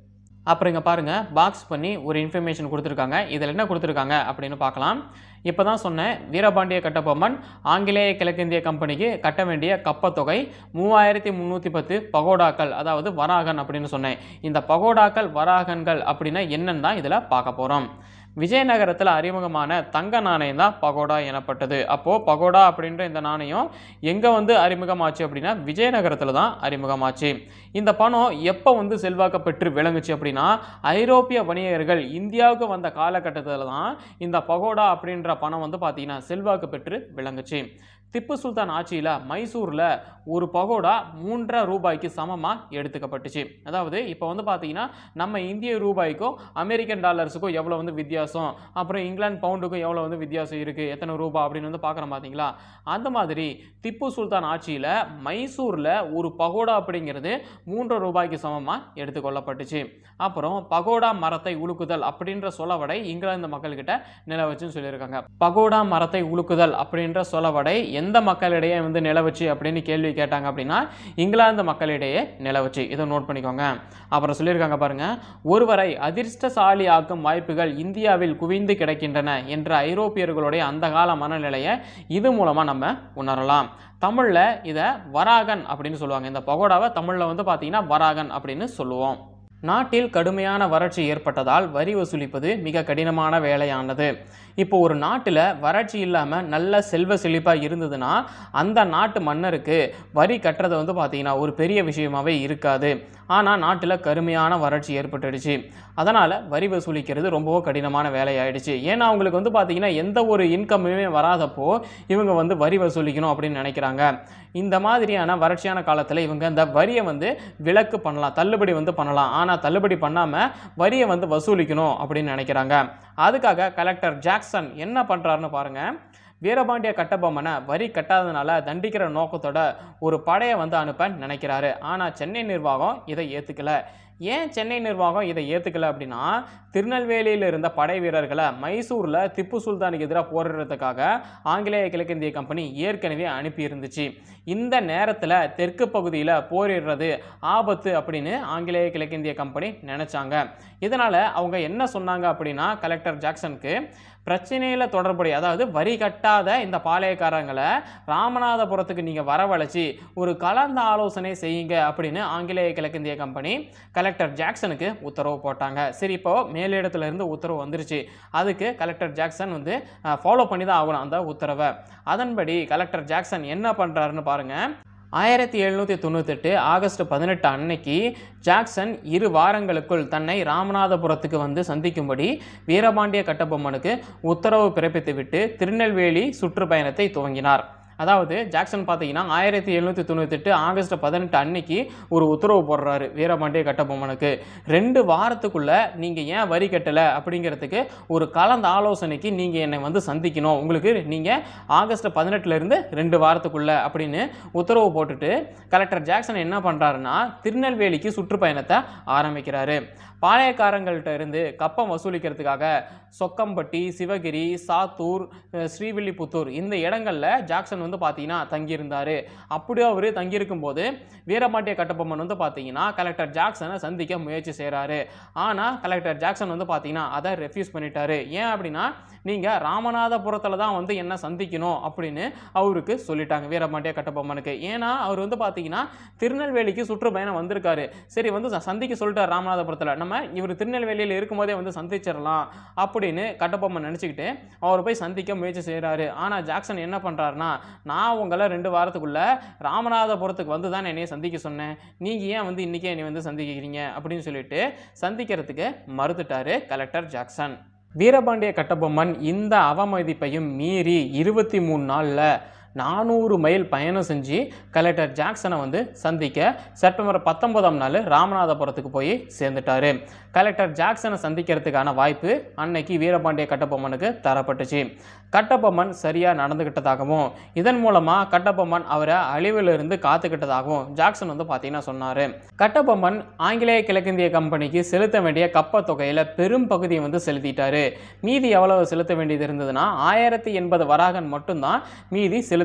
அப்புறம் இங்கே பாருங்கள் பாக்ஸ் பண்ணி ஒரு இன்ஃபர்மேஷன் கொடுத்துருக்காங்க. இதில் என்ன கொடுத்துருக்காங்க அப்படின்னு பார்க்கலாம். இப்போ தான் சொன்னேன், வீரபாண்டிய கட்டபொம்மன் ஆங்கிலேய கிழக்கிந்திய கம்பெனிக்கு கட்ட வேண்டிய கப்பத்தொகை மூவாயிரத்தி முந்நூற்றி பத்து பகோடாக்கள், அதாவது வராகன் அப்படின்னு சொன்னேன். இந்த பகோடாக்கள் வராகன்கள் அப்படின்னா என்னன்னு தான் இதில் பார்க்க போகிறோம். விஜயநகரத்தில் அறிமுகமான தங்க நாணயம் தான் பகோடா எனப்பட்டது. அப்போது பகோடா அப்படின்ற இந்த நாணயம் எங்கே வந்து அறிமுகமாச்சு அப்படின்னா விஜயநகரத்தில் தான் அறிமுகமாச்சு. இந்த பணம் எப்போ வந்து செல்வாக்க பெற்று விளங்குச்சு அப்படின்னா ஐரோப்பிய வணிகர்கள் இந்தியாவுக்கு வந்த காலகட்டத்தில் தான் இந்த பகோடா அப்படின்ற பணம் வந்து பார்த்தீங்கன்னா செல்வாக்கு பெற்று விளங்குச்சு. திப்பு சுல்தான் ஆட்சியில் மைசூரில் ஒரு பகோடா மூன்றரை ரூபாய்க்கு சமமாக எடுத்துக்கப்பட்டுச்சு. அதாவது இப்போ வந்து பார்த்தீங்கன்னா நம்ம இந்திய ரூபாய்க்கும் அமெரிக்கன் டாலர்ஸுக்கும் எவ்வளோ வந்து வித்தியாசம், அப்புறம் இங்கிலாந்து பவுண்டுக்கும் எவ்வளோ வந்து வித்தியாசம் இருக்குது, எத்தனை ரூபா அப்படின்னு வந்து பார்க்குறோம் பார்த்தீங்களா. அந்த மாதிரி திப்பு சுல்தான் ஆட்சியில் மைசூரில் ஒரு பகோடா அப்படிங்கிறது மூன்று ரூபாய்க்கு சமமாக எடுத்துக்கொள்ளப்பட்டுச்சு. அப்புறம் பகோடா மரத்தை உலுக்குதல் அப்படின்ற சொலவடை இங்கிலாந்து மக்கள்கிட்ட நிலவச்சுன்னு சொல்லியிருக்காங்க. பகோடா மரத்தை உலுக்குதல் அப்படின்ற சொலவடை எந்த மக்களிடையே வந்து நிலவச்சு அப்படின்னு கேள்வி கேட்டாங்க அப்படின்னா இங்கிலாந்து மக்களிடையே நிலவச்சு. இதை நோட் பண்ணிக்கோங்க. அப்புறம் சொல்லியிருக்காங்க பாருங்க, ஒருவரை அதிர்ஷ்டசாலி ஆக்கும் வாய்ப்புகள் இந்தியாவில் குவிந்து கிடக்கின்றன என்ற ஐரோப்பியர்களுடைய அந்த கால மனநிலையை இது மூலமா நம்ம உணரலாம். தமிழ்ல இதை வராகன் அப்படின்னு சொல்லுவாங்க. இந்த பகோடாவை தமிழ்ல வந்து பார்த்தீங்கன்னா வராகன் அப்படின்னு சொல்லுவோம். நாட்டில் கடுமையான வறட்சி ஏற்பட்டதால் வரி வசூலிப்பது மிக கடினமான வேலையானது. இப்போ ஒரு நாட்டில் வறட்சி இல்லாமல் நல்ல செல்வ செழிப்பாக இருந்ததுன்னா அந்த நாட்டு மன்னருக்கு வரி கட்டுறது வந்து பார்த்திங்கன்னா ஒரு பெரிய விஷயமாகவே இருக்காது. ஆனால் நாட்டில் கடுமையான வறட்சி ஏற்பட்டுடுச்சு. அதனால் வரி வசூலிக்கிறது ரொம்பவும் கடினமான வேலையாயிடுச்சு. ஏன்னா அவங்களுக்கு வந்து பார்த்திங்கன்னா எந்த ஒரு இன்கம்மே வராதப்போ இவங்க வந்து வரி வசூலிக்கணும் அப்படின்னு நினைக்கிறாங்க. இந்த மாதிரியான வறட்சியான காலத்தில் இவங்க இந்த வரியை வந்து விலக்கு பண்ணலாம், தள்ளுபடி வந்து பண்ணலாம். ஆனால் தள்ளுபடி பண்ணாமல் வரியை வந்து வசூலிக்கணும் அப்படின்னு நினைக்கிறாங்க. அதுக்காக கலெக்டர் ஜாக்சன் என்ன பண்ணுறாருன்னு பாருங்கள். வீரபாண்டிய கட்டபொம்மனை வரி கட்டாததுனால தண்டிக்கிற நோக்கத்தோட ஒரு படையை வந்து அனுப்ப நினைக்கிறாரு. ஆனால் சென்னை நிர்வாகம் இதை ஏற்றுக்கல. ஏன் சென்னை நிர்வாகம் இதை ஏற்றுக்கல அப்படின்னா திருநெல்வேலியில் இருந்த படை வீரர்களை மைசூரில் திப்பு சுல்தானுக்கு எதிராக போரிடுறதுக்காக ஆங்கிலேய கிழக்கிந்திய கம்பெனி ஏற்கனவே அனுப்பி இருந்துச்சு. இந்த நேரத்தில் தெற்கு பகுதியில் போரிடுறது ஆபத்து அப்படின்னு ஆங்கிலேய கிழக்கிந்திய கம்பெனி நினச்சாங்க. இதனால் அவங்க என்ன சொன்னாங்க அப்படின்னா கலெக்டர் ஜாக்சனுக்கு பிரச்சனையில் தொடர்புடைய, அதாவது வரி கட்டாத இந்த பாளையக்காரங்களை ராமநாதபுரத்துக்கு நீங்கள் வரவழைச்சி ஒரு கலந்த ஆலோசனை செய்யுங்க அப்படின்னு ஆங்கிலேய கிழக்கிந்திய கம்பெனி கலெக்டர் ஜாக்சனுக்கு உத்தரவு போட்டாங்க. சரி, இப்போ மேலிடத்துல இருந்து உத்தரவு வந்துருச்சு. அதுக்கு கலெக்டர் ஜாக்சன் வந்து ஃபாலோ பண்ணி தான் ஆகணும் அந்த உத்தரவை. அதன்படி கலெக்டர் ஜாக்சன் என்ன பண்ணுறாருன்னு பாருங்கள். ஆயிரத்தி எழுநூற்றி தொண்ணூத்தெட்டு ஆகஸ்ட் பதினெட்டு அன்னைக்கு ஜாக்சன் இரு வாரங்களுக்குள் தன்னை ராமநாதபுரத்துக்கு வந்து சந்திக்கும்படி வீரபாண்டிய கட்டபொம்மனுக்கு உத்தரவு பிறப்பித்துவிட்டு திருநெல்வேலி சுற்றுப்பயணத்தை துவங்கினார். அதாவது ஜாக்சன் பார்த்தீங்கன்னா ஆயிரத்தி எழுநூற்றி தொண்ணூத்தெட்டு ஆகஸ்ட் பதினெட்டு அன்னைக்கு ஒரு உத்தரவு போடுறாரு வீரபாண்டிய கட்டபொம்மனுக்கு. ரெண்டு வாரத்துக்குள்ளே நீங்கள் ஏன் வரி கட்டலை அப்படிங்கிறதுக்கு ஒரு கலந்த ஆலோசனைக்கு நீங்கள் என்னை வந்து சந்திக்கணும். உங்களுக்கு நீங்கள் ஆகஸ்ட் பதினெட்டுலேருந்து ரெண்டு வாரத்துக்குள்ளே அப்படின்னு உத்தரவு போட்டுட்டு கலெக்டர் ஜாக்சன் என்ன பண்ணுறாருன்னா திருநெல்வேலிக்கு சுற்றுப்பயணத்தை ஆரம்பிக்கிறாரு. பாளையக்காரங்கள்ட்ட இருந்து கப்பம் வசூலிக்கிறதுக்காக சொக்கம்பட்டி, சிவகிரி, சாத்தூர், ஸ்ரீவில்லிபுத்தூர் இந்த இடங்களில் ஜாக்சன் வந்து பார்த்தீங்கன்னா தங்கியிருந்தார். அப்படியே அவர் தங்கியிருக்கும் போது வீரபாண்டிய கட்டபொம்மன் வந்து பார்த்தீங்கன்னா கலெக்டர் ஜாக்சனை சந்திக்க முயற்சி செய்கிறாரு. ஆனால் கலெக்டர் ஜாக்சன் வந்து பார்த்தீங்கன்னா அதை ரெஃப்யூஸ் பண்ணிட்டாரு. ஏன் அப்படின்னா நீங்கள் ராமநாதபுரத்தில் தான் வந்து என்ன சந்திக்கணும் அப்படின்னு அவருக்கு சொல்லிட்டாங்க வீரபாண்டிய கட்டபொம்மனுக்கு. ஏன்னா அவர் வந்து பார்த்தீங்கன்னா திருநெல்வேலிக்கு சுற்றுப்பயணம் வந்திருக்காரு. சரி வந்து சந்திக்க சொல்லிட்டார் ராமநாதபுரத்தில், நம்ம இவர் திருநெல்வேலியில் இருக்கும்போதே வந்து சந்திச்சிடலாம் அப்படின்னு கட்டபொம்மன் நினச்சிக்கிட்டு அவர் போய் சந்திக்க முயற்சி செய்கிறாரு. ஆனால் ஜாக்சன் என்ன பண்ணுறாருனா, நான் உங்களை ரெண்டு வாரத்துக்குள்ளே ராமநாதபுரத்துக்கு வந்து தான் என்னைய சந்திக்க சொன்னேன், நீங்கள் ஏன் வந்து இன்றைக்கே என்னை வந்து சந்திக்கிறீங்க அப்படின்னு சொல்லிட்டு சந்திக்கிறதுக்கு மறுத்துட்டாரு கலெக்டர் ஜாக்சன். வீரபாண்டிய கட்டபொம்மன் இந்த அவமதிப்பையும் மீறி இருபத்தி மூணு நாளில் நானூறு மைல் பயணம் செஞ்சு கலெக்டர் ஜாக்சனை வந்து சந்திக்க செப்டம்பர் பத்தொன்பதாம் நாள் ராமநாதபுரத்துக்கு போய் சேர்ந்துட்டாரு. கலெக்டர் ஜாக்சனை சந்திக்கிறதுக்கான வாய்ப்பு அன்னைக்கு வீரபாண்டிய கட்டபொம்மனுக்கு தரப்பட்டுச்சு. கட்டபொம்மன் சரியாக நடந்துக்கிட்டதாகவும் இதன் மூலமாக கட்டபொம்மன் அவரை அழிவிலிருந்து காத்துக்கிட்டதாகவும் ஜாக்சன் வந்து பார்த்தீங்கன்னா சொன்னார். கட்டபொம்மன் ஆங்கிலேய கிழக்கிந்திய கம்பெனிக்கு செலுத்த வேண்டிய கப்ப தொகையில் பெரும் பகுதியை வந்து செலுத்திட்டாரு. மீதி எவ்வளவு செலுத்த வேண்டியது இருந்ததுன்னா ஆயிரத்தி எண்பது வராகன் மட்டும்தான் மீதி செலுத்த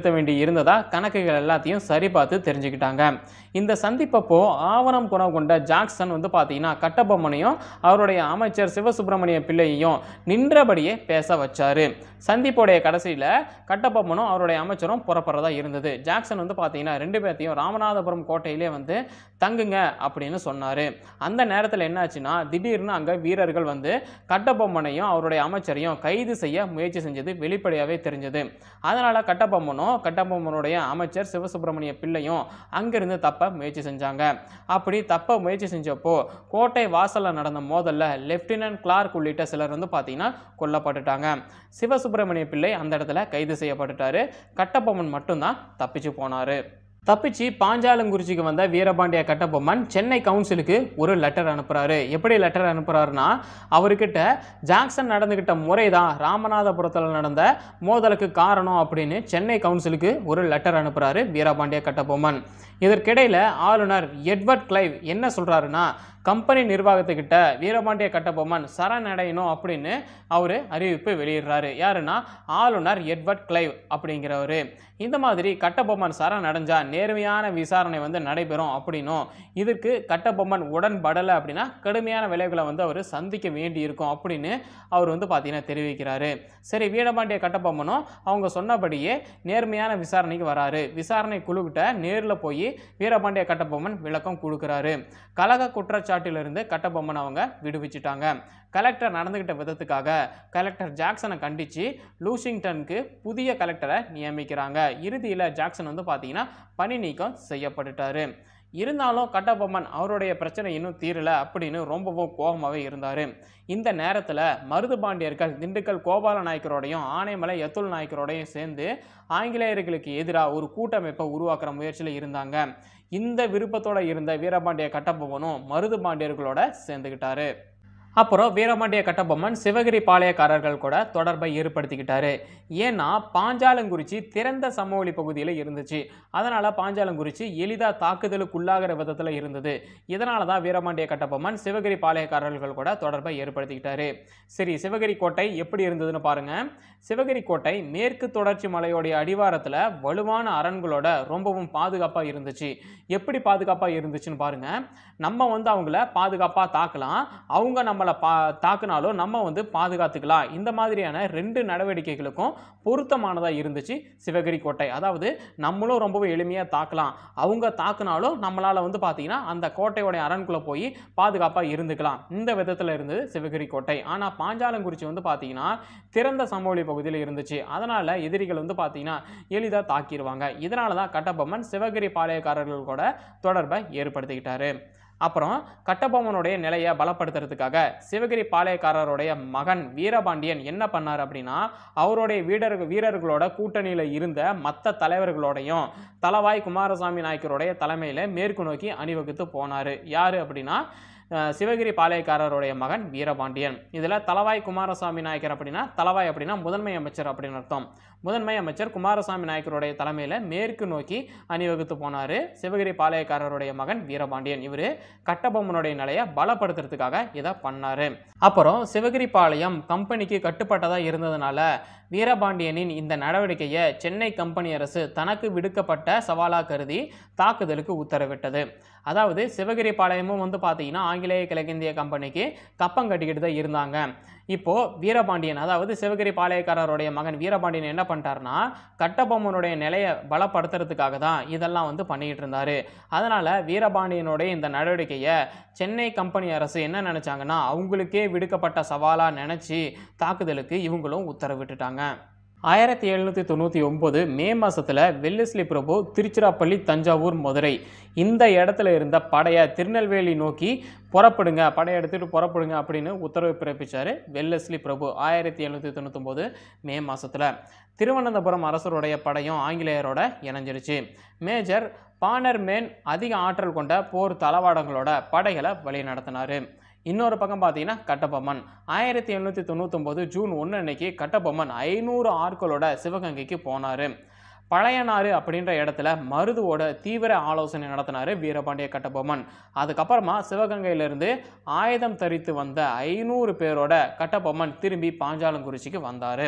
செலுத்த வேண்டி இருந்ததா கணக்குகள் எல்லாத்தையும் சரி பார்த்து தெரிஞ்சுக்கிட்டாங்க. இந்த சந்திப்பப்போ ஆவணம் குணம் கொண்ட ஜாக்சன் வந்து பார்த்தீங்கன்னா கட்டபொம்மனையும் அவருடைய அமைச்சர் சிவசுப்பிரமணிய பிள்ளையையும் நின்றபடியே பேச வச்சாரு. சந்திப்போடைய கடைசியில் கட்டபொம்மனும் அவருடைய அமைச்சரும் புறப்படுறதா இருந்தது. ஜாக்சன் வந்து பார்த்தீங்கன்னா ரெண்டு பேர்த்தையும் ராமநாதபுரம் கோட்டையிலே வந்து தங்குங்க அப்படின்னு சொன்னார். அந்த நேரத்தில் என்னாச்சுன்னா திடீர்னு அங்கே வீரர்கள் வந்து கட்டபொம்மனையும் அவருடைய அமைச்சரையும் கைது செய்ய முயற்சி செஞ்சது வெளிப்படையாகவே தெரிஞ்சது. அதனால் கட்டபொம்மனும் கட்டபொம்மனுடைய அமைச்சர் சிவசுப்பிரமணிய பிள்ளையும் அங்கிருந்து தப்ப முயற்சி செஞ்சாங்க. அப்படி தப்ப முயற்சி செஞ்சப்போ கோட்டை வாசலில் நடந்த மோதல்ல லெப்டினன்ட் கிளார்க் உள்ளிட்ட சிலர் வந்து பார்த்தீங்கன்னா கொல்லப்பட்டுட்டாங்க. சிவசுப்பிரமணிய பிள்ளை அந்த இடத்துல கைது செய்யப்பட்டுட்டாரு. கட்டபொம்மன் மட்டும்தான் தப்பிச்சு போனாரு. தப்பிச்சு பாஞ்சாலங்குறிச்சிக்கு வந்த வீரபாண்டிய கட்டபொம்மன் சென்னை கவுன்சிலுக்கு ஒரு லெட்டர் அனுப்புறாரு. எப்படி லெட்டர் அனுப்புறாருன்னா அவர்கிட்ட ஜாக்சன் நடந்துகிட்ட முறை தான் ராமநாதபுரத்தில் நடந்த மோதலுக்கு காரணம் அப்படின்னு சென்னை கவுன்சிலுக்கு ஒரு லெட்டர் அனுப்புறாரு வீரபாண்டிய கட்டபொம்மன். இதற்கிடையில் ஆளுநர் எட்வர்ட் கிளைவ் என்ன சொல்றாருன்னா கம்பெனி நிர்வாகத்துக்கிட்ட வீரபாண்டிய கட்டபொம்மன் சரணடையணும் அப்படின்னு அவர் அறிவிப்பு வெளியிடுறாரு. யாருன்னா ஆளுநர் எட்வர்ட் கிளைவ் அப்படிங்கிறவர். இந்த மாதிரி கட்டபொம்மன் சரணடைஞ்சா நேர்மையான விசாரணை வந்து நடைபெறும் அப்படின்னும் இதற்கு கட்டபொம்மன் உடன்படலை அப்படின்னா கடுமையான விளைவுகளை வந்து அவர் சந்திக்க வேண்டி இருக்கும் அப்படின்னு அவர் வந்து பார்த்தீங்கன்னா தெரிவிக்கிறாரு. சரி, வீரபாண்டிய கட்டபொம்மனும் அவங்க சொன்னபடியே நேர்மையான விசாரணைக்கு வராரு. விசாரணை குழுக்கிட்ட நேரில் போய் வீரபாண்டிய கட்டபொம்மன் விளக்கம் கொடுக்குறாரு. கலக குற்றச்சாட்டிலிருந்து கட்டபொம்மன் அவங்க விடுவிச்சிட்டாங்க. கலெக்டர் நடந்துகிட்ட விதத்துக்காக கலெக்டர் ஜாக்சனை கண்டித்து லூசிங்டனுக்கு புதிய கலெக்டரை நியமிக்கிறாங்க. இறுதியில் ஜாக்சன் வந்து பார்த்தீங்கன்னா பணி நீக்கம் செய்யப்பட்டுட்டாரு. இருந்தாலும் கட்டபொம்மன் அவருடைய பிரச்சனை இன்னும் தீரலை அப்படின்னு ரொம்பவும் கோபமாகவே இருந்தார். இந்த நேரத்தில் மருது பாண்டியர்கள் திண்டுக்கல் கோபால நாயக்கரோடையும் ஆனைமலை யத்துல் நாயக்கரோடையும் சேர்ந்து ஆங்கிலேயர்களுக்கு எதிராக ஒரு கூட்டமைப்பை உருவாக்குற முயற்சியில் இருந்தாங்க. இந்த விருப்பத்தோடு இருந்த வீரபாண்டிய கட்டபொம்மனும் மருது பாண்டியர்களோட சேர்ந்துக்கிட்டாரு. அப்புறம் வீரபாண்டிய கட்டபொம்மன் சிவகிரி பாளையக்காரர்கள் கூட தொடர்பை ஏற்படுத்திக்கிட்டாரு. ஏன்னா பாஞ்சாலங்குறிச்சி திறந்த சமவெளி பகுதியில் இருந்துச்சு. அதனால் பாஞ்சாலங்குறிச்சி எளிதாக தாக்குதலுக்குள்ளாகிற விதத்தில் இருந்தது. இதனால தான் வீரபாண்டிய கட்டபொம்மன் சிவகிரி பாளையக்காரர்கள் கூட தொடர்பை ஏற்படுத்திக்கிட்டாரு. சரி, சிவகிரி கோட்டை எப்படி இருந்ததுன்னு பாருங்கள். சிவகிரி கோட்டை மேற்கு தொடர்ச்சி மலையோடைய அடிவாரத்தில் வலுவான அரண்களோட ரொம்பவும் பாதுகாப்பாக இருந்துச்சு. எப்படி பாதுகாப்பாக இருந்துச்சுன்னு பாருங்கள். நம்ம வந்து அவங்கள பாதுகாப்பாக தாக்கலாம், அவங்க நம்ம பா தாக்குனாலும் நம்ம வந்து பாதுகாத்துக்கலாம். இந்த மாதிரியான ரெண்டு நடவடிக்கைகளுக்கும் பொருத்தமானதாக இருந்துச்சு சிவகிரி கோட்டை. அதாவது நம்மளும் ரொம்பவும் எளிமையாக தாக்கலாம், அவங்க தாக்குனாலும் நம்மளால் வந்து பார்த்தீங்கன்னா அந்த கோட்டையோடைய அரண்குள்ளே போய் பாதுகாப்பாக இருந்துக்கலாம். இந்த விதத்தில் இருந்தது சிவகிரி கோட்டை. ஆனால் பாஞ்சாலங்குறிச்சி வந்து பார்த்தீங்கன்னா திறந்த சமவெளி பகுதியில் இருந்துச்சு. அதனால் எதிரிகள் வந்து பார்த்தீங்கன்னா எளிதாக தாக்கிடுவாங்க. இதனால தான் கட்டபொம்மன் சிவகிரி பாளையக்காரர்கள் கூட தொடர்பை ஏற்படுத்திக்கிட்டாரு. அப்புறம் கட்டபொம்மனுடைய நிலையை பலப்படுத்துறதுக்காக சிவகிரி பாளையக்காரருடைய மகன் வீரபாண்டியன் என்ன பண்ணார் அப்படின்னா அவருடைய வீரர்கள் வீரர்களோட கூட்டணியில் இருந்த மற்ற தலைவர்களோடையும் தளவாய் குமாரசாமி நாயக்கருடைய தலைமையில் மேற்கு நோக்கி அணிவகுத்து போனார். யார் அப்படின்னா சிவகிரி பாளையக்காரருடைய மகன் வீரபாண்டியன். இதில் தளவாய் குமாரசாமி நாயக்கர் அப்படின்னா தளவாய் அப்படின்னா முதன்மை அமைச்சர் அப்படின்னு அர்த்தம். முதன்மை அமைச்சர் குமாரசாமி நாயக்கருடைய தலைமையில் மேற்கு நோக்கி அணிவகுத்து போனார் சிவகிரி பாளையக்காரருடைய மகன் வீரபாண்டியன். இவர் கட்டபொம்மனுடைய நிலையை பலப்படுத்துறதுக்காக இதை பண்ணார். அப்புறம் சிவகிரி பாளையம் கம்பெனிக்கு கட்டுப்பட்டதாக இருந்ததுனால வீரபாண்டியனின் இந்த நடவடிக்கையை சென்னை கம்பெனி அரசு தனக்கு விடுக்கப்பட்ட சவாலாக கருதி தாக்குதலுக்கு உத்தரவிட்டது. அதாவது சிவகிரி பாளையமும் வந்து பார்த்தீங்கன்னா ஆங்கிலேய கிழக்கிந்திய கம்பெனிக்கு கப்பம் கட்டிக்கிட்டு தான் இருந்தாங்க. இப்போது வீரபாண்டியன் அதாவது சிவகிரி பாளையக்காரருடைய மகன் வீரபாண்டியன் என்ன பண்ணிட்டாருன்னா கட்டபொம்மனுடைய நிலையை பலப்படுத்துறதுக்காக தான் இதெல்லாம் வந்து பண்ணிக்கிட்டு இருந்தார். அதனால் வீரபாண்டியனுடைய இந்த நடவடிக்கையை சென்னை கம்பெனி அரசு என்ன நினச்சாங்கன்னா அவங்களுக்கே விடுக்கப்பட்ட சவாலாக நினச்சி தாக்குதலுக்கு இவங்களும் உத்தரவிட்டுட்டாங்க. ஆயிரத்தி எழுநூற்றி தொண்ணூற்றி ஒம்பது மே மாதத்தில் வெல்லஸ்லி பிரபு திருச்சிராப்பள்ளி தஞ்சாவூர் மதுரை இந்த இடத்துல இருந்த படையை திருநெல்வேலி நோக்கி புறப்படுங்க படையை எடுத்துகிட்டு புறப்படுங்க அப்படின்னு உத்தரவு பிறப்பித்தார் வெல்லஸ்லி பிரபு. ஆயிரத்தி எழுநூற்றி தொண்ணூத்தொம்பது மே மாதத்தில் திருவனந்தபுரம் அரசருடைய படையும் ஆங்கிலேயரோட இணைஞ்சிருச்சு. மேஜர் பானர்மேன் அதிக ஆற்றல் கொண்ட போர் தளவாடங்களோட படைகளை வழி நடத்தினார். இன்னொரு பக்கம் பார்த்தீங்கன்னா கட்டபொம்மன் ஆயிரத்தி எழுநூற்றி தொண்ணூத்தொம்பது ஜூன் ஒன்று அன்னைக்கு கட்டபொம்மன் ஐநூறு ஆட்களோட சிவகங்கைக்கு போனார். பழையனாறு அப்படின்ற இடத்துல மருதுவோட தீவிர ஆலோசனை நடத்தினார் வீரபாண்டிய கட்டபொம்மன். அதுக்கப்புறமா சிவகங்கையிலிருந்து ஆயுதம் தரித்து வந்த ஐநூறு பேரோட கட்டபொம்மன் திரும்பி பாஞ்சாலங்குறிச்சிக்கு வந்தார்.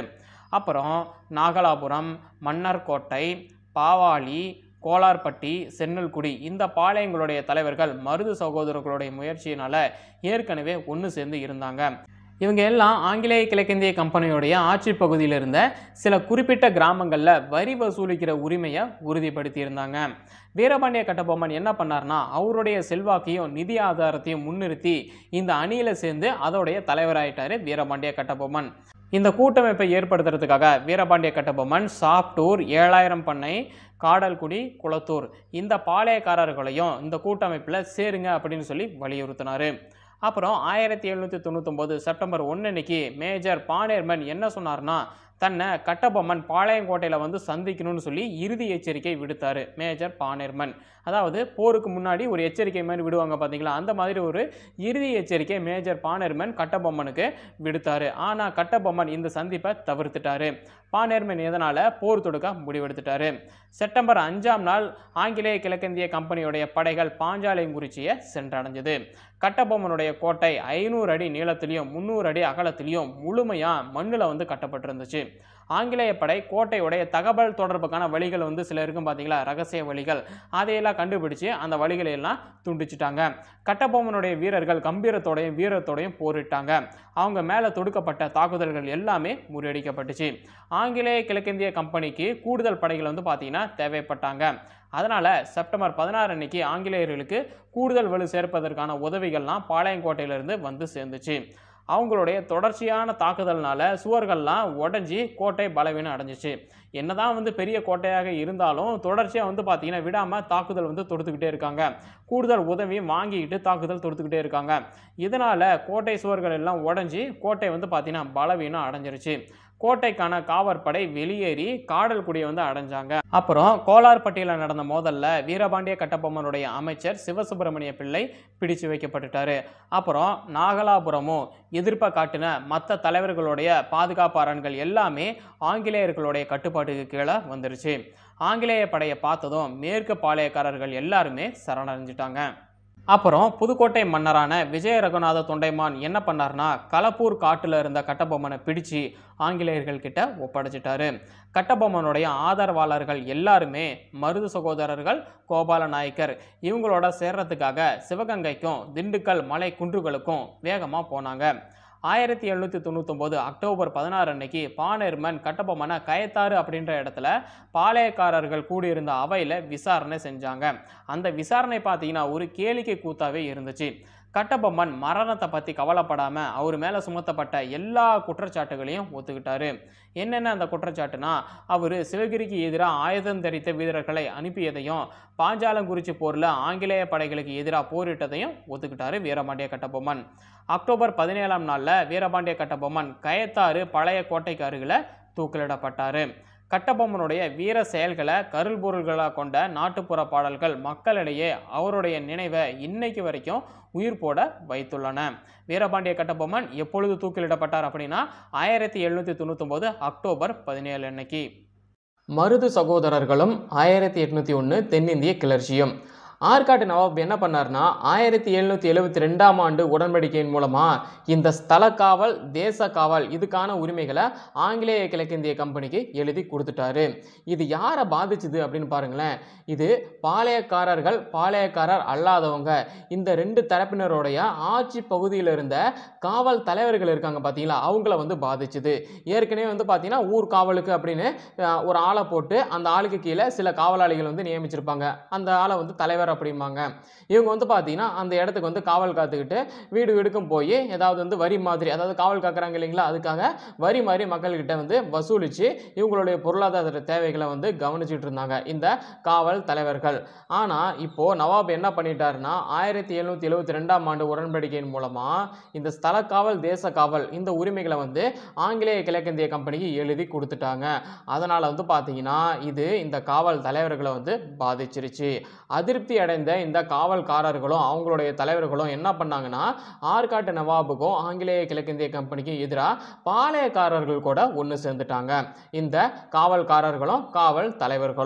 அப்புறம் நாகலாபுரம், மன்னர்கோட்டை, பாவாளி, கோலார்பட்டி, சென்னல்குடி இந்த பாளையங்களுடைய தலைவர்கள் மருது சகோதரர்களுடைய முயற்சியினால ஏற்கனவே ஒன்று சேர்ந்து இருந்தாங்க. இவங்க எல்லாம் ஆங்கிலேய கிழக்கிந்திய கம்பெனியுடைய ஆட்சி பகுதியில் இருந்த சில குறிப்பிட்ட கிராமங்களில் வரி வசூலிக்கிற உரிமையை உறுதிப்படுத்தி இருந்தாங்க. வீரபாண்டிய கட்டபொம்மன் என்ன பண்ணார்னா அவருடைய செல்வாக்கையும் நிதி ஆதாரத்தையும் முன்னிறுத்தி இந்த அணியில சேர்ந்து அதோடைய தலைவராயிட்டாரு வீரபாண்டிய கட்டபொம்மன். இந்த கூட்டமைப்பை ஏற்படுத்துறதுக்காக வீரபாண்டிய கட்டபொம்மன் சாப்டூர், ஏழாயிரம் பண்ணை, காடல்குடி, குளத்தூர் இந்த பாளையக்காரர்களையும் இந்த கூட்டமைப்பில் சேருங்க அப்படின்னு சொல்லி வலியுறுத்தினார். அப்புறம் ஆயிரத்தி எழுநூற்றி தொண்ணூத்தொம்பது செப்டம்பர் ஒன்று அன்னைக்கு மேஜர் பானேர்மன் என்ன சொன்னார்னா தன்னை கட்டபொம்மன் பாளையங்கோட்டையில் வந்து சந்திக்கணும்னு சொல்லி இறுதி எச்சரிக்கை விடுத்தார் மேஜர் பானேர்மன். அதாவது போருக்கு முன்னாடி ஒரு எச்சரிக்கை மாதிரி விடுவாங்க பார்த்தீங்களா, அந்த மாதிரி ஒரு இறுதி எச்சரிக்கை மேஜர் பானேர்மன் கட்டபொம்மனுக்கு விடுத்தார். ஆனால் கட்டபொம்மன் இந்த சந்திப்பை தவிர்த்துட்டாரு. பானேர்மன் எதனால் போர் தொடுக்க முடிவெடுத்துட்டாரு. செப்டம்பர் அஞ்சாம் நாள் ஆங்கிலேய கிழக்கிந்திய கம்பெனியுடைய படைகள் பாஞ்சாலங்குறிச்சியை சென்றடைஞ்சது. கட்டபொம்மனுடைய கோட்டை ஐநூறு அடி நீளத்திலையும் முந்நூறு அடி அகலத்திலையும் முழுமையாக மண்ணில் வந்து கட்டப்பட்டிருந்துச்சு. ஆங்கிலேய படை கோட்டையுடைய தகவல் தொடர்புக்கான வழிகள் வந்து சில இருக்கும் பார்த்தீங்களா, ரகசிய வழிகள், அதையெல்லாம் கண்டுபிடிச்சு அந்த வழிகளை எல்லாம் துண்டிச்சிட்டாங்க. கட்டபொம்மனுடைய வீரர்கள் கம்பீரத்தோடையும் வீரத்தோடையும் போரிட்டாங்க. அவங்க மேலே தொடுக்கப்பட்ட தாக்குதல்கள் எல்லாமே முறியடிக்கப்பட்டுச்சு. ஆங்கிலேய கிழக்கிந்திய கம்பெனிக்கு கூடுதல் படைகள் வந்து பார்த்தீங்கன்னா தேவைப்பட்டாங்க. அதனால் செப்டம்பர் பதினாறு அன்னைக்கு ஆங்கிலேயர்களுக்கு கூடுதல் வலு சேர்ப்பதற்கான உதவிகள்லாம் பாளையங்கோட்டையிலிருந்து வந்து சேர்ந்துச்சு. அவங்களுடைய தொடர்ச்சியான தாக்குதல்னால சுவர்கள்லாம் உடஞ்சி கோட்டை பலவீனம் அடைஞ்சிச்சு. என்னதான் வந்து பெரிய கோட்டையாக இருந்தாலும் தொடர்ச்சியாக வந்து பார்த்தீங்கன்னா விடாமல் தாக்குதல் வந்து தொடுத்துக்கிட்டே இருக்காங்க. கூடுதல் உதவியும் வாங்கிக்கிட்டு தாக்குதல் தொடுத்துக்கிட்டே இருக்காங்க. இதனால் கோட்டை சுவர்கள் எல்லாம் உடஞ்சி கோட்டை வந்து பார்த்தீங்கன்னா பலவீனம் அடைஞ்சிருச்சு. கோட்டைக்கான காவற்படை வெளியேறி காடல்குடியை வந்து அடைஞ்சாங்க. அப்புறம் கோலார்பட்டியில் நடந்த மோதல்ல வீரபாண்டிய கட்டபொம்மனுடைய அமைச்சர் சிவசுப்பிரமணிய பிள்ளை பிடிச்சு வைக்கப்பட்டுட்டாரு. அப்புறம் நாகலாபுரமும் எதிர்ப்பை காட்டின மற்ற தலைவர்களுடைய பாதுகாப்பு அரண்கள் எல்லாமே ஆங்கிலேயர்களுடைய கட்டுப்பாட்டுக்கு கீழே வந்துருச்சு. ஆங்கிலேய படையை பார்த்ததும் மேற்கு பாளையக்காரர்கள் எல்லாருமே சரணடைஞ்சிட்டாங்க. அப்புறம் புதுக்கோட்டை மன்னரான விஜய ரகுநாத தொண்டைமான் என்ன பண்ணார்னா களப்பூர் காட்டில் இருந்த கட்டபொம்மனை பிடிச்சு ஆங்கிலேயர்கள் கிட்ட ஒப்படைச்சிட்டாரு. கட்டபொம்மனுடைய ஆதரவாளர்கள் எல்லாருமே மருது சகோதரர்கள், கோபால நாயக்கர் இவங்களோட சேர்றதுக்காக சிவகங்கைக்கும் திண்டுக்கல் மலை குன்றுகளுக்கும் வேகமாக போனாங்க. ஆயிரத்தி எழுநூற்றி தொண்ணூத்தொம்பது அக்டோபர் பதினாறு அன்னைக்கு பானேர்மன் கட்டபொம்மனை கயத்தாறு அப்படின்ற இடத்துல பாளையக்காரர்கள் கூடியிருந்த அவையில் விசாரணை செஞ்சாங்க. அந்த விசாரணை பார்த்தீங்கன்னா ஒரு கேளிக்கை கூத்தாவே இருந்துச்சு. கட்டபொம்மன் மரணத்தை பற்றி கவலைப்படாமல் அவர் மேலே சுமத்தப்பட்ட எல்லா குற்றச்சாட்டுகளையும் ஒத்துக்கிட்டாரு. என்னென்ன அந்த குற்றச்சாட்டுனா அவர் சிவகிரிக்கு எதிராக ஆயுதம் தரித்த வீரர்களை அனுப்பியதையும் பாஞ்சாலங்குறிச்சி போரில் ஆங்கிலேய படைகளுக்கு எதிராக போரிட்டதையும் ஒத்துக்கிட்டாரு வீரபாண்டிய கட்டபொம்மன். அக்டோபர் பதினேழாம் நாளில் வீரபாண்டிய கட்டபொம்மன் கயத்தாறு பழைய கோட்டைக்கு அருகில் தூக்கிலிடப்பட்டார். கட்டபொம்மனுடைய வீர செயல்களை கருள் பொருள்களாக கொண்ட நாட்டுப்புற பாடல்கள் மக்களிடையே அவருடைய நினைவை இன்னைக்கு வரைக்கும் உயிர் போட வைத்துள்ளன. வீரபாண்டிய கட்டபொம்மன் எப்பொழுது தூக்கிலிடப்பட்டார் அப்படின்னா ஆயிரத்தி எழுநூற்றி தொண்ணூத்தொம்பது அக்டோபர் பதினேழு அன்னைக்கு. மருது சகோதரர்களும் ஆயிரத்தி எட்நூத்தி ஒன்று தென்னிந்திய கிளர்ச்சியும். ஆற்காட்டு நவாப் என்ன பண்ணார்னா ஆயிரத்தி எழுநூற்றி எழுபத்தி ரெண்டாம் ஆண்டு உடன்படிக்கையின் மூலமாக இந்த ஸ்தல காவல், தேச காவல் இதுக்கான உரிமைகளை ஆங்கிலேய கிழக்கிந்திய கம்பெனிக்கு எழுதி கொடுத்துட்டாரு. இது யாரை பாதிச்சுது அப்படின்னு பாருங்களேன். இது பாளையக்காரர்கள், பாளையக்காரர் அல்லாதவங்க இந்த ரெண்டு தரப்பினருடைய ஆட்சி பகுதியில் இருந்த காவல் தலைவர்கள் இருக்காங்க பார்த்தீங்களா, அவங்கள வந்து பாதிச்சுது. ஏற்கனவே வந்து பார்த்தீங்கன்னா ஊர் காவலுக்கு அப்படின்னு ஒரு ஆளை போட்டு அந்த ஆளுக்கு கீழே சில காவலாளிகள் வந்து நியமிச்சிருப்பாங்க. அந்த ஆளை வந்து தலைவர் அப்படிம்பாங்க. இவங்க வந்து பார்த்தீங்கன்னா அந்த இடத்துக்கு வந்து காவல் காத்துக்கிட்டு வீடு வீடுக்கும் போய் ஏதாவது வந்து வரி மாதிரி, அதாவது காவல் காக்குறாங்க இல்லைங்களா, அதுக்காக வரி மாதிரி மக்கள்கிட்ட வந்து வசூலித்து இவங்களுடைய பொருளாதார தேவைகளை வந்து கவனிச்சுட்டு இருந்தாங்க இந்த காவல் தலைவர்கள். ஆனால் இப்போ நவாப் என்ன பண்ணிட்டாருன்னா ஆயிரத்தி எழுநூற்றி எழுபத்தி ரெண்டாம் ஆண்டு உடன்படிக்கையின் மூலமாக இந்த ஸ்தல காவல், தேச காவல் இந்த உரிமைகளை வந்து ஆங்கிலேய கிழக்கிந்திய கம்பெனிக்கு எழுதி கொடுத்துட்டாங்க. அதனால் வந்து பார்த்தீங்கன்னா இது இந்த காவல் தலைவர்களை வந்து பாதிச்சிருச்சு. அதிருப்தி அடைந்த இந்த காவல்காரர்களும் அவங்களுடைய தலைவர்களும் என்ன பண்ணாங்கன்னா ஆற்காட்டு நவாபுக்கும் ஆங்கிலேய கிழக்கிந்திய கம்பெனிக்கு எதிராக பாளையக்காரர்கள் கூட ஒன்று சேர்ந்துட்டாங்க. இந்த காவல்காரர்களும் காவல் தலைவர்களும்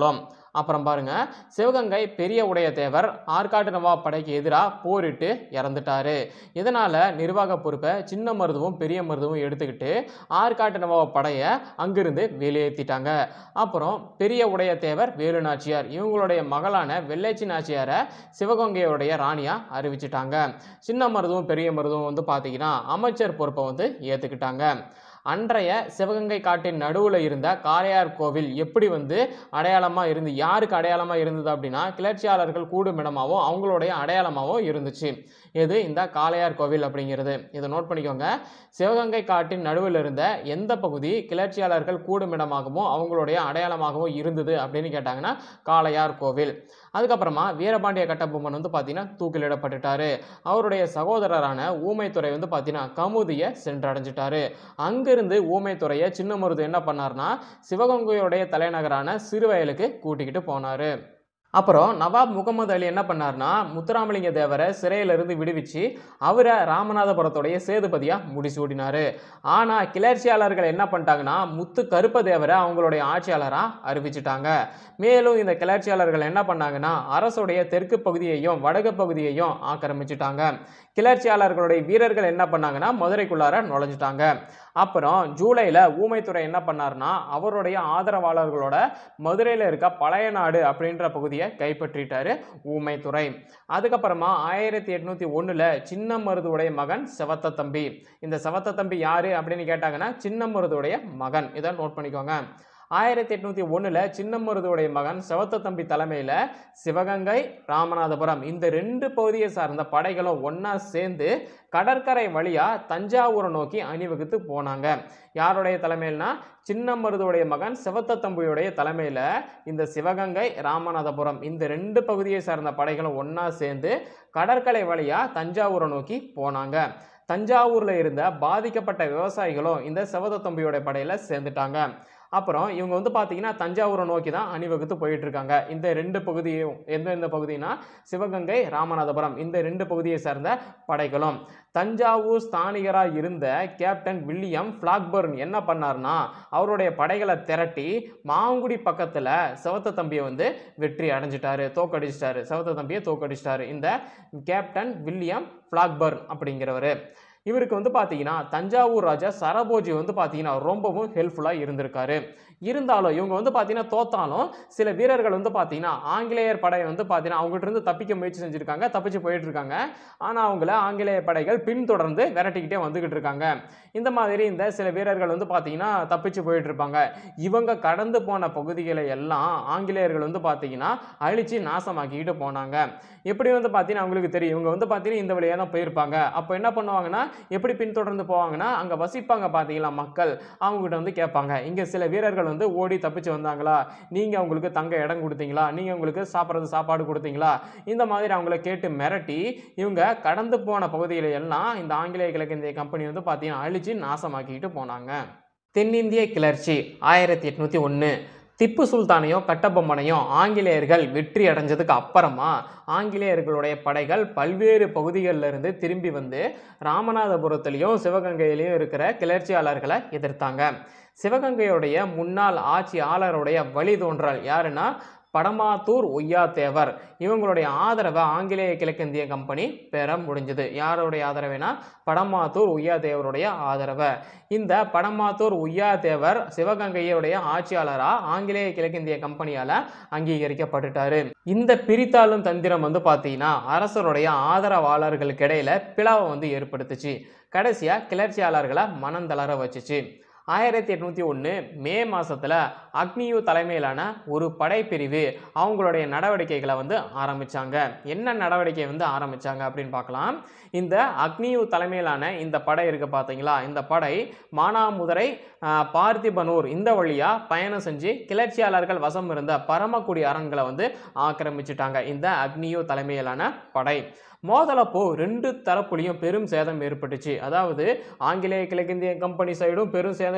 அப்புறம் பாருங்க, சிவகங்கை பெரிய உடைய தேவர் ஆற்காட்டு நவாப் படைக்கு எதிராக போரிட்டு இறந்துட்டாரு. இதனால நிர்வாக பொறுப்பை சின்ன மருதுவும் பெரிய மருதுவும் எடுத்துக்கிட்டு ஆற்காட்டு நவாப் படையை அங்கிருந்து வெளியேற்றிட்டாங்க. அப்புறம் பெரிய உடைய தேவர் வேலு நாச்சியார் இவங்களுடைய மகளான வெள்ளைச்சி நாச்சியாரை சிவகங்கையுடைய ராணியா அறிவிச்சிட்டாங்க. சின்ன மருதுவும் பெரிய மருதுவும் வந்து பார்த்தீங்கன்னா அமைச்சர் பொறுப்பை வந்து ஏற்றுக்கிட்டாங்க. அன்றைய சிவகங்கை காட்டின் நடுவில் இருந்த காளையார் கோவில் எப்படி வந்து அடையாளமாக இருந்து யாருக்கு அடையாளமாக இருந்தது அப்படின்னா கிளர்ச்சியாளர்கள் கூடும் இடமாகவும் அவங்களுடைய அடையாளமாகவும் இருந்துச்சு. எது இந்த காளையார் கோவில் அப்படிங்கிறது. இதை நோட் பண்ணிக்கோங்க. சிவகங்கை காட்டின் நடுவில் இருந்த எந்த பகுதி கிளர்ச்சியாளர்கள் கூடும் இடமாகவும் அவங்களுடைய அடையாளமாகவும் இருந்தது அப்படின்னு கேட்டாங்கன்னா காளையார் கோவில். அதுக்கப்புறமா வீரபாண்டிய கட்டபொம்மன் வந்து பார்த்தீங்கன்னா தூக்கிலிடப்பட்டுட்டாரு. அவருடைய சகோதரரான ஊமைத்துறை வந்து பார்த்தீங்கன்னா கமுதியை சென்றடைஞ்சிட்டாரு. அங்கிருந்து ஊமைத்துறையை சின்ன மருது என்ன பண்ணார்னா சிவகங்கையுடைய தலைநகரான சிறுவயலுக்கு கூட்டிக்கிட்டு போனாரு. அப்புறம் நவாப் முகமது அலி என்ன பண்ணார்னா முத்துராமலிங்க தேவரை சிறையிலிருந்து விடுவிச்சு அவரை ராமநாதபுரத்துடைய சேதுபதியா முடிசூடினாரு. ஆனா கிளர்ச்சியாளர்கள் என்ன பண்ணிட்டாங்கன்னா முத்து கருப்ப தேவரை அவங்களுடைய ஆட்சியாளரா அறிவிச்சிட்டாங்க. மேலும் இந்த கிளர்ச்சியாளர்கள் என்ன பண்ணாங்கன்னா அரசுடைய தெற்கு பகுதியையும் வடக்கு பகுதியையும் ஆக்கிரமிச்சிட்டாங்க. கிளர்ச்சியாளர்களுடைய வீரர்கள் என்ன பண்ணாங்கன்னா மதுரைக்குள்ளார நுழைஞ்சிட்டாங்க. அப்புறம் ஜூலைல ஊமைத்துறை என்ன பண்ணார்னா அவருடைய ஆதரவாளர்களோட மதுரையில் இருக்க பழைய நாடு அப்படின்ற பகுதியை கைப்பற்றிட்டாரு ஊமைத்துறை. அதுக்கப்புறமா ஆயிரத்தி எட்நூத்தி ஒண்ணுல சின்ன மருதுடைய மகன் செவத்த தம்பி. இந்த செவத்த தம்பி யாரு அப்படின்னு கேட்டாங்கன்னா சின்ன மருதுடைய மகன். இதை நோட் பண்ணிக்கோங்க. ஆயிரத்தி எட்நூத்தி ஒண்ணுல சின்ன மருதுடைய மகன் செவத்த தம்பி தலைமையில சிவகங்கை ராமநாதபுரம் இந்த ரெண்டு பகுதியை சார்ந்த படைகளும் ஒன்னா சேர்ந்து கடற்கரை வழியா தஞ்சாவூரை நோக்கி அணிவகுத்து போனாங்க. யாருடைய தலைமையில்னா சின்ன மருதுடைய மகன் செவத்த தம்பியுடைய தலைமையில இந்த சிவகங்கை ராமநாதபுரம் இந்த ரெண்டு பகுதியை சார்ந்த படைகளும் ஒன்னா சேர்ந்து கடற்கரை வழியா தஞ்சாவூரை நோக்கி போனாங்க. தஞ்சாவூர்ல இருந்த பாதிக்கப்பட்ட விவசாயிகளும் இந்த செவத்த தம்பியோட படையில சேர்ந்துட்டாங்க. அப்புறம் இவங்க வந்து பார்த்தீங்கன்னா தஞ்சாவூரை நோக்கி தான் அணிவகுத்து போயிட்டு இருக்காங்க. இந்த ரெண்டு பகுதியும் எந்தெந்த பகுதினா சிவகங்கை ராமநாதபுரம் இந்த ரெண்டு பகுதியை சேர்ந்த படைகளும். தஞ்சாவூர் ஸ்தானிகராக இருந்த கேப்டன் வில்லியம் பிளாக்பர்ன் என்ன பண்ணார்னா அவருடைய படைகளை திரட்டி மாங்குடி பக்கத்தில் செவத்த தம்பியை வந்து வெற்றி அடைஞ்சிட்டாரு, தோக்கடிச்சிட்டாரு. செவத்த தம்பியை தோக்கடிச்சிட்டாரு இந்த கேப்டன் வில்லியம் பிளாக்பர்ன் அப்படிங்கிறவர். இவருக்கு வந்து பார்த்தீங்கன்னா தஞ்சாவூர் ராஜா சரபோஜி வந்து பார்த்தீங்கன்னா ரொம்பவும் ஹெல்ப்ஃபுல்லாக இருந்திருக்காரு. இருந்தாலும் இவங்க வந்து பார்த்தீங்கன்னா தோத்தாலும் சில வீரர்கள் வந்து பார்த்தீங்கன்னா ஆங்கிலேயர் படை வந்து பார்த்தீங்கன்னா அவங்ககிட்ட இருந்து தப்பிக்க முயற்சி செஞ்சுருக்காங்க, தப்பிச்சு போயிட்டு இருக்காங்க. ஆனால் அவங்கள ஆங்கிலேய படைகள் பின்தொடர்ந்து விரட்டிக்கிட்டே வந்துகிட்டு இருக்காங்க. இந்த மாதிரி இந்த சில வீரர்கள் வந்து பார்த்தீங்கன்னா தப்பிச்சு போயிட்டு இருப்பாங்க. இவங்க கடந்து போன பகுதிகளை எல்லாம் ஆங்கிலேயர்கள் வந்து பார்த்தீங்கன்னா அழிச்சு நாசமாக்கிட்டு போனாங்க. எப்படி வந்து பார்த்தீங்கன்னா அவங்களுக்கு தெரியும் இவங்க வந்து பார்த்தீங்கன்னா இந்த வழியாக தான் போயிருப்பாங்க. அப்போ என்ன பண்ணுவாங்கன்னா எப்படி பின்தொடர்ந்து போவாங்கன்னா அங்கே வசிப்பாங்க பார்த்தீங்களா மக்கள், அவங்ககிட்ட வந்து கேட்பாங்க இங்கே சில வீரர்கள் வந்து ஓடி தப்பிச்சு வந்தாங்களா, நீங்க அவங்களுக்கு தங்க இடம் கொடுத்தீங்களா, நீங்க அவங்களுக்கு சாப்பிட்றது சாப்பாடு கொடுத்தீங்களா, இந்த மாதிரி அவங்கள கேட்டு மிரட்டி இவங்க கடந்து போன பகுதிகளை எல்லாம் இந்த ஆங்கிலேய கிழக்கிந்திய கம்பெனி வந்து பார்த்தீங்கன்னா அழிச்சு நாசமாக்கிட்டு போனாங்க. தென்னிந்திய கிளர்ச்சி ஆயிரத்தி எட்நூத்தி ஒன்று. திப்பு சுல்தானையும் கட்டபொம்மனையும் ஆங்கிலேயர்கள் வெற்றி அடைஞ்சதுக்கு அப்புறமா ஆங்கிலேயர்களுடைய படைகள் பல்வேறு பகுதிகளில் இருந்து திரும்பி வந்து ராமநாதபுரத்திலையும் சிவகங்கையிலையும் இருக்கிற கிளர்ச்சியாளர்களை எதிர்த்தாங்க. சிவகங்கையுடைய முன்னாள் ஆட்சியாளருடைய வழித்தோன்றல் யாருன்னா படமாத்தூர் ஒய்யா தேவர். இவங்களுடைய ஆதரவை ஆங்கிலேய கிழக்கிந்திய கம்பெனி பெற முடிஞ்சது. யாருடைய ஆதரவுனா படமாத்தூர் ஒய்யா தேவருடைய ஆதரவை. இந்த படமாத்தூர் ஒய்யா தேவர் சிவகங்கையுடைய ஆட்சியாளரா ஆங்கிலேய கிழக்கிந்திய கம்பெனியால அங்கீகரிக்கப்பட்டுட்டாரு. இந்த பிரித்தாளும் தந்திரம் வந்து பார்த்தீங்கன்னா அரசருடைய ஆதரவாளர்களுக்கு இடையில பிளவை வந்து ஏற்படுத்துச்சு. கடைசியா கிளர்ச்சியாளர்களை மனம் தளர வச்சுச்சு. ஆயிரத்தி எட்நூத்தி ஒன்று மே மாசத்துல அக்னியூ தலைமையிலான ஒரு படைப்பிரிவு அவங்களுடைய நடவடிக்கைகளை வந்து ஆரம்பிச்சாங்க. என்ன நடவடிக்கை வந்து ஆரம்பிச்சாங்க அப்படின்னு பார்க்கலாம். இந்த அக்னியூ தலைமையிலான இந்த படை இருக்கு பார்த்தீங்களா, இந்த படை மானாமதுரை பார்த்திபனூர் இந்த வழியா பயணம் செஞ்சு கிளர்ச்சியாளர்கள் வசம் இருந்த பரமக்குடி அரண்களை வந்து ஆக்கிரமிச்சுட்டாங்க இந்த அக்னியூ தலைமையிலான படை. மோதலப்போ ரெண்டு தரப்புலையும் பெரும் சேதம் ஏற்பட்டுச்சு. அதாவது ஆங்கிலேய கிழக்கிந்திய கம்பெனி சைடும் பெரும் சேதம்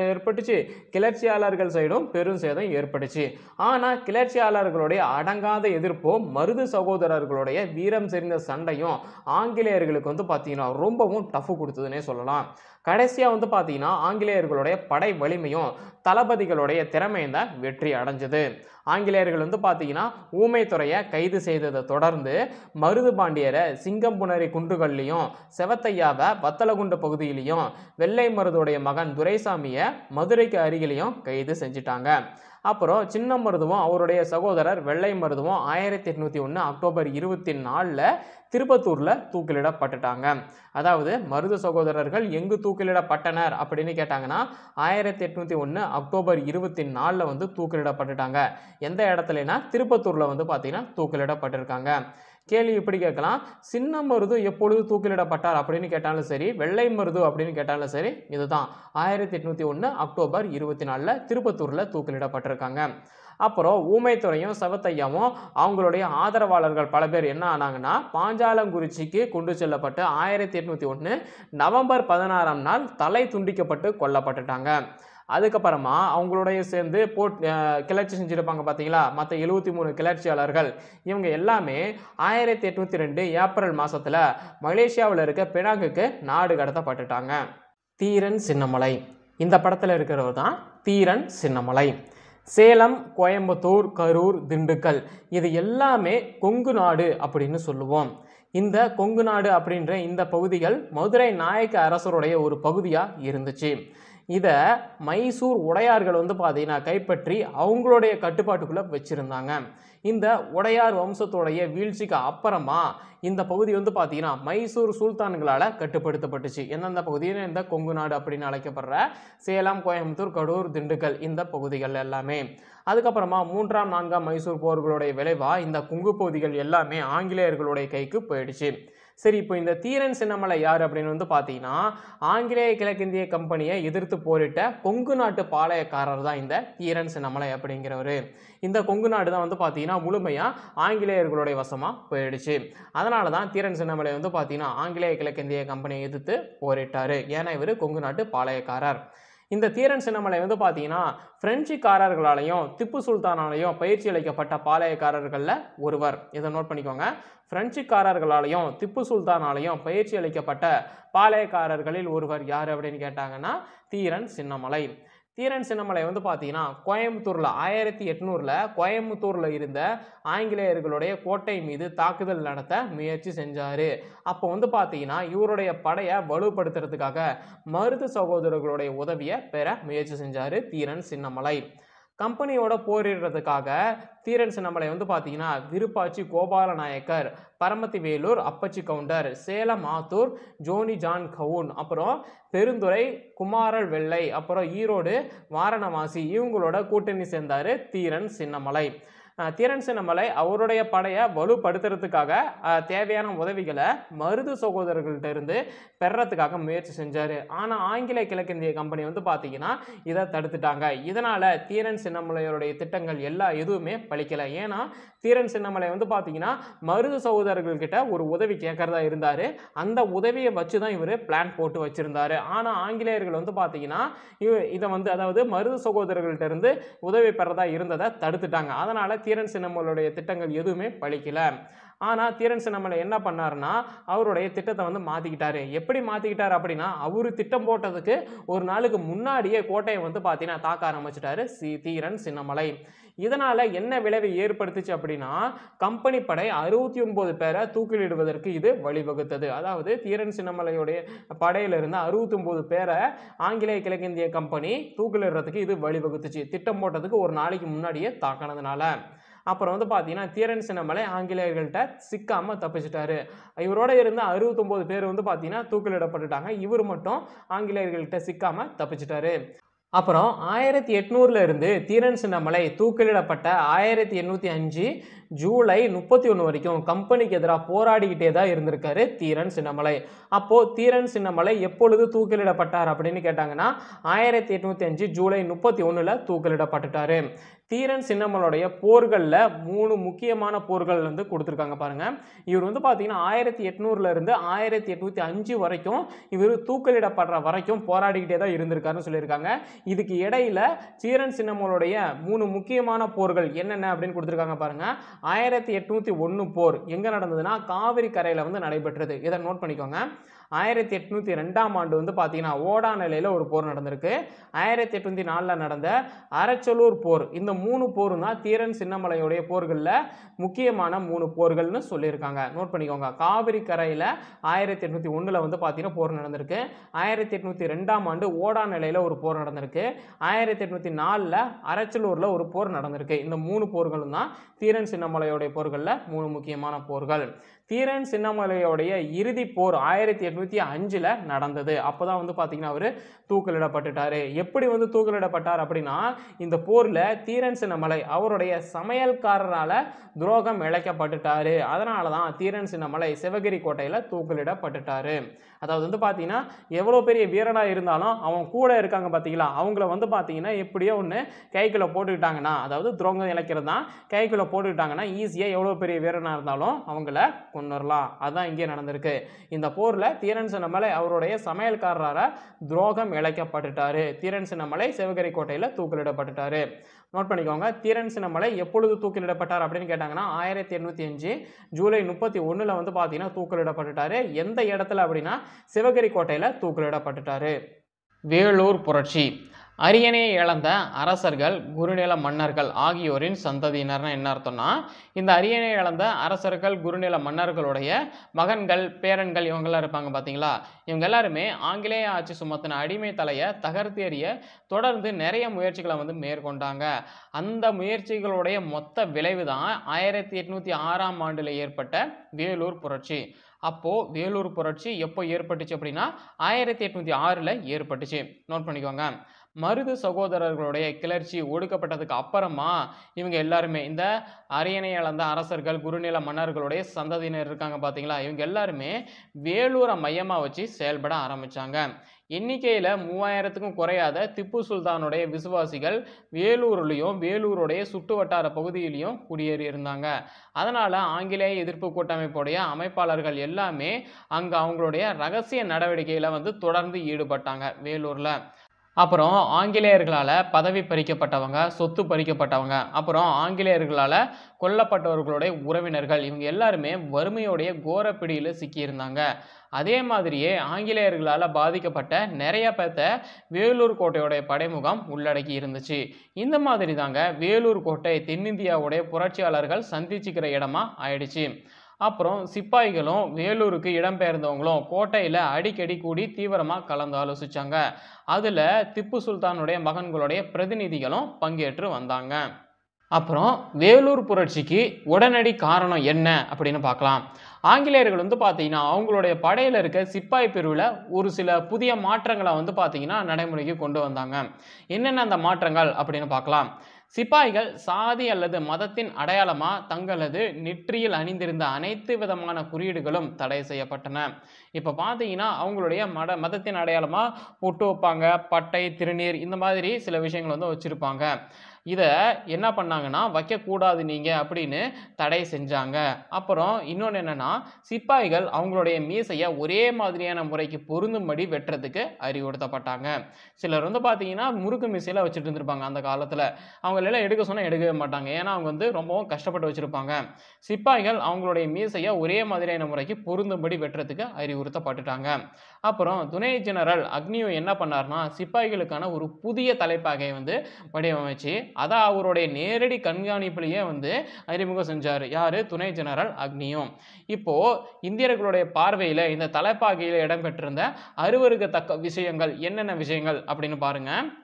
சேதம் ஏற்பட்டுச்சு, கிளர்ச்சியாளர்கள் சைடும் பெரும் சேதம் ஏற்பட்டுச்சு. ஆனால் கிளர்ச்சியாளர்களுடைய அடங்காத எதிர்ப்பும் மருது சகோதரர்களுடைய வீரம் செறிந்த சண்டையும் ஆங்கிலேயர்களுக்கு வந்து பார்த்தீங்கன்னா ரொம்பவும் டஃப் கொடுத்ததுன்னே சொல்லலாம். கடைசியாக வந்து பார்த்தீங்கன்னா ஆங்கிலேயர்களுடைய படை வலிமையும் தளபதிகளுடைய திறமையும் தான் வெற்றி அடைஞ்சது. ஆங்கிலேயர்கள் வந்து பார்த்தீங்கன்னா ஊமைத்துறையை கைது செய்ததை தொடர்ந்து மருது பாண்டியரை சிங்கம்புணரி குன்றுகள்லையும் செவத்தையாவை வத்தலகுண்டு பகுதியிலையும் வெள்ளை மருதுடைய மகன் துரைசாமியை மதுரைக்கு அருகிலையும் கைது செஞ்சிட்டாங்க. அப்புறம் சின்ன மருதுவும் அவருடைய சகோதரர் வெள்ளை மருதுவும் ஆயிரத்தி எட்நூத்தி ஒன்று அக்டோபர் இருபத்தி நாலில் திருப்பத்தூரில் தூக்கிலிடப்பட்டுட்டாங்க. அதாவது மருது சகோதரர்கள் எங்கு தூக்கிலிடப்பட்டனர் அப்படின்னு கேட்டாங்கன்னா ஆயிரத்தி எட்நூத்தி ஒன்று அக்டோபர் இருபத்தி நாலில் வந்து தூக்கிலிடப்பட்டுட்டாங்க. எந்த இடத்துலனா திருப்பத்தூரில் வந்து பார்த்தீங்கன்னா தூக்கிலிடப்பட்டிருக்காங்க. கேள்வி இப்படி கேட்கலாம், சின்ன மருது எப்பொழுது தூக்கிலிடப்பட்டார் அப்படின்னு கேட்டாலும் சரி, வெள்ளை மருது அப்படின்னு கேட்டாலும் சரி, இதுதான் ஆயிரத்தி எட்நூத்தி ஒன்று அக்டோபர் இருபத்தி நாலில் திருப்பத்தூரில் தூக்கிலிடப்பட்டிருக்காங்க. அப்புறம் ஊமைத்துறையும் செவத்தையாவும் அவங்களுடைய ஆதரவாளர்கள் பல பேர் என்ன ஆனாங்கன்னா பாஞ்சாலங்குறிச்சிக்கு கொண்டு செல்லப்பட்டு ஆயிரத்தி எட்நூத்தி ஒன்று நவம்பர் பதினாறாம் நாள் தலை துண்டிக்கப்பட்டு கொல்லப்பட்டுட்டாங்க. அதுக்கப்புறமா அவங்களுடைய சேர்ந்து போட் கிளர்ச்சி செஞ்சுருப்பாங்க பார்த்தீங்களா, மற்ற எழுபத்தி மூணு கிளர்ச்சியாளர்கள் இவங்க எல்லாமே ஆயிரத்தி எட்நூத்தி ரெண்டு ஏப்ரல் மாதத்தில் மலேசியாவில் இருக்க பினாங்குக்கு நாடு கடத்தப்பட்டுட்டாங்க. தீரன் சின்னமலை இந்த படத்தில் இருக்கிறவர் தான் தீரன் சின்னமலை. சேலம், கோயம்புத்தூர், கரூர், திண்டுக்கல் இது எல்லாமே கொங்கு நாடு அப்படின்னு சொல்லுவோம். இந்த கொங்கு நாடு அப்படின்ற இந்த பகுதிகள் மதுரை நாயக்க அரசருடைய ஒரு பகுதியாக இருந்துச்சு. இதை மைசூர் உடையார்கள் வந்து பார்த்தீங்கன்னா கைப்பற்றி அவங்களுடைய கட்டுப்பாட்டுக்குள்ளே வச்சுருந்தாங்க. இந்த உடையார் வம்சத்துடைய வீழ்ச்சிக்கு அப்புறமா இந்த பகுதி வந்து பார்த்தீங்கன்னா மைசூர் சுல்தான்களால் கட்டுப்படுத்தப்பட்டுச்சு. எந்தெந்த பகுதியில் இந்த கொங்கு நாடு அப்படின்னு அழைக்கப்படுற சேலம், கோயம்புத்தூர், கடூர், திண்டுக்கல் இந்த பகுதிகள் எல்லாமே. அதுக்கப்புறமா மூன்றாம் நான்காம் மைசூர் போர்களுடைய விளைவாக இந்த கொங்கு பகுதிகள் எல்லாமே ஆங்கிலேயர்களுடைய கைக்கு போயிடுச்சு. சரி, இப்போ இந்த தீரன் சின்னமலை யார் அப்படின்னு வந்து பார்த்தீங்கன்னா ஆங்கிலேய கிழக்கிந்திய கம்பெனியை எதிர்த்து போரிட்ட கொங்கு நாட்டு பாளையக்காரர் தான் இந்த தீரன் சின்னமலை அப்படிங்கிறவர். இந்த கொங்கு நாடு தான் வந்து பார்த்தீங்கன்னா முழுமையாக ஆங்கிலேயர்களுடைய வசமாக போயிடுச்சு. அதனால தான் தீரன் சின்னமலை வந்து பார்த்தீங்கன்னா ஆங்கிலேய கிழக்கிந்திய கம்பெனியை எதிர்த்து போரிட்டார். ஏன்னா இவர் கொங்கு நாட்டு பாளையக்காரர். இந்த தீரன் சின்னமலை வந்து பார்த்தீங்கன்னா பிரெஞ்சுக்காரர்களாலையும் திப்பு சுல்தானாலையும் பயிற்சி அளிக்கப்பட்ட பாளையக்காரர்களில் ஒருவர். இதை நோட் பண்ணிக்கோங்க. பிரெஞ்சுக்காரர்களாலையும் திப்பு சுல்தானாலையும் பயிற்சி அளிக்கப்பட்ட பாளையக்காரர்களில் ஒருவர் யார் அப்படின்னு கேட்டாங்கன்னா தீரன் சின்னமலை. தீரன் சின்னமலை வந்து பார்த்தீங்கன்னா கோயம்புத்தூரில் ஆயிரத்தி எட்நூறில் கோயம்புத்தூரில் இருந்த ஆங்கிலேயர்களுடைய கோட்டை மீது தாக்குதல் நடத்த முயற்சி செஞ்சார். அப்போ வந்து பார்த்தீங்கன்னா இவருடைய படையை வலுப்படுத்துறதுக்காக மருது சகோதரர்களுடைய உதவியை பெற முயற்சி செஞ்சார் தீரன் சின்னமலை. கம்பெனியோட போரிடுறதுக்காக தீரன் சின்னமலை வந்து பார்த்தீங்கன்னா விருப்பாச்சி கோபால நாயக்கர், பரமத்தி வேலூர், அப்பச்சி கவுண்டர், சேலம் ஆத்தூர், ஜோனி ஜான் கவுன், அப்புறம் பெருந்துறை, குமாரல் வெள்ளை, அப்புறம் ஈரோடு, வாரணவாசி இவங்களோட கூட்டணி சேர்ந்தார் தீரன் சின்னமலை. தீரன் சின்னமலை அவருடைய படையை வலுப்படுத்துறதுக்காக தேவையான உதவிகளை மருது சகோதரர்கள்ட்ட இருந்து பெறறதுக்காக முயற்சி செஞ்சார். ஆனால் ஆங்கிலேய கிழக்கிந்திய கம்பெனி வந்து பார்த்தீங்கன்னா இதை தடுத்துட்டாங்க. இதனால் தீரன் சின்னமலையோடைய திட்டங்கள் எல்லா எதுவுமே பலிக்கலை. ஏன்னா தீரன் சின்னமலை வந்து பார்த்தீங்கன்னா மருது சகோதரர்கள்கிட்ட ஒரு உதவி கேட்கறதா இருந்தார். அந்த உதவியை வச்சு தான் இவர் பிளான் போட்டு வச்சுருந்தார். ஆனால் ஆங்கிலேயர்கள் வந்து பார்த்தீங்கன்னா இதை வந்து அதாவது மருது சகோதரர்கள்ட்ட இருந்து உதவி பெறதா இருந்ததை தடுத்துட்டாங்க. அதனால் தீரன் சின்னமலையுடைய திட்டங்கள் எதுவுமே பலிக்கல. ஆனால் தீரன் சின்னமலை என்ன பண்ணாருன்னா அவருடைய திட்டத்தை வந்து மாற்றிக்கிட்டாரு. எப்படி மாற்றிக்கிட்டார் அப்படின்னா அவர் திட்டம் போட்டதுக்கு ஒரு நாளுக்கு முன்னாடியே கோட்டையை வந்து பார்த்தீங்கன்னா தாக்க ஆரம்பிச்சிட்டாரு சி தீரன் சின்னமலை. இதனால் என்ன விளைவை ஏற்படுத்துச்சு அப்படின்னா கம்பெனி படை அறுபத்தி ஒன்பது பேரை தூக்கிலிடுவதற்கு இது வழிவகுத்தது. அதாவது தீரன் சின்னமலையுடைய படையிலிருந்து அறுபத்தி ஒன்பது பேரை ஆங்கிலேய கிழக்கிந்திய கம்பெனி தூக்கிலிடுறதுக்கு இது வழிவகுத்துச்சு. திட்டம் போட்டதுக்கு ஒரு நாளைக்கு முன்னாடியே தாக்கினதுனால. அப்புறம் வந்து பார்த்தீங்கன்னா தீரன் சின்னமலை ஆங்கிலேயர்கள்ட்ட சிக்காமல் தப்பிச்சிட்டாரு. இவரோட இருந்த அறுபத்தி ஒன்பது பேர் வந்து பார்த்தீங்கன்னா தூக்கிலிடப்பட்டுட்டாங்க. இவர் மட்டும் ஆங்கிலேயர்கள்ட்ட சிக்காமல் தப்பிச்சிட்டாரு. அப்புறம் ஆயிரத்தி எட்நூறுல இருந்து தீரன் சின்னமலை தூக்கிலிடப்பட்ட ஆயிரத்தி எண்ணூற்றி அஞ்சு ஜூலை முப்பத்தி ஒன்று வரைக்கும் கம்பெனிக்கு எதிராக போராடிக்கிட்டே தான் இருந்திருக்காரு தீரன் சின்னமலை. அப்போ தீரன் சின்னமலை எப்பொழுது தூக்கிலிடப்பட்டார் அப்படின்னு கேட்டாங்கன்னா ஆயிரத்தி எட்நூத்தி அஞ்சு ஜூலை முப்பத்தி ஒண்ணுல தூக்கிலிடப்பட்டுட்டாரு. தீரன் சின்னமலையுடைய போர்களில் மூணு முக்கியமான போர்கள் வந்து கொடுத்துருக்காங்க பாருங்க. இவர் வந்து பார்த்தீங்கன்னா ஆயிரத்தி எட்நூறுல இருந்து ஆயிரத்தி எட்நூத்தி அஞ்சு வரைக்கும் இவர் தூக்கிலிடப்படுற வரைக்கும் போராடிக்கிட்டே தான் இருந்திருக்காருன்னு சொல்லியிருக்காங்க. இதுக்கு இடையில தீரன் சின்னமலையுடைய மூணு முக்கியமான போர்கள் என்னென்ன அப்படின்னு கொடுத்துருக்காங்க பாருங்க. ஆயிரத்தி எட்நூத்தி ஒன்று போர் எங்க நடந்ததுன்னா காவிரி கரையில வந்து நடைபெற்றது. இதை நோட் பண்ணிக்கோங்க. ஆயிரத்தி எட்நூத்தி ரெண்டாம் ஆண்டு வந்து பார்த்தீங்கன்னா ஓடா நிலையில ஒரு போர் நடந்திருக்கு. ஆயிரத்தி எட்நூத்தி நாலுல நடந்த அரச்சலூர் போர், இந்த மூணு போரும் தான் தீரன் சின்னமலையுடைய போர்களில் முக்கியமான மூணு போர்கள்னு சொல்லியிருக்காங்க. நோட் பண்ணிக்கோங்க. காவிரி கரையில் ஆயிரத்தி எட்நூத்தி ஒன்றில் வந்து பார்த்தீங்கன்னா போர் நடந்திருக்கு. ஆயிரத்தி எட்நூத்தி ரெண்டாம் ஆண்டு ஓடா நிலையில் ஒரு போர் நடந்திருக்கு. ஆயிரத்தி எட்நூத்தி நாலில் அரச்சலூரில் ஒரு போர் நடந்திருக்கு. இந்த மூணு போர்களும் தான் தீரன் சின்னமலையுடைய போர்களில் மூணு முக்கியமான போர்கள். தீரன் சின்னமலையுடைய இறுதி போர் ஆயிரத்தி எட்நூத்தி அஞ்சுல நடந்தது. அப்போதான் வந்து பார்த்தீங்கன்னா அவர் தூக்கிலிடப்பட்டுட்டாரு. எப்படி வந்து தூக்கிலிடப்பட்டார் அப்படின்னா இந்த போர்ல தீரன் சின்னமலை அவருடைய சமையல்காரரால துரோகம் இழைக்கப்பட்டுட்டாரு. அதனால தான் தீரன் சின்னமலை சிவகிரி கோட்டையில் தூக்கிலிடப்பட்டுட்டாரு. அதாவது வந்து பார்த்தீங்கன்னா எவ்வளோ பெரிய வீரனாக இருந்தாலும் அவன் கூட இருக்காங்க பார்த்தீங்களா, அவங்கள வந்து பார்த்தீங்கன்னா எப்படியோ ஒன்று கைக்குள்ளே போட்டுக்கிட்டாங்கன்னா, அதாவது துரோகம் இழைக்கிறது தான், கைக்குள்ளே போட்டுக்கிட்டாங்கன்னா ஈஸியாக எவ்வளோ பெரிய வீரனாக இருந்தாலும் அவங்கள கொண்டுறலாம். அதுதான் இங்கே நடந்திருக்கு. இந்த போரில் தீரன் சின்னமலை அவருடைய சமையல்காரரால துரோகம் இழைக்கப்பட்டுட்டாரு. தீரன் சின்னமலை சிவகிரி கோட்டையில் தூக்கிலிடப்பட்டுட்டாரு. நோட் பண்ணிக்கோங்க. தீரன் சின்னமலை எப்பொழுது தூக்கிலிடப்பட்டார் அப்படின்னு கேட்டாங்கன்னா ஆயிரத்தி எட்நூத்தி அஞ்சு ஜூலை முப்பத்தி ஒண்ணுல வந்து பார்த்தீங்கன்னா தூக்கிலிடப்பட்டுட்டாரு. எந்த இடத்துல அப்படின்னா சிவகிரி கோட்டையில் தூக்கிலிடப்பட்டுட்டாரு. வேலூர் புரட்சி. அரியணையை இழந்த அரசர்கள் குறுநில மன்னர்கள் ஆகியோரின் சந்ததியினர்னா என்ன அர்த்தம்னா, இந்த அரியணையை இழந்த அரசர்கள் குறுநில மன்னர்களுடைய மகன்கள் பேரன்கள் இவங்கெல்லாம் இருப்பாங்க பார்த்தீங்களா, இவங்க எல்லாருமே ஆங்கிலேய ஆட்சி சுமத்தின அடிமை தலையை தகர்த்து எறிய தொடர்ந்து நிறைய முயற்சிகளை வந்து மேற்கொண்டாங்க. அந்த முயற்சிகளுடைய மொத்த விளைவு தான் ஆயிரத்தி எட்நூத்தி ஆறாம் ஆண்டுல ஏற்பட்ட வேலூர் புரட்சி. அப்போ வேலூர் புரட்சி எப்போ ஏற்பட்டுச்சு அப்படின்னா ஆயிரத்தி எட்நூத்தி ஆறுல ஏற்பட்டுச்சு. நோட் பண்ணிக்கோங்க. மருது சகோதரர்களுடைய கிளர்ச்சி ஒடுக்கப்பட்டதுக்கு அப்புறமா இவங்க எல்லாருமே இந்த அரியணை இழந்த அரசர்கள் குறுநில மன்னர்களுடைய சந்ததியினர் இருக்காங்க பார்த்தீங்களா, இவங்க எல்லாருமே வேலூரை மையமாக வச்சு செயல்பட ஆரம்பிச்சாங்க. எண்ணிக்கையில் மூவாயிரத்துக்கும் குறையாத திப்பு சுல்தானுடைய விசுவாசிகள் வேலூர்லையும் வேலூருடைய சுட்டு வட்டார பகுதியிலையும் குடியேறி இருந்தாங்க. அதனால் ஆங்கிலேய எதிர்ப்பு கூட்டமைப்புடைய அமைப்பாளர்கள் எல்லாமே அங்கே அவங்களுடைய ரகசிய நடவடிக்கையில் வந்து தொடர்ந்து ஈடுபட்டாங்க வேலூரில். அப்புறம் ஆங்கிலேயர்களால் பதவி பறிக்கப்பட்டவங்க, சொத்து பறிக்கப்பட்டவங்க, அப்புறம் ஆங்கிலேயர்களால் கொல்லப்பட்டவர்களுடைய உறவினர்கள் இவங்க எல்லாருமே வறுமையுடைய கோரப்பிடியில் சிக்கியிருந்தாங்க. அதே மாதிரியே ஆங்கிலேயர்களால் பாதிக்கப்பட்ட நிறைய பேர்த்த வேலூர் கோட்டையோடைய படைமுகம் உள்ளடக்கி இருந்துச்சு. இந்த மாதிரி தாங்க வேலூர் கோட்டை தென்னிந்தியாவுடைய புரட்சியாளர்கள் சந்திச்சுக்கிற இடமா ஆயிடுச்சு. அப்புறம் சிப்பாய்களும் வேலூருக்கு இடம்பெயர்ந்தவங்களும் கோட்டையில் அடிக்கடி கூடி தீவிரமாக கலந்து ஆலோசிச்சாங்க. அதில் திப்பு சுல்தானுடைய மகன்களுடைய பிரதிநிதிகளும் பங்கேற்று வந்தாங்க. அப்புறம் வேலூர் புரட்சிக்கு உடனடி காரணம் என்ன அப்படின்னு பார்க்கலாம். ஆங்கிலேயர்கள் வந்து பார்த்தீங்கன்னா அவங்களுடைய படையில் இருக்க சிப்பாய் பிரிவில் ஒரு சில புதிய மாற்றங்களை வந்து பார்த்தீங்கன்னா நடைமுறைக்கு கொண்டு வந்தாங்க. என்னென்ன அந்த மாற்றங்கள் அப்படின்னு பார்க்கலாம். சிப்பாய்கள் சாதி அல்லது மதத்தின் அடையாளமா தங்களது நெற்றியில் அணிந்திருந்த அனைத்து விதமான குறியீடுகளும் தடை செய்யப்பட்டன. இப்போ பார்த்தீங்கன்னா அவங்களுடைய மத மதத்தின் அடையாளமா பொட்டு வைப்பாங்க, பட்டை, திருநீர் இந்த மாதிரி சில விஷயங்கள் வந்து வச்சிருப்பாங்க. இதை என்ன பண்ணாங்கன்னா வைக்கக்கூடாது நீங்கள் அப்படின்னு தடை செஞ்சாங்க. அப்புறம் இன்னொன்று என்னென்னா சிப்பாய்கள் அவங்களுடைய மீசையை ஒரே மாதிரியான முறைக்கு பொருந்தும்படி வெட்டுறதுக்கு அறிவுறுத்தப்பட்டாங்க. சிலர் வந்து பார்த்தீங்கன்னா முறுக்கு மீசையில் வச்சுட்டு இருந்திருப்பாங்க அந்த காலத்தில். அவங்களெல்லாம் எடுக்க சொன்னால் எடுக்கவே மாட்டாங்க, ஏன்னா அவங்க வந்து ரொம்பவும் கஷ்டப்பட்டு வச்சுருப்பாங்க. சிப்பாய்கள் அவங்களுடைய மீசையை ஒரே மாதிரியான முறைக்கு பொருந்தும்படி வெட்டுறதுக்கு அறிவுறுத்தப்பட்டுட்டாங்க. அப்புறம் துணை ஜெனரல் அக்னியோ என்ன பண்ணார்னா சிப்பாய்களுக்கான ஒரு புதிய தலைப்பாகையை வந்து வடிவமைச்சு அதை அவருடைய நேரடி கண்காணிப்பிலேயே வந்து அறிமுகம் செஞ்சார். யாரு? துணை ஜெனரல் அக்னியும். இப்போ இந்தியர்களுடைய பார்வையில் இந்த தலைப்பாகையில் இடம்பெற்றிருந்த அருவருக்கத்தக்க விஷயங்கள் என்னென்ன விஷயங்கள் அப்படின்னு பாருங்க.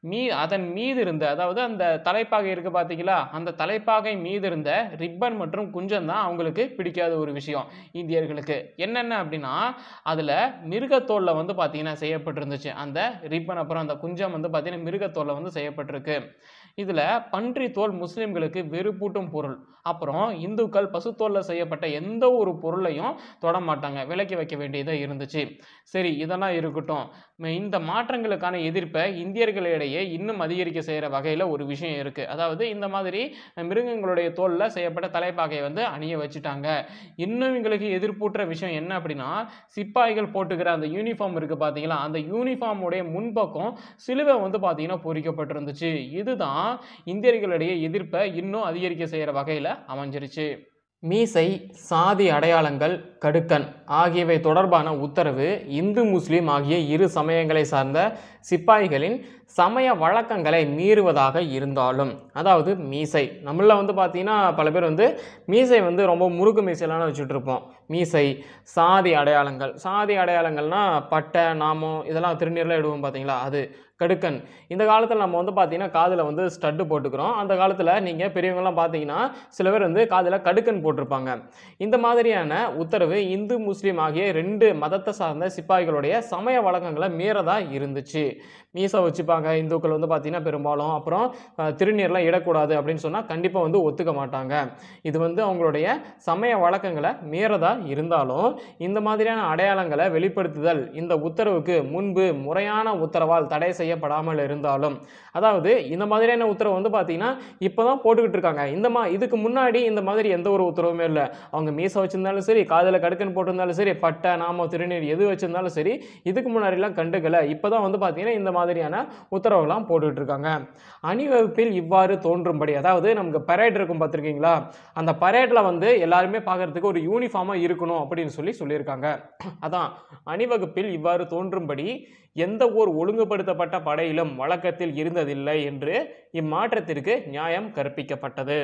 மீ அதன் மீது இருந்த, அதாவது அந்த தலைப்பாகை இருக்கு பார்த்தீங்களா, அந்த தலைப்பாகை மீது இருந்த ரிப்பன் மற்றும் குஞ்சம் தான் அவங்களுக்கு பிடிக்காத ஒரு விஷயம் இந்தியர்களுக்கு. என்னென்ன அப்படின்னா, அதில் மிருகத்தோலில் வந்து பார்த்தீங்கன்னா செய்யப்பட்டிருந்துச்சு. அந்த ரிப்பன் அப்புறம் அந்த குஞ்சம் வந்து பார்த்தீங்கன்னா மிருகத்தோலில் வந்து செய்யப்பட்டிருக்கு. இதில் பன்றி தோல் முஸ்லீம்களுக்கு வெறுப்பூட்டும் பொருள். அப்புறம் இந்துக்கள் பசுத்தோலில் செய்யப்பட்ட எந்த ஒரு பொருளையும் தொட மாட்டாங்க, விலக்கி வைக்க வேண்டியதாக இருந்துச்சு. சரி, இதெல்லாம் இருக்கட்டும். இந்த மாற்றங்களுக்கான எதிர்ப்பை இந்தியர்களிடையே இன்னும் அதிகரிக்க செய்கிற வகையில் ஒரு விஷயம் இருக்குது. அதாவது இந்த மாதிரி மிருகங்களுடைய தோலில் செய்யப்பட்ட தலைப்பாகையை வந்து அணிய வச்சுட்டாங்க. இன்னும் இவங்களுக்கு எதிர்ப்பூட்டுற விஷயம் என்ன அப்படின்னா, சிப்பாய்கள் போட்டுக்கிற அந்த யூனிஃபார்ம் இருக்குது பார்த்தீங்களா, அந்த யூனிஃபார்முடைய முன்பக்கம் சிலுவை வந்து பார்த்தீங்கன்னா பொறிக்கப்பட்டிருந்துச்சு. இதுதான் இந்தியர்களிடையே எதிர்ப்பை இன்னும் அதிகரிக்க செய்கிற வகையில் அமைஞ்சிருச்சு. மீசை, சாதி அடையாளங்கள், கடுக்கன் ஆகியவை தொடர்பான உத்தரவு இந்து முஸ்லீம் ஆகிய இரு சமயங்களை சார்ந்த சிப்பாய்களின் சமய வழக்கங்களை மீறுவதாக இருந்தாலும், அதாவது மீசை நம்மள வந்து பார்த்தீங்கன்னா பல பேர் வந்து மீசை வந்து ரொம்ப முறுக்கு மீசையெல்லாம் வச்சுட்டு இருப்போம். மீசை, சாதி அடையாளங்கள், சாதி அடையாளங்கள்னா பட்டை, நாமம் இதெல்லாம் திருநீர்லாம் இடுவோம் பார்த்தீங்களா, அது. கடுக்கன், இந்த காலத்தில் நம்ம வந்து பார்த்தீங்கன்னா காதில் வந்து ஸ்டட்டு போட்டுக்கிறோம். அந்த காலத்தில் நீங்கள் பெரியவங்களாம் பார்த்தீங்கன்னா சில பேர் வந்து காதில் கடுக்கன் போட்டிருப்பாங்க. இந்த மாதிரியான உத்தரவு இந்து முஸ்லீம் ஆகிய ரெண்டு மதத்தை சார்ந்த சிப்பாய்களுடைய சமய வழக்கங்களை மீறதா இருந்துச்சு. மீசை வச்சுப்பாங்க இந்துக்கள் வந்து பார்த்தீங்கன்னா பெரும்பாலும். அப்புறம் திருநீர்லாம் இடக்கூடாது அப்படின்னு சொன்னால் கண்டிப்பாக வந்து ஒத்துக்க மாட்டாங்க. இது வந்து அவங்களுடைய சமய வழக்கங்களை மீறதா இருந்தாலும், இந்த மாதிரியான அடையாளங்களை வெளிப்படுத்துதல் இந்த உத்தரவுக்கு முன்பு முறையான உத்தரவால் தடை செய்யப்படாமல் இருந்தாலும், அதாவது இந்த மாதிரியான உத்தரவு வந்து பார்த்தீங்கன்னா இப்போ தான் போட்டுக்கிட்டு இருக்காங்க. இந்த மா இதுக்கு முன்னாடி இந்த மாதிரி எந்த ஒரு உத்தரவுமே இல்லை. அவங்க மீசை வச்சிருந்தாலும் சரி, காதில் கடுக்கன் போட்டிருந்தாலும் சரி, பட்டை, நாமம், திருநீர் எது வச்சிருந்தாலும் சரி, இதுக்கு முன்னாடிலாம் கண்டுக்கலை. இப்போ தான் வந்து பார்த்தீங்கன்னா இந்த மாதிரியான உத்தரவுலாம் போட்டுக்கிட்டு இருக்காங்க. அணிவகுப்பில் இவ்வாறு தோன்றும்படி, அதாவது நமக்கு பரேட் இருக்கும் பார்த்துருக்கீங்களா, அந்த பரேட்டில் வந்து எல்லாருமே பார்க்கறதுக்கு ஒரு யூனிஃபார்மாக இருக்கணும் அப்படின்னு சொல்லி சொல்லியிருக்காங்க. அதான் அணிவகுப்பில் இவ்வாறு தோன்றும்படி எந்த ஒரு ஒழுங்குபடுத்தப்பட்ட படையிலும் வழக்கத்தில் இருந்ததில்லை என்று இம்மாற்றத்திற்கு நியாயம் கற்பிக்கப்பட்டது.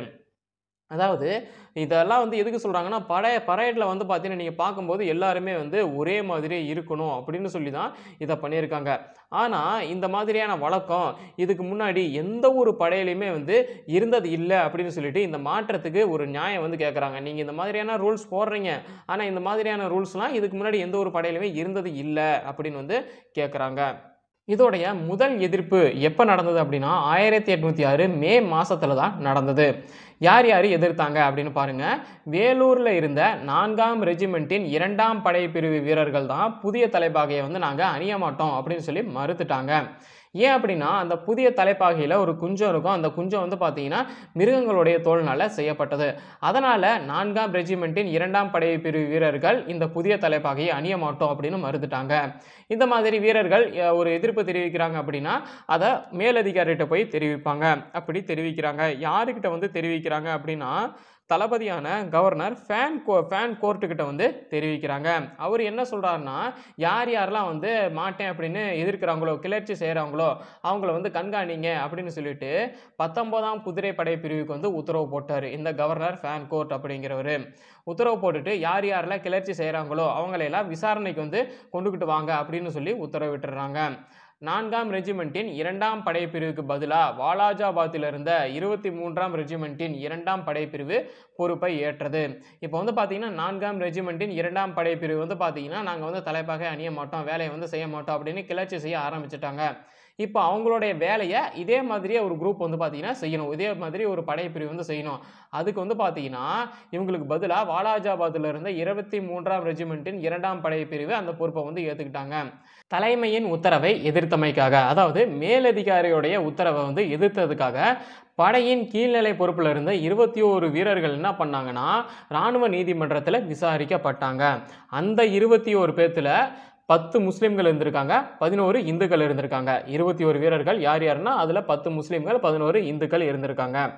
அதாவது இதெல்லாம் வந்து எதுக்கு சொல்கிறாங்கன்னா, பழைய பரேட்டில் வந்து பார்த்தீங்கன்னா நீங்கள் பார்க்கும்போது எல்லாருமே வந்து ஒரே மாதிரி இருக்கணும் அப்படின்னு சொல்லி தான் இதை பண்ணியிருக்காங்க. ஆனால் இந்த மாதிரியான வழக்கம் இதுக்கு முன்னாடி எந்த ஒரு படையிலையுமே வந்து இருந்தது இல்லை அப்படின்னு சொல்லிட்டு இந்த மாற்றத்துக்கு ஒரு நியாயம் வந்து கேட்குறாங்க. நீங்கள் இந்த மாதிரியான ரூல்ஸ் போடுறீங்க, ஆனால் இந்த மாதிரியான ரூல்ஸ்லாம் இதுக்கு முன்னாடி எந்த ஒரு படையிலுமே இருந்தது இல்லை அப்படின்னு வந்து கேட்குறாங்க. இதோடைய முதல் எதிர்ப்பு எப்போ நடந்தது அப்படின்னா ஆயிரத்தி எட்நூற்றி ஆறு மே மாதத்தில் தான் நடந்தது. யார் யார் எதிர்த்தாங்க அப்படின்னு பாருங்க. வேலூரில் இருந்த நான்காம் ரெஜிமெண்ட்டின் இரண்டாம் படை பிரிவு வீரர்கள் தான் புதிய தலைப்பாகையை வந்து நாங்கள் அணிய மாட்டோம் அப்படின்னு சொல்லி மறுத்துட்டாங்க. ஏன் அப்படின்னா அந்த புதிய தலைப்பாகையில் ஒரு குஞ்சம் இருக்கும். அந்த குஞ்சம் வந்து பார்த்தீங்கன்னா மிருகங்களுடைய தோல்னால செய்யப்பட்டது. அதனால் நான்காம் ரெஜிமெண்ட்டின் இரண்டாம் படை பிரிவு வீரர்கள் இந்த புதிய தலைப்பாகையை அணிய மாட்டோம் அப்படின்னு மறுத்துட்டாங்க. இந்த மாதிரி வீரர்கள் ஒரு எதிர்ப்பு தெரிவிக்கிறாங்க அப்படின்னா அதை மேலதிகாரிகிட்ட போய் தெரிவிப்பாங்க. அப்படி தெரிவிக்கிறாங்க. யாருக்கிட்ட வந்து தெரிவிக்கிறாங்க அப்படின்னா தளபதியான கவர்னர் ஃபேன் கோ ஃபேன் கோர்ட்டுக்கிட்ட வந்து தெரிவிக்கிறாங்க. அவர் என்ன சொல்கிறாருன்னா, யார் யாரெல்லாம் வந்து மாட்டேன் அப்படின்னு எதிர்க்கிறாங்களோ, கிளர்ச்சி செய்கிறாங்களோ அவங்கள வந்து கண்காணிங்க அப்படின்னு சொல்லிட்டு பத்தொன்பதாம் குதிரை படை பிரிவுக்கு வந்து உத்தரவு போட்டார் இந்த கவர்னர் ஃபேன் கோர்ட் அப்படிங்கிறவர். உத்தரவு போட்டுட்டு யார் யாரெல்லாம் கிளர்ச்சி செய்கிறாங்களோ அவங்களையெல்லாம் விசாரணைக்கு வந்து கொண்டுக்கிட்டு வாங்க அப்படின்னு சொல்லி உத்தரவிட்டுறாங்க. நான்காம் ரெஜிமெண்ட்டின் இரண்டாம் படைப்பிரிவுக்கு பதிலாக வாலாஜாபாத்தில் இருந்த இருபத்தி மூன்றாம் ரெஜிமெண்ட்டின் இரண்டாம் படைப்பிரிவு பொறுப்பை ஏற்றது. இப்போ வந்து பார்த்தீங்கன்னா நான்காம் ரெஜிமெண்ட்டின் இரண்டாம் படைப்பிரிவு வந்து பார்த்தீங்கன்னா நாங்கள் வந்து தலைப்பாகை அணிய மாட்டோம், வேலையை வந்து செய்ய மாட்டோம் அப்படின்னு கிளர்ச்சி செய்ய ஆரம்பிச்சிட்டாங்க. இப்போ அவங்களுடைய வேலையை இதே மாதிரியே ஒரு குரூப் வந்து பார்த்தீங்கன்னா செய்யணும், இதே மாதிரி ஒரு படைப்பிரிவு வந்து செய்யணும். அதுக்கு வந்து பார்த்தீங்கன்னா இவங்களுக்கு பதிலாக வாலாஜாபாத்தில் இருந்த இருபத்தி மூன்றாம் ரெஜிமெண்ட்டின் இரண்டாம் படைப்பிரிவு அந்த பொறுப்பை வந்து ஏற்றுக்கிட்டாங்க. தலைமையின் உத்தரவை எதிர்த்தமைக்காக, அதாவது மேலதிகாரியுடைய உத்தரவை வந்து எதிர்த்ததுக்காக படையின் கீழ்நிலை பொறுப்பில் இருந்த இருபத்தி ஓரு வீரர்கள் என்ன பண்ணாங்கன்னா இராணுவ நீதிமன்றத்தில் விசாரிக்கப்பட்டாங்க. அந்த இருபத்தி ஓரு பேர்த்தில் பத்து முஸ்லீம்கள் இருந்திருக்காங்க, பதினோரு இந்துக்கள் இருந்திருக்காங்க. இருபத்தி ஓரு வீரர்கள் யார் யாருன்னா அதில் பத்து முஸ்லீம்கள் பதினோரு இந்துக்கள் இருந்திருக்காங்க.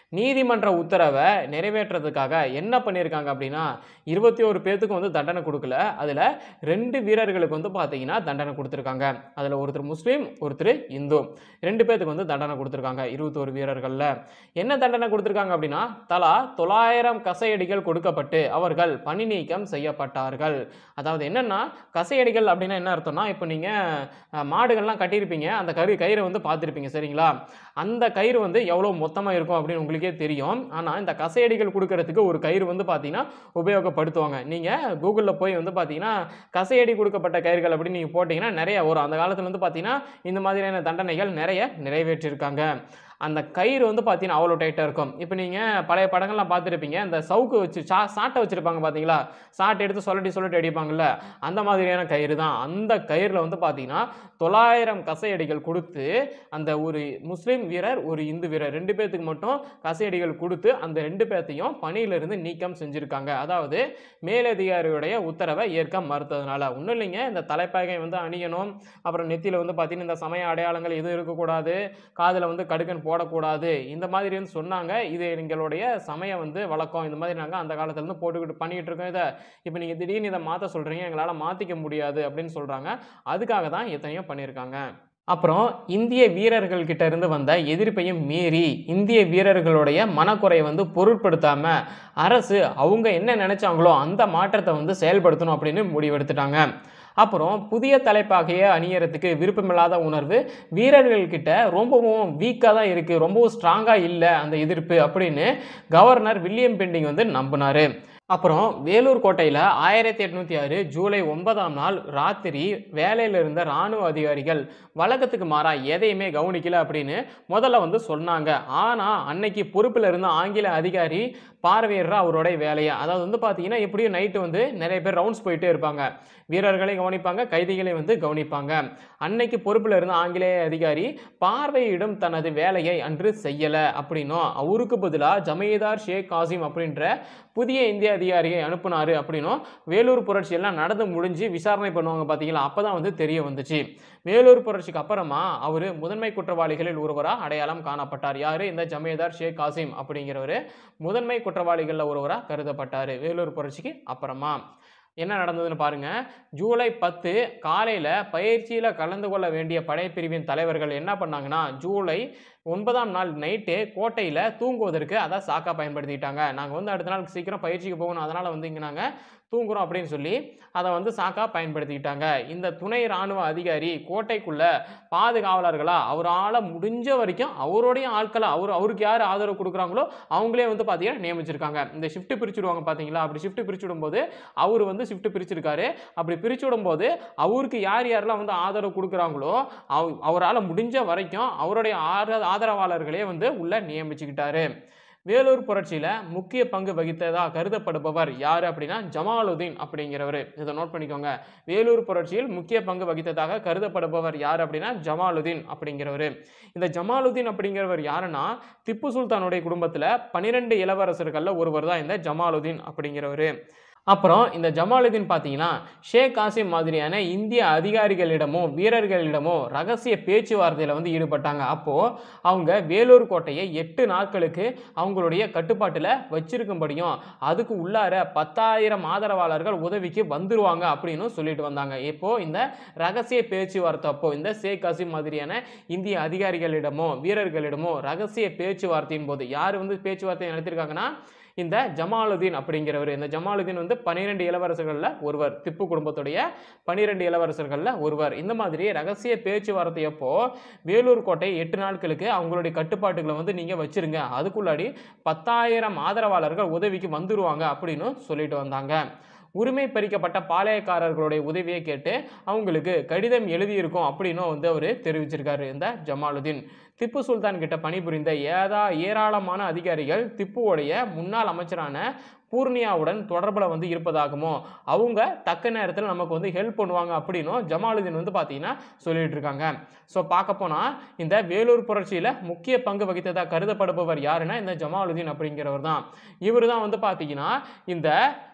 நீதிமன்ற உத்தரவை நிறைவேற்றுறதுக்காக என்ன பண்ணியிருக்காங்க அப்படின்னா இருபத்தி ஒரு பேத்துக்கு வந்து தண்டனை கொடுக்கல. அதில் ரெண்டு வீரர்களுக்கு வந்து பார்த்தீங்கன்னா தண்டனை கொடுத்துருக்காங்க. அதில் ஒருத்தர் முஸ்லீம், ஒருத்தர் இந்து, ரெண்டு பேத்துக்கு வந்து தண்டனை கொடுத்துருக்காங்க. இருபத்தோரு வீரர்களில் என்ன தண்டனை கொடுத்துருக்காங்க அப்படின்னா தலா தொள்ளாயிரம் கசையடிகள் கொடுக்கப்பட்டு அவர்கள் பணி நீக்கம் செய்யப்பட்டார்கள். அதாவது என்னன்னா கசையடிகள் அப்படின்னா என்ன அர்த்தம்னா, இப்போ நீங்கள் மாடுகள்லாம் கட்டியிருப்பீங்க, அந்த கரு கயிறை வந்து பார்த்துருப்பீங்க சரிங்களா. அந்த கயிறு வந்து எவ்வளோ மொத்தமாக இருக்கும் அப்படின்னு உங்களுக்கே தெரியும். ஆனால் இந்த கசையடிகள் கொடுக்கறதுக்கு ஒரு கயிறு வந்து பார்த்தீங்கன்னா உபயோகப்படுத்துவாங்க. நீங்கள் கூகுளில் போய் வந்து பார்த்தீங்கன்னா கசையடி கொடுக்கப்பட்ட கயிறுகள் அப்படின்னு நீங்கள் போட்டிங்கன்னா நிறைய வரும். அந்த காலத்தில் வந்து பார்த்தீங்கன்னா இந்த மாதிரியான தண்டனைகள் நிறைய நிறைவேற்றியிருக்காங்க. அந்த கயிறு வந்து பார்த்தீங்கன்னா அவ்வளோ டைட்டாக இருக்கும். இப்போ நீங்கள் பழைய படங்கள்லாம் பார்த்துருப்பீங்க, இந்த சவுக்கு வச்சு சா சாட்டை வச்சுருப்பாங்க பார்த்தீங்களா, சாட்டை எடுத்து சொல்லட்டி சொல்லட்டி அடிப்பாங்கள்ல, அந்த மாதிரியான கயிறு தான். அந்த கயிறில் வந்து பார்த்தீங்கன்னா தொள்ளாயிரம் கசையடிகள் கொடுத்து அந்த ஒரு முஸ்லீம் வீரர், ஒரு இந்து வீரர் ரெண்டு பேர்த்துக்கு மட்டும் கசையடிகள் கொடுத்து அந்த ரெண்டு பேர்த்தையும் பணியிலிருந்து நீக்கம் செஞ்சுருக்காங்க. அதாவது மேலதிகாரியுடைய உத்தரவை ஏற்க மறுத்ததுனால. ஒன்றும் இல்லைங்க, இந்த தலைப்பாகை வந்து அணியணும், அப்புறம் நெத்தியில் வந்து பார்த்தீங்கன்னா இந்த சமய அடையாளங்கள் எதுவும் இருக்கக்கூடாது, காதில் வந்து கடுக்கன் போடக்கூடாது, இந்த மாதிரி வந்து சொன்னாங்க. இது எங்களுடைய சமய வந்து வழக்கம், இந்த மாதிரி நாங்கள் அந்த காலத்துல இருந்து போட்டுக்கிட்டு பண்ணிட்டு இருக்கோம். இதை இப்போ நீங்கள் திடீர்னு இதை மாற்ற சொல்கிறீங்க, எங்களால் மாற்றிக்க முடியாது அப்படின்னு சொல்கிறாங்க. அதுக்காக தான் எத்தனையோ பண்ணியிருக்காங்க. அப்புறம் இந்திய வீரர்கள் கிட்ட இருந்து வந்த எதிர்ப்பையும் மீறி இந்திய வீரர்களுடைய மனக்குறையை வந்து பொருட்படுத்தாம அரசு அவங்க என்ன நினைச்சாங்களோ அந்த மாற்றத்தை வந்து செயல்படுத்தணும் அப்படின்னு முடிவெடுத்துட்டாங்க. அப்புறம் புதிய தலைப்பாகையை அணியறதுக்கு விருப்பமில்லாத உணர்வு வீரர்கள்கிட்ட ரொம்பவும் வீக்காக தான் இருக்குது, ரொம்பவும் ஸ்ட்ராங்காக இல்லை அந்த எதிர்ப்பு அப்படின்னு கவர்னர் வில்லியம் பெண்டிங் வந்து நம்பினார். அப்புறம் வேலூர் கோட்டையில் ஆயிரத்தி எட்நூற்றி ஆறு ஜூலை ஒன்பதாம் நாள் ராத்திரி வேலையில் இருந்த இராணுவ அதிகாரிகள் வழக்கத்துக்கு மாறா எதையுமே கவனிக்கல அப்படின்னு முதல்ல வந்து சொன்னாங்க. ஆனால் அன்னைக்கு பொறுப்பில் இருந்த ஆங்கில அதிகாரி பார்வையிடுற அவருடைய வேலையை, அதாவது வந்து பார்த்தீங்கன்னா எப்படியும் நைட்டு வந்து நிறைய பேர் ரவுண்ட்ஸ் போயிட்டே இருப்பாங்க, வீரர்களை கவனிப்பாங்க, கைதிகளை வந்து கவனிப்பாங்க. அன்னைக்கு பொறுப்பில் இருந்த ஆங்கிலேய அதிகாரி பார்வையிடும் தனது வேலையை அன்று செய்யலை அப்படின்னும் அவருக்கு பதிலாக ஜமீதார் ஷேக் காசிம் அப்படின்ற புதிய இந்திய அதிகாரியை அனுப்புனாரு அப்படின்னும் வேலூர் புரட்சி எல்லாம் நடந்து முடிஞ்சு விசாரணை பண்ணுவாங்க பார்த்தீங்களா, அப்போ தான் வந்து தெரிய வந்துச்சு. வேலூர் புரட்சிக்கு அப்புறமா அவர் முதன்மை குற்றவாளிகளில் ஒருவராக அடையாளம் காணப்பட்டார். யாரு? இந்த ஜமீதார் ஷேக் காசிம் அப்படிங்கிறவர் முதன்மை குற்றவாளிகளில் ஒருவராக கருதப்பட்டார் வேலூர் புரட்சிக்கு அப்புறமா. என்ன நடந்ததுன்னு பாருங்க. ஜூலை பத்து காலையில் பயிற்சியில் கலந்து கொள்ள வேண்டிய படைப்பிரிவின் தலைவர்கள் என்ன பண்ணாங்கன்னா ஜூலை ஒன்பதாம் நாள் நைட்டு கோட்டையில் தூங்குவதற்கு அதை சாக்கா பயன்படுத்திட்டாங்க. நாங்கள் வந்து அடுத்த நாள் சீக்கிரம் பயிற்சிக்கு போகணும், அதனால் வந்து இங்கே நாங்கள் தூங்குறோம் அப்படின்னு சொல்லி அதை வந்து சாக்கா பயன்படுத்திக்கிட்டாங்க. இந்த துணை இராணுவ அதிகாரி கோட்டைக்குள்ள பாதுகாவலர்களா அவரால் முடிஞ்ச வரைக்கும் அவருடைய ஆட்களை அவர் அவருக்கு யார் ஆதரவு கொடுக்குறாங்களோ அவங்களே வந்து பார்த்தீங்கன்னா நியமிச்சிருக்காங்க. இந்த ஷிஃப்ட் பிரிச்சுடுவாங்க பார்த்தீங்களா, அப்படி ஷிஃப்ட் பிரிச்சு விடும்போது அவர் வந்து ஷிஃப்ட் பிரிச்சிருக்காரு. அப்படி பிரிச்சு விடும்போது அவருக்கு யார் யாரெல்லாம் வந்து ஆதரவு கொடுக்குறாங்களோ அவ அவரால் முடிஞ்ச வரைக்கும் அவருடைய ஆத ஆதரவாளர்களே வந்து உள்ள நியமிச்சுக்கிட்டாரு. வேலூர் புரட்சியில் முக்கிய பங்கு வகித்ததாக கருதப்படுபவர் யார் அப்படின்னா ஜமாலுதீன் அப்படிங்கிறவர். இதை நோட் பண்ணிக்கோங்க. வேலூர் புரட்சியில் முக்கிய பங்கு வகித்ததாக கருதப்படுபவர் யார் அப்படின்னா ஜமாலுதீன் அப்படிங்கிறவர். இந்த ஜமாலுதீன் அப்படிங்கிறவர் யாருன்னா திப்பு சுல்தானுடைய குடும்பத்தில் பன்னிரெண்டு இளவரசர்களில் ஒருவர் தான் இந்த ஜமாலுதீன் அப்படிங்கிறவர். அப்புறம் இந்த ஜமாலுதீன் பார்த்தீங்கன்னா ஷேக் காசிம் மாதிரியான இந்திய அதிகாரிகளிடமோ வீரர்களிடமோ ரகசிய பேச்சுவார்த்தையில் வந்து ஈடுபட்டாங்க. அப்போது அவங்க வேலூர் கோட்டையை எட்டு நாட்களுக்கு அவங்களுடைய கட்டுப்பாட்டில் வச்சிருக்கும்படியும் அதுக்கு உள்ளார பத்தாயிரம் ஆதரவாளர்கள் உதவிக்கு வந்துருவாங்க அப்படின்னு சொல்லிட்டு வந்தாங்க. இப்போது இந்த ரகசிய பேச்சுவார்த்தை அப்போ இந்த ஷேக் காசிம் மாதிரியான இந்திய அதிகாரிகளிடமோ வீரர்களிடமோ ரகசிய பேச்சுவார்த்தையின் போது யார் வந்து பேச்சுவார்த்தை நடத்திருக்காங்கன்னா இந்த ஜமாலுதீன் அப்படிங்கிறவர். இந்த ஜமாலுதீன் வந்து பன்னிரெண்டு இளவரசர்களில் ஒருவர், திப்பு குடும்பத்துடைய பன்னிரெண்டு இளவரசர்களில் ஒருவர். இந்த மாதிரி ரகசிய பேச்சுவார்த்தையப்போ வேலூர் கோட்டை எட்டு நாட்களுக்கு அவங்களுடைய கட்டுப்பாட்டுகளை வந்து நீங்கள் வச்சிருங்க, அதுக்குள்ளாடி பத்தாயிரம் ஆதரவாளர்கள் உதவிக்கு வந்துருவாங்க அப்படின்னு சொல்லிட்டு வந்தாங்க. உரிமை பறிக்கப்பட்ட பாளையக்காரர்களுடைய உதவியை கேட்டு அவங்களுக்கு கடிதம் எழுதியிருக்கோம் அப்படின்னு வந்து அவர் தெரிவிச்சிருக்காரு இந்த ஜமாலுதீன். திப்பு சுல்தான் கிட்ட பணிபுரிந்த ஏதா ஏராளமான அதிகாரிகள் திப்புவோடைய முன்னாள் அமைச்சரான பூர்ணியாவுடன் தொடர்பில் வந்து இருப்பதாகவும் அவங்க தக்க நேரத்தில் நமக்கு வந்து ஹெல்ப் பண்ணுவாங்க அப்படின்னும் ஜமாலுதீன் வந்து பார்த்தீங்கன்னா சொல்லிட்டு இருக்காங்க. ஸோ பார்க்க போனால் இந்த வேலூர் புரட்சியில் முக்கிய பங்கு வகித்ததாக கருதப்படுபவர் யாருன்னா இந்த ஜமாலுதீன் அப்படிங்கிறவர் தான். இவர் தான் வந்து பார்த்தீங்கன்னா இந்த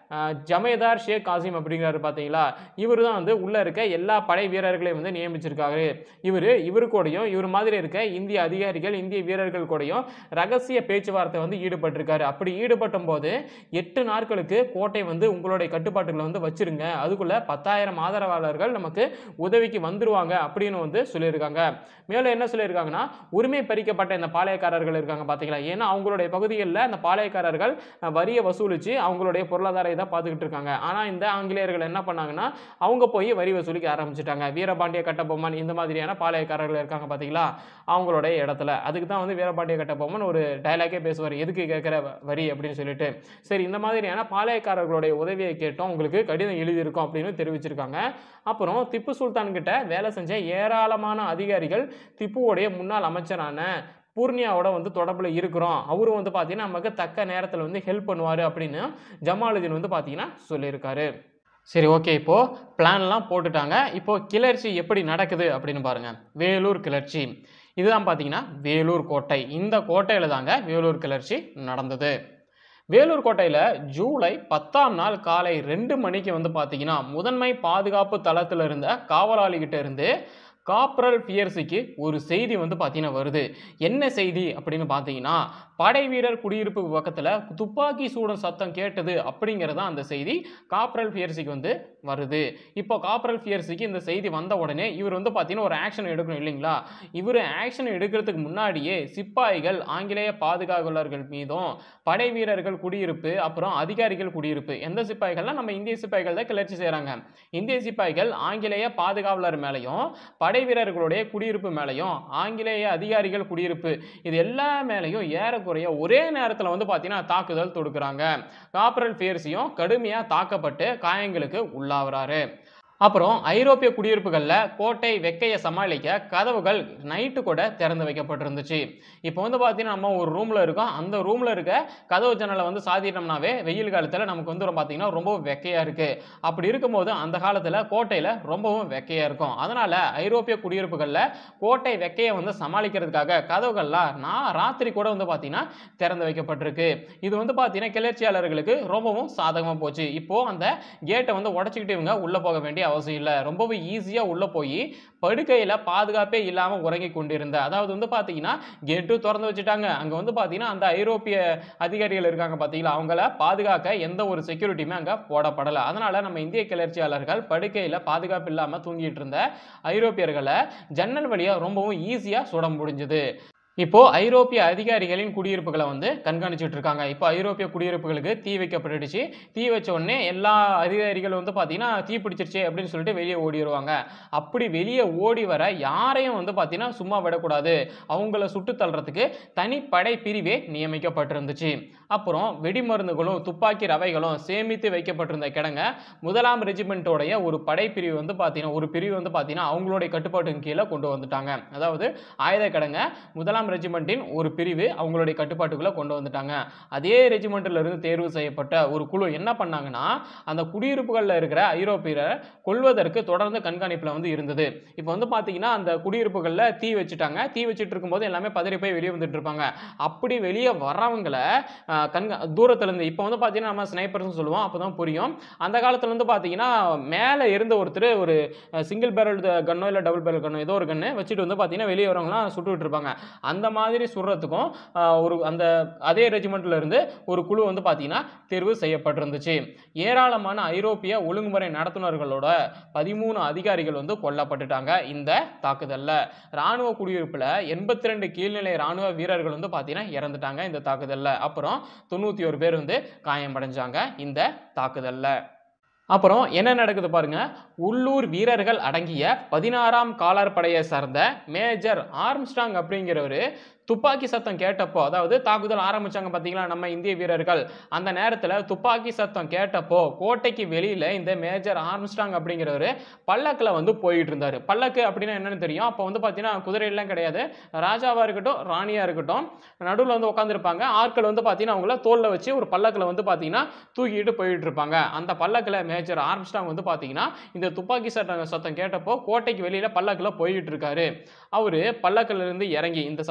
ஜமேதார் ஷேக் காசிம் அப்படிங்கிறாரு பார்த்தீங்களா, இவர் தான் வந்து உள்ளே இருக்க எல்லா படை வீரர்களையும் வந்து நியமிச்சிருக்காரு. இவர் இவரு கூடயும் இவர் மாதிரி இருக்க இந்திய அதிகாரிகள் இந்திய வீரர்கள் கூடயும் ரகசிய பேச்சுவார்த்தை வந்து ஈடுபட்டிருக்காரு. அப்படி ஈடுபட்டும் போது எட்டு நாட்களுக்கு கோட்டை வந்து உங்களுடைய கட்டுப்பாட்டுகளை வந்து வச்சிருங்க, அதுக்குள்ள பத்தாயிரம் ஆதரவாளர்கள் நமக்கு உதவிக்கு வந்துருவாங்க அப்படின்னு வந்து சொல்லியிருக்காங்க. மேலும் என்ன சொல்லியிருக்காங்கன்னா, உரிமை பறிக்கப்பட்ட இந்த பாளையக்காரர்கள் இருக்காங்க பார்த்தீங்களா, ஏன்னா அவங்களுடைய பகுதிகளில் அந்த பாளையக்காரர்கள் வரியை வசூலித்து அவங்களுடைய பொருளாதார இதை பார்த்துக்கிட்டு இருக்காங்க. ஆனால் இந்த ஆங்கிலேயர்கள் என்ன பண்ணாங்கன்னா, அவங்க போய் வரி வசூலிக்க ஆரம்பிச்சிட்டாங்க. வீரபாண்டிய கட்டபொம்மன் இந்த மாதிரியான பாளையக்காரர்கள் இருக்காங்க பார்த்தீங்களா, அவங்களுடைய இடத்துல. அதுக்கு தான் வந்து வீரபாண்டிய கட்டபொம்மன் ஒரு டைலாக்கே பேசுவார், எதுக்கு கேட்குற வரி அப்படின்னு சொல்லிட்டு. சரி, இந்த மாதிரியான பாளையக்காரர்களுடைய உதவியை கேட்டோம், உங்களுக்கு கடிதம் எழுதியிருக்கோம் அப்படின்னு தெரிவிச்சிருக்காங்க. அப்புறம் திப்பு சுல்தான் கிட்ட வேலை செஞ்ச ஏராளமான அதிகாரிகள் திப்புவுடைய முன்னாள் அமைச்சரான பூர்ணியாவோட வந்து தொடர்பில் இருக்கிறோம், அவரும் வந்து பார்த்தீங்கன்னா நமக்கு தக்க நேரத்தில் வந்து ஹெல்ப் பண்ணுவார் அப்படின்னு ஜமாலுதீன் வந்து பார்த்தீங்கன்னா சொல்லியிருக்காரு. சரி, ஓகே, இப்போது பிளான்லாம் போட்டுட்டாங்க. இப்போது கிளர்ச்சி எப்படி நடக்குது அப்படின்னு பாருங்கள். வேலூர் கிளர்ச்சி இதுதான் பார்த்தீங்கன்னா வேலூர் கோட்டை. இந்த கோட்டையில் தாங்க வேலூர் கிளர்ச்சி நடந்தது. வேலூர் கோட்டையில் ஜூலை பத்தாம் நாள் காலை ரெண்டு மணிக்கு வந்து பார்த்தீங்கன்னா முதன்மை பாதுகாப்பு தளத்தில் இருந்த காவலாளிகிட்ட இருந்து காப்ரல் பியர்ஸுக்கு ஒரு செய்தி வந்து பார்த்தீங்கன்னா வருது. என்ன செய்தி அப்படின்னு பார்த்தீங்கன்னா, படை வீரர் குடியிருப்பு பக்கத்தில் துப்பாக்கி சூடும் சத்தம் கேட்டது அப்படிங்கிறது அந்த செய்தி காப்ரல் பியர்ஸுக்கு வந்து வருது. இப்போ காப்ரல் பியர்ஸுக்கு இந்த செய்தி வந்த உடனே இவர் வந்து பார்த்தீங்கன்னா ஒரு ஆக்ஷன் எடுக்கணும் இல்லைங்களா. இவர் ஆக்ஷன் எடுக்கிறதுக்கு முன்னாடியே சிப்பாய்கள் ஆங்கிலேய பாதுகாவலர்கள் மீதும் படை வீரர்கள் குடியிருப்பு அப்புறம் அதிகாரிகள் குடியிருப்பு, எந்த சிப்பாய்கள்லாம் நம்ம இந்திய சிப்பாய்கள் தான் கிளர்ச்சி செய்கிறாங்க, இந்திய சிப்பாய்கள் ஆங்கிலேய பாதுகாவலர் மேலையும் படை வீரர்களுடைய குடியிருப்பு மேலையும் ஆங்கிலேய அதிகாரிகள் குடியிருப்பு இது எல்லா மேலையும் ஏறக்குறைய ஒரே நேரத்தில் வந்து பார்த்தீங்கன்னா தாக்குதல் தொடுக்கிறாங்க. காப்ரல் பியர்ஸையும் கடுமையாக தாக்கப்பட்டு காயங்களுக்கு உள்ளாகிறாரு. அப்புறம் ஐரோப்பிய குடியிருப்புகளில் கோட்டை வெக்கையை சமாளிக்க கதவுகள் நைட்டு கூட திறந்து வைக்கப்பட்டிருந்துச்சு. இப்போ வந்து பார்த்தீங்கன்னா நம்ம ஒரு ரூமில் இருக்கோம், அந்த ரூமில் இருக்க கதவு ஜன்னலை வந்து சாத்திட்டோம்னாவே வெயில் காலத்தில் நமக்கு வந்து பார்த்தீங்கன்னா ரொம்ப வெக்கையாக இருக்குது. அப்படி இருக்கும்போது அந்த காலத்தில் கோட்டையில் ரொம்பவும் வெக்கையாக இருக்கும். அதனால் ஐரோப்பிய குடியிருப்புகளில் கோட்டை வெக்கையை வந்து சமாளிக்கிறதுக்காக கதவுகள்லாம் நான் ராத்திரி கூட வந்து பார்த்தீங்கன்னா திறந்து வைக்கப்பட்டிருக்கு. இது வந்து பார்த்தீங்கன்னா கிளர்ச்சியாளர்களுக்கு ரொம்பவும் சாதகமாக போச்சு. இப்போது அந்த கேட்டை வந்து உடச்சிக்கிட்டு இவங்க உள்ளே போக வேண்டிய அவசியம் இல்லை, ரொம்பவே ஈஸியா உள்ள போய் படுக்கையில பாதுகாப்பே இல்லாம உறங்கி கொண்டிருந்த, அதாவது வந்து பாத்தீங்கன்னா கேட்டு திறந்து வச்சுட்டாங்க, அங்க வந்து பாத்தீங்கன்னா அந்த ஐரோப்பிய அதிகாரிகள் இருக்காங்க பாத்தீங்களா, அவங்கள பாதுகாக்க எந்த ஒரு செக்யூரிட்டியுமே அங்க போடப்படல. அதனால நம்ம இந்திய கிளர்ச்சியாளர்கள் படுக்கையில பாதுகாப்பு இல்லாம தூங்கிட்டு இருந்த ஐரோப்பியர்களை ஜன்னல் வழியா ரொம்பவும் ஈஸியா சுட முடிஞ்சது. இப்போ ஐரோப்பிய அதிகாரிகளின் குடியிருப்புகளை வந்து கண்காணிச்சுட்டு இருக்காங்க. இப்போ ஐரோப்பிய குடியிருப்புகளுக்கு தீ வைக்கப்பட்டுடுச்சு. தீ வச்ச உடனே எல்லா அதிகாரிகளும் வந்து பார்த்தீங்கன்னா தீ பிடிச்சிருச்சு அப்படின்னு சொல்லிட்டு வெளியே ஓடிடுவாங்க. அப்படி வெளியே ஓடி வர யாரையும் வந்து பார்த்தீங்கன்னா சும்மா விடக்கூடாது, அவங்கள சுட்டு தள்ளுறதுக்கு தனிப்படை பிரிவே நியமிக்கப்பட்டிருந்துச்சு. அப்புறம் வெடிமருந்துகளும் துப்பாக்கி ரவைகளும் சேமித்து வைக்கப்பட்டிருந்த கிடங்க முதலாம் ரெஜிமெண்ட்டோடைய ஒரு படைப்பிரிவு வந்து பார்த்தீங்கன்னா ஒரு பிரிவு வந்து பார்த்தீங்கன்னா அவங்களுடைய கட்டுப்பாட்டுக்கு கீழே கொண்டு வந்துட்டாங்க. அதாவது ஆயுத கிடங்க முதலாம் ரெஜிமெண்டின் ஒரு பிரிவு அவங்களுடைய கட்டுப்பாட்டுக்குள்ள கொண்டு வந்துட்டாங்க. அதே ரெஜிமெண்ட்ல இருந்து தேர்வு செய்யப்பட்ட ஒரு குழு என்ன பண்ணாங்கன்னா அந்த குடியிருப்புகளில் இருக்கிற ஐரோப்பியரை கொல்வதற்கு தொடர்ந்து கண்காணிப்புல வந்து இருந்தது. இப்போ வந்து பாத்தீங்கன்னா அந்த குடியிருப்புகளில் தீ வச்சுட்டாங்க. தீ வச்சுட்டு இருக்கும்போது எல்லாமே பதறி போய் வெளியே வந்துட்டு இருப்பாங்க. அப்படி வெளியே வர்றவங்களை கண்கா தூரத்துல இருந்து, இப்போ வந்து பாத்தீங்கன்னா நம்ம ஸ்னைப்பர்ஸ் சொல்லுவோம், அப்பதான் புரியும். அந்த காலத்துல வந்து பாத்தீங்கன்னா மேல இருந்த ஒருத்தர் ஒரு சிங்கிள் பேரல் கன்னோ இல்ல டபுள் பேரல் கன்னோ ஏதோ ஒரு கண்ணு வச்சுட்டு வந்து பாத்தீங்கன்னா வெளியே வரவங்களாம் சுட்டுட்டு இருப்பாங்க. அந்த மாதிரி சுடுறதுக்கும் ஒரு அந்த அதே ரெஜிமெண்ட்ல இருந்து ஒரு குழு வந்து பாத்தீங்கன்னா தேர்வு செய்யப்பட்டிருந்துச்சு. ஏராளமான ஐரோப்பிய ஒழுங்குமுறை நடத்துனர்களோட பதிமூணு அதிகாரிகள் வந்து கொல்லப்பட்டுட்டாங்க இந்த தாக்குதல்ல. ராணுவ குடியிருப்புல எண்பத்தி ரெண்டு கீழ்நிலை ராணுவ வீரர்கள் வந்து பாத்தீங்கன்னா இறந்துட்டாங்க இந்த தாக்குதல்ல. அப்புறம் தொண்ணூத்தி ஒரு பேர் வந்து காயமடைஞ்சாங்க இந்த தாக்குதல்ல. அப்புறம் என்ன நடக்குது பாருங்க. உள்ளூர் வீரர்கள் அடங்கிய பதினாறாம் காலாட்படையை சார்ந்த மேஜர் ஆர்ம்ஸ்டாங் அப்படிங்கிறவரு துப்பாக்கி சத்தம் கேட்டப்போ, அதாவது தாக்குதல் ஆரம்பிச்சாங்க பார்த்தீங்களா நம்ம இந்திய வீரர்கள், அந்த நேரத்தில் துப்பாக்கி சத்தம் கேட்டப்போ கோட்டைக்கு வெளியில் இந்த மேஜர் ஆர்ம்ஸ்டாங் அப்படிங்கிறவர் பல்லக்கில் வந்து போயிட்டு இருந்தார். பல்லக்கு அப்படின்னா என்னன்னு தெரியும். அப்போ வந்து பார்த்தீங்கன்னா குதிரையெல்லாம் கிடையாது, ராஜாவாக இருக்கட்டும் ராணியாக இருக்கட்டும் நடுவில் வந்து உட்காந்துருப்பாங்க. ஆட்கள் வந்து பார்த்தீங்கன்னா அவங்கள தோளில் வச்சு ஒரு பல்லக்கில் வந்து பார்த்தீங்கன்னா தூக்கிட்டு போயிட்டு இருப்பாங்க. அந்த பல்லக்கில் மேஜர் ஆர்ம்ஸ்டாங் வந்து பார்த்தீங்கன்னா இந்த துப்பாக்கி சத்தம் சத்தம் கேட்டப்போ கோட்டைக்கு வெளியில் பல்லக்கில் போயிட்டு இருக்காரு. அவரு பல்லக்கில் இருந்து இறங்கி இந்த சத்தம் கேட்ட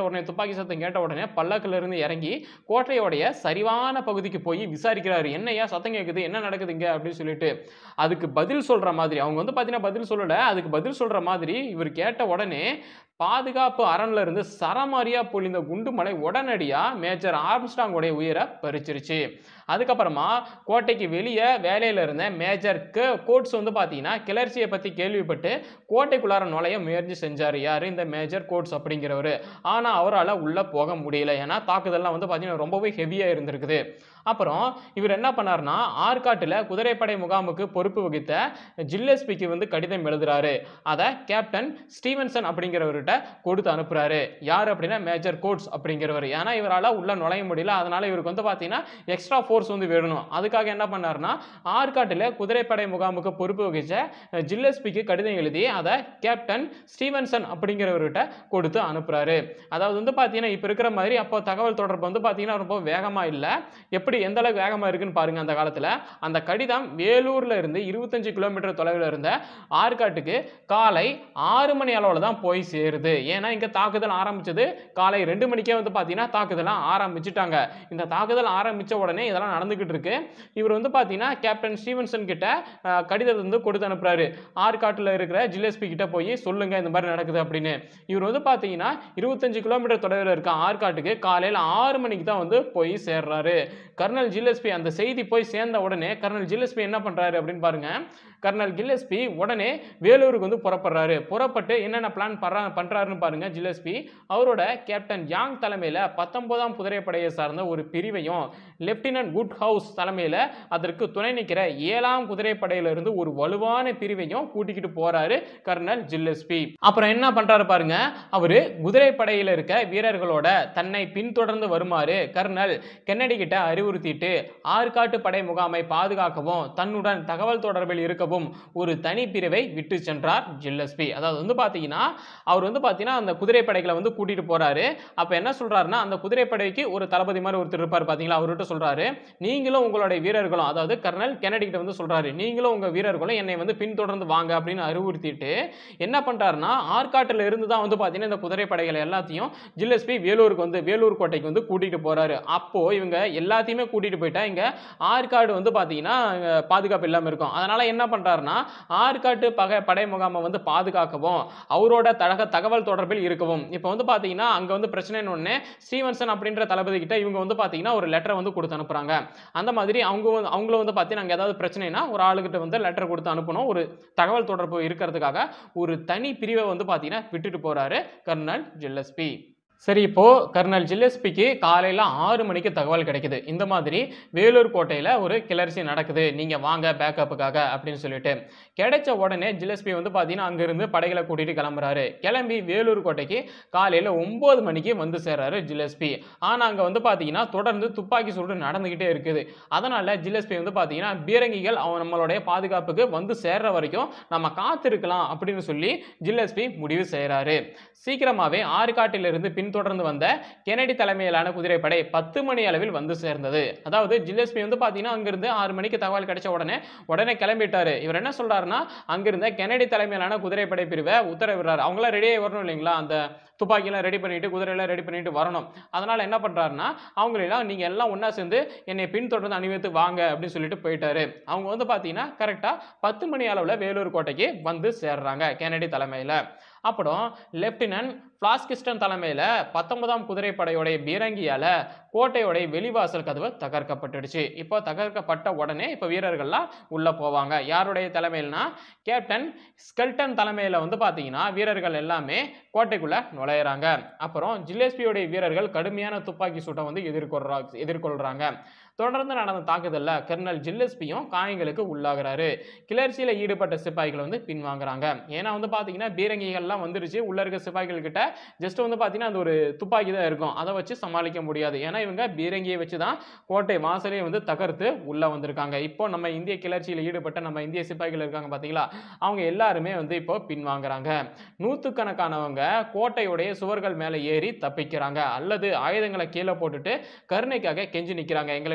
உடனே துப்பாக்கி சத்தம் கேட்ட உடனே பல்லக்குல இருந்து இறங்கி கோட்டையோடைய சரிவான பகுதிக்கு போய் விசாரிக்கிறாரு. என்னையா சத்தம் கேட்குது, என்ன நடக்குதுங்க அப்படின்னு சொல்லிட்டு. அதுக்கு பதில் சொல்ற மாதிரி அவங்க வந்து பார்த்தீங்கன்னா பதில் சொல்லல. அதுக்கு பதில் சொல்ற மாதிரி இவர் கேட்ட உடனே பாதுகாப்பு அரண்ல இருந்து சரமாரியா பொழிந்த குண்டுமழை உடனடியா மேஜர் ஆர்ம்ஸ்ட்ராங் உடைய உயிரை பறிச்சிருச்சு. அதுக்கப்புறமா கோட்டைக்கு வெளியே வேலையில் இருந்த மேஜர் கோட்ஸ் வந்து பார்த்தீங்கன்னா கிளர்ச்சியை பற்றி கேள்விப்பட்டு கோட்டைக்குள்ளார நுழைய முயற்சி செஞ்சார். யார்? இந்த மேஜர் கோட்ஸ் அப்படிங்கிறவர். ஆனால் அவரால் உள்ளே போக முடியல. ஏன்னா தாக்குதல்லாம் வந்து பார்த்தீங்கன்னா ரொம்பவே ஹெவியாக இருந்திருக்குது. அப்புறம் இவர் என்ன பண்ணார்னா ஆற்காட்டில் குதிரைப்படை முகாமுக்கு பொறுப்பு வகித்த ஜில்லஸ்பிக்கு வந்து கடிதம் எழுதுறாரு. அதை கேப்டன் ஸ்டீவன்சன் அப்படிங்கிறவர்கிட்ட கொடுத்து அனுப்புறாரு. யார் அப்படின்னா மேஜர் கோட்ஸ் அப்படிங்கிறவர். ஏன்னா இவரால் உள்ள நுழைய முடியல. அதனால இவருக்கு வந்து பார்த்தீங்கன்னா எக்ஸ்ட்ரா ஃபோர்ஸ் வந்து வேணும். அதுக்காக என்ன பண்ணார்னா ஆற்காட்டில் குதிரைப்படை முகாமுக்கு பொறுப்பு வகிச்ச ஜில்லஸ்பிக்கு கடிதம் எழுதி அதை கேப்டன் ஸ்டீவன்சன் அப்படிங்கிறவர்கிட்ட கொடுத்து அனுப்புறாரு. அதாவது வந்து பார்த்தீங்கன்னா இப்போ இருக்கிற மாதிரி அப்போ தகவல் தொடர்பு வந்து பார்த்தீங்கன்னா ரொம்ப வேகமாக இல்லை. எப்படி எந்த அளவுக்கு வேகமா இருக்குன்னு பாருங்க. அந்த காலத்துல அந்த கடிதம் வேலூர்ல இருந்து இருபத்தஞ்சு கிலோமீட்டர் தொலைவில் இருந்த ஆற்காட்டுக்கு காலை ஆறு மணி அளவுல தான் போய் சேருது. ஏன்னா இங்க தாக்குதல் ஆரம்பிச்சது காலை ரெண்டு மணிக்கே வந்து பாத்தீங்கன்னா தாக்குதல் ஆரம்பிச்சுட்டாங்க. இந்த தாக்குதல் ஆரம்பிச்ச உடனே இதெல்லாம் நடந்துகிட்டு இருக்கு. இவர் வந்து பாத்தீங்கன்னா கேப்டன் ஸ்டீவன்சன் கிட்ட கடிதத்தை வந்து கொடுத்து அனுப்புறாரு. ஆற்காட்டுல இருக்கிற ஜில்லஸ்பி கிட்ட போய் சொல்லுங்க இந்த மாதிரி நடக்குது அப்படின்னு. இவர் வந்து பாத்தீங்கன்னா இருபத்தஞ்சு கிலோமீட்டர் தொலைவில் இருக்க ஆற்காட்டுக்கு காலையில ஆறு மணிக்கு தான் வந்து போய் சேர்றாரு. கர்னல் ஜில்லஸ்பி அந்த செய்தி போய் சேர்ந்த உடனே கர்னல் ஜில்லஸ்பி என்ன பண்றாரு அப்படின்னு பாருங்க. கர்னல் ஜில்லஸ்பி உடனே வேலூருக்கு வந்து புறப்படுறாரு. புறப்பட்டு என்னென்ன பிளான் பண்றாருன்னு பாருங்க. ஜில்லஸ்பி அவரோட கேப்டன் யாங் தலைமையில பத்தொன்பதாம் குதிரைப்படையை சார்ந்த ஒரு பிரிவையும் லெப்டினன்ட் குட் ஹவுஸ் தலைமையில அதற்கு துணை நிற்கிற ஏழாம் குதிரைப்படையிலிருந்து ஒரு வலுவான பிரிவையும் கூட்டிக்கிட்டு போறாரு கர்னல் ஜில்லஸ்பி. அப்புறம் என்ன பண்றாரு பாருங்க. அவரு குதிரைப்படையில இருக்க வீரர்களோட தன்னை பின்தொடர்ந்து வருமாறு கர்னல் கென்னடி கிட்ட அறிவுறுத்திட்டு ஆற்காட்டு படை முகாமை பாதுகாக்கவும் தன்னுடன் தகவல் தொடர்பில் இருக்கவும் ஒரு தனி பிரிவை விட்டு சென்றார் ஜில்லஸ்பி. அதாவது வந்து பாத்தீங்கன்னா அவர் வந்து பாத்தீங்கன்னா அந்த குதிரைப்படைகளை வந்து கூட்டிட்டு போறாரு. அப்ப என்ன சொல்றாருன்னா அந்த குதிரைப்படைக்கு ஒரு தளபதி மாதிரி ஒருத்தர் இருப்பார் பாத்தீங்களா. அவர்கிட்ட சொல்றாரு நீங்களும் உங்களுடைய வீரர்களும், அதாவது கர்னல் கென்னடி கிட்ட வந்து சொல்றாரு நீங்களும் உங்க வீரர்களும் என்னை வந்து பின்தொடர்ந்து வாங்க அப்படின்னு அறிவுறுத்திட்டு என்ன பண்றாருன்னா ஆற்காட்டுல இருந்து தான் வந்து பாத்தீங்கன்னா இந்த குதிரைப்படைகள் எல்லாத்தையும் ஜில்லஸ்பி வேலூருக்கு வந்து வேலூர் கோட்டைக்கு வந்து கூட்டிட்டு போறாரு. அப்போ இவங்க எல்லாத்தையுமே கூட்டிட்டு போயிட்டா இங்க ஆற்காடு வந்து பாத்தீங்கன்னா பாதுகாப்பு இல்லாம இருக்கும். அதனால என்ன பண்றாருன்னா ஆற்காட்டு பகை படை முகாமை வந்து பாதுகாக்கவும் அவரோட தக தகவல் தொடர்பில் இருக்கவும் இப்போ வந்து பாத்தீங்கன்னா அங்க வந்து பிரச்சனைன்னு ஒண்ணு ஸ்டீவன்சன் அப்படின்ற தளபதி கிட்ட இவங்க வந்து பாத்தீங்கன்னா ஒரு லெட்டர் வந்து கொடுத்து அனுப்புறாங்க. அந்த மாதிரி அவங்க அவங்கள வந்து பாத்தீங்கன்னா அங்க ஏதாவது பிரச்சனைனா ஒரு ஆளுகிட்ட வந்து லெட்டர் கொடுத்து அனுப்பணும். ஒரு தகவல் தொடர்பு இருக்கிறதுக்காக ஒரு தனி பிரிவை வந்து பாத்தீங்கன்னா விட்டுட்டு போறாரு கர்னல் ஜில்லஸ்பி. சரி, இப்போ கர்னல் ஜில்லஸ்பிக்கு காலையில் ஆறு மணிக்கு தகவல் கிடைக்குது. இந்த மாதிரி வேலூர் கோட்டையில் ஒரு கிளர்ச்சி நடக்குது, நீங்கள் வாங்க பேக்கப்புக்காக அப்படின்னு சொல்லிட்டு கிடைச்ச உடனே ஜில்லஸ்பி வந்து பார்த்தீங்கன்னா அங்கேருந்து படைகளை கூட்டிகிட்டு கிளம்புறாரு. கிளம்பி வேலூர் கோட்டைக்கு காலையில் ஒம்பது மணிக்கு வந்து சேர்றாரு ஜில்லஸ்பி. ஆனால் அங்கே வந்து பார்த்தீங்கன்னா தொடர்ந்து துப்பாக்கி சூடு நடந்துக்கிட்டே இருக்குது. அதனால் ஜில்லஸ்பி வந்து பார்த்தீங்கன்னா பீரங்கிகள் அவன் நம்மளுடைய பாதுகாப்புக்கு வந்து சேர்ற வரைக்கும் நம்ம காத்திருக்கலாம் அப்படின்னு சொல்லி ஜில்லஸ்பி முடிவு செய்கிறாரு. சீக்கிரமாகவே ஆற்காட்டிலிருந்து பின்தொடர்ந்து வந்த கென்னடி தலைமையிலான குதிரைப்படை பத்து மணி அளவில் வந்து சேர்ந்தது. அதாவது ஜில்லஸ்பி வந்து பார்த்தீங்கன்னா அங்கிருந்து ஆறு மணிக்கு தகவல் கிடைச்ச உடனே உடனே கிளம்பிட்டாரு. இவர் என்ன சொல்றாருன்னா அங்கிருந்த கென்னடி தலைமையிலான குதிரைப்படை பிரிவை உத்தரவிடுறாரு. அவங்களாம் ரெடியாக வரணும் இல்லைங்களா, அந்த துப்பாக்கியெல்லாம் ரெடி பண்ணிட்டு குதிரையெல்லாம் ரெடி பண்ணிட்டு வரணும். அதனால என்ன பண்றாருன்னா அவங்களெல்லாம் நீங்க எல்லாம் ஒன்னா சேர்ந்து என்னை பின்தொடர்ந்து அணிவித்து வாங்க அப்படின்னு சொல்லிட்டு போயிட்டாரு. அவங்க வந்து பார்த்தீங்கன்னா கரெக்டாக பத்து மணி அளவில் வேலூர் கோட்டைக்கு வந்து சேர்றாங்க கென்னடி தலைமையில். அப்புறம் லெப்டினன்ட் பிளாஸ்கிஸ்டன் தலைமையில் பத்தொன்பதாம் குதிரைப்படையோடைய பீரங்கியால் கோட்டையோடைய வெளிவாசல் கதவு தகர்க்கப்பட்டுடுச்சு. இப்போ தகர்க்கப்பட்ட உடனே இப்போ வீரர்கள்லாம் உள்ளே போவாங்க. யாருடைய தலைமையில்னா கேப்டன் ஸ்கெல்டன் தலைமையில் வந்து பார்த்தீங்கன்னா வீரர்கள் எல்லாமே கோட்டைக்குள்ளே நுழையிறாங்க. அப்புறம் ஜில்லஸ்பியோடைய வீரர்கள் கடுமையான துப்பாக்கி சூட்டை வந்து எதிர்கொள்றா எதிர்கொள்கிறாங்க. தொடர்ந்து நடந்த தாக்குதலில் கர்னல் ஜில்லஸ்பியும் காயங்களுக்கு உள்ளாகிறாரு. கிளர்ச்சியில் ஈடுபட்ட சிப்பாய்கள் வந்து பின்வாங்குறாங்க. ஏன்னா வந்து பார்த்தீங்கன்னா பீரங்கிகள்லாம் வந்துருச்சு. உள்ள இருக்க சிப்பாய்கள் கிட்ட ஜஸ்ட் வந்து பார்த்தீங்கன்னா அந்த ஒரு துப்பாக்கி தான் இருக்கும், அதை வச்சு சமாளிக்க முடியாது. ஏன்னா இவங்க பீரங்கியை வச்சு தான் கோட்டை வாசலே வந்து தகர்த்து உள்ள வந்திருக்காங்க. இப்போ நம்ம இந்திய கிளர்ச்சியில் ஈடுபட்ட நம்ம இந்திய சிப்பாய்கள் இருக்காங்க பார்த்தீங்களா, அவங்க எல்லாருமே வந்து இப்போ பின்வாங்குறாங்க. நூற்றுக்கணக்கானவங்க கோட்டையுடைய சுவர்கள் மேலே ஏறி தப்பிக்கிறாங்க அல்லது ஆயுதங்களை கீழே போட்டுட்டு கருணைக்காக கெஞ்சி நிற்கிறாங்க, எங்களை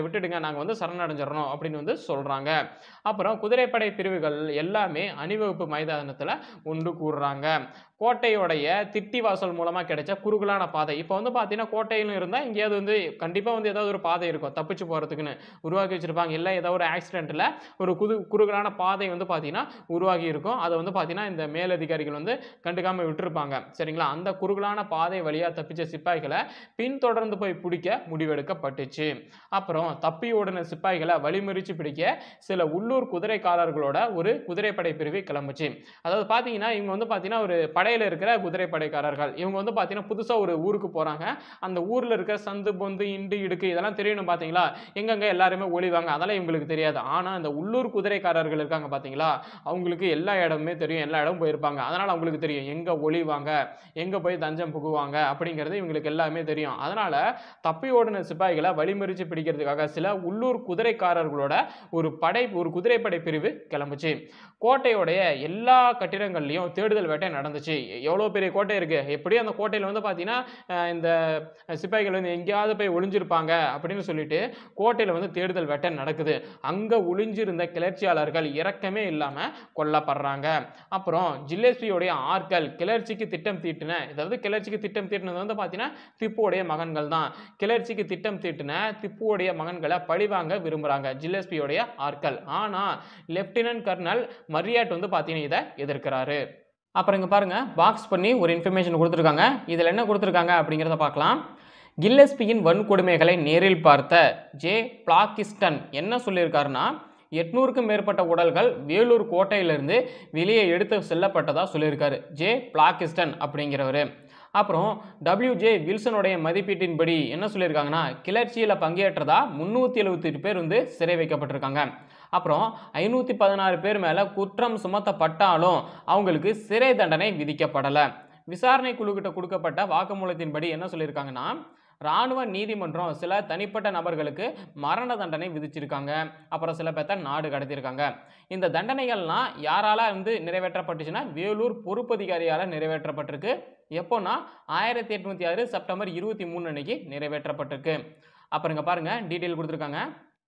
விட்டுடுங்க, நாங்கள் வந்து சரணடைஞ்சிடறோம் அப்படின்னு வந்து சொல்கிறாங்க. அப்புறம் குதிரைப்படை பிரிவுகள் எல்லாமே அணிவகுப்பு மைதானத்தில் ஒன்று கூடுறாங்க. கோட்டையுடைய திட்டி வாசல் மூலமாக கிடைச்ச குறுகலான பாதை, இப்போ வந்து பார்த்தீங்கன்னா கோட்டையில் இருந்தால் எங்கேயாவது வந்து கண்டிப்பாக வந்து ஏதாவது ஒரு பாதை இருக்கும் தப்பிச்சு போகிறதுக்குன்னு உருவாக்கி வச்சுருப்பாங்க. இல்லை ஏதோ ஒரு ஆக்சிடெண்ட்டில் ஒரு குது குறுகலான பாதை வந்து பார்த்தீங்கன்னா உருவாகி இருக்கும். அதை வந்து பார்த்தீங்கன்னா இந்த மேலதிகாரிகள் வந்து கண்டுக்காமல் விட்டுருப்பாங்க. சரிங்களா? அந்த குறுகலான பாதை வழியாக தப்பிச்ச சிப்பாய்களை பின்தொடர்ந்து போய் பிடிக்க முடிவெடுக்கப்பட்டுச்சு. அப்புறம் தப்பி ஓடின சிப்பாய்களை வழிமறிச்சு பிடிக்க சில உள்ளூர் குதிரைக்காரர்களோட ஒரு குதிரைப்படை பிரிவு கிளம்புச்சு. அதாவது பார்த்தீங்கன்னா இவங்க வந்து பார்த்தீங்கன்னா ஒரு படையில் இருக்கிற குதிரைப்படைக்காரர்கள். இவங்க வந்து பார்த்தீங்கன்னா புதுசாக ஒரு ஊருக்கு போகிறாங்க. அந்த ஊரில் இருக்கிற சந்து பொந்து இண்டு இடுக்கு இதெல்லாம் தெரியணும் பார்த்தீங்களா? எங்கெங்க எல்லாருமே ஒளிவாங்க, அதெல்லாம் இவங்களுக்கு தெரியாது. ஆனால் அந்த உள்ளூர் குதிரைக்காரர்கள் இருக்காங்க பார்த்தீங்களா, அவங்களுக்கு எல்லா இடமுமே தெரியும், எல்லா இடமும் போயிருப்பாங்க. அதனால் அவங்களுக்கு தெரியும் எங்கே ஒளிவாங்க, எங்கே போய் தஞ்சம் புகுவாங்க அப்படிங்கிறது இவங்களுக்கு எல்லாமே தெரியும். அதனால் தப்பி ஓடின சிப்பாய்களை வழிமறிச்சு பிடிக்கிறதுக்காக சில உள்ளூர் குதிரைக்காரர்களோட ஒரு படை ஒரு குதிரைப்படை பிரிவு கிளம்புச்சு. கோட்டையோடைய எல்லா கட்டிடங்கள்லையும் தேடுதல் வேட்டை நடந்துச்சு. எவ்வளோ பெரிய கோட்டை இருக்கு, எப்படியும் அந்த கோட்டையில் வந்து பார்த்தீங்கன்னா இந்த சிப்பாய்கள் வந்து எங்கேயாவது போய் ஒளிஞ்சிருப்பாங்க அப்படின்னு சொல்லிட்டு கோட்டையில் வந்து தேடுதல் வேட்டை நடக்குது. அங்கே ஒளிஞ்சிருந்த கிளர்ச்சியாளர்கள் இறக்கமே இல்லாமல் கொல்லப்படுறாங்க. அப்புறம் ஜில்லேஸ்பியோடைய ஆட்கள் கிளர்ச்சிக்கு திட்டம் தீட்டின, அதாவது கிளர்ச்சிக்கு திட்டம் தீட்டினது வந்து பார்த்தீங்கன்னா திப்புவுடைய மகன்கள் தான். கிளர்ச்சிக்கு திட்டம் தீட்டின திப்புவுடைய மகன்களை பழிவாங்க விரும்புகிறாங்க ஜில்லேஸ்பியோடைய ஆட்கள். ஆனால் லெப்டினன்ட் கர்னல் மரியாட் வந்து பார்த்தீங்கன்னா இதை எதிர்க்கிறாரு. அப்புறம் இங்கே பாருங்கள், பாக்ஸ் பண்ணி ஒரு இன்ஃபர்மேஷன் கொடுத்துருக்காங்க. இதில் என்ன கொடுத்துருக்காங்க அப்படிங்கிறத பார்க்கலாம். கில்லஸ்பியின் வன்கொடுமைகளை நேரில் பார்த்த ஜே பிளாக்கிஸ்டன் என்ன சொல்லியிருக்காருன்னா, எட்நூறுக்கும் மேற்பட்ட உடல்கள் வேலூர் கோட்டையிலிருந்து வெளியே எடுத்து செல்லப்பட்டதாக சொல்லியிருக்காரு ஜே பிளாக்கிஸ்டன் அப்படிங்கிறவர். அப்புறம் டபிள்யூ ஜே வில்சனுடைய மதிப்பீட்டின்படி என்ன சொல்லியிருக்காங்கன்னா, கிளர்ச்சியில் பங்கேற்றதா முந்நூற்றி எழுபத்தி எட்டு பேர் வந்து சிறை வைக்கப்பட்டிருக்காங்க. அப்புறம் ஐநூற்றி பதினாறு பேர் மேலே குற்றம் சுமத்தப்பட்டாலும் அவங்களுக்கு சிறை தண்டனை விதிக்கப்படலை. விசாரணை குழுக்கிட்ட கொடுக்கப்பட்ட வாக்குமூலத்தின்படி என்ன சொல்லியிருக்காங்கன்னா, இராணுவ நீதிமன்றம் சில தனிப்பட்ட நபர்களுக்கு மரண தண்டனை விதிச்சிருக்காங்க. அப்புறம் சில பேர்த்த நாடு கடத்தியிருக்காங்க. இந்த தண்டனைகள்லாம் யாரால வந்து நிறைவேற்றப்பட்டுச்சுன்னா வேலூர் பொறுப்பதிகாரியால் நிறைவேற்றப்பட்டிருக்கு. எப்போனா ஆயிரத்தி எட்நூத்தி ஆறு செப்டம்பர் இருபத்தி மூணு அன்னைக்கு நிறைவேற்றப்பட்டிருக்கு. அப்புறம் இங்கே பாருங்க டீட்டெயில் கொடுத்துருக்காங்க.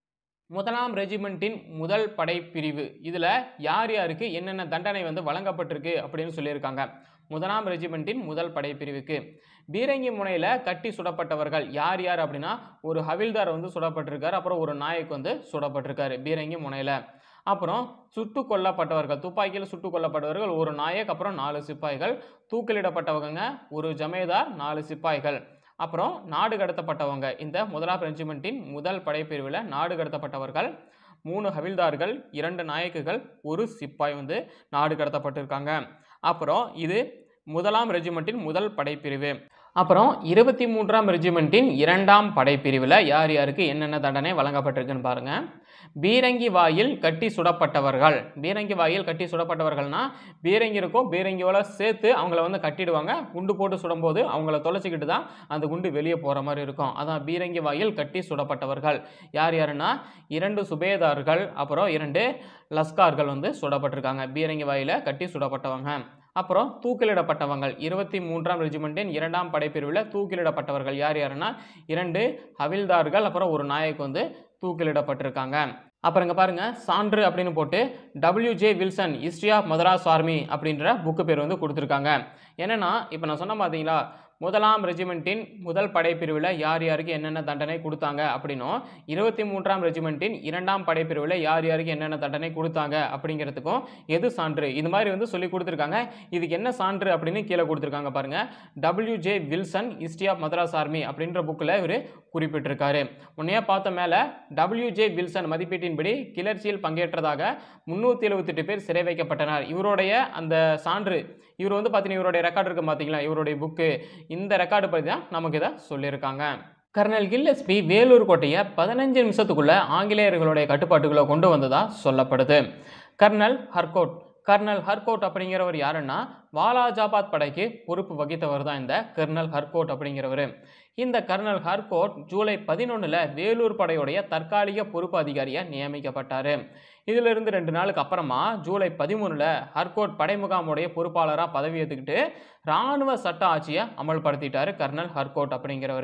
முதலாம் ரெஜிமெண்ட்டின் முதல் படை பிரிவு இதில் யார் யாருக்கு என்னென்ன தண்டனை வந்து வழங்கப்பட்டிருக்கு அப்படின்னு சொல்லியிருக்காங்க. முதலாம் ரெஜிமெண்ட்டின் முதல் படை பிரிவுக்கு பீரங்கி முனையில் கட்டி சுடப்பட்டவர்கள் யார் யார் அப்படின்னா, ஒரு ஹவில்தார் வந்து சுடப்பட்டிருக்காரு, அப்புறம் ஒரு நாயக் வந்து சுடப்பட்டிருக்காரு பீரங்கி முனையில். அப்புறம் சுட்டு கொல்லப்பட்டவர்கள், துப்பாக்கியில் சுட்டு கொல்லப்பட்டவர்கள் ஒரு நாயக், அப்புறம் நாலு சிப்பாய்கள். தூக்கிலிடப்பட்டவங்க ஒரு ஜமேதார், நாலு சிப்பாய்கள். அப்புறம் நாடு கடத்தப்பட்டவங்க இந்த முதலாம் ரெஜிமெண்ட்டின் முதல் படைப்பிரிவில் நாடு கடத்தப்பட்டவர்கள் மூணு ஹவில்தார்கள், இரண்டு நாயக்குகள், ஒரு சிப்பாய் வந்து நாடு கடத்தப்பட்டிருக்காங்க. அப்புறம் இது முதலாம் ரெஜிமெண்ட்டின் முதல் படைப்பிரிவு. அப்புறம் இருபத்தி மூன்றாம் ரெஜிமெண்ட்டின் இரண்டாம் படைப்பிரிவில் யார் யாருக்கு என்னென்ன தண்டனை வழங்கப்பட்டிருக்குன்னு பாருங்க. பீரங்கி வாயில் கட்டி சுடப்பட்டவர்கள், பீரங்கி வாயில் கட்டி சுடப்பட்டவர்கள்னா பீரங்கி இருக்கும், பீரங்கியோட சேர்த்து அவங்கள வந்து கட்டிடுவாங்க. குண்டு போட்டு சுடும்போது அவங்கள தொலைச்சிக்கிட்டு தான் அந்த குண்டு வெளியே போகிற மாதிரி இருக்கும். அதான் பீரங்கி வாயில் கட்டி சுடப்பட்டவர்கள். யார் யாருன்னா இரண்டு சுபேதார்கள், அப்புறம் இரண்டு லஸ்கார்கள் வந்து சுடப்பட்டிருக்காங்க, பீரங்கி வாயில கட்டி சுடப்பட்டவங்க. அப்புறம் தூக்கிலிடப்பட்டவங்க இருபத்தி மூன்றாம் ரெஜிமெண்ட்டின் இரண்டாம் படைப்பிரிவில் தூக்கிலிடப்பட்டவர்கள் யார் யாருன்னா இரண்டு ஹவில்தார்கள், அப்புறம் ஒரு நாயக் வந்து தூக்கிலிடப்பட்டிருக்காங்க. அப்புறம் இங்கே பாருங்க சான்று அப்படின்னு போட்டு W J Wilson history of Madras army அப்படின்ற புக்கு பேர் வந்து கொடுத்துருக்காங்க. என்னன்னா இப்போ நான் சொன்ன பார்த்தீங்களா, முதலாம் ரெஜிமெண்ட்டின் முதல் படைப்பிரிவில் யார் யாருக்கு என்னென்ன தண்டனை கொடுத்தாங்க அப்படின்னும், இருபத்தி மூன்றாம் ரெஜிமெண்ட்டின் இரண்டாம் படைப்பிரிவில் யார் யாருக்கு என்னென்ன தண்டனை கொடுத்தாங்க அப்படிங்கிறதுக்கும் எது சான்று இது மாதிரி வந்து சொல்லி கொடுத்துருக்காங்க. இதுக்கு என்ன சான்று அப்படின்னு கீழே கொடுத்துருக்காங்க பாருங்க. W J Wilson history of Madras army அப்படின்ற புக்கில் இவர் குறிப்பிட்டிருக்காரு. உன்னையா பார்த்த மேலே டபிள்யூ ஜே வில்சன் மதிப்பீட்டின்படி கிளர்ச்சியில் பங்கேற்றதாக முந்நூற்றி எழுபத்தி எட்டு பேர் சிறை வைக்கப்பட்டனர். இவருடைய அந்த சான்று, இவர் வந்து பார்த்தீங்கன்னா இவருடைய ரெக்கார்டு இருக்கு பார்த்தீங்களா, இவருடைய புக்கு, இந்த ரெக்கார்டு பற்றி தான் நமக்கு இதை சொல்லியிருக்காங்க. கர்னல் கில்லஸ்பி வேலூர் கோட்டையை பதினஞ்சு நிமிஷத்துக்குள்ள ஆங்கிலேயர்களுடைய கட்டுப்பாட்டுக்குள்ள கொண்டு வந்ததா சொல்லப்படுது. கர்னல் ஹர்கோட், கர்னல் ஹர்கோட் அப்படிங்கிறவர் யாருன்னா வாலாஜாபாத் படைக்கு பொறுப்பு வகித்தவர் தான் இந்த கர்னல் ஹர்கோட் அப்படிங்கிறவர். இந்த கர்னல் ஹர்கோட் ஜூலை பதினொன்னுல வேலூர் படையுடைய தற்காலிக பொறுப்பு அதிகாரியா நியமிக்கப்பட்டார். இதிலிருந்து ரெண்டு நாளுக்கு அப்புறமா ஜூலை பதிமூணுல ஹர்கோட் படை முகாமுடைய பொறுப்பாளராக பதவி ஏற்றுக்கிட்டு இராணுவ சட்ட ஆட்சியை அமல்படுத்திட்டாரு கர்னல் ஹர்கோட் அப்படிங்கிறவர்.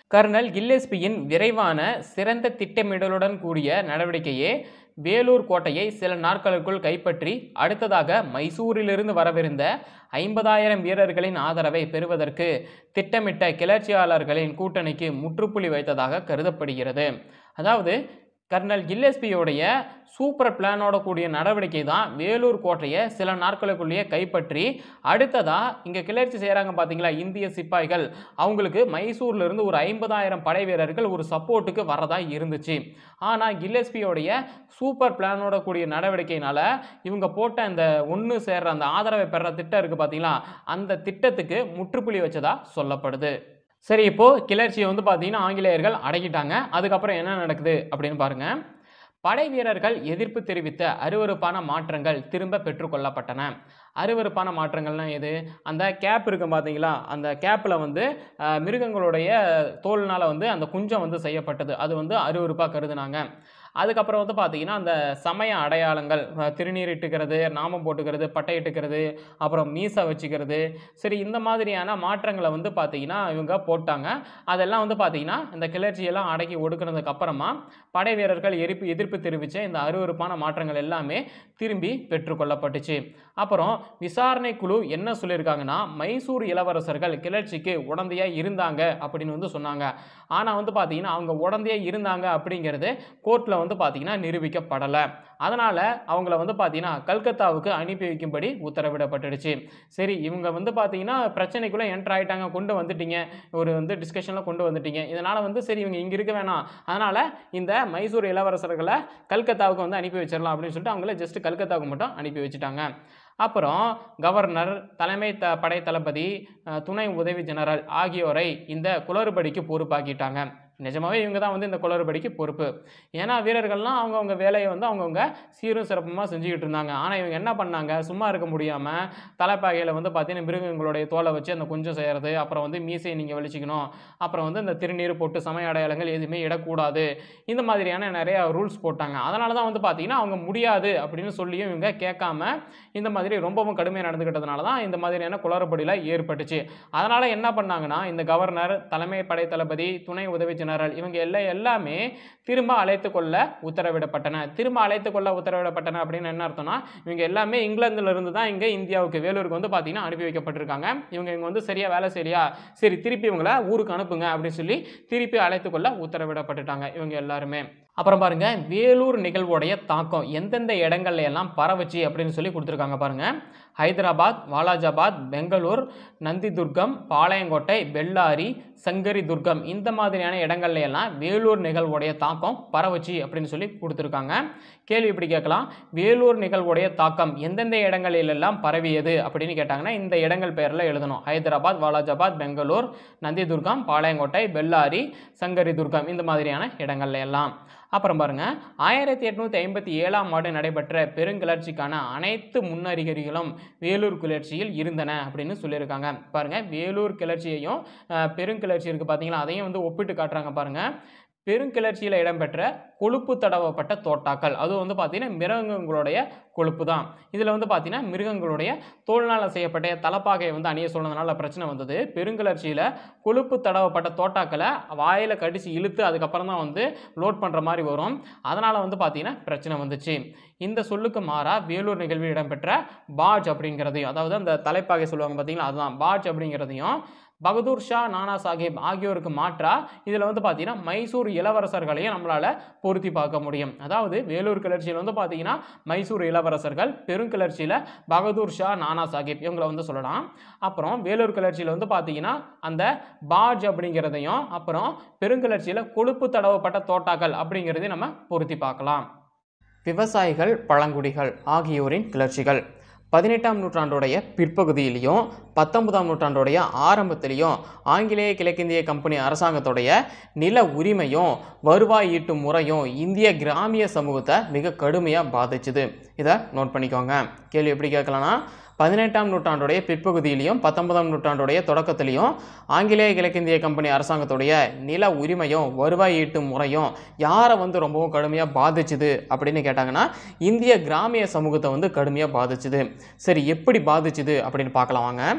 கர்னல் கில்லஸ்பியின் விரைவான சிறந்த திட்டமிடலுடன் கூடிய நடவடிக்கையே வேலூர் கோட்டையை சில நாட்களுக்குள் கைப்பற்றி அடுத்ததாக மைசூரிலிருந்து வரவிருந்த ஐம்பதாயிரம் வீரர்களின் ஆதரவை பெறுவதற்கு திட்டமிட்ட கிளர்ச்சியாளர்களின் கூட்டணிக்கு முற்றுப்புள்ளி வைத்ததாக கருதப்படுகிறது. அதாவது கர்னல் கில்லஸ்பியோடைய சூப்பர் பிளானோட கூடிய நடவடிக்கை தான் வேலூர் கோட்டையை சில நாட்களுக்குள்ளேயே கைப்பற்றி அடுத்ததாக இங்கே கிளர்ச்சி செய்கிறாங்க பார்த்தீங்களா இந்திய சிப்பாய்கள், அவங்களுக்கு மைசூர்லேருந்து ஒரு ஐம்பதாயிரம் படை வீரர்கள் ஒரு சப்போர்ட்டுக்கு வரதா இருந்துச்சு. ஆனால் கில்லஸ்பியோடைய சூப்பர் பிளானோட கூடிய நடவடிக்கையினால இவங்க போட்ட அந்த ஒன்று சேர்ற அந்த ஆதரவை பெற திட்டம் இருக்குது பார்த்தீங்களா, அந்த திட்டத்துக்கு முற்றுப்புள்ளி வச்சதா சொல்லப்படுது. சரி, இப்போது கிளர்ச்சியை வந்து பார்த்தீங்கன்னா ஆங்கிலேயர்கள் அடக்கிட்டாங்க. அதுக்கப்புறம் என்ன நடக்குது அப்படின்னு பாருங்கள். படை வீரர்கள் எதிர்ப்பு தெரிவித்த அருவருப்பான மாற்றங்கள் திரும்ப பெற்றுக்கொள்ளப்பட்டன. அருவருப்பான மாற்றங்கள்லாம் எது? அந்த கேப் இருக்கும் பார்த்தீங்களா, அந்த கேப்பில் வந்து மிருகங்களுடைய தோல்னால் வந்து அந்த குஞ்சம் வந்து செய்யப்பட்டது, அது வந்து அருவருப்பாக கருதுனாங்க. அதுக்கப்புறம் வந்து பார்த்தீங்கன்னா அந்த சமய அடையாளங்கள், திருநீர் இட்டுக்கிறது, நாமம் போட்டுக்கிறது, பட்டை இட்டுக்கிறது, அப்புறம் மீசை வச்சுக்கிறது, சரி இந்த மாதிரியான மாற்றங்களை வந்து பார்த்தீங்கன்னா இவங்க போட்டாங்க. அதெல்லாம் வந்து பார்த்தீங்கன்னா இந்த கிளர்ச்சியெல்லாம் அடக்கி ஒடுக்கினதுக்கு அப்புறமா படை வீரர்கள் எரிப்பு எதிர்ப்பு தெரிவித்த இந்த அருவருப்பான மாற்றங்கள் எல்லாமே திரும்பி பெற்றுக்கொள்ளப்பட்டுச்சு. அப்புறம் விசாரணை குழு என்ன சொல்லியிருக்காங்கன்னா, மைசூர் இளவரசர்கள் கிளர்ச்சிக்கு உடந்தையாக இருந்தாங்க அப்படின்னு வந்து சொன்னாங்க. ஆனால் வந்து பார்த்தீங்கன்னா அவங்க உடந்தையாக இருந்தாங்க அப்படிங்கிறது கோர்ட்டில் வந்து பார்த்தீங்கன்னா நிரூபிக்கப்படலை. அதனால் அவங்கள வந்து பார்த்தீங்கன்னா கல்கத்தாவுக்கு அனுப்பி வைக்கும்படி உத்தரவிடப்பட்டுடுச்சு. சரி, இவங்க வந்து பார்த்தீங்கன்னா பிரச்சனைக்குள்ளே என்ட்ரு ஆகிட்டாங்க, கொண்டு வந்துட்டீங்க, ஒரு வந்து டிஸ்கஷனில் கொண்டு வந்துட்டீங்க, இதனால் வந்து சரி இவங்க இங்கே இருக்க வேணாம், அதனால் இந்த மைசூர் இளவரசர்களை கல்கத்தாவுக்கு வந்து அனுப்பி வச்சிடலாம் அப்படின்னு சொல்லிட்டு அவங்கள ஜஸ்ட் கல்கத்தாவுக்கு மட்டும் அனுப்பி வச்சுட்டாங்க. அப்புறம் கவர்னர், தலைமை த படை தளபதி, துணை உதவி ஜெனரல் ஆகியோரை இந்த குளறுபடிக்கு பொறுப்பாக்கிட்டாங்க. நிஜமாவே இவங்க தான் வந்து இந்த குளறுபடிக்கு பொறுப்பு. ஏன்னா வீரர்கள்லாம் அவங்கவுங்க வேலையை வந்து அவங்கவுங்க சீரும் சிறப்புமாக செஞ்சுக்கிட்டு இருந்தாங்க. ஆனால் இவங்க என்ன பண்ணாங்க, சும்மா இருக்க முடியாமல் தலைப்பாகையில் வந்து பார்த்தீங்கன்னா மிருகங்களுடைய தோலை வச்சு அந்த குஞ்சம் செய்கிறது, அப்புறம் வந்து மீசையை நீங்கள் வெளிச்சிக்கணும், அப்புறம் வந்து இந்த திருநீர் போட்டு சமய அடையாளங்கள் எதுவுமே இடக்கூடாது, இந்த மாதிரியான நிறைய ரூல்ஸ் போட்டாங்க. அதனால தான் வந்து பார்த்தீங்கன்னா அவங்க முடியாது அப்படின்னு சொல்லியும் இவங்க கேட்காம இந்த மாதிரி ரொம்பவும் கடுமையாக நடந்துக்கிட்டதுனால தான் இந்த மாதிரியான குளறுபடியில் ஏற்பட்டுச்சு. அதனால் என்ன பண்ணாங்கன்னா இந்த கவர்னர், தலைமை படை தளபதி, துணை உதவி ஜெனரல் இவங்க எல்லாம் எல்லாமே திரும்ப அழைத்து கொள்ள உத்தரவிடப்பட்டன. திரும்ப அழைத்து கொள்ள உத்தரவிடப்பட்டன அப்படின்னு என்ன அர்த்தம்னா, இவங்க எல்லாமே இங்கிலாந்துல இருந்து தான் இங்கே இந்தியாவுக்கு வேலூருக்கு வந்து பார்த்தீங்கன்னா அனுப்பி வைக்கப்பட்டிருக்காங்க. இவங்க இவங்க வந்து சரியா வேலை செய்யலையா, சரி திருப்பி இவங்களை ஊருக்கு அனுப்புங்க அப்படின்னு சொல்லி திருப்பி அழைத்து கொள்ள உத்தரவிடப்பட்டுட்டாங்க இவங்க எல்லாருமே. அப்புறம் பாருங்க, வேலூர் நிகழ்வுடைய தாக்கம் எந்தெந்த இடங்கள்ல எல்லாம் பரவச்சு அப்படின்னு சொல்லி கொடுத்துருக்காங்க பாருங்க. ஹைதராபாத், வாலாஜாபாத், பெங்களூர், நந்திதுர்கம், பாளையங்கோட்டை, பெல்லாரி, சங்கரி துர்கம், இந்த மாதிரியான இடங்கள்ல எல்லாம் வேலூர் நிகழ்வுடைய தாக்கம் பரவச்சு அப்படின்னு சொல்லி கொடுத்துருக்காங்க. கேள்வி இப்படி கேட்கலாம், வேலூர் நிகழ்வுடைய தாக்கம் எந்தெந்த இடங்களில் எல்லாம் பரவியது அப்படின்னு கேட்டாங்கன்னா இந்த இடங்கள் பெயரில் எழுதணும். ஹைதராபாத், வாலாஜாபாத், பெங்களூர், நந்திதுர்கம், பாளையங்கோட்டை, பெல்லாரி, சங்கரி துர்கம், இந்த மாதிரியான இடங்கள்ல எல்லாம். அப்புறம் பாருங்க, ஆயிரத்தி எட்நூத்தி ஐம்பத்தி ஏழாம் ஆண்டு நடைபெற்ற பெருங்கிளர்ச்சிக்கான அனைத்து முன்னறிகுறிகளும் வேலூர் கிளர்ச்சியில் இருந்தன அப்படின்னு சொல்லியிருக்காங்க. பாருங்க, வேலூர் கிளர்ச்சியையும் பெருங்கிளர்ச்சி இருக்கு பார்த்தீங்களா, அதையும் வந்து ஒப்பிட்டு காட்டுறாங்க பாருங்க. பெருங்கிளர்ச்சியில் இடம்பெற்ற கொழுப்பு தடவப்பட்ட தோட்டாக்கள், அதுவும் வந்து பார்த்தீங்கன்னா மிருகங்களுடைய கொழுப்பு தான். இதில் வந்து பார்த்தீங்கன்னா மிருகங்களுடைய தோல்னால் செய்யப்பட்ட தலைப்பாகையை வந்து அணிய சொன்னதுனால பிரச்சனை வந்தது. பெருங்கிளர்ச்சியில் கொழுப்பு தடவப்பட்ட தோட்டாக்களை வாயில் கடிச்சு இழுத்து அதுக்கப்புறம் தான் வந்து லோட் பண்ணுற மாதிரி வரும். அதனால் வந்து பார்த்தீங்கன்னா பிரச்சனை வந்துச்சு. இந்த சொல்லுக்கு மாறா வேலூர் நிகழ்வில் இடம்பெற்ற பாஜ் அப்படிங்கிறதையும், அதாவது அந்த தலைப்பாகை சொல்லுவாங்க பார்த்தீங்களா, அதுதான் பாஜ் அப்படிங்கிறதையும் பகதூர் ஷா, நானா சாஹிப் ஆகியோருக்கு மாற்றா இதில் வந்து பார்த்தீங்கன்னா மைசூர் இளவரசர்களையும் நம்மளால் பொருத்தி பார்க்க முடியும். அதாவது வேலூர் கிளர்ச்சியில் வந்து பார்த்தீங்கன்னா மைசூர் இளவரசர்கள், பெருங்கிளர்ச்சியில் பகதூர் ஷா, நானா சாஹிப் இவங்களை வந்து சொல்லலாம். அப்புறம் வேலூர் கிளர்ச்சியில் வந்து பார்த்தீங்கன்னா அந்த பாஜ் அப்படிங்கிறதையும், அப்புறம் பெருங்கிளர்ச்சியில் கொழுப்பு தடவப்பட்ட தோட்டாக்கள் அப்படிங்கிறதையும் நம்ம பொருத்தி பார்க்கலாம். விவசாயிகள், பழங்குடிகள் ஆகியோரின் கிளர்ச்சிகள் பதினெட்டாம் நூற்றாண்டுடைய பிற்பகுதியிலையும் பத்தொன்பதாம் நூற்றாண்டுடைய ஆரம்பத்திலையும் ஆங்கிலேய கிழக்கிந்திய கம்பெனி அரசாங்கத்துடைய நில உரிமையும் வருவாய் ஈட்டும் முறையும் இந்திய கிராமிய சமூகத்தை மிக கடுமையாக பாதிச்சுது. இதை நோட் பண்ணிக்கோங்க. கேள்வி எப்படி கேட்கலாம்னா, பதினெட்டாம் நூற்றாண்டுடைய பிற்பகுதியிலையும் பத்தொன்பதாம் நூற்றாண்டுடைய தொடக்கத்திலையும் ஆங்கிலேய கிழக்கிந்திய கம்பெனி அரசாங்கத்துடைய நில உரிமையும் வருவாய் ஈட்டும் முறையும் யாரை வந்து ரொம்பவும் கடுமையாக பாதிச்சுது அப்படின்னு கேட்டாங்கன்னா இந்திய கிராமிய சமூகத்தை வந்து கடுமையாக பாதிச்சுது. சரி, எப்படி பாதிச்சுது அப்படின்னு பார்க்கலாம் வாங்க.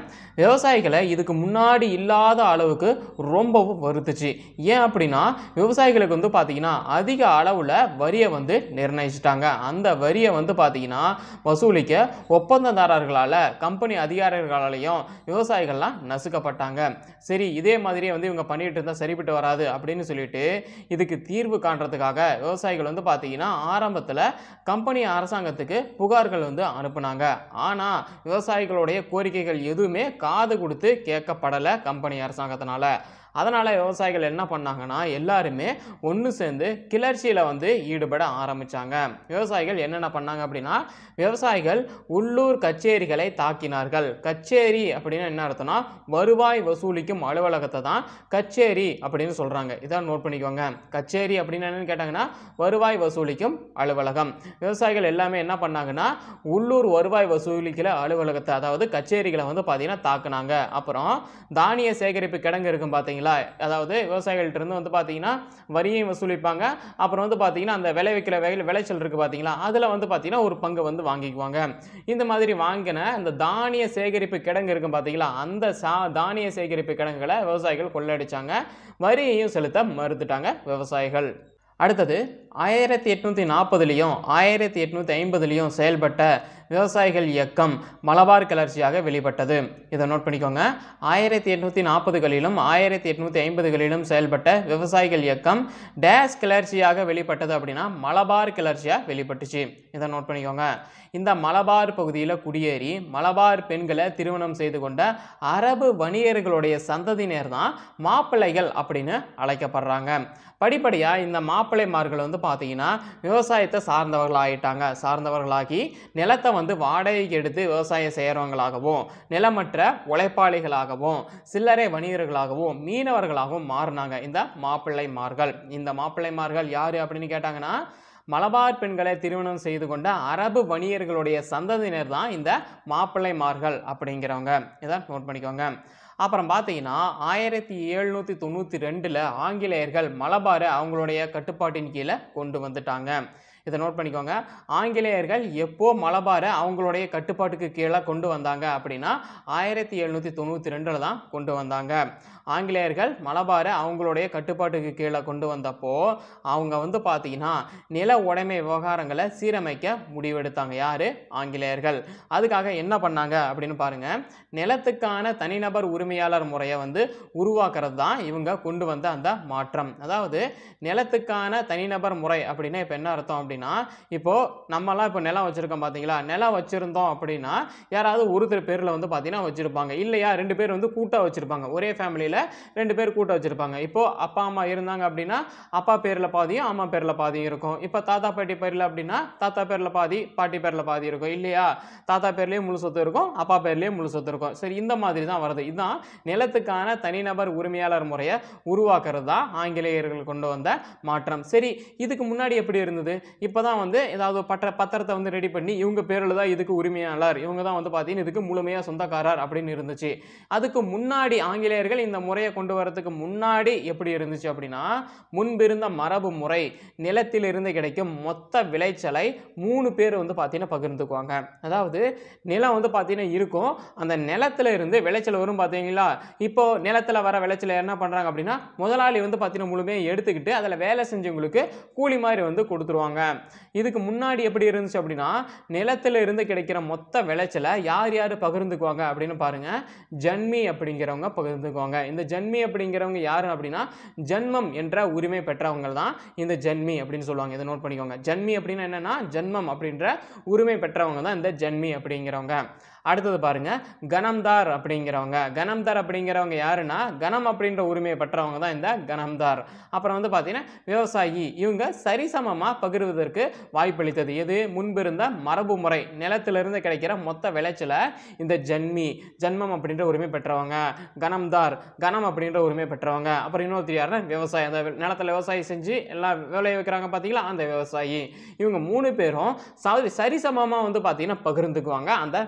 விவசாயிகளை இதுக்கு முன்னாடி இல்லாத அளவுக்கு ரொம்பவும் வருத்துச்சு. ஏன் அப்படின்னா விவசாயிகளுக்கு வந்து பார்த்தீங்கன்னா அதிக அளவில் வரியை வந்து நிர்ணயிச்சிட்டாங்க. அந்த வரியை வந்து பார்த்தீங்கன்னா வசூலிக்க ஒப்பந்ததாரர்களால் கம்பெனி அதிகாரிகளாலையும் விவசாயிகள்லாம் நசுக்கப்பட்டாங்க. சரி, இதே மாதிரியே வந்து இவங்க பண்ணிட்டு இருந்தால் சரிப்பட்டு வராது அப்படின்னு சொல்லிட்டு இதுக்கு தீர்வு காண்றதுக்காக விவசாயிகள் வந்து பார்த்தீங்கன்னா ஆரம்பத்தில் கம்பெனி அரசாங்கத்துக்கு புகார்கள் வந்து அனுப்புனாங்க. ஆனால் விவசாயிகளுடைய கோரிக்கைகள் எதுவுமே காது கொடுத்து கேட்கப்படலை கம்பெனி அரசாங்கத்தினால. அதனால் விவசாயிகள் என்ன பண்ணாங்கன்னா எல்லாருமே ஒன்று சேர்ந்து கிளர்ச்சியில் வந்து ஈடுபட ஆரம்பித்தாங்க. விவசாயிகள் என்னென்ன பண்ணாங்க அப்படின்னா விவசாயிகள் உள்ளூர் கச்சேரிகளை தாக்கினார்கள். கச்சேரி அப்படின்னு என்ன அர்த்தம்னா வருவாய் வசூலிக்கும் அலுவலகத்தை தான் கச்சேரி அப்படின்னு சொல்கிறாங்க. இதான் நோட் பண்ணிக்கோங்க. கச்சேரி அப்படின்னு என்னன்னு கேட்டாங்கன்னா வருவாய் வசூலிக்கும் அலுவலகம். விவசாயிகள் எல்லாமே என்ன பண்ணாங்கன்னா உள்ளூர் வருவாய் வசூலிக்கிற அலுவலகத்தை அதாவது கச்சேரிகளை வந்து பார்த்தீங்கன்னா தாக்குனாங்க. அப்புறம் தானிய சேகரிப்பு கிடங்கு இருக்கும் பார்த்தீங்கன்னா, அதாவது விவசாயிகள்ட்ட இருந்து வந்து பார்த்தீங்கன்னா வரியை வசூலிப்பாங்க. அப்புறம் வந்து பார்த்தீங்கன்னா அந்த விளைவிக்கிற விளைச்சல் இருக்கு பார்த்தீங்களா, அதில் வந்து பார்த்தீங்கன்னா ஒரு பங்கு வந்து வாங்கிக்குவாங்க. இந்த மாதிரி வாங்கின அந்த தானிய சேகரிப்பு கிடங்கு இருக்கும் பார்த்தீங்களா, அந்த சா தானிய சேகரிப்பு கிடங்குகளை விவசாயிகள் கொள்ளடிச்சாங்க. வரியையும் செலுத்த மறுத்துட்டாங்க விவசாயிகள். அடுத்தது ஆயிரத்தி எட்நூற்றி நாற்பதுலையும் ஆயிரத்தி எட்நூற்றி ஐம்பதுலையும் செயல்பட்ட விவசாயிகள் இயக்கம் மலபார் கிளர்ச்சியாக வெளிப்பட்டது. இதை நோட் பண்ணிக்கோங்க. ஆயிரத்தி எட்நூற்றி நாற்பதுகளிலும் ஆயிரத்தி எட்நூற்றி ஐம்பதுகளிலும் செயல்பட்ட விவசாயிகள் இயக்கம் டேஸ் கிளர்ச்சியாக வெளிப்பட்டது அப்படின்னா மலபார் கிளர்ச்சியாக வெளிப்பட்டுச்சு. இதை நோட் பண்ணிக்கோங்க. இந்த மலபார் பகுதியில் குடியேறி மலபார் பெண்களை திருமணம் செய்து கொண்ட அரபு வணிகர்களுடைய சந்ததியினர் தான் மாப்பிள்ளைகள் அப்படின்னு அழைக்கப்படுறாங்க. படிப்படியாக இந்த மாப்பிள்ளைமார்கள் வந்து பார்த்தீங்கன்னா விவசாயத்தை சார்ந்தவர்கள் ஆகிட்டாங்க. சார்ந்தவர்களாகி நிலத்தை வந்து வாடகைக்கு எடுத்து விவசாயம் செய்கிறவங்களாகவும் நிலமற்ற உழைப்பாளிகளாகவும் சில்லறை வணிகர்களாகவும் மீனவர்களாகவும் மாறினாங்க இந்த மாப்பிள்ளைமார்கள். இந்த மாப்பிள்ளைமார்கள் யார் அப்படின்னு கேட்டாங்கன்னா மலபார் பெண்களை திருமணம் செய்து கொண்ட அரபு வணிகர்களுடைய சந்ததியினர் தான் இந்த மாப்பிள்ளைமார்கள் அப்படிங்கிறவங்க. இதை நோட் பண்ணிக்கோங்க. அப்புறம் பார்த்தீங்கன்னா ஆயிரத்தி எழுநூற்றி தொண்ணூற்றி ரெண்டில் ஆங்கிலேயர்கள் மலபாரை அவங்களுடைய கட்டுப்பாட்டின் கீழே கொண்டு வந்துட்டாங்க. இதை நோட் பண்ணிக்கோங்க. ஆங்கிலேயர்கள் எப்போ மலபாரை அவங்களுடைய கட்டுப்பாட்டுக்கு கீழே கொண்டு வந்தாங்க அப்படின்னா ஆயிரத்தி எழுநூற்றி தொண்ணூற்றி ரெண்டில் தான் கொண்டு வந்தாங்க. ஆங்கிலேயர்கள் மலபாரை அவங்களுடைய கட்டுப்பாட்டுக்கு கீழே கொண்டு வந்தப்போ அவங்க வந்து பார்த்தீங்கன்னா நில உடைமை விவகாரங்களை சீரமைக்க முடிவெடுத்தாங்க. யார்? ஆங்கிலேயர்கள். அதுக்காக என்ன பண்ணாங்க அப்படின்னு பாருங்க. நிலத்துக்கான தனிநபர் உரிமையாளர் முறையை வந்து உருவாக்குறது தான் இவங்க கொண்டு வந்த அந்த மாற்றம். அதாவது நிலத்துக்கான தனிநபர் முறை அப்படின்னா இப்போ என்ன அர்த்தம் அப்படின்னா இப்போ நம்மலாம் இப்போ நிலம் வச்சிருக்கோம் பார்த்தீங்களா, நிலம் வச்சிருந்தோம் அப்படின்னா யாராவது ஒருத்தர் பேரில் வந்து பார்த்தீங்கன்னா வச்சிருப்பாங்க. இல்லையா ரெண்டு பேர் வந்து கூட்டாக வச்சிருப்பாங்க. ஒரே ஃபேமிலியில் ரெண்டு பேர் கூட்ட வச்சிருப்பாங்க. இப்போ அப்பா அம்மா இருந்தாங்க அப்படின்னா அப்பா பேர்ல பாதியும் அம்மா பேர்ல பாதியும் இருக்கும். இப்போ தாத்தா பாட்டி பேர்ல அப்படின்னா தாத்தா பேர்ல பாதி பாட்டி பேர்ல பாதி இருக்கும். இல்லையா தாத்தா பேர்லயே முழு சொத்து இருக்கும், அப்பா பேர்லயே முழு சொத்து இருக்கும். சரி, இந்த மாதிரி தான் வருது. இதுதான் நிலத்துக்கான தனிநபர் உரிமையாளர் முறையை உருவாக்குறது தான் ஆங்கிலேயர்கள் கொண்டு வந்த மாற்றம். சரி, இதுக்கு முன்னாடி எப்படி இருந்தது? இப்போதான் வந்து ஏதாவது பற்ற பத்திரத்தை வந்து ரெடி பண்ணி இவங்க பேரில் தான் இதுக்கு உரிமையாளர், இவங்க தான் வந்து பார்த்தீங்கன்னா இதுக்கு முழுமையாக சொந்தக்காரர் அப்படின்னு இருந்துச்சு. அதுக்கு முன்னாடி ஆங்கிலேயர்கள் இந்த முறையை கொண்டு வரதுக்கு முன்னாடி எப்படி இருந்துச்சு அப்படின்னா முன்பிருந்த மரபு முறை நிலத்தில் இருந்து கிடைக்கும் மொத்த விளைச்சலை மூணு பேர் வந்து பார்த்தீங்கன்னா பகிர்ந்துக்குவாங்க. அதாவது நிலம் வந்து பார்த்தீங்கன்னா இருக்கும், அந்த நிலத்துல இருந்து விளைச்சல் வரும் பார்த்தீங்களா. இப்போ நிலத்தில் வர விளைச்சலை என்ன பண்ணுறாங்க அப்படின்னா முதலாளி வந்து பார்த்தீங்கன்னா முழுமையாக எடுத்துக்கிட்டு அதில் வேலை செஞ்சவங்களுக்கு கூலி மாதிரி வந்து கொடுத்துருவாங்க. இதுக்கு முன்னாடி எப்படி இருந்துச்சு அப்படின்னா நிலத்தில் இருந்து கிடைக்கிற மொத்த விளைச்சலை யார் யார் பகிர்ந்துக்குவாங்க அப்படின்னு பாருங்க. ஜன்மி அப்படிங்கிறவங்க பகிர்ந்துக்குவாங்க. இந்த ஜன்மி அப்படிங்கிறவங்க யாரு அப்படின்னா ஜன்மம் என்ற உரிமை பெற்றவங்க தான் இந்த ஜன்மி அப்படின்னு சொல்லுவாங்க. இதை நோட் பண்ணிக்கோங்க. ஜன்மி அப்படின்னா என்னன்னா ஜன்மம் அப்படின்ற உரிமை பெற்றவங்க தான் இந்த ஜன்மி அப்படிங்கிறவங்க. அடுத்தது பாருங்க, கனம்தார் அப்படிங்கிறவங்க. கனம்தார் அப்படிங்கிறவங்க யாருன்னா கனம் அப்படின்ற உரிமையை பெற்றவங்க தான் இந்த கனம்தார். அப்புறம் வந்து பார்த்தீங்கன்னா விவசாயி. இவங்க சரிசமமாக பகிர்வதற்கு வாய்ப்பளித்தது எது? முன்பிருந்த மரபு முறை நிலத்திலிருந்து கிடைக்கிற மொத்த விளைச்சலை இந்த ஜன்மி ஜன்மம் அப்படின்ற உரிமை பெற்றவங்க, கனம்தார் கனம் அப்படின்ற உரிமை பெற்றவங்க. அப்புறம் இன்னொருத்தர் யாருன்னா விவசாயி, அந்த நிலத்தில் விவசாயம் செஞ்சு எல்லாம் விளைய வைக்கிறாங்க பார்த்தீங்களா, அந்த விவசாயி. இவங்க மூணு பேரும் சரிசமமாக வந்து பார்த்தீங்கன்னா பகிர்ந்துக்குவாங்க அந்த விளைச்சல்.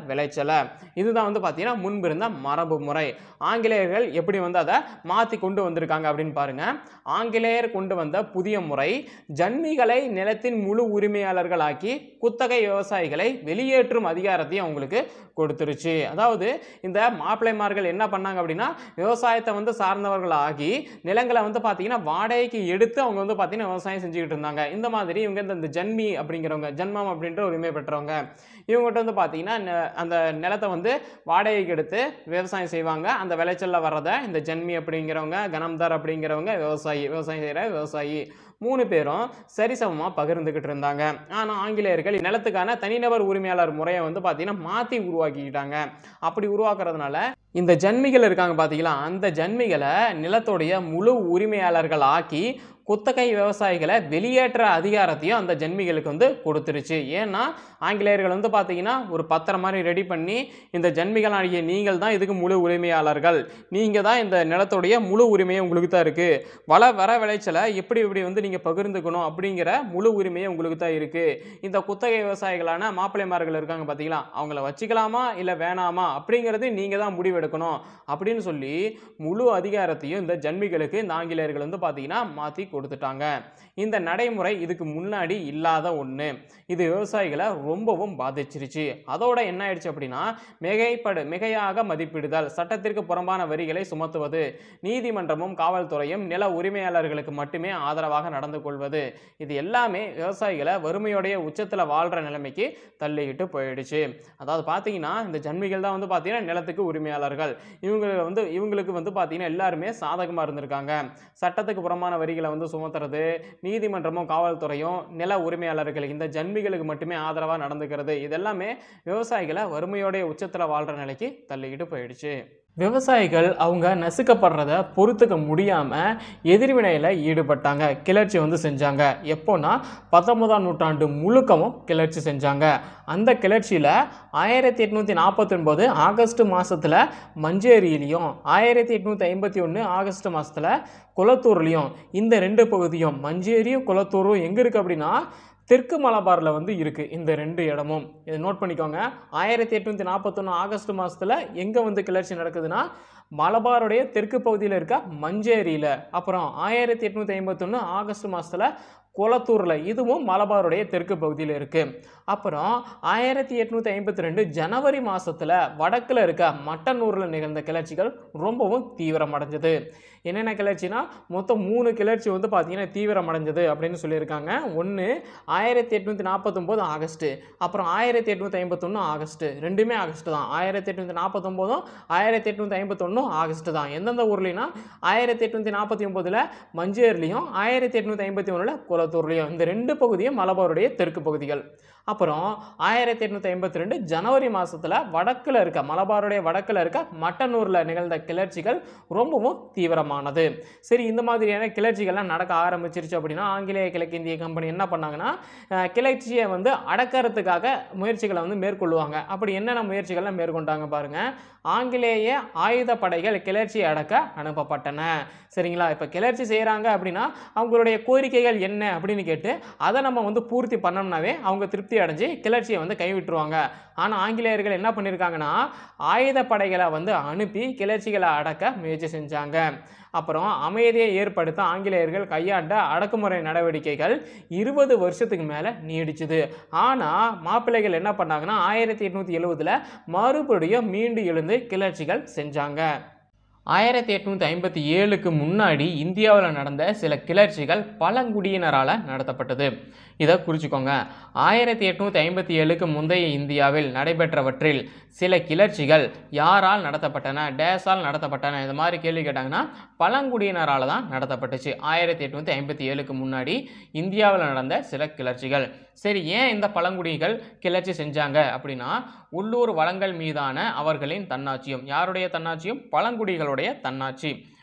விளைச்சலை. இதுதான் வந்து பார்த்தீங்கன்னா முன்பு இருந்த மரபு முறை. ஆங்கிலேயர்கள் எப்படி வந்து அதை மாற்றி கொண்டு வந்திருக்காங்க அப்படின்னு பாருங்க. ஆங்கிலேயர் கொண்டு வந்த புதிய முறை ஜன்மிகளை நிலத்தின் முழு உரிமையாளர்கள் ஆக்கி குத்தகை விவசாயிகளை வெளியேற்றும் அதிகாரத்தையும் அவங்களுக்கு கொடுத்துருச்சு. அதாவது இந்த மாப்பிள்ளைமார்கள் என்ன பண்ணாங்க அப்படின்னா விவசாயத்தை வந்து சார்ந்தவர்கள் ஆகி நிலங்களை வந்து பார்த்தீங்கன்னா வாடகைக்கு எடுத்து அவங்க வந்து பார்த்தீங்கன்னா விவசாயம் செஞ்சுக்கிட்டு இருந்தாங்க. இந்த மாதிரி இவங்க இந்த ஜன்மி அப்படிங்கிறவங்க, ஜன்மம் அப்படின்ற உரிமை பெற்றவங்க, இவங்ககிட்ட வந்து பார்த்தீங்கன்னா அந்த நிலத்தை வந்து வாடகைக்கு எடுத்து விவசாயம் செய்வாங்க. அந்த விளைச்சலில் வர்றதை இந்த ஜன்மி அப்படிங்கிறவங்க, கனம்தார் அப்படிங்கிறவங்க விவசாயி, விவசாயம் செய்கிற விவசாயி மூணு பேரும் சரிசமமாக பகிர்ந்துக்கிட்டு இருந்தாங்க. ஆனால் ஆங்கிலேயர்கள் நிலத்துக்கான தனிநபர் உரிமையாளர் முறையை வந்து பார்த்தீங்கன்னா மாற்றி உருவாக்கிக்கிட்டாங்க. அப்படி உருவாக்குறதுனால இந்த ஜன்மிகள் இருக்காங்க பார்த்தீங்களா, அந்த ஜன்மிகளை நிலத்துடைய முழு உரிமையாளர்கள் ஆக்கி குத்தகை விவசாயிகளை வெளியேற்ற அதிகாரத்தையும் அந்த ஜன்மிகளுக்கு வந்து கொடுத்துருச்சு. ஏன்னா ஆங்கிலேயர்கள் வந்து பார்த்தீங்கன்னா ஒரு பத்திரம் மாதிரி ரெடி பண்ணி இந்த ஜன்மிகள் ஆகிய நீங்கள் தான் இதுக்கு முழு உரிமையாளர்கள், நீங்கள் தான் இந்த நிலத்துடைய முழு உரிமையை உங்களுக்கு தான் இருக்குது, வள வர விளைச்சலை எப்படி இப்படி வந்து நீங்கள் பகிர்ந்துக்கணும் அப்படிங்கிற முழு உரிமையை உங்களுக்கு தான் இருக்குது. இந்த குத்தகை விவசாயிகளான மாப்பிள்ளைமார்கள் இருக்காங்க பார்த்தீங்களா, அவங்கள வச்சுக்கலாமா இல்லை வேணாமா அப்படிங்கிறது நீங்கள் தான் முடிவெடுக்கணும் அப்படின்னு சொல்லி முழு அதிகாரத்தையும் இந்த ஜன்மிகளுக்கு இந்த ஆங்கிலேயர்கள் வந்து பார்த்தீங்கன்னா மாற்றி கொடுத்துட்டாங்க. இந்த நடைமுறை இதுக்கு முன்னாடி இல்லாத ஒன்று. இது விவசாயிகளை ரொம்பவும் பாதிச்சிருச்சு. அதோட என்ன ஆயிடுச்சு அப்படின்னா மிகைப்படு மிகையாக மதிப்பிடுதல், சட்டத்திற்கு புறம்பான வரிகளை சுமத்துவது, நீதிமன்றமும் காவல்துறையும் நில உரிமையாளர்களுக்கு மட்டுமே ஆதரவாக நடந்து கொள்வது, இது எல்லாமே விவசாயிகளை வறுமையுடைய உச்சத்தில் வாழ்ற நிலைமைக்கு தள்ளிக்கிட்டு போயிடுச்சு. அதாவது பார்த்தீங்கன்னா இந்த ஜன்மிகள் தான் வந்து பார்த்தீங்கன்னா நிலத்துக்கு உரிமையாளர்கள். இவங்க வந்து இவங்களுக்கு வந்து பார்த்தீங்கன்னா எல்லாருமே சாதகமாக இருந்திருக்காங்க. சட்டத்துக்கு புறம்பான வரிகளை வந்து சுமத்துறது, நீதிமன்றமும் காவல்துறையும் நில உரிமையாளர்கள் இந்த ஜன்மிகளுக்கு மட்டுமே ஆதரவாக நடந்துக்கிறது, இதெல்லாமே விவசாயிகளை வறுமையோடைய உச்சத்தில் வாழ்ற நிலைக்கு தள்ளிக்கிட்டு போயிடுச்சு. விவசாயிகள் அவங்க நசுக்கப்படுறத பொறுத்துக்க முடியாமல் எதிர்வினையில் ஈடுபட்டாங்க, கிளர்ச்சி வந்து செஞ்சாங்க. எப்போனா பத்தொன்பதாம் நூற்றாண்டு முழுக்கவும் கிளர்ச்சி செஞ்சாங்க. அந்த கிளர்ச்சியில் ஆயிரத்தி எட்நூற்றி நாற்பத்தி ஒன்பது ஆகஸ்ட் மாதத்தில் மஞ்சேரியிலையும் ஆயிரத்தி எட்நூற்றி ஐம்பத்தி ஒன்று ஆகஸ்ட் மாதத்தில் குளத்தூர்லையும், இந்த ரெண்டு பகுதியும் மஞ்சேரியும் குளத்தூரும் எங்கே இருக்குது அப்படின்னா தெற்கு மலபாரில் வந்து இருக்குது. இந்த ரெண்டு இடமும் இதை நோட் பண்ணிக்கோங்க. ஆயிரத்தி எட்நூற்றி நாற்பத்தொன்று ஆகஸ்ட் மாதத்தில் எங்கே வந்து கிளர்ச்சி நடக்குதுன்னா மலபாருடைய தெற்கு பகுதியில் இருக்க மஞ்சேரியில். அப்புறம் ஆயிரத்தி எட்நூற்றி ஐம்பத்தொன்று ஆகஸ்ட் மாதத்தில் குளத்தூரில், இதுவும் மலபாருடைய தெற்கு பகுதியில் இருக்குது. அப்புறம் ஆயிரத்தி எட்நூற்றி ஐம்பத்தி ரெண்டு ஜனவரி மாதத்தில் வடக்கில் இருக்க மட்டனூரில் நிகழ்ந்த கிளர்ச்சிகள் ரொம்பவும் தீவிரமடைஞ்சது. என்னென்ன கிளர்ச்சினா மொத்தம் மூணு கிளர்ச்சி வந்து பார்த்தீங்கன்னா தீவிரமடைஞ்சது அப்படின்னு சொல்லியிருக்காங்க. ஒன்று ஆயிரத்தி எட்நூற்றி நாற்பத்தொம்போது ஆகஸ்ட்டு, அப்புறம் ஆயிரத்தி எட்நூற்றி ஐம்பத்தொன்று ஆகஸ்ட்டு, ரெண்டுமே ஆகஸ்ட் தான். ஆயிரத்தி எட்நூற்றி நாற்பத்தொம்போதும் ஆயிரத்தி எட்நூற்றி ஐம்பத்தொன்னும் ஆகஸ்ட் தான். எந்தெந்த ஊர்லைனா ஆயிரத்தி எட்நூற்றி நாற்பத்தி ஒம்போதில் மஞ்சேரிலையும் ஆயிரத்தி எட்நூற்றி ஐம்பத்தி ஒன்றில் குளத்தூர்லையும், இந்த ரெண்டு பகுதியும் மலபாருடைய தெற்கு பகுதிகள். அப்புறம் ஆயிரத்தி எட்நூற்றி ஐம்பத்தி ரெண்டு ஜனவரி மாதத்தில் வடக்கில் இருக்க மலபாருடைய வடக்கில் இருக்க மட்டனூரில் நிகழ்ந்த கிளர்ச்சிகள் ரொம்பவும் தீவிரமானது. சரி, இந்த மாதிரியான கிளர்ச்சிகள்லாம் நடக்க ஆரம்பிச்சிருச்சு அப்படின்னா ஆங்கிலேய கிழக்கிந்திய கம்பெனி என்ன பண்ணாங்கன்னா கிளர்ச்சியை வந்து அடக்கிறதுக்காக முயற்சிகளை வந்து மேற்கொள்ளுவாங்க. அப்படி என்னென்ன முயற்சிகள்லாம் மேற்கொண்டாங்க பாருங்கள். ஆங்கிலேய ஆயுத படைகள் கிளர்ச்சியை அடக்க அனுப்பப்பட்டன. சரிங்களா, இப்போ கிளர்ச்சி செய்கிறாங்க அப்படின்னா அவங்களுடைய கோரிக்கைகள் என்ன அப்படின்னு கேட்டு அதை நம்ம வந்து பூர்த்தி பண்ணோம்னாவே அவங்க திருப்தி அடைஞ்சு கிளர்ச்சியை வந்து கைவிட்டுருவாங்க. ஆனால் ஆங்கிலேயர்கள் என்ன பண்ணியிருக்காங்கன்னா ஆயுத படைகளை வந்து அனுப்பி கிளர்ச்சிகளை அடக்க முயற்சி செஞ்சாங்க. அப்புறம் அமைதியை ஏற்படுத்த ஆங்கிலேயர்கள் கையாண்ட அடக்குமுறை நடவடிக்கைகள் இருபது வருஷத்துக்கு மேலே நீடிச்சுது. ஆனால் மாப்பிள்ளைகள் என்ன பண்ணாங்கன்னா ஆயிரத்தி எட்நூற்றி எழுபதில் மறுபடியும் மீண்டு எழுந்து கிளர்ச்சிகள் செஞ்சாங்க. ஆயிரத்தி எட்நூற்றி ஐம்பத்தி ஏழுக்கு முன்னாடி இந்தியாவில் நடந்த சில கிளர்ச்சிகள் பழங்குடியினரால் நடத்தப்பட்டது. இதை குறிச்சிக்கோங்க. ஆயிரத்தி எட்நூற்றி ஐம்பத்தி ஏழுக்கு முந்தைய இந்தியாவில் நடைபெற்றவற்றில் சில கிளர்ச்சிகள் யாரால் நடத்தப்பட்டன, டேஸால் நடத்தப்பட்டன, இந்த மாதிரி கேள்வி கேட்டாங்கன்னா பழங்குடியினரால் தான் நடத்தப்பட்டுச்சு. ஆயிரத்தி எட்நூற்றி ஐம்பத்தி ஏழுக்கு முன்னாடி இந்தியாவில் நடந்த சில கிளர்ச்சிகள். சரி, ஏன் இந்த பழங்குடிகள் கிளர்ச்சி செஞ்சாங்க அப்படின்னா உள்ளூர் வளங்கள் மீதான அவர்களின் தன்னாட்சியும். யாருடைய தன்னாட்சியும்? பழங்குடிகளுடைய தன்னாட்சி.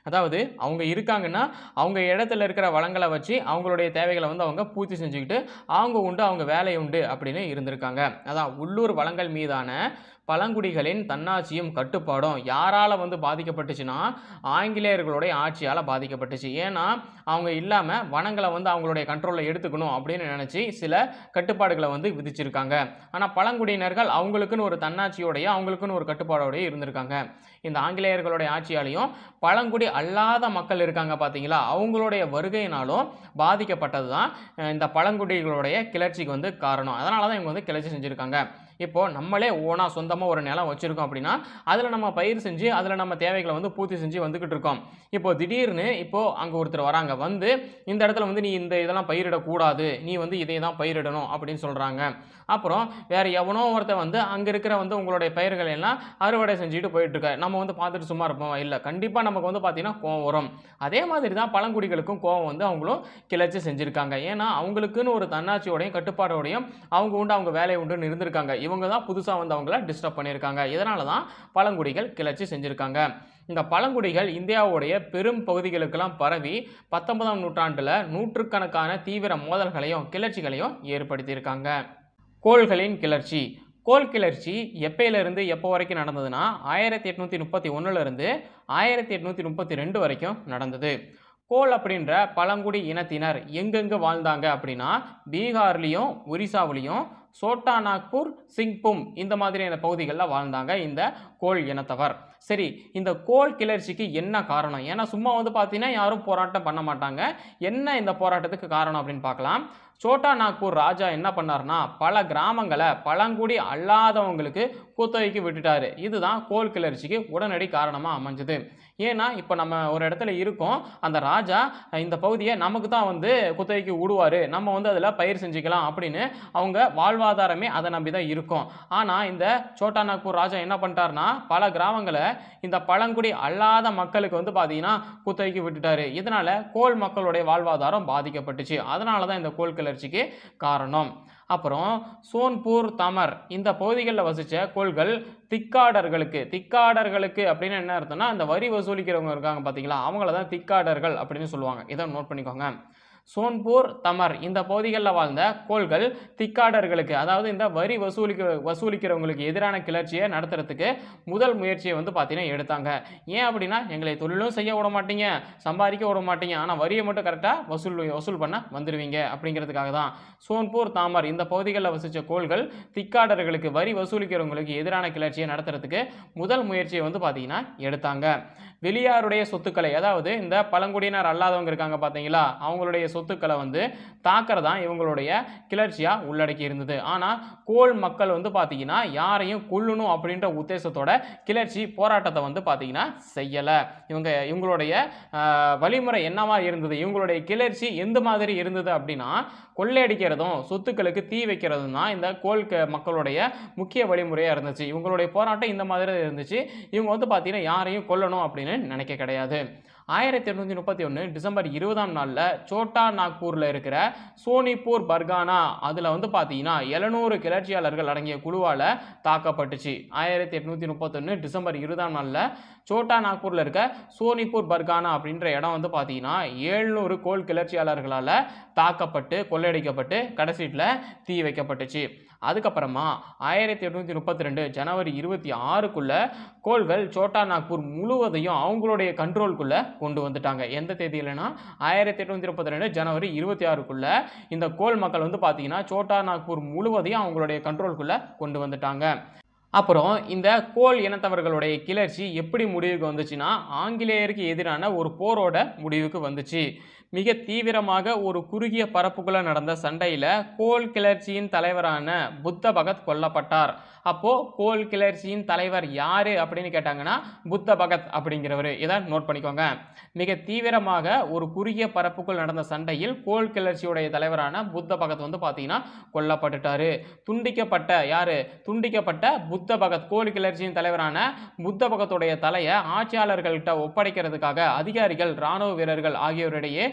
அதாவது அவங்க இருக்காங்கன்னா அவங்க இடத்துல இருக்கிற வளங்களை வச்சு அவங்களுடைய தேவைகளை வந்து அவங்க பூர்த்தி செஞ்சுக்கிட்டு அவங்க உண்டு அவங்க வேலை உண்டு அப்படின்னு இருந்திருக்காங்க. அதான் உள்ளூர் வளங்கள் மீதான பழங்குடிகளின் தன்னாட்சியும் கட்டுப்பாடும் யாரால வந்து பாதிக்கப்பட்டுச்சுன்னா ஆங்கிலேயர்களுடைய ஆட்சியால் பாதிக்கப்பட்டுச்சு. ஏன்னா அவங்க இல்லாமல் வனங்களை வந்து அவங்களுடைய கண்ட்ரோலில் எடுத்துக்கணும் அப்படின்னு நினச்சி சில கட்டுப்பாடுகளை வந்து விதிச்சிருக்காங்க. ஆனால் பழங்குடியினர்கள் அவங்களுக்குன்னு ஒரு தன்னாட்சியோடைய அவங்களுக்குன்னு ஒரு கட்டுப்பாடோடைய இருந்திருக்காங்க. இந்த ஆங்கிலேயர்களுடைய ஆட்சியாலையும் பழங்குடி அல்லாத மக்கள் இருக்காங்க பார்த்தீங்களா, அவங்களுடைய வருகையினாலும் பாதிக்கப்பட்டது தான் இந்த பழங்குடிகளுடைய கிளர்ச்சிக்கு வந்து காரணம். அதனால தான் இவங்க வந்து கிளர்ச்சி செஞ்சுருக்காங்க. இப்போது நம்மளே ஓனா சொந்தமாக ஒரு நிலம் வச்சுருக்கோம் அப்படின்னா அதில் நம்ம பயிர் செஞ்சு அதில் நம்ம தேவைகளை வந்து பூர்த்தி செஞ்சு வந்துக்கிட்டு இருக்கோம். இப்போது திடீர்னு இப்போது அங்கே ஒருத்தர் வராங்க, வந்து இந்த இடத்துல வந்து நீ இந்த இதெல்லாம் பயிரிடக்கூடாது, நீ வந்து இதை தான் பயிரிடணும் அப்படின்னு சொல்கிறாங்க. அப்புறம் வேறு எவனோ ஒருத்தர் வந்து அங்கே இருக்கிற வந்து உங்களுடைய பயிர்களை எல்லாம் அறுவடை செஞ்சுட்டு போயிட்டுருக்க நம்ம வந்து பார்த்துட்டு சும்மா இருப்போம் இல்லை, கண்டிப்பாக நமக்கு வந்து பார்த்திங்கன்னா கோவம் வரும். அதே மாதிரி தான் பழங்குடிகளுக்கும் கோவம் வந்து அவங்களும் கிளர்ச்சி செஞ்சுருக்காங்க. ஏன்னா அவங்களுக்குன்னு ஒரு தன்னாட்சியோடையும் கட்டுப்பாடோடையும் அவங்க உண்டு அவங்க வேலையை உண்டுன்னு இருந்திருக்காங்க. இவங்க தான் புதுசாக வந்து அவங்கள டிஸ்டர்ப் பண்ணியிருக்காங்க. இதனால தான் பழங்குடிகள் கிளர்ச்சி செஞ்சுருக்காங்க. இந்த பழங்குடிகள் இந்தியாவுடைய பெரும் பகுதிகளுக்கெல்லாம் பரவி பத்தொன்பதாம் நூற்றாண்டில் நூற்றுக்கணக்கான தீவிர மோதல்களையும் கிளர்ச்சிகளையும் ஏற்படுத்தியிருக்காங்க. கோள்களின் கிளர்ச்சி. கோல் கிளர்ச்சி எப்பயிலிருந்து எப்போ வரைக்கும் நடந்ததுன்னா ஆயிரத்தி எட்நூற்றி முப்பத்தி ஒன்றுலேருந்து ஆயிரத்தி எட்நூற்றி முப்பத்தி ரெண்டு வரைக்கும் நடந்தது. கோல் அப்படின்ற பழங்குடி இனத்தினர் எங்கெங்கே வாழ்ந்தாங்க அப்படின்னா பீகார்லேயும் ஒரிசாவிலையும் சோட்டா நாக்பூர் சிங்பும் இந்த மாதிரியான பகுதிகளில் வாழ்ந்தாங்க இந்த கோல் இனத்தவர். சரி, இந்த கோல் கிளர்ச்சிக்கு என்ன காரணம்? ஏன்னா சும்மா வந்து பார்த்தீங்கன்னா யாரும் போராட்டம் பண்ண மாட்டாங்க. என்ன இந்த போராட்டத்துக்கு காரணம் அப்படின்னு பார்க்கலாம். சோட்டா நாக்பூர் ராஜா என்ன பண்ணார்னா பல கிராமங்களை பழங்குடி அல்லாதவங்களுக்கு குத்தகைக்கு விட்டுட்டாரு. இதுதான் கோல் கிளர்ச்சிக்கு உடனடி காரணமாக அமைஞ்சது. ஏன்னா இப்போ நம்ம ஒரு இடத்துல இருக்கோம், அந்த ராஜா இந்த பகுதியை நமக்கு தான் வந்து குத்தகைக்கு விடுவார், நம்ம வந்து அதில் பயிர் செஞ்சுக்கலாம் அப்படின்னு அவங்க வாழ்வாதாரமே அதை நம்பி தான் இருக்கும். ஆனால் இந்த சோட்டா நாக்பூர் ராஜா என்ன பண்ணிட்டார்னா பல கிராமங்களை இந்த பழங்குடி அல்லாத மக்களுக்கு வந்து பார்த்தீங்கன்னா குத்தகைக்கு விட்டுட்டாரு. இதனால கோல் மக்களுடைய வாழ்வாதாரம் பாதிக்கப்பட்டுச்சு. அதனால தான் இந்த கோல் கிளர்ச்சிக்கு காரணம். அப்புறம் சோன்பூர் தமர் இந்த பகுதிகளில் வசித்த கோள்கள் திக்காடர்களுக்கு திக்காடர்களுக்கு அப்படின்னு என்ன அர்த்தம்னா அந்த வரி வசூலிக்கிறவங்க இருக்காங்க பார்த்தீங்களா, அவங்கள தான் திக்காடர்கள் அப்படின்னு சொல்லுவாங்க. இதை நோட் பண்ணிக்கோங்க. சோன்பூர் தமர் இந்த பகுதிகளில் வாழ்ந்த கோள்கள் திக்காடர்களுக்கு அதாவது இந்த வரி வசூலிக்க வசூலிக்கிறவங்களுக்கு எதிரான கிளர்ச்சியை நடத்துறதுக்கு முதல் முயற்சியை வந்து பார்த்தீங்கன்னா எடுத்தாங்க. ஏன் அப்படின்னா எங்களை தொழிலும் செய்ய விட மாட்டீங்க, சம்பாதிக்க விட மாட்டீங்க, ஆனால் வரியை மட்டும் கரெக்டாக வசூல் வசூல் பண்ண வந்துடுவீங்க அப்படிங்கிறதுக்காக தான் சோன்பூர் தாமர் இந்த பகுதிகளில் வசித்த கோள்கள் திக்காடர்களுக்கு வரி வசூலிக்கிறவங்களுக்கு எதிரான கிளர்ச்சியை நடத்துறதுக்கு முதல் முயற்சியை வந்து பார்த்தீங்கன்னா எடுத்தாங்க. வெளியாருடைய சொத்துக்களை அதாவது இந்த பழங்குடியினர் அல்லாதவங்க இருக்காங்க பார்த்தீங்களா, அவங்களுடைய சொத்துக்களை வந்து தாக்கிறதா இவங்களுடைய கிளர்ச்சியாக உள்ளடக்கி இருந்தது. ஆனால் கோல் மக்கள் வந்து பார்த்தீங்கன்னா யாரையும் கொல்லணும் அப்படின்ற உத்தேசத்தோட கிளர்ச்சி போராட்டத்தை வந்து பார்த்தீங்கன்னா செய்யலை. இவங்க இவங்களுடைய வழிமுறை என்னவா இருந்தது, இவங்களுடைய கிளர்ச்சி எந்த மாதிரி இருந்தது அப்படின்னா கொள்ளையடிக்கிறதும் சொத்துக்களுக்கு தீ வைக்கிறதும் தான் இந்த கோல் மக்களுடைய முக்கிய வழிமுறையாக இருந்துச்சு. இவங்களுடைய போராட்டம் இந்த மாதிரி இருந்துச்சு. இவங்க வந்து பார்த்தீங்கன்னா யாரையும் கொல்லணும் அப்படின்னு நினைக்க கிடையாது. ஆயிரத்தி எட்நூத்தி முப்பத்தி ஒன்று டிசம்பர் இருபதாம் நாளில் சோட்டா நாக்பூரில் இருக்கிற சோனிப்பூர் பர்கானா அதில் வந்து பார்த்தீங்கன்னா எழுநூறு கிளர்ச்சியாளர்கள் அடங்கிய குழுவால் தாக்கப்பட்டுச்சு. ஆயிரத்தி எட்நூற்றி முப்பத்தொன்று டிசம்பர் இருபதாம் நாளில் சோட்டா நாக்பூரில் இருக்க சோனிப்பூர் பர்கானா அப்படின்ற இடம் வந்து பார்த்தீங்கன்னா எழுநூறு கோல் கிளர்ச்சியாளர்களால் தாக்கப்பட்டு கொள்ளையடிக்கப்பட்டு கடைசீட்டில் தீ வைக்கப்பட்டுச்சு. அதுக்கப்புறமா ஆயிரத்தி எட்நூற்றி முப்பத்தி ரெண்டு ஜனவரி இருபத்தி ஆறுக்குள்ள கோள்கள் சோட்டா நாக்பூர் முழுவதையும் அவங்களுடைய கண்ட்ரோல்குள்ள கொண்டு வந்துட்டாங்க. எந்த தேதியிலனா ஆயிரத்தி எட்நூற்றி முப்பத்தி ரெண்டு ஜனவரி இருபத்தி ஆறுக்குள்ள இந்த கோல் மக்கள் வந்து பார்த்தீங்கன்னா சோட்டா நாக்பூர் முழுவதையும் அவங்களுடைய கண்ட்ரோல்குள்ள கொண்டு வந்துட்டாங்க. அப்புறம் இந்த கோல் இனத்தவர்களுடைய கிளர்ச்சி எப்படி முடிவுக்கு வந்துச்சுன்னா ஆங்கிலேயருக்கு எதிரான ஒரு போரோட முடிவுக்கு வந்துச்சு. மிக தீவிரமாக ஒரு குறுகிய பரப்புக்குள்ள நடந்த சண்டையில் கோல் கிளர்ச்சியின் தலைவரான புத்த பகத் கொல்லப்பட்டார். அப்போ கோல் கிளர்ச்சியின் தலைவர் யாரு அப்படின்னு கேட்டாங்கன்னா புத்த பகத் அப்படிங்கிறவர். இதை நோட் பண்ணிக்கோங்க. மிக தீவிரமாக ஒரு குறுகிய பரப்புக்குள் நடந்த சண்டையில் கோல் கிளர்ச்சியுடைய தலைவரான புத்த பகத் வந்து பார்த்தீங்கன்னா கொல்லப்பட்டுட்டாரு. துண்டிக்கப்பட்ட யாரு துண்டிக்கப்பட்ட புத்த பகத் கோல் கிளர்ச்சியின் தலைவரான புத்த பகத்துடைய தலையை ஆட்சியாளர்கள்கிட்ட ஒப்படைக்கிறதுக்காக அதிகாரிகள் இராணுவ வீரர்கள் ஆகியோரிடையே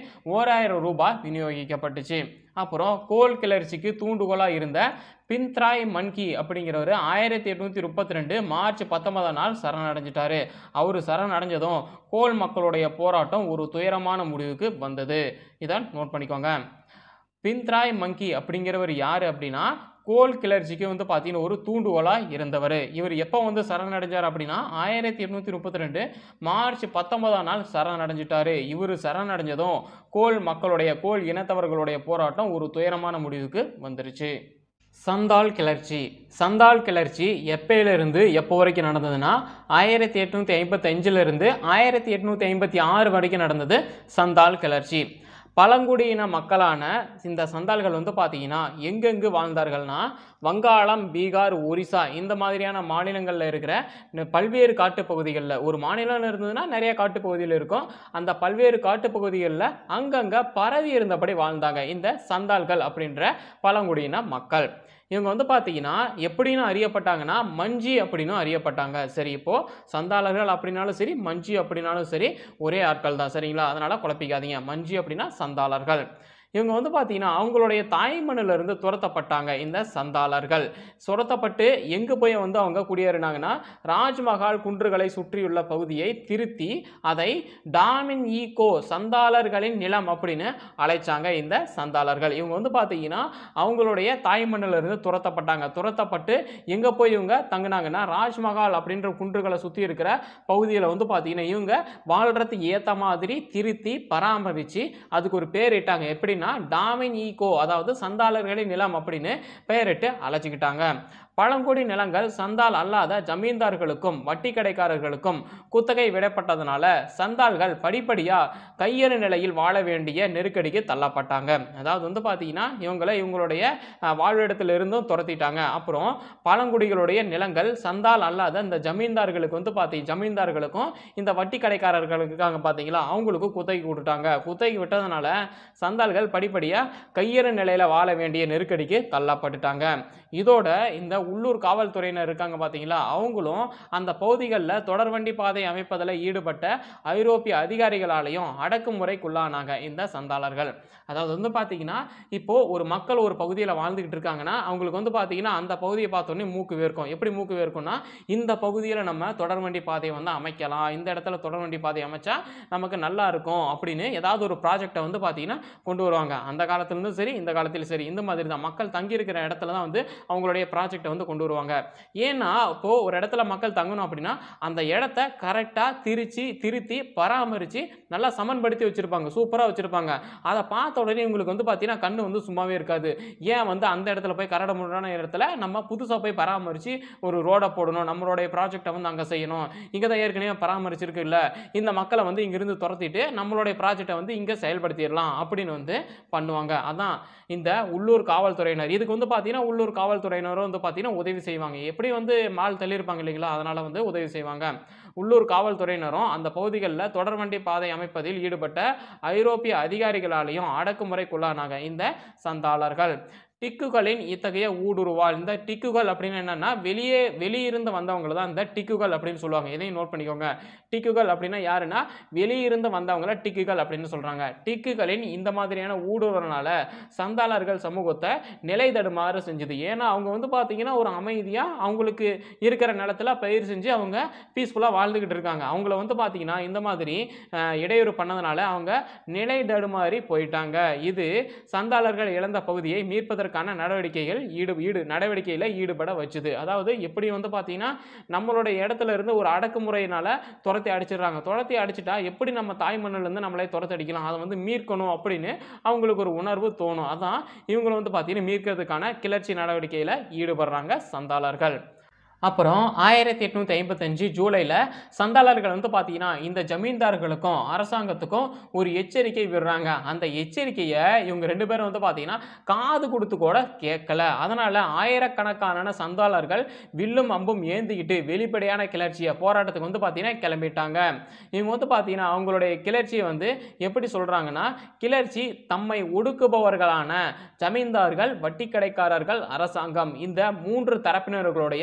ஓராயிரம் ரூபாய் விநியோகிக்கப்பட்டுச்சு. அப்புறம் கோல் கிளர்ச்சிக்கு தூண்டுகோலாக இருந்த பின்த்ராய் மன்கி அப்படிங்கிறவர் ஆயிரத்தி எட்நூற்றி முப்பத்தி ரெண்டு மார்ச் பத்தொன்பதாம் நாள் சரணடைஞ்சிட்டாரு. அவர் சரணடைஞ்சதும் கோல் மக்களுடைய போராட்டம் ஒரு துயரமான முடிவுக்கு வந்தது. இதை நோட் பண்ணிக்கோங்க. பின்த்ராய் மன்கி அப்படிங்கிறவர் யார் அப்படின்னா கோல் கிளர்ச்சிக்கு வந்து பார்த்தீங்கன்னா ஒரு தூண்டுகோலாக இருந்தவர். இவர் எப்போ வந்து சரணடைஞ்சார் அப்படின்னா ஆயிரத்தி எட்நூற்றி முப்பத்தி ரெண்டு மார்ச் பத்தொன்பதாம் நாள் சரணடைஞ்சிட்டாரு. இவர் சரணடைஞ்சதும் கோல் மக்களுடைய கோல் இனத்தவர்களுடைய போராட்டம் ஒரு துயரமான முடிவுக்கு வந்துருச்சு. சந்தால் கிளர்ச்சி. சந்தால் கிளர்ச்சி எப்பயிலிருந்து எப்போ வரைக்கும் நடந்ததுன்னா ஆயிரத்தி எட்நூற்றி ஐம்பத்தி அஞ்சிலிருந்து ஆயிரத்தி எட்நூற்றி ஐம்பத்தி ஆறு வரைக்கும் நடந்தது சந்தால் கிளர்ச்சி. பழங்குடியின மக்களான இந்த சந்தால்கள் வந்து பார்த்தீங்கன்னா எங்கெங்கு வாழ்ந்தார்கள்னா வங்காளம், பீகார், ஒரிசா இந்த மாதிரியான மாநிலங்களில் இருக்கிற பல்வேறு காட்டுப்பகுதிகளில், ஒரு மாநிலம் இருந்ததுன்னா நிறைய காட்டுப்பகுதியில் இருக்கும், அந்த பல்வேறு காட்டுப்பகுதிகளில் அங்கங்கே பரவி இருந்தபடி வாழ்ந்தாங்க இந்த சந்தால்கள் அப்படின்ற பழங்குடியின மக்கள். இவங்க வந்து பார்த்தீங்கன்னா எப்படின்னு அறியப்பட்டாங்கன்னா மஞ்சி அப்படின்னு அறியப்பட்டாங்க. சரி, இப்போது சந்தாலர்கள் அப்படின்னாலும் சரி, மஞ்சி அப்படின்னாலும் சரி, ஒரே ஆட்கள் தான். சரிங்களா? அதனால் குழப்பிக்காதீங்க. மஞ்சி அப்படின்னா சந்தாலர்கள். இவங்க வந்து பார்த்தீங்கன்னா அவங்களுடைய தாய்மண்ணிலிருந்து துரத்தப்பட்டாங்க இந்த சந்தாலர்கள். துரத்தப்பட்டு எங்கே போய் வந்து அவங்க குடியேறினாங்கன்னா ராஜ்மஹால் குன்றுகளை சுற்றியுள்ள பகுதியை திருத்தி அதை டாமின் ஈகோ சந்தாலர்களின் நிலம் அப்படின்னு அழைச்சாங்க இந்த சந்தாலர்கள். இவங்க வந்து பார்த்தீங்கன்னா அவங்களுடைய தாய்மண்ணிலிருந்து துரத்தப்பட்டாங்க. துரத்தப்பட்டு எங்கே போய் இவங்க தங்கினாங்கன்னா ராஜ்மஹால் அப்படின்ற குன்றுகளை சுற்றி இருக்கிற பகுதியில் வந்து பார்த்தீங்கன்னா இவங்க வாழ்கிறதுக்கு ஏற்ற மாதிரி திருத்தி பராமரித்து அதுக்கு ஒரு பேர் இட்டாங்க. எப்படின்னா டாமின் ஈகோ, அதாவது சந்தாலர்களின் நிலம் அப்படின்னு பெயரிட்டு அழைச்சிக்கிட்டாங்க. பழங்குடி நிலங்கள் சந்தால் அல்லாத ஜமீன்தார்களுக்கும் வட்டி கடைக்காரர்களுக்கும் குத்தகை விடப்பட்டதனால சந்தால்கள் படிப்படியாக கையறு நிலையில் வாழ வேண்டிய நெருக்கடிக்கு தள்ளப்பட்டாங்க. அதாவது வந்து பார்த்தீங்கன்னா இவங்களை இவங்களுடைய வாழ்விடத்திலிருந்தும் துரத்திட்டாங்க. அப்புறம் பழங்குடிகளுடைய நிலங்கள் சந்தால் அல்லாத இந்த ஜமீன்தார்களுக்கு வந்து பார்த்தி ஜமீன்தார்களுக்கும் இந்த வட்டி கடைக்காரர்களுக்காக பார்த்தீங்களா அவங்களுக்கும் குத்தகை விட்டுட்டாங்க. குத்தகை விட்டதுனால சந்தால்கள் படிப்படியாக கையறு நிலையில் வாழ வேண்டிய நெருக்கடிக்கு தள்ளப்பட்டுட்டாங்க. இதோட இந்த உள்ளூர் காவல்துறையினர் இருக்காங்க பார்த்தீங்களா, அவங்களும் அந்த பகுதிகளில் தொடர்வண்டி பாதை அமைப்பதில் ஈடுபட்ட ஐரோப்பிய அதிகாரிகளாலையும் அடக்குமுறைக்குள்ளானாங்க இந்த சந்தாலர்கள். அதாவது வந்து பார்த்தீங்கன்னா இப்போ ஒரு மக்கள் ஒரு பகுதியில் வாழ்ந்துகிட்டு இருக்காங்கன்னா அவங்களுக்கு வந்து பார்த்தீங்கன்னா அந்த பகுதியை பார்த்தோன்னே மூக்கு வேர்க்கும். எப்படி மூக்கு வேர்க்கும்னா இந்த பகுதியில் நம்ம தொடர்வண்டி பாதையை வந்து அமைக்கலாம், இந்த இடத்துல தொடர்வண்டி பாதை அமைச்சா நமக்கு நல்லா இருக்கும் அப்படின்னு ஏதாவது ஒரு ப்ராஜெக்டை வந்து பார்த்தீங்கன்னா கொண்டு வருவாங்க. அந்த காலத்திலிருந்தும் சரி, இந்த காலத்திலும் சரி, இந்த மாதிரி தான் மக்கள் தங்கி இருக்கிற இடத்துல தான் வந்து அவங்களுடைய ப்ராஜெக்டை வந்து கொண்டு வருவாங்க. ஏன்னா இப்போ ஒரு இடத்துல மக்கள் தங்கணும் அப்படின்னா அந்த இடத்த கரெக்டாக திரிச்சு திருத்தி பராமரித்து நல்லா சமன்படுத்தி வச்சிருப்பாங்க, சூப்பராக வச்சிருப்பாங்க. அதை பார்த்த உடனே உங்களுக்கு வந்து பார்த்தீங்கன்னா கண்ணு வந்து சும்மாவே இருக்காது. ஏன் வந்து அந்த இடத்துல போய் கரடு முரடான இடத்துல நம்ம புதுசாக போய் பராமரித்து ஒரு ரோடை போடணும், நம்மளுடைய ப்ராஜெக்டை வந்து அங்கே செய்யணும், இங்கே தான் ஏற்கனவே பராமரிச்சிருக்கு இல்லை, இந்த மக்களை வந்து இங்கிருந்து துரத்திட்டு நம்மளுடைய ப்ராஜெக்டை வந்து இங்கே செயல்படுத்திடலாம் அப்படின்னு வந்து பண்ணுவாங்க. அதான் இந்த உள்ளூர் காவல்துறையினர். இதுக்கு வந்து பார்த்தீங்கன்னா உள்ளூர் காவல்துறையினரும் வந்து பார்த்தீங்கன்னா உதவி செய்வாங்க. எப்படி வந்து மால் தள்ளியிருப்பாங்க இல்லைங்களா, அதனால வந்து உதவி செய்வாங்க. உள்ளூர் காவல்துறையினரும் அந்த பகுதிகளில் தொடர்வண்டி பாதை அமைப்பதில் ஈடுபட்ட ஐரோப்பிய அதிகாரிகளாலையும் அடக்குமுறைக்குள்ளானாங்க இந்த சந்தாலர்கள். டிக்குகளின் இத்தகைய ஊடுருவால். இந்த டிக்குகள் அப்படின்னு என்னன்னா வெளியே வெளியிருந்து வந்தவங்க தான் இந்த டிக்குகள் அப்படின்னு சொல்லுவாங்க. இதையும் நோட் பண்ணிக்கோங்க. டிக்குகள் அப்படின்னா யாருன்னா வெளியிருந்து வந்தவங்கள டிக்குகள் அப்படின்னு சொல்றாங்க. டிக்குகளின் இந்த மாதிரியான ஊடுருவனால சந்தாலர்கள் சமூகத்தை நிலை தடுமாறு செஞ்சது. ஏன்னா அவங்க வந்து பார்த்தீங்கன்னா ஒரு அமைதியா அவங்களுக்கு இருக்கிற நிலத்துல பயிர் செஞ்சு அவங்க பீஸ்ஃபுல்லா வாழ்ந்துகிட்டு இருக்காங்க. அவங்கள வந்து பார்த்தீங்கன்னா இந்த மாதிரி இடையூறு பண்ணதுனால அவங்க நிலை தடுமாறி போயிட்டாங்க. இது சந்தாலர்கள் இழந்த பகுதியை மீட்பதற்கு நடவடிக்கைகள் ஈடு ஈடு நடவடிக்கையில் ஈடுபட வச்சுது. அதாவது எப்படி வந்து பார்த்தீங்கன்னா நம்மளுடைய இடத்துல இருந்து ஒரு அடக்குமுறையினால துரத்தி அடிச்சிடறாங்க. துரத்தி அடிச்சுட்டா எப்படி நம்ம தாய்மண்ணிலிருந்து நம்மளை துரத்தி அடிக்கலாம், அதை வந்து மீட்கணும் அப்படின்னு அவங்களுக்கு ஒரு உணர்வு தோணும். அதான் இவங்களை வந்து பார்த்தீங்கன்னா மீட்கிறதுக்கான கிளர்ச்சி நடவடிக்கையில் ஈடுபடுறாங்க சந்தாலர்கள். அப்புறம் ஆயிரத்தி எட்நூற்றி ஐம்பத்தஞ்சு ஜூலையில் சந்தாலர்கள் வந்து பார்த்தீங்கன்னா இந்த ஜமீன்தார்களுக்கும் அரசாங்கத்துக்கும் ஒரு எச்சரிக்கை விடுறாங்க. அந்த எச்சரிக்கையை இவங்க ரெண்டு பேரும் வந்து பார்த்தீங்கன்னா காது கொடுத்து கூட கேட்கல. அதனால் ஆயிரக்கணக்கான சந்தாலர்கள் வில்லும் அம்பும் ஏந்திக்கிட்டு வெளிப்படையான கிளர்ச்சியை போராட்டத்துக்கு வந்து பார்த்தீங்கன்னா கிளம்பிட்டாங்க. இவங்க வந்து பார்த்தீங்கன்னா அவங்களுடைய கிளர்ச்சியை வந்து எப்படி சொல்கிறாங்கன்னா, கிளர்ச்சி தம்மை ஒடுக்குபவர்களான ஜமீன்தார்கள், வட்டி கடைக்காரர்கள், அரசாங்கம் இந்த மூன்று தரப்பினர்களுடைய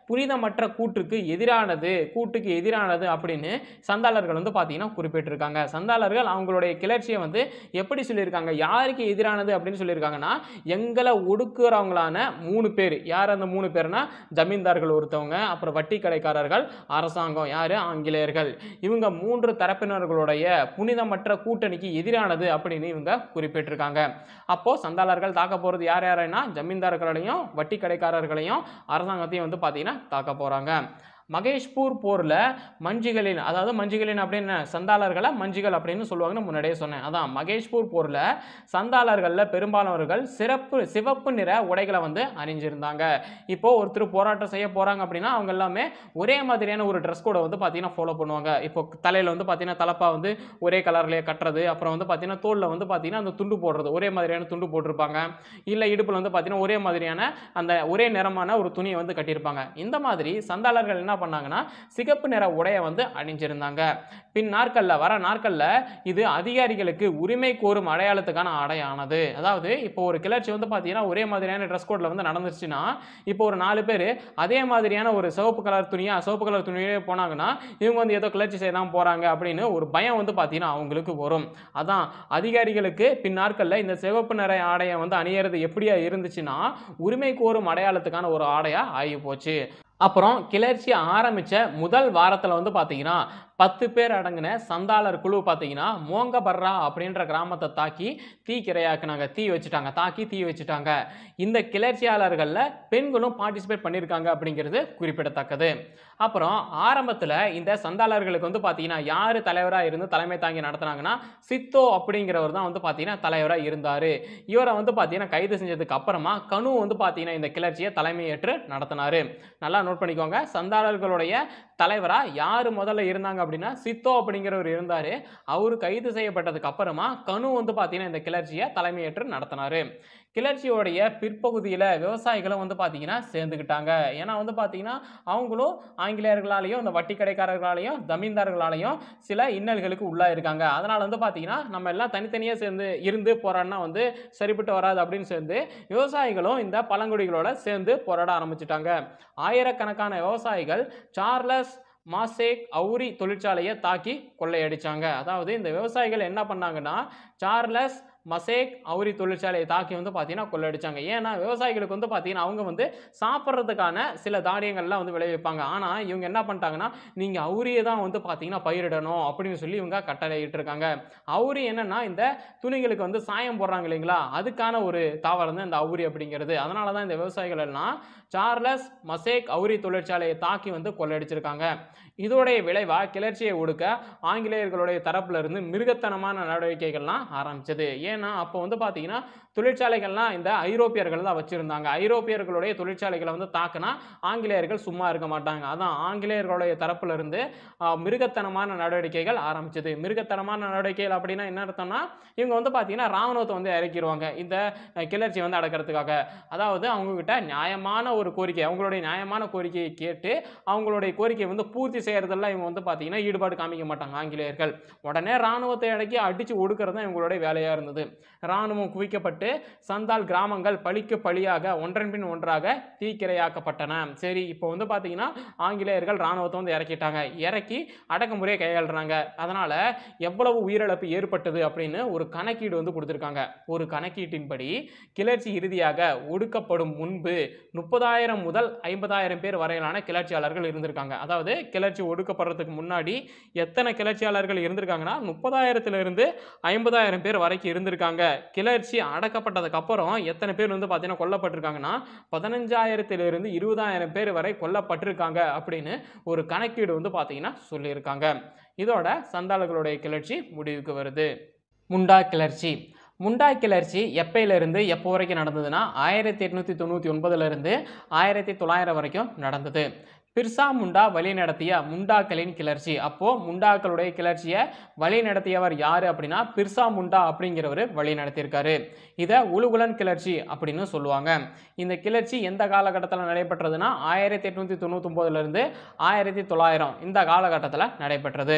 புனிதமற்ற கூற்றுக்கு எதிரானது கூட்டுக்கு எதிரானது அப்படின்னு சந்தாளர்கள் வந்து பார்த்தீங்கன்னா குறிப்பிட்டிருக்காங்க. சந்தாளர்கள் அவங்களுடைய கிளர்ச்சியை வந்து எப்படி சொல்லியிருக்காங்க, யாருக்கு எதிரானது அப்படின்னு சொல்லியிருக்காங்கன்னா, எங்களை ஒடுக்குறவங்களான மூணு பேர். யார் அந்த மூணு பேர்னா, ஜமீன்தார்கள் ஒருத்தவங்க, அப்புறம் வட்டி கடைக்காரர்கள், அரசாங்கம் யாரு, ஆங்கிலேயர்கள். இவங்க மூன்று தரப்பினர்களுடைய புனிதமற்ற கூட்டணிக்கு எதிரானது அப்படின்னு இவங்க குறிப்பிட்டிருக்காங்க. அப்போ சந்தாளர்கள் தாக்க போறது யார் யாரைனா, ஜமீன்தார்களையும் வட்டி கடைக்காரர்களையும் அரசாங்கத்தையும் வந்து பார்த்தீங்கன்னா தாக்க போறாங்க. மகேஷ்பூர் போர்ல மஞ்சுகளின், அதாவது மஞ்சுகளின் அப்படின்னு சந்தாளர்களை மஞ்சுகள் அப்படின்னு சொல்லுவாங்கன்னு முன்னாடியே சொன்னேன். அதான் மகேஷ்பூர் போர்ல சந்தாளர்கள்ல பெரும்பாலானவர்கள் சிறப்பு சிவப்பு நிற உடைகளை வந்து அணிஞ்சிருந்தாங்க. இப்போ ஒருத்தர் போராட்டம் செய்ய போறாங்க அப்படின்னா அவங்க எல்லாமே ஒரே மாதிரியான ஒரு ட்ரெஸ் கோடை வந்து பார்த்தீங்கன்னா ஃபாலோ பண்ணுவாங்க. இப்போ தலையில வந்து பார்த்தீங்கன்னா தலப்பா வந்து ஒரே கலர்லயே கட்டுறது, அப்புறம் வந்து பார்த்தீங்கன்னா தோல்ல வந்து பார்த்தீங்கன்னா அந்த துண்டு போடுறது, ஒரே மாதிரியான துண்டு போட்டிருப்பாங்க. இல்லை இடுப்புல வந்து பார்த்தீங்கன்னா ஒரே மாதிரியான அந்த ஒரே நிறமான ஒரு துணியை வந்து கட்டியிருப்பாங்க. இந்த மாதிரி சந்தாளர்கள் என்ன பண்ணாங்கன்னா சிகப்பு நிற உடையை வந்து அணிஞ்சிருந்தாங்க. பின் நாட்கள்ல வர நாட்கள்ல இது அதிகாரிகளுக்கு உரிமை கோரும் அடையாளத்துக்கான ஆடையானது. அதாவது இப்போ ஒரு கிளர்ச்சி வந்து பார்த்தீங்கன்னா ஒரே மாதிரியான ட்ரெஸ் கோட்ல வந்து நடந்துச்சுன்னா, இப்போ ஒரு நாலு பேர் அதே மாதிரியான ஒரு சிவப்பு கலர் துணியா சிவப்பு கலர் துணியே போனாங்கன்னா இவங்க வந்து ஏதோ கிளர்ச்சி செய்ய தான் போறாங்க அப்படின்னு ஒரு பயம் வந்து பார்த்தீங்கன்னா அவங்களுக்கு வரும். அதான் அதிகாரிகளுக்கு பின் நாட்கள்ல இந்த சிவப்பு நிற ஆடையை வந்து அணியறது எப்படியா இருந்துச்சுன்னா உரிமை கோரும் அடையாளத்துக்கான ஒரு ஆடையா ஆகி போச்சு. அப்புறம் கிளர்ச்சி ஆரம்பிச்ச முதல் வாரத்தில் வந்து பார்த்தீங்கன்னா பத்து பேர் அடங்கின சந்தாளர் குழு பார்த்தீங்கன்னா மோங்கபர்ரா அப்படின்ற கிராமத்தை தாக்கி தீக்கிரையாக்குனாங்க, தீ வச்சுட்டாங்க, தாக்கி தீ வச்சுட்டாங்க. இந்த கிளர்ச்சியாளர்களில் பெண்களும் பார்ட்டிசிபேட் பண்ணியிருக்காங்க அப்படிங்கிறது குறிப்பிடத்தக்கது. அப்புறம் ஆரம்பத்தில் இந்த சந்தாளர்களுக்கு வந்து பார்த்தீங்கன்னா யார் தலைவராக இருந்து தலைமை தாங்கி நடத்துனாங்கன்னா சித்தோ அப்படிங்கிறவர் தான் வந்து பார்த்தீங்கன்னா தலைவராக இருந்தார். இவரை வந்து பார்த்தீங்கன்னா கைது செஞ்சதுக்கு அப்புறமா கனு வந்து பார்த்தீங்கன்னா இந்த கிளர்ச்சியை தலைமையேற்று நடத்தினார். நல்லா நோட் பண்ணிக்கோங்க, சந்தாளர்களுடைய தலைவரா யாரு முதல்ல இருந்தாங்க அப்படின்னா சித்தோ அப்படிங்கிறவர் இருந்தாரு. அவரு கைது செய்யப்பட்டதுக்கு அப்புறமா கனு வந்து பார்த்தீங்கன்னா இந்த கிளர்ச்சியை தலைமையேற்று நடத்தினாரு. கிளர்ச்சியோடைய பிற்பகுதியில் விவசாயிகளும் வந்து பார்த்தீங்கன்னா சேர்ந்துக்கிட்டாங்க. ஏன்னா வந்து பார்த்தீங்கன்னா அவங்களும் ஆங்கிலேயர்களாலையும் இந்த வட்டி கடைக்காரர்களாலையும் ஜமீன்தார்களாலையும் சில இன்னல்களுக்கு உள்ளாக இருக்காங்க. அதனால் வந்து பார்த்தீங்கன்னா நம்ம எல்லாம் தனித்தனியாக சேர்ந்து இருந்து போராடினா வந்து சரிப்பட்டு வராது அப்படின்னு சேர்ந்து விவசாயிகளும் இந்த பழங்குடிகளோட சேர்ந்து போராட ஆரம்பிச்சிட்டாங்க. ஆயிரக்கணக்கான விவசாயிகள் சார்லஸ் மாசேக் அவுரி தொழிற்சாலையை தாக்கி கொள்ளையடிச்சாங்க. அதாவது இந்த விவசாயிகள் என்ன பண்ணாங்கன்னா சார்லஸ் மசேக் அவுரி தொழிற்சாலையை தாக்கி வந்து பார்த்தீங்கன்னா கொள்ளடிச்சாங்க. ஏன்னா விவசாயிகளுக்கு வந்து பார்த்தீங்கன்னா அவங்க வந்து சாப்பிட்றதுக்கான சில தானியங்கள்லாம் வந்து விளைவிப்பாங்க. ஆனால் இவங்க என்ன பண்ணிட்டாங்கன்னா நீங்கள் அவுரியை தான் வந்து பார்த்தீங்கன்னா பயிரிடணும் அப்படின்னு சொல்லி இவங்க கட்டளையிட்டு இருக்காங்க. அவுரி என்னன்னா இந்த துணிகளுக்கு வந்து சாயம் போடுறாங்க இல்லைங்களா, அதுக்கான ஒரு தாவரம் தான் இந்த அவுரி அப்படிங்கிறது. அதனால தான் இந்த விவசாயிகள் எல்லாம் சார்லஸ் மசேக் அவுரி தொழிற்சாலையை தாக்கி வந்து கொள்ளடிச்சிருக்காங்க. இதோடைய விளைவா கிளர்ச்சியை ஒடுக்க ஆங்கிலேயர்களுடைய தரப்புல இருந்து மிருகத்தனமான நடவடிக்கைகள்லாம் ஆரம்பிச்சது. ஏன்னா அப்போ வந்து பார்த்தீங்கன்னா தொழிற்சாலைகள்லாம் இந்த ஐரோப்பியர்கள் தான் வச்சிருந்தாங்க. ஐரோப்பியர்களுடைய தொழிற்சாலைகளை வந்து தாக்குனா ஆங்கிலேயர்கள் சும்மா இருக்க மாட்டாங்க. அதான் ஆங்கிலேயர்களுடைய தரப்புல இருந்து மிருகத்தனமான நடவடிக்கைகள் ஆரம்பிச்சது. மிருகத்தனமான நடவடிக்கைகள் அப்படின்னா என்ன அர்த்தம்னா இவங்க வந்து பார்த்தீங்கன்னா ராணுவத்தை வந்து இறக்கிடுவாங்க இந்த கிளர்ச்சி வந்து அடக்கிறதுக்காக. அதாவது அவங்க கிட்ட நியாயமான ஒரு கோரிக்கை, அவங்களுடைய நியாயமான கோரிக்கையை கேட்டு அவங்களுடைய கோரிக்கையை வந்து பூர்த்தி செய்யறதெல்லாம் இவங்க வந்து பார்த்தீங்கன்னா ஈடுபாடு காமிக்க மாட்டாங்க ஆங்கிலேயர்கள். உடனே ராணுவத்தை அடக்கி அடிச்சு ஒடுக்கிறது தான் இவங்களுடைய வேலையா இருந்தது. ராணுவம் குவிக்கப்பட்டு சந்தால் கிராமங்கள் பழிக்கு பழியாக ஒன்றன் பின் ஒன்றாக தீக்கிரையாக்கப்பட்டன. சரி, இப்போ வந்து பார்த்தீங்கன்னா ஆங்கிலேயர்கள் ராணுவத்தை வந்து இறக்கிட்டாங்க, இறக்கி அடக்குமுறையை கையாளுறாங்க. அதனால எவ்வளவு உயிரிழப்பு ஏற்பட்டது அப்படின்னு ஒரு கணக்கீடு வந்து கொடுத்துருக்காங்க. ஒரு கணக்கீட்டின்படி கிளர்ச்சி இறுதியாக ஒடுக்கப்படும் முன்பு முப்பதாயிரம் முதல் ஐம்பதாயிரம் பேர் வரையிலான கிளர்ச்சியாளர்கள் இருந்திருக்காங்க. அதாவது கிளர்ச்சி ஒடுக்கப்படுறதுக்கு முன்னாடி எத்தனை கிளர்ச்சியாளர்கள் இருந்திருக்காங்கன்னா முப்பதாயிரத்திலிருந்து ஐம்பதாயிரம் பேர் வரைக்கும் இருந்திருக்காங்க. கிளர்ச்சி அடக்கப்பட்டதுக்கு அப்புறம் எத்தனை பேர் வந்து பார்த்தீங்கன்னா கொல்லப்பட்டிருக்காங்கன்னா பதினஞ்சாயிரத்திலிருந்து இருபதாயிரம் பேர் வரை கொல்லப்பட்டிருக்காங்க அப்படின்னு ஒரு கணக்கீடு வந்து பார்த்தீங்கன்னா சொல்லியிருக்காங்க. இதோட சந்தாளர்களுடைய கிளர்ச்சி முடிவுக்கு வருது. முண்டா கிளர்ச்சி. முண்டா கிளர்ச்சி எப்பையிலிருந்து எப்போ வரைக்கும் நடந்ததுன்னா ஆயிரத்தி எட்நூற்றி தொண்ணூற்றி ஒன்பதுலேருந்து ஆயிரத்தி தொள்ளாயிரம் வரைக்கும் நடந்தது. பிர்சா முண்டா வழி நடத்திய முண்டாக்களின் கிளர்ச்சி. அப்போ முண்டாக்களுடைய கிளர்ச்சியை வழி நடத்தியவர் யாரு அப்படின்னா பிர்சா முண்டா அப்படிங்கிறவர் வழி நடத்தியிருக்காரு. இதை உலுகுலன் கிளர்ச்சி அப்படின்னு சொல்லுவாங்க. இந்த கிளர்ச்சி எந்த காலகட்டத்தில் நடைபெற்றதுன்னா ஆயிரத்தி எட்நூத்தி தொண்ணூத்தி ஒன்பதுல இருந்து ஆயிரத்தி தொள்ளாயிரம் இந்த காலகட்டத்தில் நடைபெற்றது.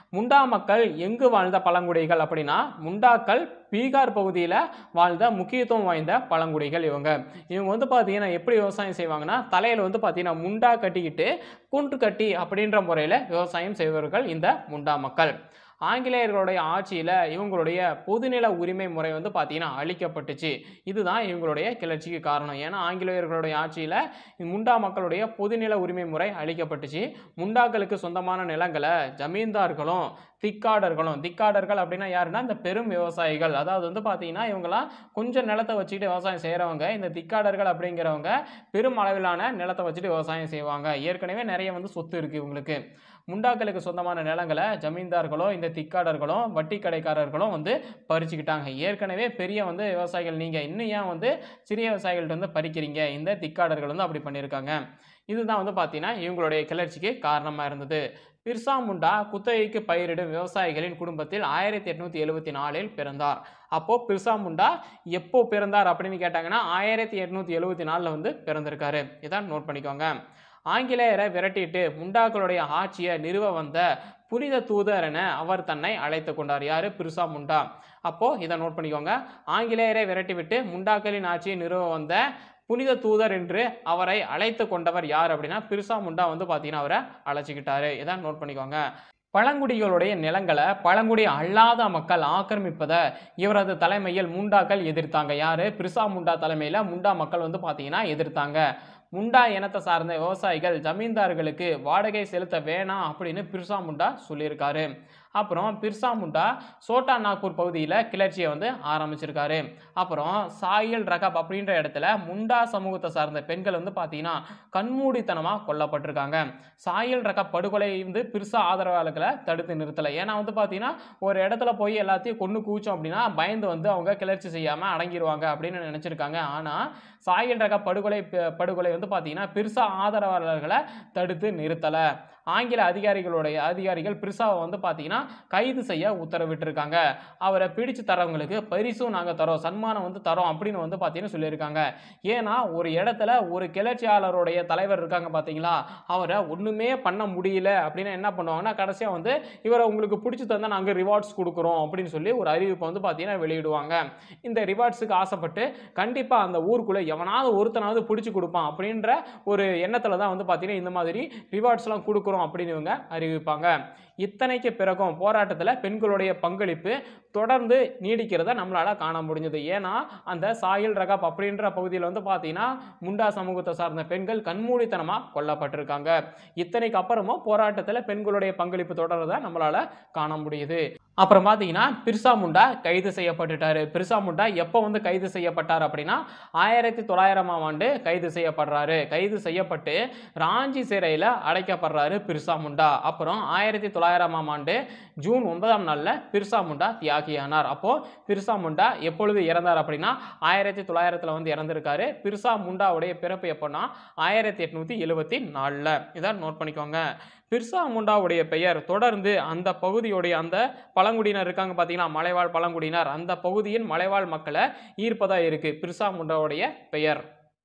முண்டா மக்கள் எங்கு வாழ்ந்த பழங்குடிகள் அப்படின்னா முண்டாக்கள் பீகார் பகுதியில் வாழ்ந்த முக்கியத்துவம் வாய்ந்த பழங்குடிகள் இவங்க. இவங்க வந்து பார்த்தீங்கன்னா எப்படி விவசாயம் செய்வாங்கன்னா தலையில் வந்து பார்த்தீங்கன்னா முண்டா கட்டிக்கிட்டு குன்று கட்டி அப்படின்ற முறையில் விவசாயம் செய்வர்கள் இந்த முண்டா மக்கள். ஆங்கிலேயர்களுடைய ஆட்சியில் இவங்களுடைய பொதுநில உரிமை முறை வந்து பார்த்தீங்கன்னா அழிக்கப்பட்டுச்சு. இதுதான் இவங்களுடைய கிளர்ச்சிக்கு காரணம். ஏன்னா ஆங்கிலேயர்களுடைய ஆட்சியில் முண்டா மக்களுடைய பொதுநில உரிமை முறை அழிக்கப்பட்டுச்சு. முண்டாக்களுக்கு சொந்தமான நிலங்களை ஜமீன்தார்களும் திக்காடர்களும், திக்காடர்கள் அப்படின்னா யாருன்னா இந்த பெரும் விவசாயிகள், அதாவது வந்து பார்த்தீங்கன்னா இவங்களாம் கொஞ்சம் நிலத்தை வச்சுக்கிட்டு விவசாயம் செய்கிறவங்க. இந்த திக்காடர்கள் அப்படிங்கிறவங்க பெரும் அளவிலான நிலத்தை வச்சுட்டு விவசாயம் செய்வாங்க. ஏற்கனவே நிறைய வந்து சொத்து இருக்குது இவங்களுக்கு. முண்டாக்களுக்கு சொந்தமான நிலங்களை ஜமீன்தார்களும் இந்த திக்காடர்களும் வட்டி கடைக்காரர்களும் வந்து பறிச்சுக்கிட்டாங்க. ஏற்கனவே பெரிய வந்து விவசாயிகள் நீங்கள் இன்னும் ஏன் வந்து சிறிய விவசாயிகள்ட்ட வந்து பறிக்கிறீங்க, இந்த திக்காடர்கள் வந்து அப்படி பண்ணியிருக்காங்க. இதுதான் வந்து பார்த்தீங்கன்னா இவங்களுடைய கிளர்ச்சிக்கு காரணமாக இருந்தது. பிர்சா முண்டா குத்தகைக்கு பயிரிடும் விவசாயிகளின் குடும்பத்தில் ஆயிரத்தி எட்நூத்தி எழுபத்தி நாலில் பிறந்தார். அப்போ பிர்சா முண்டா எப்போ பிறந்தார் அப்படின்னு கேட்டாங்கன்னா ஆயிரத்தி எட்நூத்தி எழுபத்தி நாலுல வந்து பிறந்திருக்காரு. இதான் நோட் பண்ணிக்கோங்க. ஆங்கிலேயரை விரட்டிட்டு முண்டாக்களுடைய ஆட்சியை நிறுவ வந்த புனித தூதர் என அவர் தன்னை அழைத்து கொண்டார். யாரு? பிர்சா முண்டா. அப்போ இதை நோட் பண்ணிக்கோங்க. ஆங்கிலேயரை விரட்டிவிட்டு முண்டாக்களின் ஆட்சியை நிறுவ வந்த புனித தூதர் என்று அவரை அழைத்து கொண்டவர் யார் அப்படின்னா பிர்சா முண்டா வந்து பார்த்தீங்கன்னா அவரை அழைச்சிக்கிட்டாரு. இதான் நோட் பண்ணிக்கோங்க. பழங்குடிகளுடைய நிலங்களை பழங்குடி அல்லாத மக்கள் ஆக்கிரமிப்பதை இவரது தலைமையில் முண்டாக்கள் எதிர்த்தாங்க. யாரு? பிர்சா முண்டா தலைமையில் முண்டா மக்கள் வந்து பார்த்தீங்கன்னா எதிர்த்தாங்க. முண்டா இனத்தை சார்ந்த விவசாயிகள் ஜமீன்தார்களுக்கு வாடகை செலுத்த வேணாம் அப்படின்னு பிர்சா முண்டா சொல்லியிருக்காரு. அப்புறம் பிர்சா முண்டா சோட்டா நாக்பூர் பகுதியில் கிளர்ச்சியை வந்து ஆரம்பிச்சிருக்காரு. அப்புறம் சாயில் ரகப் அப்படின்ற இடத்துல முண்டா சமூகத்தை சார்ந்த பெண்கள் வந்து பார்த்தீங்கன்னா கண்மூடித்தனமாக கொல்லப்பட்டிருக்காங்க. சாயில் ரகப் படுகொலை வந்து பிர்சா ஆதரவாளர்களை தடுத்து நிறுத்தலை. ஏன்னா வந்து பார்த்தீங்கன்னா ஒரு இடத்துல போய் எல்லாத்தையும் கொண்டு கூச்சோம் அப்படின்னா பயந்து வந்து அவங்க கிளர்ச்சி செய்யாமல் அடங்கிடுவாங்க அப்படின்னு நினச்சிருக்காங்க. ஆனால் சாயில் ரக படுகொலை படுகொலை வந்து பார்த்தீங்கன்னா பிர்சா ஆதரவாளர்களை தடுத்து நிறுத்தலை. ஆங்கில அதிகாரிகளுடைய அதிகாரிகள் பிர்சாவை வந்து பார்த்தீங்கன்னா கைது செய்ய உத்தரவிட்டிருக்காங்க. அவரை பிடிச்சு தரவங்களுக்கு பரிசும் நாங்கள் தரோம், சன்மானம் வந்து தரோம் அப்படின்னு வந்து பார்த்தீங்கன்னா சொல்லியிருக்காங்க. ஏன்னா ஒரு இடத்துல ஒரு கிளர்ச்சியாளருடைய தலைவர் இருக்காங்க பார்த்தீங்களா, அவரை ஒன்றுமே பண்ண முடியல அப்படின்னா என்ன பண்ணுவாங்கன்னா கடைசியாக வந்து இவரை உங்களுக்கு பிடிச்சி தந்தால் நாங்கள் ரிவார்ட்ஸ் கொடுக்குறோம் அப்படின்னு சொல்லி ஒரு அறிவிப்பை வந்து பார்த்தீங்கன்னா வெளியிடுவாங்க. இந்த ரிவார்ட்ஸுக்கு ஆசைப்பட்டு கண்டிப்பாக அந்த ஊருக்குள்ளே எவனாவது ஒருத்தனாவது பிடிச்சி கொடுப்பான் அப்படின்ற ஒரு எண்ணத்தில் தான் வந்து பார்த்தீங்கன்னா இந்த மாதிரி ரிவார்ட்ஸ்லாம் கொடுக்குறோம் அப்படின்னு இவங்க அறிவிப்பாங்க. இத்தனைக்கு பிறகும் போராட்டத்தில் பெண்களுடைய பங்களிப்பு தொடர்ந்து நீடிக்கிறத நம்மளால காண முடிஞ்சது. ஏன்னா அந்த சாயில் ரகாப் அப்படின்ற பகுதியில் வந்து பார்த்தீங்கன்னா முண்டா சமூகத்தை சார்ந்த பெண்கள் கண்மூடித்தனமாக கொல்லப்பட்டிருக்காங்க. இத்தனைக்கு அப்புறமும் போராட்டத்தில் பெண்களுடைய பங்களிப்பு தொடர்றதை நம்மளால காண முடியுது. அப்புறம் பார்த்தீங்கன்னா பிர்சா முண்டா கைது செய்யப்பட்டுட்டாரு. பிர்சா முண்டா எப்போ வந்து கைது செய்யப்பட்டார் அப்படின்னா ஆயிரத்தி தொள்ளாயிரமாம் ஆண்டு கைது செய்யப்படுறாரு. கைது செய்யப்பட்டு ராஞ்சி சிறையில் அடைக்கப்படுறாரு பிர்சா முண்டா. அப்புறம் ஆயிரத்தி தொள்ளாயிரமாம் ஆண்டு ஜூன் ஒன்பதாம் நாளில் பிர்சா முண்டா தியாகியானார். அப்போ பிர்சா முண்டா எப்பொழுது இறந்தார் அப்படின்னா ஆயிரத்தி தொள்ளாயிரத்தில் வந்து இறந்திருக்காரு. பிர்சா முண்டாவுடைய பிறப்பு எப்போன்னா ஆயிரத்தி எட்நூத்தி எழுபத்தி நாலில். இதை நோட் பண்ணிக்கோங்க. பிர்சா முண்டாவுடைய பெயர் தொடர்ந்து அந்த பகுதியுடைய அந்த பழங்குடியினர் இருக்காங்க பார்த்தீங்கன்னா மலைவாழ் பழங்குடியினர், அந்த பகுதியின் மலைவாழ் மக்களை ஈர்ப்பதா இருக்கு பிர்சா முண்டாவுடைய பெயர்.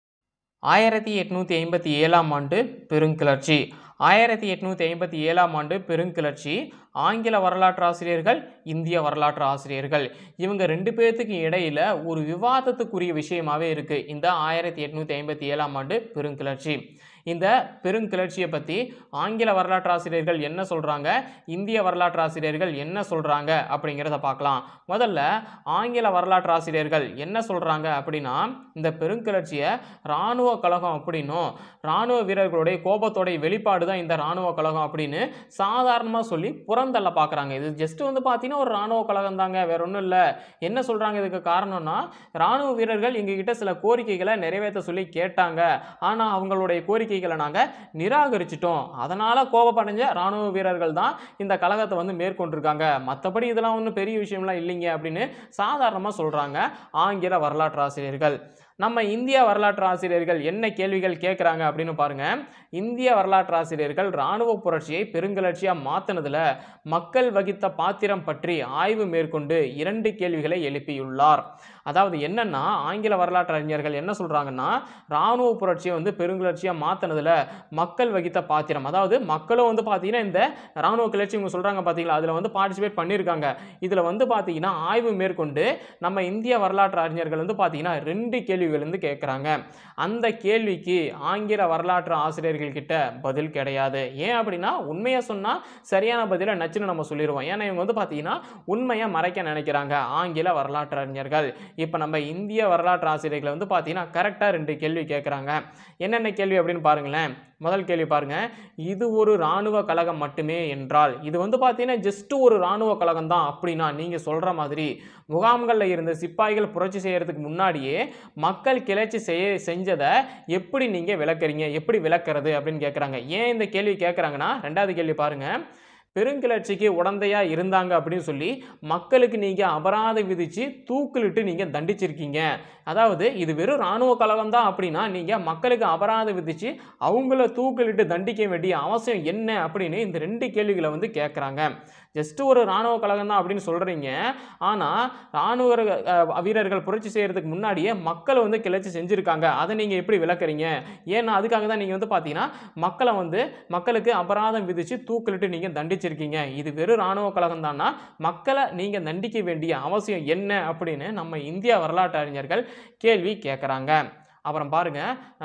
ஆயிரத்தி எட்நூத்தி ஐம்பத்தி ஏழாம் ஆண்டு பெருங்கிளர்ச்சி. ஆயிரத்தி எட்நூத்தி ஐம்பத்தி ஏழாம் ஆண்டு பெருங்கிளர்ச்சி ஆங்கில வரலாற்று ஆசிரியர்கள், இந்திய வரலாற்று ஆசிரியர்கள் இவங்க ரெண்டு பேர்த்துக்கு இடையில ஒரு விவாதத்துக்குரிய விஷயமாவே இருக்கு இந்த ஆயிரத்தி எட்நூத்தி ஐம்பத்தி ஏழாம் ஆண்டு பெருங்கிளர்ச்சி. இந்த பெருங்கிளர்ச்சியை பற்றி ஆங்கில வரலாற்று ஆசிரியர்கள் என்ன சொல்கிறாங்க, இந்திய வரலாற்று ஆசிரியர்கள் என்ன சொல்கிறாங்க அப்படிங்கிறத பார்க்கலாம். முதல்ல ஆங்கில வரலாற்று ஆசிரியர்கள் என்ன சொல்கிறாங்க அப்படின்னா இந்த பெருங்கிளர்ச்சியை இராணுவ கழகம் அப்படின்னும் இராணுவ வீரர்களுடைய கோபத்தோடைய வெளிப்பாடு தான் இந்த இராணுவ கழகம் அப்படின்னு சாதாரணமாக சொல்லி புறந்தள்ள பார்க்குறாங்க. இது ஜஸ்ட் வந்து பார்த்தீங்கன்னா ஒரு இராணுவ கழகம் தாங்க, வேற ஒன்றும் இல்லை. என்ன சொல்கிறாங்க இதுக்கு காரணம்னா இராணுவ வீரர்கள் எங்ககிட்ட சில கோரிக்கைகளை நிறைவேற்ற சொல்லி கேட்டாங்க, ஆனால் அவங்களுடைய கோரிக்கை நாங்கள் நிராகரிச்சிட்டோம், அதனால கோபப்படைஞ்ச ராணுவ வீரர்கள் தான் இந்த கழகத்தை வந்து மேற்கொண்டிருக்காங்க, மற்றபடி இதெல்லாம் ஒன்றும் பெரிய விஷயம்லாம் இல்லைங்க அப்படின்னு சாதாரணமாக சொல்றாங்க ஆங்கில வரலாற்று ஆசிரியர்கள். நம்ம இந்திய வரலாற்று ஆசிரியர்கள் என்ன கேள்விகள் கேட்குறாங்க அப்படின்னு பாருங்க. இந்திய வரலாற்று ஆசிரியர்கள் இராணுவ புரட்சியை பெருங்கிளர்ச்சியாக மாற்றினதுல மக்கள் வகித்த பாத்திரம் பற்றி ஆய்வு மேற்கொண்டு இரண்டு கேள்விகளை எழுப்பியுள்ளார். அதாவது என்னன்னா, ஆங்கில வரலாற்று அறிஞர்கள் என்ன சொல்றாங்கன்னா, இராணுவ புரட்சியை வந்து பெருங்கிளர்ச்சியாக மாற்றினதுல மக்கள் வகித்த பாத்திரம், அதாவது மக்களும் வந்து பார்த்தீங்கன்னா இந்த இராணுவ கிளர்ச்சி இவங்க சொல்றாங்க பார்த்தீங்களா, அதில் வந்து பார்ட்டிசிபேட் பண்ணியிருக்காங்க. இதில் வந்து பார்த்தீங்கன்னா ஆய்வு மேற்கொண்டு நம்ம இந்திய வரலாற்று அறிஞர்கள் வந்து பார்த்தீங்கன்னா ரெண்டு கேள்வி வந்து கேட்குறாங்க. அந்த கேள்விக்கு ஆங்கில வரலாற்று ஆசிரியர்கள் கிட்ட பதில் கிடையாது. ஏன் அப்படின்னா, உண்மையை சொன்னா சரியான பதிலை நச்சுன்னு நம்ம சொல்லிடுவோம். ஏன்னா இவங்க வந்து பார்த்தீங்கன்னா உண்மையை மறைக்க நினைக்கிறாங்க ஆங்கில வரலாற்று அறிஞர்கள். இப்போ நம்ம இந்திய வரலாற்று ஆசிரியர்களை வந்து பார்த்தீங்கன்னா கரெக்டாக ரெண்டு கேள்வி கேட்குறாங்க. என்னென்ன கேள்வி அப்படின்னு பாருங்களேன். முதல் கேள்வி பாருங்க, இது ஒரு இராணுவ கழகம் மட்டுமே என்றால், இது வந்து பார்த்தீங்கன்னா ஜஸ்ட் ஒரு இராணுவ கழகம் தான் அப்படின்னா நீங்க சொல்ற மாதிரி முகாம்களில் இருந்த சிப்பாய்கள் புரட்சி செய்யறதுக்கு முன்னாடியே மக்கள் கிளர்ச்சி செய்ய செஞ்சதை எப்படி நீங்க விளக்குறீங்க, எப்படி விளக்குறது அப்படின்னு கேட்குறாங்க. ஏன் இந்த கேள்வி கேட்குறாங்கன்னா, ரெண்டாவது கேள்வி பாருங்க, பெருங்கிளர்ச்சிக்கு உடந்தையா இருந்தாங்க அப்படின்னு சொல்லி மக்களுக்கு நீங்க அபராதம் விதிச்சு தூக்கிலிட்டு நீங்க தண்டிச்சிருக்கீங்க. அதாவது இது வெறும் இராணுவ கழகம் தான் அப்படின்னா நீங்க மக்களுக்கு அபராதம் விதிச்சு அவங்கள தூக்கிலிட்டு தண்டிக்க வேண்டிய அவசியம் என்ன அப்படின்னு இந்த ரெண்டு கேள்விகளை வந்து கேட்குறாங்க. ஜஸ்ட் ஒரு இராணுவ கழகம் தான் அப்படின்னு சொல்றீங்க, ஆனா இராணுவ வீரர்கள் புரட்சி செய்யறதுக்கு முன்னாடியே மக்கள் வந்து கிளர்ச்சி செஞ்சிருக்காங்க, அதை நீங்க எப்படி விளக்குறீங்க? ஏன்னா அதுக்காக தான் நீங்க வந்து பாத்தீங்கன்னா மக்களை வந்து மக்களுக்கு அபராதம் விதிச்சு தூக்கிலிட்டு நீங்க தண்டிச்சிருக்கீங்க. இது வெறும் இராணுவ கழகம் தானா, மக்களை நீங்க தண்டிக்க வேண்டிய அவசியம் என்ன அப்படின்னு நம்ம இந்திய வரலாற்று அறிஞர்கள் கேள்வி கேட்குறாங்க. அப்புறம் பாருங்க,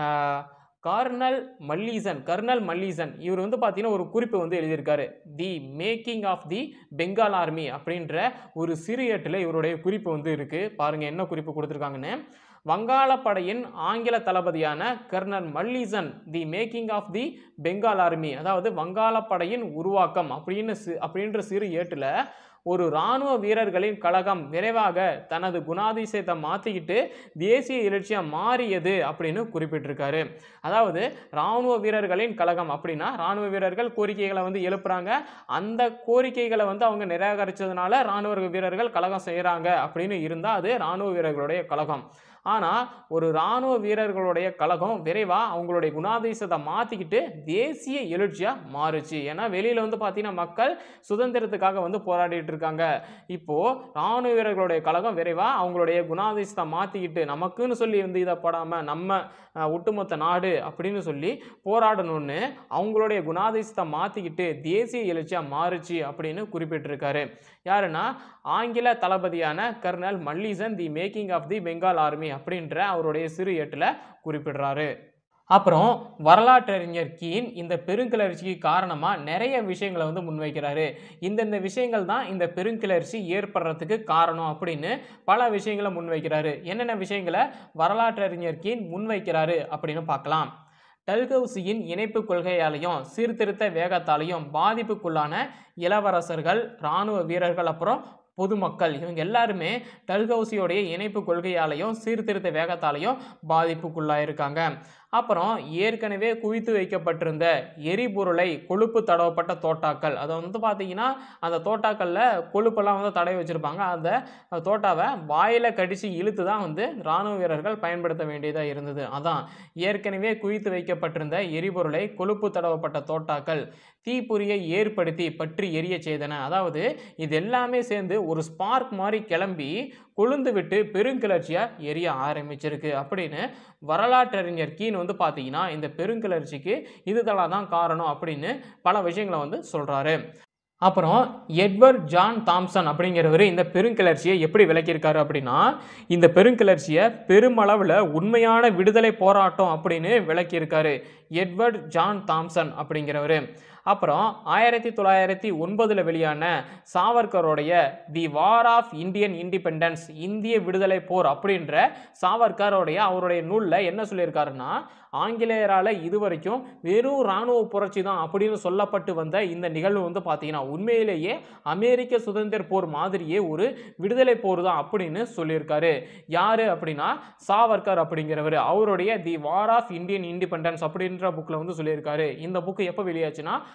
கர்னல் மல்லீசன் கர்னல் மல்லீசன் இவர் வந்து பார்த்தீங்கன்னா ஒரு குறிப்பு வந்து எழுதியிருக்காரு. The making of the Bengal army அப்படின்ற ஒரு சிறு ஏட்டில் இவருடைய குறிப்பு வந்து இருக்கு. பாருங்க என்ன குறிப்பு கொடுத்துருக்காங்கன்னு. வங்காளப்படையின் ஆங்கில தளபதியான colonel Malleson the making of the Bengal army, அதாவது வங்காளப்படையின் உருவாக்கம் அப்படின்னு அப்படின்ற சிறு ஏட்டில் ஒரு இராணுவ வீரர்களின் கழகம் விரைவாக தனது குணாதிசயத்தை மாற்றிக்கிட்டு தேசிய எழுச்சியாக மாறியது அப்படின்னு குறிப்பிட்டிருக்காரு. அதாவது இராணுவ வீரர்களின் கழகம் அப்படின்னா இராணுவ வீரர்கள் கோரிக்கைகளை வந்து எழுப்புறாங்க, அந்த கோரிக்கைகளை வந்து அவங்க நிராகரித்ததுனால இராணுவ வீரர்கள் கழகம் செய்கிறாங்க அப்படின்னு இருந்தால் அது இராணுவ வீரர்களுடைய கழகம். ஆனால் ஒரு இராணுவ வீரர்களுடைய கழகம் விரைவாக அவங்களுடைய குணாதிசயத்தை மாற்றிக்கிட்டு தேசிய எழுச்சியாக மாறுச்சு. ஏன்னா வெளியில் வந்து பார்த்தீங்கன்னா மக்கள் சுதந்திரத்துக்காக வந்து போராடிட்டு இருக்காங்க. இப்போது இராணுவ வீரர்களுடைய கழகம் விரைவாக அவங்களுடைய குணாதிசயத்தை மாற்றிக்கிட்டு நமக்குன்னு சொல்லி வந்து இதை படாமல் நம்ம ஒட்டுமொத்த நாடு அப்படின்னு சொல்லி போராடணும்னு அவங்களுடைய குணாதிசயத்தை மாற்றிக்கிட்டு தேசிய எழுச்சியாக மாறுச்சு அப்படின்னு குறிப்பிட்டிருக்காரு. யாருன்னா ஆங்கில தளபதியான colonel Malleson the making of the Bengal army அப்படின்ற அவருடைய சிறு ஏட்டில் குறிப்பிடுறாரு. அப்புறம் வரலாற்றறிஞர் கீன் இந்த பெருங்கிளர்ச்சிக்கு காரணமாக நிறைய விஷயங்களை வந்து முன்வைக்கிறாரு. இந்தந்த விஷயங்கள் தான் இந்த பெருங்கிளர்ச்சி ஏற்படுறதுக்கு காரணம் அப்படின்னு பல விஷயங்களை முன்வைக்கிறாரு. என்னென்ன விஷயங்களை வரலாற்றறிஞர் கீன் முன்வைக்கிறாரு அப்படின்னு பார்க்கலாம். டல்ஹவுசியின் இணைப்பு கொள்கையாலையும் சீர்திருத்த வேகத்தாலையும் பாதிப்புக்குள்ளான இளவரசர்கள், இராணுவ வீரர்கள், அப்புறம் பொதுமக்கள் இவங்க எல்லாருமே டல்ஹவுசியோடைய இணைப்பு கொள்கையாலையும் சீர்திருத்த வேகத்தாலையும் பாதிப்புக்குள்ளாயிருக்காங்க. அப்புறம் ஏற்கனவே குவித்து வைக்கப்பட்டிருந்த எரிபொருளை கொழுப்பு தடவப்பட்ட தோட்டாக்கள், அதை வந்து பார்த்தீங்கன்னா அந்த தோட்டாக்களில் கொழுப்பெல்லாம் வந்து தடவி வச்சுருப்பாங்க, அந்த தோட்டாவை வாயில் கடித்து இழுத்து தான் வந்து இராணுவ வீரர்கள் பயன்படுத்த வேண்டியதாக இருந்தது. அதான் ஏற்கனவே குவித்து வைக்கப்பட்டிருந்த எரிபொருளை கொழுப்பு தடவப்பட்ட தோட்டாக்கள் தீப்பொறியை ஏற்படுத்தி பற்றி எரிய செய்தன. அதாவது இது எல்லாமே சேர்ந்து ஒரு ஸ்பார்க் மாதிரி கிளம்பி கொழுந்து விட்டு பெருங்கிளர்ச்சியாக எரிய ஆரம்பிச்சிருக்கு அப்படின்னு வரலாற்றறிஞர் கீன் வந்து பார்த்தீங்கன்னா இந்த பெருங்கிளர்ச்சிக்கு இதுதெல்லாம் தான் காரணம் அப்படின்னு பல விஷயங்களை வந்து சொல்கிறாரு. அப்புறம் எட்வர்ட் ஜான் தாம்சன் அப்படிங்கிறவர் இந்த பெருங்கிளர்ச்சியை எப்படி விளக்கியிருக்காரு அப்படின்னா, இந்த பெருங்கிளர்ச்சியை பெருமளவில் உண்மையான விடுதலை போராட்டம் அப்படின்னு விளக்கியிருக்காரு எட்வர்ட் ஜான் தாம்சன் அப்படிங்கிறவர். அப்புறம் ஆயிரத்தி தொள்ளாயிரத்தி ஒன்பதில் வெளியான சாவர்கருடைய the war of Indian independence, இந்திய விடுதலை போர் அப்படின்ற சாவர்கருடைய அவருடைய நூலில் என்ன சொல்லியிருக்காருன்னா, ஆங்கிலேயரால் இதுவரைக்கும் வெறும் இராணுவ புரட்சி தான் அப்படின்னு சொல்லப்பட்டு வந்த இந்த நிகழ்வு வந்து பார்த்தீங்கன்னா உண்மையிலேயே அமெரிக்க சுதந்திர போர் மாதிரியே ஒரு விடுதலை போர் தான் அப்படின்னு சொல்லியிருக்காரு. யாரு அப்படின்னா சாவர்கர் அப்படிங்கிறவர். அவருடைய the war of Indian independence அப்படின்ற புக்கில் வந்து சொல்லியிருக்காரு. இந்த புக்கு எப்போ வெளியாச்சுன்னா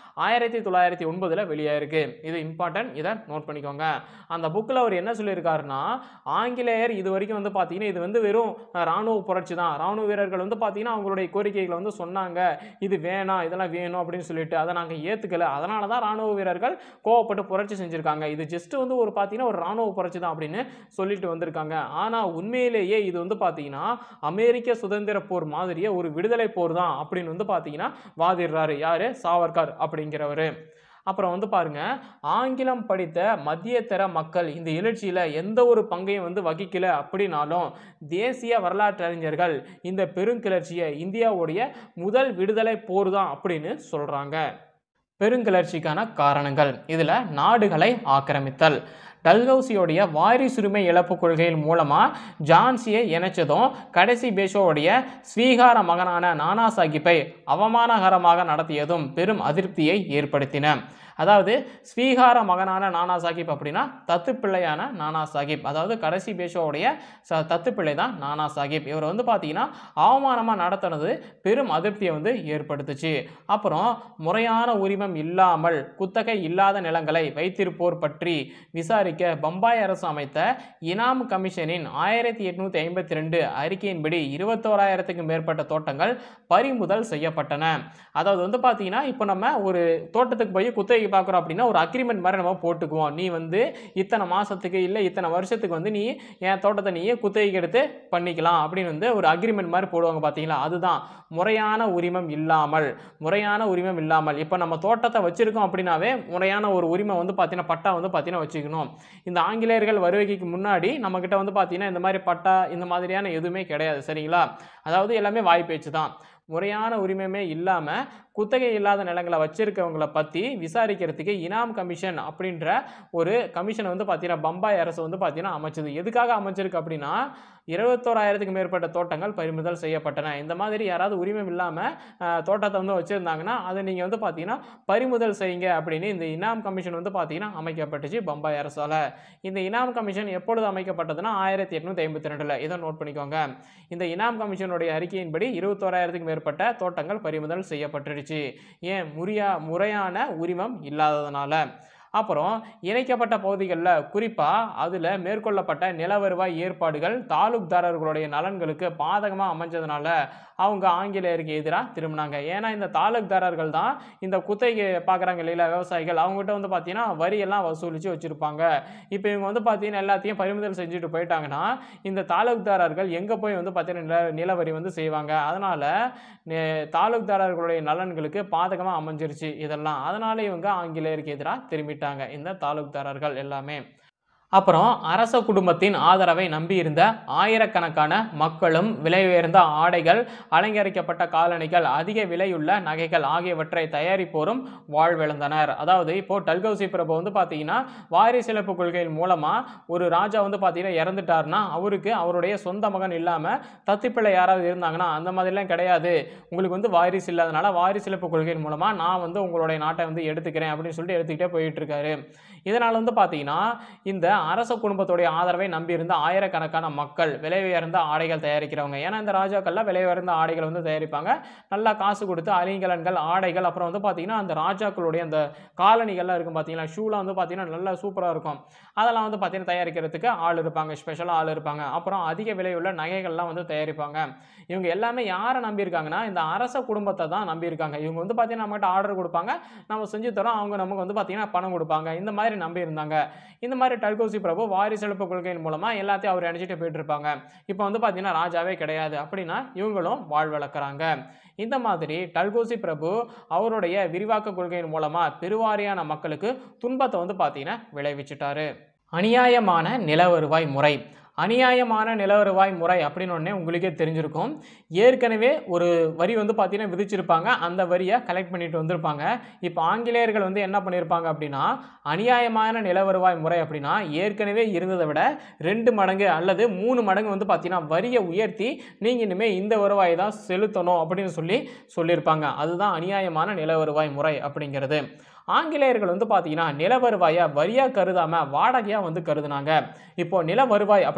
ஆயிரத்தி தொள்ளாயிரத்தி ஒன்பதுல வெளியாயிருக்கு. இது இம்பார்ட்டன்ட், இதை நோட் பண்ணிக்கோங்க. அந்த புக்கில் அவர் என்ன சொல்லியிருக்காருன்னா, ஆங்கிலேயர் இது வரைக்கும் வந்து பார்த்தீங்கன்னா இது வந்து வெறும் ராணுவ புரட்சி தான், ராணுவ வீரர்கள் வந்து பார்த்தீங்கன்னா அவங்களுடைய கோரிக்கைகளை வந்து சொன்னாங்க, இது வேணாம் இதெல்லாம் வேணும் அப்படின்னு சொல்லிட்டு அதை நாங்கள் ஏற்றுக்கல, அதனால தான் ராணுவ வீரர்கள் கோவப்பட்டு புரட்சி செஞ்சுருக்காங்க, இது ஜஸ்ட் வந்து ஒரு பார்த்தீங்கன்னா ஒரு ராணுவ புரட்சி தான் அப்படின்னு சொல்லிட்டு வந்திருக்காங்க. ஆனால் உண்மையிலேயே இது வந்து பார்த்தீங்கன்னா அமெரிக்க சுதந்திர போர் மாதிரியே ஒரு விடுதலை போர் தான் அப்படின்னு வந்து பார்த்தீங்கன்னா வாதிடுறாரு. யாரு? சாவர்கர் அப்படிங்கிறவர். அப்புறம் வந்து பாருங்க, ஆங்கிலம் படித்த மத்தியதர மக்கள் இந்த எழுச்சியில் எந்த ஒரு பங்கையும் வந்து வகிக்கல அப்படின்னாலும் தேசிய வரலாற்றறிஞர்கள் இந்த பெருங்கிளர்ச்சியை இந்தியாவுடைய முதல் விடுதலை போர் தான் அப்படின்னு சொல்றாங்க. பெருங்கிளர்ச்சிக்கான காரணங்கள், இதுல நாடுகளை ஆக்கிரமித்தல், டல்ஹௌசியோடைய வாரிசுரிமை இழப்பு கொள்கையின் மூலமாக ஜான்சியை இணைச்சதும் கடைசி பேஷோவுடைய ஸ்வீகார மகனான நானா சாஹிப்பை அவமானகரமாக நடத்தியதும் பெரும் அதிருப்தியை ஏற்படுத்தின. அதாவது ஸ்வீகார மகனான நானா சாஹிப் அப்படின்னா தத்துப்பிள்ளையான நானா சாஹிப், அதாவது கடைசி பேஷோவுடைய ச தத்துப்பிள்ளை தான் நானா சாஹிப். இவர் வந்து பார்த்தீங்கன்னா அவமானமாக நடத்தினது பெரும் அதிருப்தியை வந்து ஏற்படுத்துச்சு. அப்புறம் முறையான உரிமம் இல்லாமல் குத்தகை இல்லாத நிலங்களை வைத்திருப்போர் பற்றி விசாரிக்க பம்பாய் அரசு அமைத்த இனாம் கமிஷனின் ஆயிரத்தி எட்நூத்தி ஐம்பத்தி ரெண்டு அறிக்கையின்படி இருபத்தோராயிரத்துக்கும் மேற்பட்ட தோட்டங்கள் பறிமுதல் செய்யப்பட்டன. அதாவது வந்து பார்த்தீங்கன்னா இப்போ நம்ம ஒரு தோட்டத்துக்கு போய் குத்தகை பார்க்குறோம் அப்படின்னா ஒரு அக்ரிமெண்ட் மாதிரி நம்ம போட்டுக்குவோம், நீ வந்து இத்தனை மாசத்துக்கு இல்லை இத்தனை வருஷத்துக்கு வந்து நீ என் தோட்டத்தை நீயே குத்தகைக்கு எடுத்து பண்ணிக்கலாம் அப்படின்னு வந்து ஒரு அக்ரிமெண்ட் மாதிரி போடுவாங்க பார்த்தீங்களா, அதுதான் முறையான உரிமம் இல்லாமல். முறையான உரிமம் இல்லாமல் இப்போ நம்ம தோட்டத்தை வச்சிருக்கோம் அப்படின்னாவே முறையான ஒரு உரிமை வந்து பார்த்தீங்கன்னா பட்டா வந்து பார்த்தீங்கன்னா வச்சுக்கணும். இந்த ஆங்கிலேயர்கள் வருகைக்கு முன்னாடி நம்ம கிட்ட வந்து பார்த்தீங்கன்னா இந்த மாதிரி பட்டா இந்த மாதிரியான எதுவுமே கிடையாது, சரிங்களா? அதாவது எல்லாமே வாய் பேச்சு தான். முறையான உரிமையுமே இல்லாமல் குத்தகை இல்லாத நிலங்களை வச்சிருக்கவங்களை பற்றி விசாரிக்கிறதுக்கு இனாம் கமிஷன் அப்படின்ற ஒரு கமிஷனை வந்து பார்த்தீங்கன்னா பம்பாய் அரசு வந்து பார்த்தீங்கன்னா அமைச்சது. எதுக்காக அமைச்சிருக்கு அப்படின்னா இருபத்தோராயிரத்துக்கு மேற்பட்ட தோட்டங்கள் பறிமுதல் செய்யப்பட்டன. இந்த மாதிரி யாராவது உரிமை இல்லாமல் தோட்டத்தை வந்து வச்சுருந்தாங்கன்னா அதை நீங்கள் வந்து பார்த்தீங்கன்னா பறிமுதல் செய்யுங்க அப்படின்னு இந்த இனாம் கமிஷன் வந்து பார்த்தீங்கன்னா அமைக்கப்பட்டுச்சு பம்பாய் அரசால். இந்த இனாம் கமிஷன் எப்பொழுது அமைக்கப்பட்டதுன்னா ஆயிரத்தி எட்நூத்தி ஐம்பத்தி ரெண்டில். இதை நோட் பண்ணிக்கோங்க. இந்த இனாம் கமிஷனுடைய அறிக்கையின்படி இருபத்தோராயிரத்துக்கு மேற்பட்ட தோட்டங்கள் பறிமுதல் செய்யப்பட்டுருச்சு. ஏன்? முறையா முறையான உரிமம் இல்லாததுனால. அப்புறம் இணைக்கப்பட்ட பகுதிகளில் குறிப்பாக அதில் மேற்கொள்ளப்பட்ட நில வருவாய் ஏற்பாடுகள் தாலுக்தாரர்களுடைய நலன்களுக்கு பாதகமாக அமைஞ்சதுனால அவங்க ஆங்கிலேயருக்கு எதிராக திரும்பினாங்க. ஏன்னா இந்த தாலுக்தாரர்கள் தான் இந்த குத்தகை பார்க்குறாங்க இல்லையா விவசாயிகள், அவங்ககிட்ட வந்து பார்த்தீங்கன்னா வரியெல்லாம் வசூலித்து வச்சுருப்பாங்க. இப்போ இவங்க வந்து பார்த்தீங்கன்னா எல்லாத்தையும் பறிமுதல் செஞ்சுட்டு போயிட்டாங்கன்னா இந்த தாலுக்தாரர்கள் எங்கே போய் வந்து பார்த்தீங்கன்னா நில நிலவரி வந்து செய்வாங்க. அதனால் தாலுக்தாரர்களுடைய நலன்களுக்கு பாதகமாக அமைஞ்சிருச்சு இதெல்லாம். அதனால் இவங்க ஆங்கிலேயருக்கு எதிராக திரும்பிட்டாங்க இந்த தாலுக்தாரர்கள் எல்லாமே. அப்புறம் அரச குடும்பத்தின் ஆதரவை நம்பியிருந்த ஆயிரக்கணக்கான மக்களும் விலை உயர்ந்த ஆடைகள், அலங்கரிக்கப்பட்ட காலணிகள், அதிக விலையுள்ள நகைகள் ஆகியவற்றை தயாரிப்போரும் வாழ்விழந்தனர். அதாவது இப்போ டல்ஹௌசி பிரபு வந்து பார்த்தீங்கன்னா வாரிசிழப்பு கொள்கையின் மூலமாக ஒரு ராஜா வந்து பார்த்தீங்கன்னா இறந்துட்டாருன்னா அவருக்கு அவருடைய சொந்த மகன் இல்லாமல் தத்துப்பிள்ளை யாராவது இருந்தாங்கன்னா அந்த மாதிரிலாம் கிடையாது, உங்களுக்கு வந்து வாரிசு இல்லாதனால வாரிசிழப்பு கொள்கையின் மூலமாக நான் வந்து உங்களுடைய நாட்டை வந்து எடுத்துக்கிறேன் அப்படின்னு சொல்லிட்டு எடுத்துக்கிட்டே போயிட்டு இருக்காரு. இதனால் வந்து பார்த்தீங்கன்னா இந்த அரச குடும்பத்துடைய ஆதரவை நம்பியிருந்த ஆயிரக்கணக்கான மக்கள் விலை உயர்ந்த ஆடைகள் தயாரிக்கிறவங்க, ஏன்னா இந்த ராஜாக்கள்லாம் விலை உயர்ந்த ஆடைகள் வந்து தயாரிப்பாங்க, நல்லா காசு கொடுத்து அணிகலன்கள் ஆடைகள், அப்புறம் வந்து பார்த்தீங்கன்னா அந்த ராஜாக்களுடைய அந்த காலணிகள்லாம் இருக்கும் பார்த்தீங்கன்னா ஷூலாம் வந்து பார்த்தீங்கன்னா நல்லா சூப்பராக இருக்கும், அதெல்லாம் வந்து பார்த்தீங்கன்னா தயாரிக்கிறதுக்கு ஆள் இருப்பாங்க, ஸ்பெஷலாக ஆள் இருப்பாங்க. அப்புறம் அதிக விலையுள்ள நகைகள்லாம் வந்து தயாரிப்பாங்க. இவங்க எல்லாமே யாரை நம்பியிருக்காங்கன்னா இந்த அரச குடும்பத்தை தான் நம்பியிருக்காங்க. இவங்க வந்து பார்த்தீங்கன்னா நம்மகிட்ட ஆர்டர் கொடுப்பாங்க, நம்ம செஞ்சு தரோம், அவங்க நமக்கு வந்து பார்த்தீங்கன்னா பணம் கொடுப்பாங்க, இந்த மாதிரி நம்பி இருந்தாங்க. இந்த மாதிரி டல்ஹௌசி பிரபு வாரிசெழுப்பு கொள்கையின் மூலமா எல்லாத்தையும் அவர் அணிஞ்சிட்டு போயிட்டு இருப்பாங்க. இப்போ வந்து பார்த்தீங்கன்னா ராஜாவே கிடையாது அப்படின்னா இவங்களும் வாழ்வளர்க்குறாங்க. இந்த மாதிரி டல்ஹௌசி பிரபு அவருடைய விரிவாக்க கொள்கையின் மூலமா பெருவாரியான மக்களுக்கு துன்பத்தை வந்து பார்த்தீங்கன்னா விளைவிச்சிட்டாரு. அநியாயமான நில வருவாய் முறை. அநியாயமான நில வருவாய் முறை அப்படின்னு உடனே உங்களுக்கே தெரிஞ்சிருக்கும். ஏற்கனவே ஒரு வரி வந்து பார்த்தீங்கன்னா விதிச்சிருப்பாங்க, அந்த வரியை கலெக்ட் பண்ணிட்டு வந்திருப்பாங்க. இப்போ ஆங்கிலேயர்கள் வந்து என்ன பண்ணியிருப்பாங்க அப்படின்னா அநியாயமான நில வருவாய் முறை அப்படின்னா ஏற்கனவே இருந்ததை விட ரெண்டு மடங்கு அல்லது மூணு மடங்கு வந்து பார்த்தீங்கன்னா வரியை உயர்த்தி நீங்கள் இனிமேல் இந்த வருவாயை தான் செலுத்தணும் அப்படின்னு சொல்லி சொல்லியிருப்பாங்க. அதுதான் அநியாயமான நில வருவாய் முறை அப்படிங்கிறது. ஆங்கிலேயர்கள் வந்து பார்த்தீங்கன்னா நில வருவாயை வரியாக கருதாமல் வாடகையாக வந்து கருதுனாங்க. இப்போ நில வருவாய் அப்படின்னு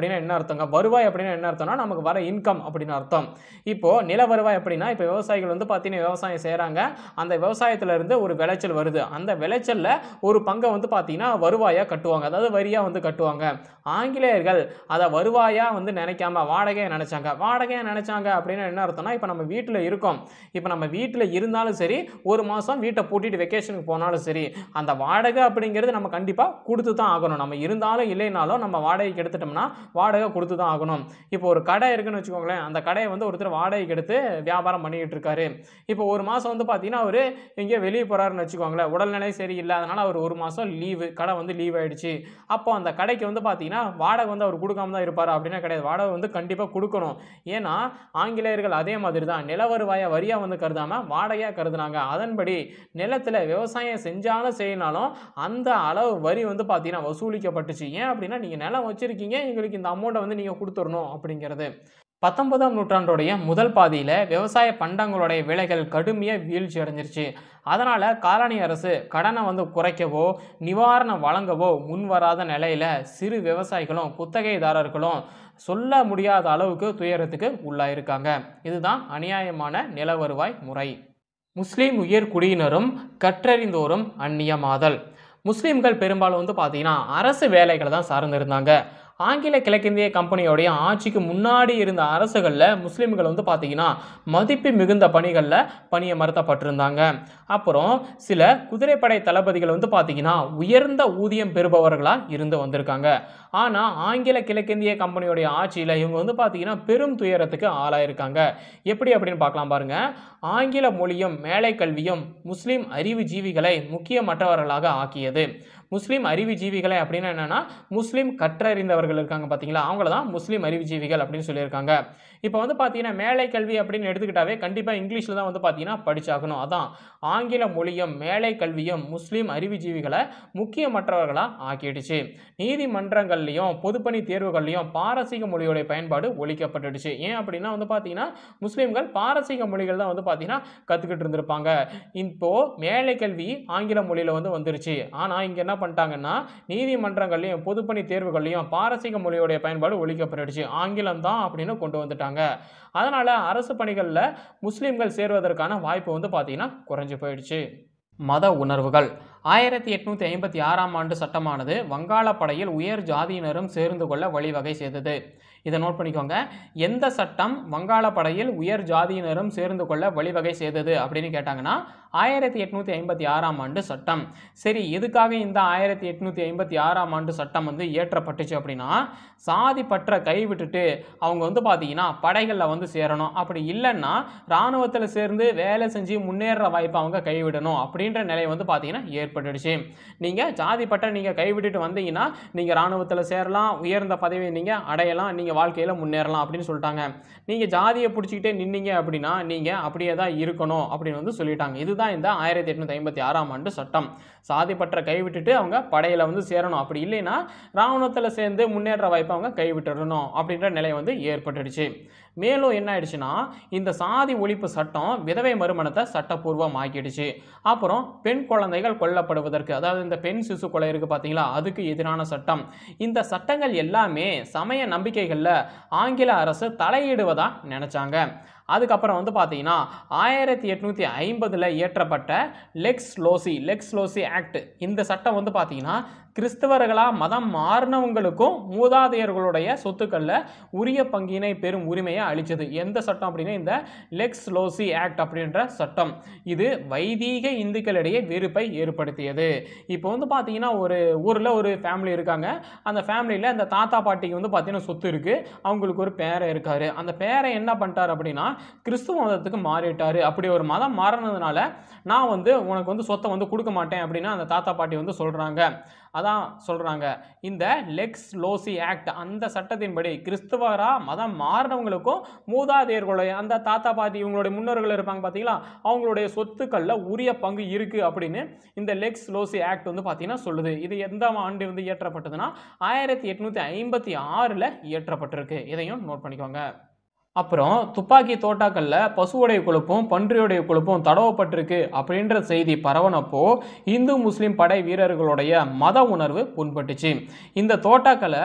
அப்படின்னா என்ன அர்த்தங்க? வருவாய் அப்படின்னா என்ன அர்த்தம்னா நமக்கு வர இன்கம் அப்படின்னு அர்த்தம். இப்போ நில வருவாய் அப்படின்னா இப்போ விவசாயிகள் வந்து பார்த்தீங்கன்னா விவசாயம் செய்கிறாங்க. அந்த விவசாயத்துல இருந்து ஒரு விளைச்சல் வருது. அந்த விளைச்சல்ல ஒரு பங்கை வந்து பார்த்தீங்கன்னா வருவாயா கட்டுவாங்க. அதாவது வரியா வந்து கட்டுவாங்க. ஆங்கிலேயர்கள் அதை வருவாயா வந்து நினைக்காம வாடகையை நினைச்சாங்க. வாடகையை நினைச்சாங்க அப்படின்னா என்ன அர்த்தம்னா இப்போ நம்ம வீட்டில் இருக்கோம். இப்போ நம்ம வீட்டில் இருந்தாலும் சரி, ஒரு மாதம் வீட்டை பூட்டிட்டு வெக்கேஷனுக்கு போனாலும் சரி, அந்த வாடகை அப்படிங்கிறது நம்ம கண்டிப்பாக கொடுத்து தான் ஆகணும். நம்ம இருந்தாலும் இல்லைனாலும் நம்ம வாடகைக்கு எடுத்துட்டோம்னா வாடகை கொடுத்து தான் ஆகணும். இப்போ ஒரு கடை இருக்குன்னு வச்சுக்கோங்களேன். அந்த கடையை வந்து ஒருத்தர் வாடகைக்கு எடுத்து வியாபாரம் பண்ணிக்கிட்டு இருக்காரு. இப்போ ஒரு மாதம் வந்து பார்த்தீங்கன்னா அவர் எங்கேயோ வெளியே போகிறாருன்னு வச்சுக்கோங்களேன். உடல்நிலை சரியில்லை, அதனால் அவர் ஒரு மாதம் லீவு, கடை வந்து லீவ் ஆகிடுச்சு. அப்போ அந்த கடைக்கு வந்து பார்த்தீங்கன்னா வாடகை வந்து அவர் கொடுக்காம தான் இருப்பார் அப்படின்னா கிடையாது. வாடகை வந்து கண்டிப்பாக கொடுக்கணும். ஏன்னா ஆங்கிலேயர்கள் அதே மாதிரி தான் நில வருவாயை வரியாக வந்து கருதாமல் வாடகையாக கருதுனாங்க. அதன்படி நிலத்தில் விவசாயம் செஞ்சாலும் செய்யினாலும் அந்த அளவு வரி வந்து பார்த்தீங்கன்னா வசூலிக்கப்பட்டுச்சு. ஏன் அப்படின்னா நீங்கள் நிலம் வச்சுருக்கீங்க, எங்களுக்கு இந்த அமௌண்ட்டை வந்து நீங்கள் கொடுத்துடணும் அப்படிங்கிறது. பத்தொன்பதாம் நூற்றாண்டுடைய முதல் பாதியில் விவசாய பண்டங்களுடைய விலைகள் கடுமையாக வீழ்ச்சி அடைஞ்சிருச்சு. அதனால் காலனி அரசு கடனை வந்து குறைக்கவோ நிவாரணம் வழங்கவோ முன்வராத நிலையில் சிறு விவசாயிகளும் குத்தகைதாரர்களும் சொல்ல முடியாத அளவுக்கு துயரத்துக்கு உள்ளாயிருக்காங்க. இதுதான் அநியாயமான நில வருவாய் முறை. முஸ்லீம் உயர் குடியினரும் கற்றறிந்தோரும் அந்நியமாதல். முஸ்லீம்கள் பெரும்பாலும் வந்து பார்த்தீங்கன்னா அரசு வேலைகளை தான் சார்ந்திருந்தாங்க. ஆங்கில கிழக்கிந்திய கம்பெனியோடைய ஆட்சிக்கு முன்னாடி இருந்த அரசுகளில் முஸ்லீம்கள் வந்து பார்த்தீங்கன்னா மதிப்பு மிகுந்த பணிகளில் பணியமர்த்தப்பட்டிருந்தாங்க. அப்புறம் சில குதிரைப்படை தளபதிகள் வந்து பார்த்தீங்கன்னா உயர்ந்த ஊதியம் பெறுபவர்களாக இருந்து வந்திருக்காங்க. ஆனால் ஆங்கில கிழக்கிந்திய கம்பெனியோடைய ஆட்சியில் இவங்க வந்து பார்த்தீங்கன்னா பெரும் துயரத்துக்கு ஆளாயிருக்காங்க. எப்படி அப்படின்னு பார்க்கலாம் பாருங்க. ஆங்கில மொழியும் மேலை கல்வியும் முஸ்லீம் அறிவுஜீவிகளை முக்கியமற்றவர்களாக ஆக்கியது. முஸ்லீம் அறிவுஜீவிகளை அப்படின்னா என்னன்னா முஸ்லீம் கற்றறிந்தவர்கள் இருக்காங்க பார்த்தீங்களா, அவங்கள தான் முஸ்லீம் அறிவுஜீவிகள் அப்படின்னு சொல்லியிருக்காங்க. இப்போ வந்து பார்த்தீங்கன்னா மேலை கல்வி அப்படின்னு எடுத்துக்கிட்டாவே கண்டிப்பாக இங்கிலீஷில் தான் வந்து பார்த்தீங்கன்னா படிச்சாகணும். அதான் ஆங்கில மொழியும் மேலை கல்வியும் முஸ்லீம் அறிவுஜீவிகளை முக்கியமற்றவர்களாக ஆக்கிடுச்சு. நீதிமன்றங்கள்லையும் பொதுப்பணி தேர்வுகள்லையும் பாரசீக மொழியோடைய பயன்பாடு ஒழிக்கப்பட்டுடுச்சு. ஏன் அப்படின்னா வந்து பார்த்தீங்கன்னா முஸ்லீம்கள் பாரசீக மொழிகள் தான் வந்து பார்த்தீங்கன்னா கற்றுக்கிட்டு இருந்திருப்பாங்க. இப்போ மேலை கல்வி ஆங்கில மொழியில் வந்து வந்துருச்சு. ஆனால் இங்கே என்ன பண்ணிட்டாங்கன்னா நீதிமன்றங்கள்லையும் பொதுப்பணி தேர்வுகள்லையும் பாரசீக மொழியோடைய பயன்பாடு ஒழிக்கப்பட்டுடுச்சு. ஆங்கிலம் தான் அப்படின்னு கொண்டு வந்துட்டாங்க. அதனால அரசு பணிகளில் முஸ்லீம்கள் சேர்வதற்கான வாய்ப்பு வந்து பார்த்தீங்கன்னா குறைஞ்சு போயிடுச்சு. மத உணர்வுகள். ஆயிரத்தி எட்நூத்தி ஐம்பத்தி ஆறாம் ஆண்டு சட்டமானது வங்காளப்படையில் உயர் ஜாதியினரும் சேர்ந்து கொள்ள வழிவகை செய்தது. இதை நோட் பண்ணிக்கோங்க. எந்த சட்டம் வங்காளப்படையில் உயர் ஜாதியினரும் சேர்ந்து கொள்ள வழிவகை செய்தது அப்படின்னு கேட்டாங்கன்னா ஆயிரத்தி எட்நூத்தி ஐம்பத்தி ஆறாம் ஆண்டு சட்டம். சரி, எதுக்காக இந்த ஆயிரத்தி எட்நூத்தி ஐம்பத்தி ஆறாம் ஆண்டு சட்டம் வந்து இயற்றப்பட்டுச்சு அப்படின்னா சாதி பற்ற கைவிட்டுட்டு அவங்க வந்து பார்த்தீங்கன்னா படைகளில் வந்து சேரணும், அப்படி இல்லைன்னா இராணுவத்தில் சேர்ந்து வேலை செஞ்சு முன்னேற வாய்ப்பை அவங்க கைவிடணும் அப்படின்ற நிலை வந்து பார்த்தீங்கன்னா ஏற்பட்டுடுச்சு. நீங்கள் ஜாதி பற்ற நீங்கள் கைவிட்டுட்டு வந்தீங்கன்னா நீங்கள் இராணுவத்தில் சேரலாம், உயர்ந்த பதவியை நீங்கள் அடையலாம், நீங்கள் வாழ்க்கையில் முன்னேறலாம் அப்படின்னு சொல்லிட்டாங்க. நீங்கள் ஜாதியை பிடிச்சிக்கிட்டே நின்னீங்க அப்படின்னா நீங்கள் அப்படியே தான் இருக்கணும் அப்படின்னு வந்து சொல்லிட்டாங்க. இதுதான் இந்த ஆயிரத்தி எட்நூத்தி ஐம்பத்தி ஆறாம் ஆண்டு சட்டம். சாதி பற்ற கைவிட்டுட்டு அவங்க படையில வந்து சேரணும், அப்படி இல்லைன்னா இராணுவத்தில் சேர்ந்து முன்னேற்ற வாய்ப்பை அவங்க கைவிட்டுறணும் அப்படின்ற நிலை வந்து ஏற்பட்டுடுச்சு. மேலும் என்ன ஆயிடுச்சுன்னா இந்த சாதி ஒழிப்பு சட்டம் விதவை மறுமணத்தை சட்டப்பூர்வம் ஆக்கிடுச்சு. அப்புறம் பெண் குழந்தைகள் கொல்லப்படுவதற்கு, அதாவது இந்த பெண் சிசு கொலை இருக்கு பார்த்தீங்களா, அதுக்கு எதிரான சட்டம். இந்த சட்டங்கள் எல்லாமே சமய நம்பிக்கைகளில் ஆங்கில அரசு தலையிடுவதா நினைச்சாங்க. அதுக்கப்புறம் வந்து பார்த்தீங்கன்னா ஆயிரத்தி எட்நூத்தி ஐம்பதுல இயற்றப்பட்ட lex loci lex loci act, இந்த சட்டம் வந்து பார்த்தீங்கன்னா கிறிஸ்தவர்களாக மதம் மாறினவங்களுக்கும் மூதாதையர்களுடைய சொத்துக்களில் உரிய பங்கினை பெறும் உரிமையை அளித்தது. எந்த சட்டம் அப்படின்னா இந்த லெக்ஸ் லோசி ஆக்ட் அப்படின்ற சட்டம். இது வைதீக இந்துக்களிடையே வெறுப்பை ஏற்படுத்தியது. இப்போ வந்து பார்த்தீங்கன்னா ஒரு ஊரில் ஒரு ஃபேமிலி இருக்காங்க. அந்த ஃபேமிலியில் அந்த தாத்தா பாட்டிக்கு வந்து பார்த்தீங்கன்னா சொத்து இருக்குது. அவங்களுக்கு ஒரு பேரை இருக்கார். அந்த பேரை என்ன பண்ணிட்டார் அப்படின்னா கிறிஸ்துவ மதத்துக்கு மாறிட்டார். அப்படி ஒரு மதம் மாறினதுனால நான் வந்து உனக்கு வந்து சொத்தை வந்து கொடுக்க மாட்டேன் அப்படின்னு அந்த தாத்தா பாட்டி வந்து சொல்கிறாங்க. அதான் சொல்கிறாங்க இந்த லெக்ஸ் லோசி ஆக்ட், அந்த சட்டத்தின்படி கிறிஸ்தவராக மதம் மாறினவங்களுக்கும் மூதாதையர்களுடைய அந்த தாத்தா பாட்டி இவங்களுடைய முன்னோர்கள் இருப்பாங்க பார்த்தீங்களா, அவங்களுடைய சொத்துக்களில் உரிய பங்கு இருக்குது அப்படின்னு இந்த லெக்ஸ் லோசி ஆக்ட் வந்து பார்த்தீங்கன்னா சொல்லுது. இது எந்த ஆண்டு வந்து இயற்றப்பட்டதுன்னா ஆயிரத்தி எட்நூற்றி ஐம்பத்தி ஆறில் இயற்றப்பட்டிருக்கு. இதையும் நோட் பண்ணிக்கோங்க. அப்புறம் துப்பாக்கி தோட்டாக்களில் பசுவுடைய கொழுப்பும் பன்றியுடைய கொழுப்பும் தடவப்பட்டிருக்கு அப்படின்ற செய்தி பரவனப்போ இந்து முஸ்லீம் படை வீரர்களுடைய மத உணர்வு புண்பட்டுச்சு. இந்த தோட்டாக்களை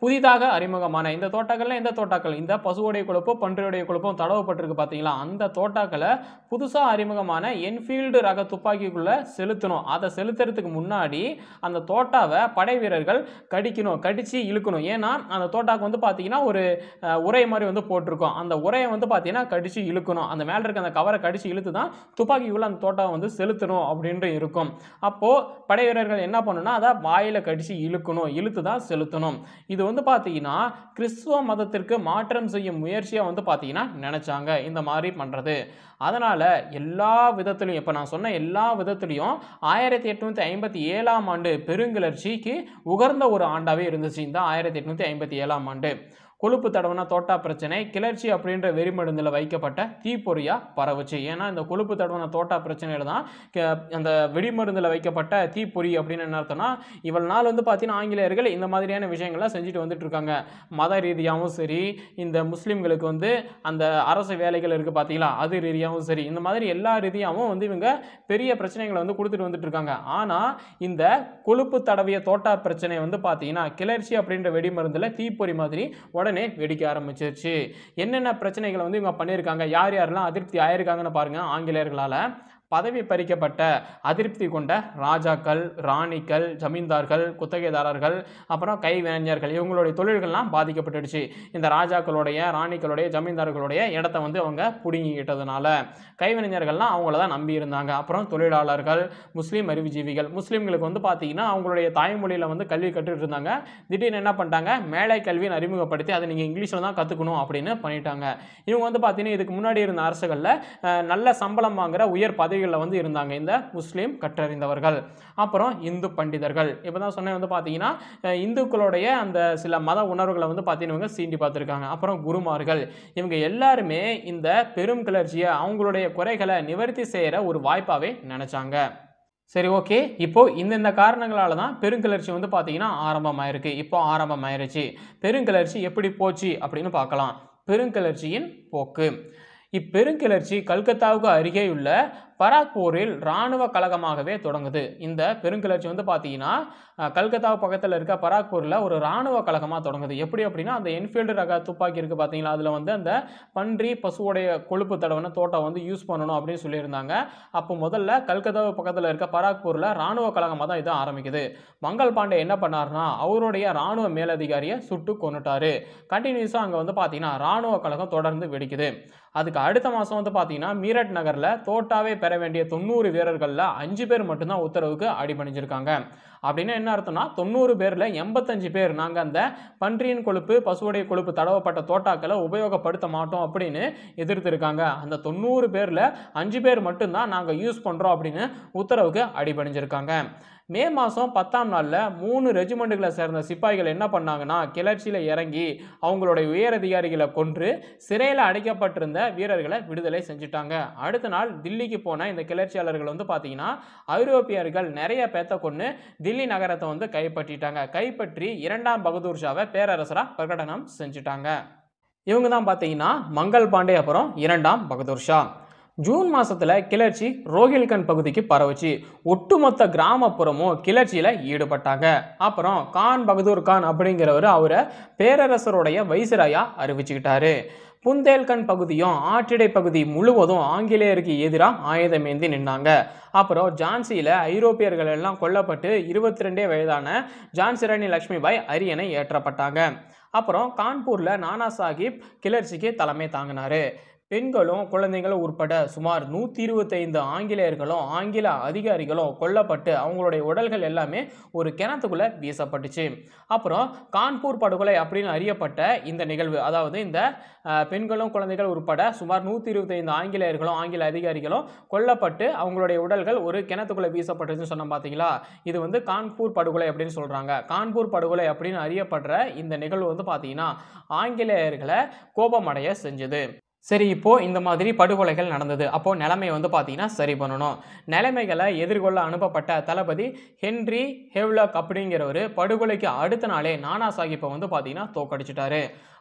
புதிதாக அறிமுகமான இந்த தோட்டாக்கள்ல எந்த தோட்டாக்கள், இந்த பசுவோடைய கொழுப்பும் பன்றியுடைய கொழுப்பும் தடவப்பட்டிருக்கு பார்த்தீங்களா, அந்த தோட்டாக்களை புதுசாக அறிமுகமான என்ஃபீல்டு ரக துப்பாக்கிக்குள்ளே செலுத்தணும். அதை செலுத்துறதுக்கு முன்னாடி அந்த தோட்டாவை படை வீரர்கள் கடிக்கணும், கடித்து இழுக்கணும். ஏன்னா அந்த தோட்டாக்கு வந்து பார்த்தீங்கன்னா ஒரு உரை மாதிரி வந்து போட்டிருக்கோம். அந்த உரையை வந்து பார்த்தீங்கன்னா கடித்து இழுக்கணும். அந்த மேலே இருக்க அந்த கவரை கடித்து இழுத்து தான் துப்பாக்கிக்குள்ளே அந்த தோட்டாவை வந்து செலுத்தணும் அப்படின்ட்டு இருக்கும். அப்போது படை வீரர்கள் என்ன பண்ணணும்னா அதை வாயில் கடித்து இழுக்கணும், இழுத்து தான் செலுத்தணும். இது வந்து பார்த்தீங்கன்னா கிறிஸ்துவ மதத்திற்கு மாற்றம் செய்யும் முயற்சியாக வந்து பார்த்தீங்கன்னா நினச்சாங்க இந்த மாதிரி பண்ணுறது. அதனால் எல்லா விதத்துலையும், இப்போ நான் சொன்ன எல்லா விதத்துலையும் ஆயிரத்தி எட்நூற்றி ஐம்பத்தி ஏழாம் ஆண்டு பெருங்கிளர்ச்சிக்கு உகர்ந்த ஒரு ஆண்டாகவே இருந்துச்சு இந்த ஆயிரத்தி எட்நூற்றி ஐம்பத்தி ஏழாம் ஆண்டு. கொழுப்பு தடவன தோட்டா பிரச்சனை கிளர்ச்சி அப்படின்ற வெறிமருந்தில் வைக்கப்பட்ட தீப்பொறியாக பரவுச்சு. ஏன்னா இந்த கொழுப்பு தடவன தோட்டா பிரச்சனையில் தான் அந்த வெடிமருந்தில் வைக்கப்பட்ட தீப்பொறி அப்படின்னு என்ன அர்த்தம்னா, இவ்வளவு நாள் வந்து பார்த்தீங்கன்னா ஆங்கிலேயர்கள் இந்த மாதிரியான விஷயங்கள்லாம் செஞ்சுட்டு வந்துட்டு இருக்காங்க. மத ரீதியாகவும் சரி, இந்த முஸ்லீம்களுக்கு வந்து அந்த அரசு வேலைகள் இருக்குது பார்த்தீங்களா, அது ரீதியாகவும் சரி, இந்த மாதிரி எல்லா ரீதியாகவும் வந்து இவங்க பெரிய பிரச்சனைகளை வந்து கொடுத்துட்டு வந்துட்டு இருக்காங்க. ஆனால் இந்த கொழுப்பு தடவிய தோட்டா பிரச்சனை வந்து பார்த்தீங்கன்னா கிளர்ச்சி அப்படின்ற வெடிமருந்தில் தீப்பொறி மாதிரி உடனே வெடிக்க ஆரம்பிச்சிருச்சு. என்னென்ன பிரச்சனைகளை வந்து இவங்க பண்ணியிருக்காங்க, யார் யாரெல்லாம் அதிருப்தி ஆயிருக்காங்கன்னு பாருங்க. ஆங்கிலேயர்களால் பதவி பறிக்கப்பட்ட அதிருப்தி கொண்ட ராஜாக்கள், ராணிகள், ஜமீன்தார்கள், குத்தகைதாரர்கள், அப்புறம் கைவினைஞர்கள், இவங்களுடைய தொழில்கள்லாம் பாதிக்கப்பட்டுடுச்சு. இந்த ராஜாக்களுடைய, ராணிகளுடைய, ஜமீன்தார்களுடைய இடத்த வந்து அவங்க பிடுங்கிக்கிட்டதுனால கைவினைஞர்கள்லாம் அவங்கள தான் நம்பி இருந்தாங்க. அப்புறம் தொழிலாளர்கள், முஸ்லீம் அறிவுஜீவிகள், முஸ்லீம்களுக்கு வந்து பார்த்தீங்கன்னா அவங்களுடைய தாய்மொழியில் வந்து கல்வி கற்றுட்டு இருந்தாங்க. திடீர்னு என்ன பண்ணிட்டாங்க, மேலை கல்வியை அறிமுகப்படுத்தி அதை நீங்கள் இங்கிலீஷில் தான் கற்றுக்கணும் அப்படின்னு பண்ணிட்டாங்க. இவங்க வந்து பார்த்தீங்கன்னா இதுக்கு முன்னாடி இருந்த அரசுகளில் நல்ல சம்பளம் வாங்குற உயர் பதவி வந்து இருந்தாங்க இந்த முஸ்லீம் கற்றறிந்தவர்கள். அப்புறம் இந்து பண்டிதர்கள், இப்பதான் சொன்ன வந்து பாத்தீங்கன்னா இந்துக்களுடைய அந்த சில மத உணர்வுகளை வந்து பாத்தீங்கன்னா சீண்டி பார்த்திருக்காங்க. அப்புறம் குருமார்கள், இவங்க எல்லாருமே இந்த பெரும் கிளர்ச்சியை அவங்களுடைய குறைகளை நிவர்த்தி செய்யற ஒரு வாய்ப்பாவே நினைச்சாங்க. சரி, ஓகே. இப்போ இந்த காரணங்களால தான் பெருங்கிளர்ச்சி வந்து பாத்தீங்கன்னா ஆரம்பமாயிருக்கு. இப்போ ஆரம்பமாயிருச்சு. பெருங்கிளர்ச்சி எப்படி போச்சு அப்படின்னு பார்க்கலாம். பெருங்கிளர்ச்சியின் போக்கு. இப்பெருங்கிளர்ச்சி கல்கத்தாவுக்கு அருகேயுள்ள பராக்பூரில் இராணுவ கழகமாகவே தொடங்குது. இந்த பெருங்கிளர்ச்சி வந்து பார்த்தீங்கன்னா கல்கத்தா பக்கத்தில் இருக்க பராக்பூரில் ஒரு இராணுவ கழகமாக தொடங்குது. எப்படி அப்படின்னா அந்த என்ஃபீல்டு ரக துப்பாக்கி இருக்குது பார்த்தீங்களா, அதில் வந்து அந்த பன்றி பசுவோடைய கொழுப்பு தடவன தோட்டம் வந்து யூஸ் பண்ணணும் அப்படின்னு சொல்லியிருந்தாங்க. அப்போ முதல்ல கல்கத்தா பக்கத்தில் இருக்க பராக்பூரில் இராணுவ கழகமாக தான் இது ஆரம்பிக்குது. மங்கள் பாண்டே என்ன பண்ணார்னா அவருடைய இராணுவ மேலதிகாரியை சுட்டு கொன்னுட்டாரு. கண்டினியூஸாக அங்கே வந்து பார்த்தீங்கன்னா இராணுவ கழகம் தொடர்ந்து வெடிக்குது. அதுக்கு அடுத்த மாதம் வந்து பார்த்தீங்கன்னா மீரட் நகரில் தோட்டாவே பெற வேண்டிய தொண்ணூறு வீரர்களில் அஞ்சு பேர் மட்டும்தான் உத்தரவுக்கு அடிபணிஞ்சிருக்காங்க. அப்படின்னா என்ன அர்த்தம்னா தொண்ணூறு பேரில் எண்பத்தஞ்சு பேர் நாங்கள் அந்த பன்றியின் கொழுப்பு பசுவுடைய கொழுப்பு தடவப்பட்ட தோட்டாக்களை உபயோகப்படுத்த மாட்டோம் அப்படின்னு எதிர்த்திருக்காங்க. அந்த தொண்ணூறு பேரில் அஞ்சு பேர் மட்டும்தான் நாங்கள் யூஸ் பண்ணுறோம் அப்படின்னு உத்தரவுக்கு அடிபணிஞ்சிருக்காங்க. மே மாதம் பத்தாம் நாளில் மூணு ரெஜிமெண்ட்டுகளை சேர்ந்த சிப்பாய்கள் என்ன பண்ணாங்கன்னா கிளர்ச்சியில் இறங்கி அவங்களுடைய உயர் அதிகாரிகளை கொன்று சிறையில் அடைக்கப்பட்டிருந்த வீரர்களை விடுதலை செஞ்சுட்டாங்க. அடுத்த நாள் தில்லிக்கு போன இந்த கிளர்ச்சியாளர்கள் வந்து பார்த்தீங்கன்னா ஐரோப்பியர்கள் நிறைய பேத்த கொண்டு தில்லி நகரத்தை வந்து கைப்பற்றிட்டாங்க. கைப்பற்றி இரண்டாம் பகதூர் ஷாவை பேரரசராக பிரகடனம் செஞ்சுட்டாங்க. இவங்க தான் பார்த்தீங்கன்னா மங்கள் பாண்டே அப்புறம் இரண்டாம் பகதூர் ஷா. ஜூன் மாசத்துல கிளர்ச்சி ரோஹில்கண்ட் பகுதிக்கு பரவுச்சு. ஒட்டுமொத்த கிராமப்புறமும் கிளர்ச்சியில ஈடுபட்டாங்க. அப்புறம் கான் பகதூர் கான் அப்படிங்கிறவர் அவரை பேரரசருடைய வைசிராயா அறிவிச்சுக்கிட்டாரு. புந்தேல்கண்ட் பகுதியும் ஆற்றிடை பகுதி முழுவதும் ஆங்கிலேயருக்கு எதிராக ஆயுதமேந்தி நின்னாங்க. அப்புறம் ஜான்சியில் ஐரோப்பியர்கள் எல்லாம் கொல்லப்பட்டு இருபத்தி ரெண்டே வயதான ஜான்சி ராணி லட்சுமிபாய் அரியணை ஏற்றப்பட்டாங்க. அப்புறம் கான்பூரில் நானா சாஹிப் கிளர்ச்சிக்கு தலைமை தாங்கினாரு. பெண்களும் குழந்தைகளும் உட்பட சுமார் நூற்றி இருபத்தைந்து ஆங்கிலேயர்களும் ஆங்கில அதிகாரிகளும் கொல்லப்பட்டு அவங்களுடைய உடல்கள் எல்லாமே ஒரு கிணத்துக்குள்ளே வீசப்பட்டுச்சு. அப்புறம் கான்பூர் படுகொலை அப்படின்னு அறியப்பட்ட இந்த நிகழ்வு, அதாவது இந்த பெண்களும் குழந்தைகள் உட்பட சுமார் நூற்றி இருபத்தைந்து ஆங்கிலேயர்களும் ஆங்கில அதிகாரிகளும் கொல்லப்பட்டு அவங்களுடைய உடல்கள் ஒரு கிணத்துக்குள்ளே வீசப்பட்டுச்சுன்னு சொன்ன பார்த்தீங்களா, இது வந்து கான்பூர் படுகொலை அப்படின்னு சொல்கிறாங்க. கான்பூர் படுகொலை அப்படின்னு அறியப்படுற இந்த நிகழ்வு வந்து பார்த்தீங்கன்னா ஆங்கிலேயர்களை கோபமடைய செஞ்சது. சரி, இப்போ இந்த மாதிரி படுகொலைகள் நடந்தது. அப்போ நிலைமையை வந்து பார்த்தீங்கன்னா சரி பண்ணணும். நிலைமைகளை எதிர்கொள்ள அனுப்பப்பட்ட தளபதி ஹென்றி ஹெவ்லாக் அப்படிங்கிறவர் படுகொலைக்கு அடுத்த நாளே நானா சாஹிப்பை வந்து பார்த்தீங்கன்னா தோக்கடிச்சிட்டாரு.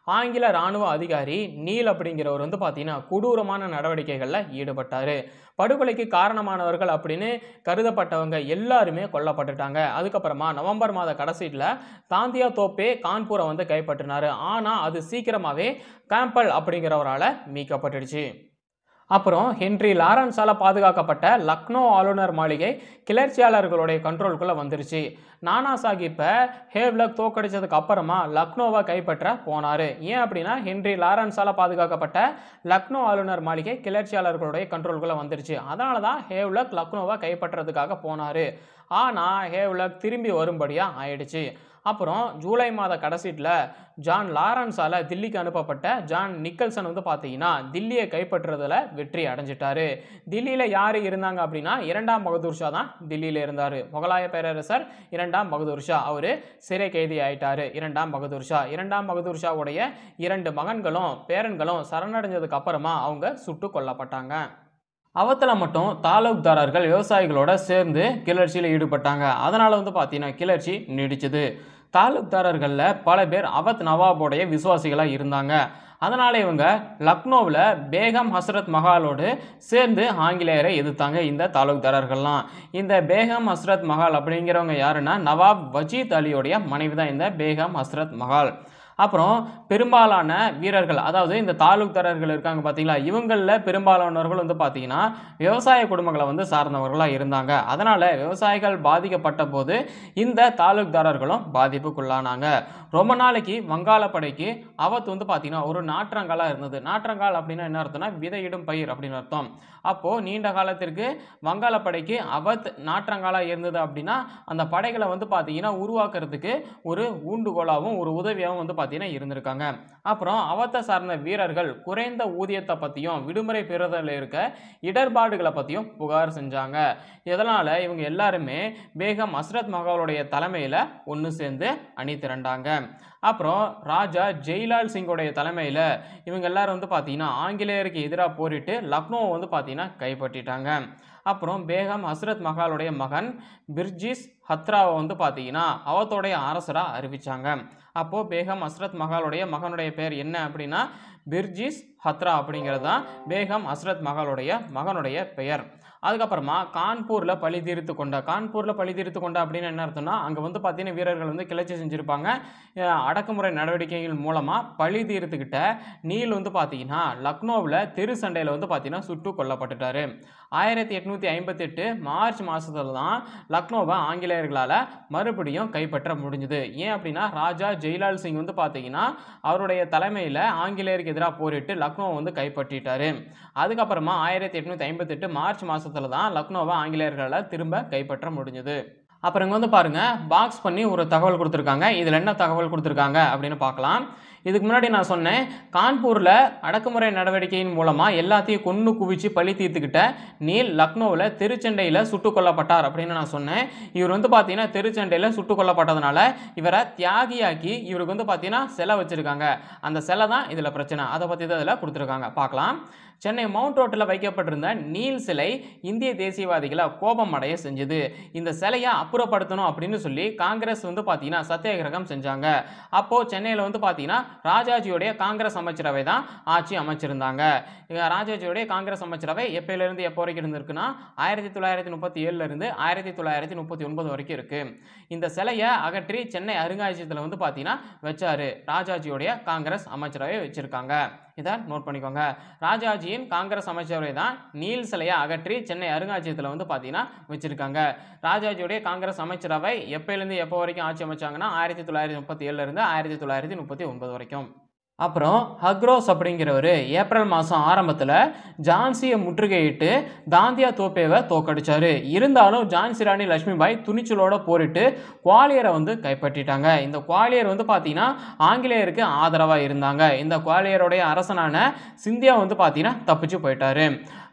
ஆங்கில இராணுவ அதிகாரி நீல் அப்படிங்கிறவர் வந்து பார்த்தீங்கன்னா கொடூரமான நடவடிக்கைகளில் ஈடுபட்டார். படுகொலைக்கு காரணமானவர்கள் அப்படின்னு கருதப்பட்டவங்க எல்லாருமே கொல்லப்பட்டுட்டாங்க. அதுக்கப்புறமா நவம்பர் மாத கடைசியில் தாந்தியா தோப்பே கான்பூரை வந்து கைப்பற்றினார். ஆனால் அது சீக்கிரமாகவே கேம்பல் அப்படிங்கிறவரால் மீட்கப்பட்டுடுச்சு. அப்புறம் ஹென்றி லாரன்ஸால் பாதுகாக்கப்பட்ட லக்னோ ஆளுநர் மாளிகை கிளர்ச்சியாளர்களுடைய கண்ட்ரோலுக்குள்ளே வந்துருச்சு. நானா சாஹிப்பை ஹேவ்லக் தோக்கடிச்சதுக்கு அப்புறமா லக்னோவை கைப்பற்ற போனார். ஏன் அப்படின்னா ஹென்றி லாரன்ஸால் பாதுகாக்கப்பட்ட லக்னோ ஆளுநர் மாளிகை கிளர்ச்சியாளர்களுடைய கண்ட்ரோலுக்குள்ளே வந்துருச்சு. அதனால தான் ஹேவ்லக் லக்னோவை கைப்பற்றதுக்காக போனார். ஆனால் ஹேவ்லக் திரும்பி வரும்படியாக ஆயிடுச்சு. அப்புறம் ஜூலை மாத கடைசீட்டில் ஜான் லாரன்ஸால் தில்லிக்கு அனுப்பப்பட்ட ஜான் நிக்கல்சன் வந்து பார்த்தீங்கன்னா தில்லியை கைப்பற்றுறதுல வெற்றி அடைஞ்சிட்டாரு. தில்லியில் யார் இருந்தாங்க அப்படின்னா இரண்டாம் பகதூர் ஷா தான் தில்லியில் இருந்தார். முகலாய பேரரசர் இரண்டாம் பகதூர் ஷா அவர் சிறை கைதி ஆயிட்டாரு. இரண்டாம் பகதூர் ஷா இரண்டாம் பகதூர் ஷாவுடைய இரண்டு மகன்களும் பேரன்களும் சரணடைஞ்சதுக்கு அப்புறமா அவங்க சுட்டு கொல்லப்பட்டாங்க. அவத்தில் மட்டும் தாலுக்தாரர்கள் விவசாயிகளோட சேர்ந்து கிளர்ச்சியில் ஈடுபட்டாங்க. அதனால் வந்து பார்த்தீங்கன்னா கிளர்ச்சி நீடிச்சது. தாலுக்தாரர்களில் பல பேர் அவத் நவாபோடைய விசுவாசிகளாக இருந்தாங்க. அதனால் இவங்க லக்னோவில் பேகம் ஹஸ்ரத் மஹாலோடு சேர்ந்து ஆங்கிலேயரை எதிர்த்தாங்க இந்த தாலுக்தாரர்கள்லாம். இந்த பேகம் ஹஸ்ரத் மஹால் அப்படிங்கிறவங்க யாருன்னா நவாப் வஜீத் அலியோடைய மனைவி தான் இந்த பேகம் ஹஸ்ரத் மஹால். அப்புறம் பெரும்பாலான வீரர்கள், அதாவது இந்த தாலுக்தாரர்கள் இருக்காங்க பார்த்தீங்களா, இவங்களில் பெரும்பாலானவர்கள் வந்து பார்த்தீங்கன்னா விவசாய குடும்பங்களை வந்து சார்ந்தவர்களாக இருந்தாங்க. அதனால் விவசாயிகள் பாதிக்கப்பட்ட போது இந்த தாலுக்தாரர்களும் பாதிப்புக்குள்ளானாங்க. ரொம்ப நாளைக்கு வங்காளப்படைக்கு அவத் வந்து பார்த்தீங்கன்னா ஒரு நாற்றங்காலாக இருந்தது. நாற்றங்கால் அப்படின்னா என்ன அர்த்தம்னா விதையிடும் பயிர் அப்படின்னு அர்த்தம். அப்போது நீண்ட காலத்திற்கு வங்காளப்படைக்கு அவத் நாற்றங்காலாக இருந்தது அப்படின்னா அந்த படைகளை வந்து பார்த்தீங்கன்னா உருவாக்குறதுக்கு ஒரு ஊண்டுகோலாகவும் ஒரு உதவியாகவும் வந்து பார்த்தீங்கன்னா இருந்திருக்காங்க. அப்புறம் அவத்தை சார்ந்த வீரர்கள் குறைந்த ஊதியத்தை பற்றியும் விடுமுறை பெறுதலில் இருக்க இடர்பாடுகளை பற்றியும் புகார் செஞ்சாங்க. இதனால் இவங்க எல்லாருமே பேகம் ஹஸ்ரத் மஹாலுடைய தலைமையில் ஒன்று சேர்ந்து அணி திரண்டாங்க. அப்புறம் ராஜா ஜெய்லால் சிங்கோடைய தலைமையில் இவங்க எல்லாரும் வந்து பார்த்தீங்கன்னா ஆங்கிலேயருக்கு எதிராக போரிட்டு லக்னோவை வந்து பார்த்தீங்கன்னா கைப்பற்றிட்டாங்க. அப்புறம் பேகம் ஹஸ்ரத் மஹாலுடைய மகன் பிர்ஜிஸ் ஹத்ராவை வந்து பார்த்தீங்கன்னா அவத்தோடைய அரசராக அறிவித்தாங்க. அப்போது பேகம் ஹஸ்ரத் மஹாலுடைய மகனுடைய பேர் என்ன அப்படின்னா பிர்ஜிஸ் ஹத்ரா அப்படிங்கிறது தான் பேகம் ஹஸ்ரத் மஹாலுடைய மகனுடைய பெயர். அதுக்கப்புறமா கான்பூரில் பழி தீர்த்து கொண்ட கான்பூரில் பழி தீர்த்து கொண்ட அப்படின்னு என்ன அர்த்தம்னா அங்கே வந்து பார்த்தீங்கன்னா வீரர்கள் வந்து கிளர்ச்சி செஞ்சுருப்பாங்க. அடக்குமுறை நடவடிக்கைகள் மூலமாக பழி தீர்த்துக்கிட்ட நீல் வந்து பார்த்தீங்கன்னா லக்னோவில் தெரு சண்டையில் வந்து பார்த்தீங்கன்னா சுட்டு கொல்லப்பட்டுட்டார். ஆயிரத்தி எட்நூற்றி ஐம்பத்தி எட்டு மார்ச் மாதத்தில் தான் லக்னோவை ஆங்கிலேயர்களால் மறுபடியும் கைப்பற்ற முடிஞ்சுது. ஏன் அப்படின்னா ராஜா ஜெய்லால் சிங் வந்து பார்த்தீங்கன்னா அவருடைய தலைமையில் ஆங்கிலேயருக்கு எதிராக போரிட்டு லக்னோவை வந்து கைப்பற்றிட்டார். அதுக்கப்புறமா ஆயிரத்தி எட்நூற்றி ஐம்பத்தி எட்டு மார்ச் மாதத்தில் தான் லக்னோவை ஆங்கிலேயர்களால் திரும்ப கைப்பற்ற முடிஞ்சுது. அப்புறம் இங்கே வந்து பாருங்கள் பாக்ஸ் பண்ணி ஒரு தகவல் கொடுத்துருக்காங்க. இதில் என்ன தகவல் கொடுத்துருக்காங்க அப்படின்னு பார்க்கலாம். இதுக்கு முன்னாடி நான் சொன்னேன் கான்பூரில் அடக்குமுறை நடவடிக்கையின் மூலமாக எல்லாத்தையும் கொன்று குவிச்சு பழி தீர்த்துக்கிட்ட நீல் லக்னோவில் தெருச்சண்டையில் சுட்டு கொல்லப்பட்டார் அப்படின்னு நான் சொன்னேன். இவர் வந்து பார்த்தீங்கன்னா தெருச்சண்டையில் சுட்டு கொல்லப்பட்டதுனால இவரை தியாகியாக்கி இவருக்கு வந்து பார்த்தீங்கன்னா சிலை வச்சுருக்காங்க. அந்த சிலை தான் இதில் பிரச்சனை. அதை பற்றி தான் இதில் கொடுத்துருக்காங்க. பார்க்கலாம். சென்னை மவுண்ட் ரோட்டில் வைக்கப்பட்டிருந்த நீல் சிலை இந்திய தேசியவாதிகளை கோபம் அடைய செஞ்சது. இந்த சிலையை அப்புறப்படுத்தணும் அப்படின்னு சொல்லி காங்கிரஸ் வந்து பார்த்தீங்கன்னா சத்தியாகிரகம் செஞ்சாங்க. அப்போது சென்னையில் வந்து பார்த்தீங்கன்னா ராஜாஜியோடைய காங்கிரஸ் அமைச்சரவை தான் ஆட்சி அமைச்சிருந்தாங்க. ராஜாஜியோடைய காங்கிரஸ் அமைச்சரவை எப்பயிலிருந்து எப்போ வரைக்கும் இருந்திருக்குன்னா ஆயிரத்தி தொள்ளாயிரத்தி முப்பத்தி ஏழுல இருந்து ஆயிரத்தி தொள்ளாயிரத்தி முப்பத்தி ஒன்பது வரைக்கும் இருக்கு. இந்த சிலையை அகற்றி சென்னை அருங்காட்சியகத்தில் வந்து பார்த்தீங்கன்னா வச்சாரு. ராஜாஜியோடைய காங்கிரஸ் அமைச்சரவை வச்சிருக்காங்க. இதை நோட் பண்ணிக்கோங்க. ராஜாஜியின் காங்கிரஸ் அமைச்சரவை தான் நீல் சிலையை அகற்றி சென்னை அருங்காட்சியகத்தில் வந்து பார்த்தீங்கன்னா வச்சிருக்காங்க. ராஜாஜியோடைய காங்கிரஸ் அமைச்சரவை எப்பயிலிருந்து எப்போ வரைக்கும் ஆட்சி அமைச்சாங்கன்னா ஆயிரத்தி தொள்ளாயிரத்தி முப்பத்தி ஏழுல இருந்து ஆயிரத்தி தொள்ளாயிரத்தி முப்பத்தி ஒன்பது வரைக்கும். அப்புறம் ஹக்ரோஸ் அப்படிங்கிறவர் ஏப்ரல் மாதம் ஆரம்பத்தில் ஜான்சியை முற்றுகையிட்டு தாந்தியா தோப்பேவை தோக்கடிச்சார். இருந்தாலும் ஜான்சி ராணி லட்சுமிபாய் துணிச்சலோட போரிட்டு குவாலியரை வந்து கைப்பற்றிட்டாங்க. இந்த குவாலியர் வந்து பார்த்தீங்கன்னா ஆங்கிலேயருக்கு ஆதரவாக இருந்தாங்க. இந்த குவாலியருடைய அரசனான சிந்தியா வந்து பார்த்தீங்கன்னா தப்பிச்சு போயிட்டாரு.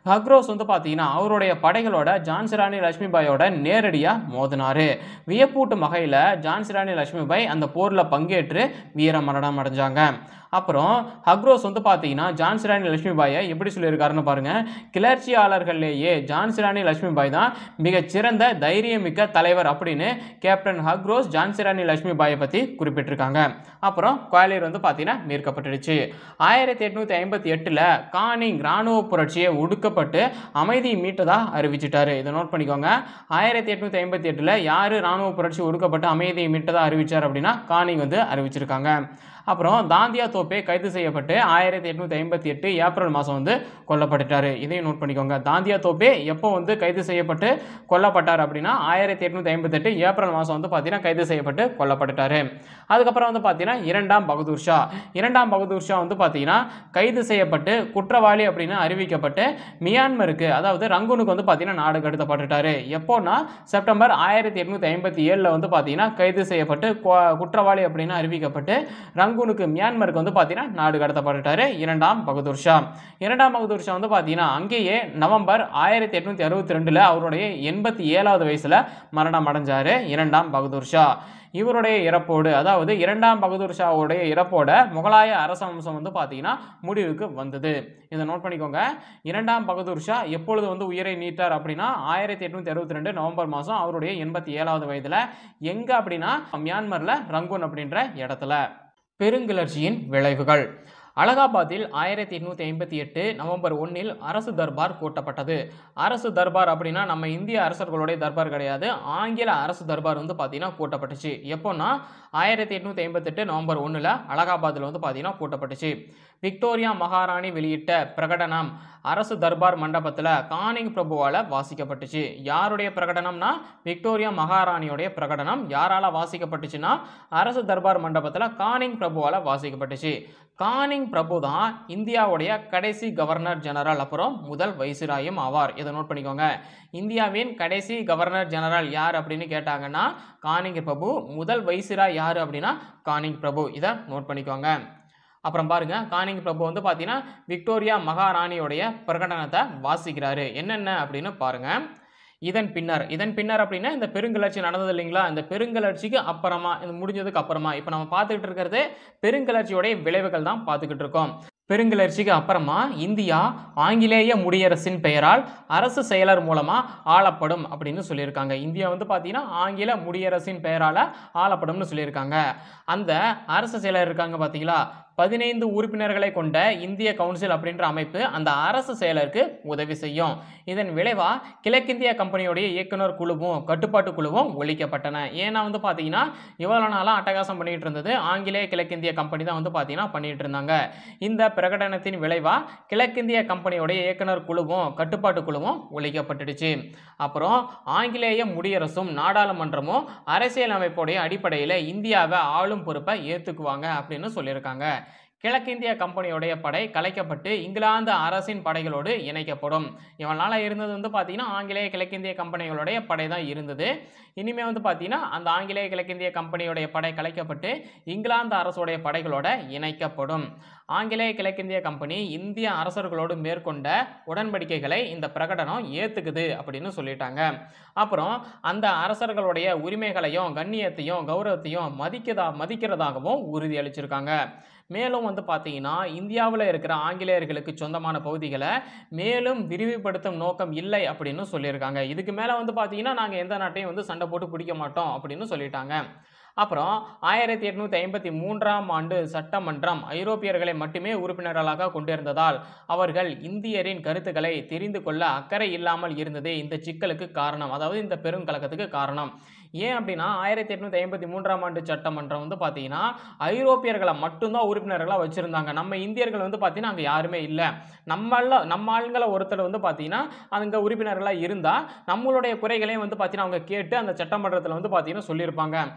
ஹக்ரோஸ் வந்து பார்த்தீங்கன்னா அவருடைய படைகளோட ஜான்சி ராணி லட்சுமிபாயோட நேரடியாக மோதினாரு. வியப்பூட்டும் வகையில் ஜான்சி ராணி லட்சுமிபாய் அந்த போரில் பங்கேற்று வீர மரணம் அடைஞ்சாங்க. அப்புறம் ஹக்ரோஸ் வந்து பார்த்தீங்கன்னா ஜான்சி ராணி லட்சுமிபாயை எப்படி சொல்லியிருக்காருன்னு பாருங்க. கிளர்ச்சியாளர்கள்லேயே ஜான்சி ராணி லட்சுமிபாய் தான் மிகச்சிறந்த தைரியமிக்க தலைவர் அப்படின்னு கேப்டன் ஹக்ரோஸ் ஜான்சி ராணி லட்சுமிபாயை பற்றி குறிப்பிட்டிருக்காங்க. அப்புறம் குவாலியர் வந்து பார்த்தீங்கன்னா மீட்கப்பட்டுடுச்சு. ஆயிரத்தி எட்நூத்தி ஐம்பத்தி எட்டுல கானிங் ராணுவ புரட்சியை ஒடுக்கப்பட்டு அமைதி மீட்டதா அறிவிச்சிட்டாரு. இதை நோட் பண்ணிக்கோங்க. ஆயிரத்தி எட்நூத்தி ஐம்பத்தி எட்டுல யாரு ராணுவ புரட்சி ஒடுக்கப்பட்டு அமைதியை மீட்டதா அறிவிச்சார் அப்படின்னா கானிங் வந்து அறிவிச்சிருக்காங்க. அப்புறம் தாந்தியா தோப்பே கைது செய்யப்பட்டு ஆயிரத்தி எட்நூத்தி ஐம்பத்தி எட்டு ஏப்ரல் மாதம் வந்து கொல்லப்பட்டுட்டாரு. இதையும் நோட் பண்ணிக்கோங்க. தாந்தியா தோப்பே எப்போ வந்து கைது செய்யப்பட்டு கொல்லப்பட்டார் அப்படின்னா ஆயிரத்தி எட்நூத்தி ஐம்பத்தி எட்டு ஏப்ரல் மாதம் வந்து பார்த்தீங்கன்னா கைது செய்யப்பட்டு கொல்லப்பட்டுட்டாரு. அதுக்கப்புறம் வந்து பார்த்தீங்கன்னா இரண்டாம் பகதூர் ஷா இரண்டாம் பகதூர் ஷா வந்து பார்த்தீங்கன்னா கைது செய்யப்பட்டு குற்றவாளி அப்படின்னு அறிவிக்கப்பட்டு மியான்மருக்கு அதாவது ரங்கூனுக்கு வந்து பார்த்தீங்கன்னா நாடு கடத்தப்பட்டுட்டாரு. எப்போன்னா செப்டம்பர் ஆயிரத்தி எட்நூத்தி ஐம்பத்தி ஏழுல வந்து பார்த்தீங்கன்னா கைது செய்யப்பட்டு குற்றவாளி அப்படின்னு அறிவிக்கப்பட்டு ரங்கூனுக்கு மியான்மருக்கு வந்து பார்த்தீங்கன்னா நாடு கடத்தப்பட்டுட்டாரு இரண்டாம் பகதூர் ஷா. இரண்டாம் பகதூர் ஷா வந்து பார்த்தீங்கன்னா அங்கேயே நவம்பர் ஆயிரத்தி எட்நூத்தி அறுபத்தி ரெண்டுல அவருடைய எண்பத்தி ஏழாவது வயசுல மரணம் அடைஞ்சாரு இரண்டாம் பகதூர் ஷா. இவருடைய இறப்போடு அதாவது இரண்டாம் பகதூர் ஷாவுடைய இறப்போட முகலாய அரச வம்சம் வந்து பார்த்தீங்கன்னா முடிவுக்கு வந்தது. இதை நோட் பண்ணிக்கோங்க. இரண்டாம் பகதூர் ஷா எப்பொழுது வந்து உயிரை நீட்டார் அப்படின்னா ஆயிரத்தி எட்நூத்தி அறுபத்தி ரெண்டு நவம்பர் மாதம் அவருடைய எண்பத்தி ஏழாவது வயதுல. எங்க அப்படின்னா மியான்மர்ல ரங்கூன் அப்படின்ற இடத்துல. பெருங்கிளர்ச்சியின் விளைவுகள். அலகாபாத்தில் ஆயிரத்தி எட்நூத்தி ஐம்பத்தி எட்டு நவம்பர் ஒன்னில் அரசு தர்பார் கூட்டப்பட்டது. அரசு தர்பார் அப்படின்னா நம்ம இந்திய அரசர்களுடைய தர்பார் கிடையாது, ஆங்கில அரசு தர்பார் வந்து பார்த்தீங்கன்னா கூட்டப்பட்டுச்சு. எப்போன்னா ஆயிரத்தி எட்நூத்தி ஐம்பத்தி எட்டு நவம்பர் ஒன்றில் அலகாபாத்தில் வந்து பார்த்தீங்கன்னா கூட்டப்பட்டுச்சு. விக்டோரியா மகாராணி வெளியிட்ட பிரகடனம் அரசு தர்பார் மண்டபத்தில் கானிங் பிரபுவால் வாசிக்கப்பட்டுச்சு. யாருடைய பிரகடனம்னா விக்டோரியா மகாராணியோடைய பிரகடனம். யாரால வாசிக்கப்பட்டுச்சுன்னா அரசு தர்பார் மண்டபத்தில் கானிங் பிரபுவால் வாசிக்கப்பட்டுச்சு. கானிங் பிரபு தான் இந்தியாவுடைய கடைசி கவர்னர் ஜெனரல் அப்புறம் முதல் வைசிராயும் ஆவார். இதை நோட் பண்ணிக்கோங்க. இந்தியாவின் கடைசி கவர்னர் ஜெனரல் யார் அப்படின்னு கேட்டாங்கன்னா கானிங் பிரபு. முதல் வைசிராய் யார் அப்படின்னா கானிங் பிரபு. இதை நோட் பண்ணிக்கோங்க. அப்புறம் பாருங்க, கானிங் பிரபு வந்து பார்த்தீங்கன்னா விக்டோரியா மகாராணியோடைய பிரகடனத்தை வாசிக்கிறாரு. என்னென்ன அப்படின்னு பாருங்க. இதன் பின்னர் இதன் பின்னர் அப்படின்னா இந்த பெருங்கிளர்ச்சி நடந்தது இல்லைங்களா, இந்த பெருங்கிளர்ச்சிக்கு அப்புறமா இது முடிஞ்சதுக்கு அப்புறமா இப்போ நம்ம பார்த்துக்கிட்டு இருக்கிறது பெருங்கிளர்ச்சியோடைய விளைவுகள் தான் பார்த்துக்கிட்டு இருக்கோம். பெருங்கிளர்ச்சிக்கு அப்புறமா இந்தியா ஆங்கிலேய முடியரசின் பெயரால் அரசு செயலர் மூலமா ஆளப்படும் அப்படின்னு சொல்லியிருக்காங்க. இந்தியா வந்து பார்த்தீங்கன்னா ஆங்கில முடியரசின் பெயரால ஆளப்படும்னு சொல்லியிருக்காங்க. அந்த அரசு செயலர் இருக்காங்க பார்த்தீங்களா, பதினைந்து உறுப்பினர்களை கொண்ட இந்திய கவுன்சில் அப்படின்ற அமைப்பு அந்த அரசு செயலருக்கு உதவி செய்யும். இதன் விளைவா கிழக்கிந்திய கம்பெனியுடைய இயக்குனர் குழுவும் கட்டுப்பாட்டு குழுவும் ஒழிக்கப்பட்டன. ஏன்னா வந்து பார்த்தீங்கன்னா இவ்வளவு நாளாக அட்டகாசம் பண்ணிட்டு இருந்தது ஆங்கிலேய கிழக்கிந்திய கம்பெனி தான் வந்து பார்த்தீங்கன்னா பண்ணிட்டு இருந்தாங்க. இந்த பிரகடனத்தின் விளைவா கிழக்கிந்திய கம்பெனியுடைய இயக்குனர் குழுவும் கட்டுப்பாட்டு குழுவும் ஒழிக்கப்பட்டுடுச்சு. அப்புறம் ஆங்கிலேய முடியரசும் நாடாளுமன்றமும் அரசியல் அமைப்புடைய அடிப்படையில் இந்தியாவை ஆளும் பொறுப்பை ஏற்றுக்குவாங்க அப்படின்னு சொல்லியிருக்காங்க. கிழக்கிந்திய கம்பெனியுடைய படை கலைக்கப்பட்டு இங்கிலாந்து அரசின் படைகளோடு இணைக்கப்படும். இவனால இருந்தது வந்து பார்த்தீங்கன்னா ஆங்கிலேய கிழக்கிந்திய கம்பெனிகளுடைய படை தான் இருந்தது. இனிமே வந்து பார்த்தீங்கன்னா அந்த ஆங்கிலேய கிழக்கிந்திய கம்பெனியுடைய படை கலைக்கப்பட்டு இங்கிலாந்து அரசுடைய படைகளோட இணைக்கப்படும். ஆங்கிலேய கிழக்கிந்திய கம்பெனி இந்திய அரசர்களோடு மேற்கொண்ட உடன்படிக்கைகளை இந்த பிரகடனம் ஏத்துக்குது அப்படின்னு சொல்லிட்டாங்க. அப்புறம் அந்த அரசர்களுடைய உரிமைகளையும் கண்ணியத்தையும் கௌரவத்தையும் மதிக்கதா மதிக்கிறதாகவும் உறுதியளிச்சிருக்காங்க. மேலும் வந்து பார்த்தீங்கன்னா இந்தியாவில் இருக்கிற ஆங்கிலேயர்களுக்கு சொந்தமான பகுதிகளை மேலும் விரிவுபடுத்தும் நோக்கம் இல்லை அப்படின்னு சொல்லியிருக்காங்க. இதுக்கு மேலே வந்து பார்த்தீங்கன்னா நாங்கள் எந்த நாட்டையும் வந்து சண்டை போட்டு பிடிக்க மாட்டோம் அப்படின்னு சொல்லிட்டாங்க. அப்புறம் ஆயிரத்தி எட்நூத்தி ஐம்பத்தி மூன்றாம் ஆண்டு சட்டமன்றம் ஐரோப்பியர்களை மட்டுமே உறுப்பினர்களாக கொண்டிருந்ததால் அவர்கள் இந்தியரின் கருத்துக்களை தெரிந்து கொள்ள அக்கறை இல்லாமல் இருந்ததே இந்த சிக்கலுக்கு காரணம், அதாவது இந்த பெருங்கலக்கத்துக்கு காரணம். ஏன் அப்படின்னா ஆயிரத்தி எட்நூத்தி ஐம்பத்தி மூன்றாம் ஆண்டு சட்டமன்றம் வந்து பார்த்தீங்கன்னா ஐரோப்பியர்களை மட்டும்தான் உறுப்பினர்களாக வச்சிருந்தாங்க. நம்ம இந்தியர்கள் வந்து பார்த்தீங்கன்னா அங்கே யாருமே இல்லை. நம்மள நம்ம ஆளுங்களை ஒருத்தர் வந்து பார்த்தீங்கன்னா அங்கே உறுப்பினர்களாக இருந்தால் நம்மளுடைய குறைகளையும் வந்து பார்த்தீங்கன்னா அவங்க கேட்டு அந்த சட்டமன்றத்தில் வந்து பார்த்தீங்கன்னா சொல்லியிருப்பாங்க. நம்ம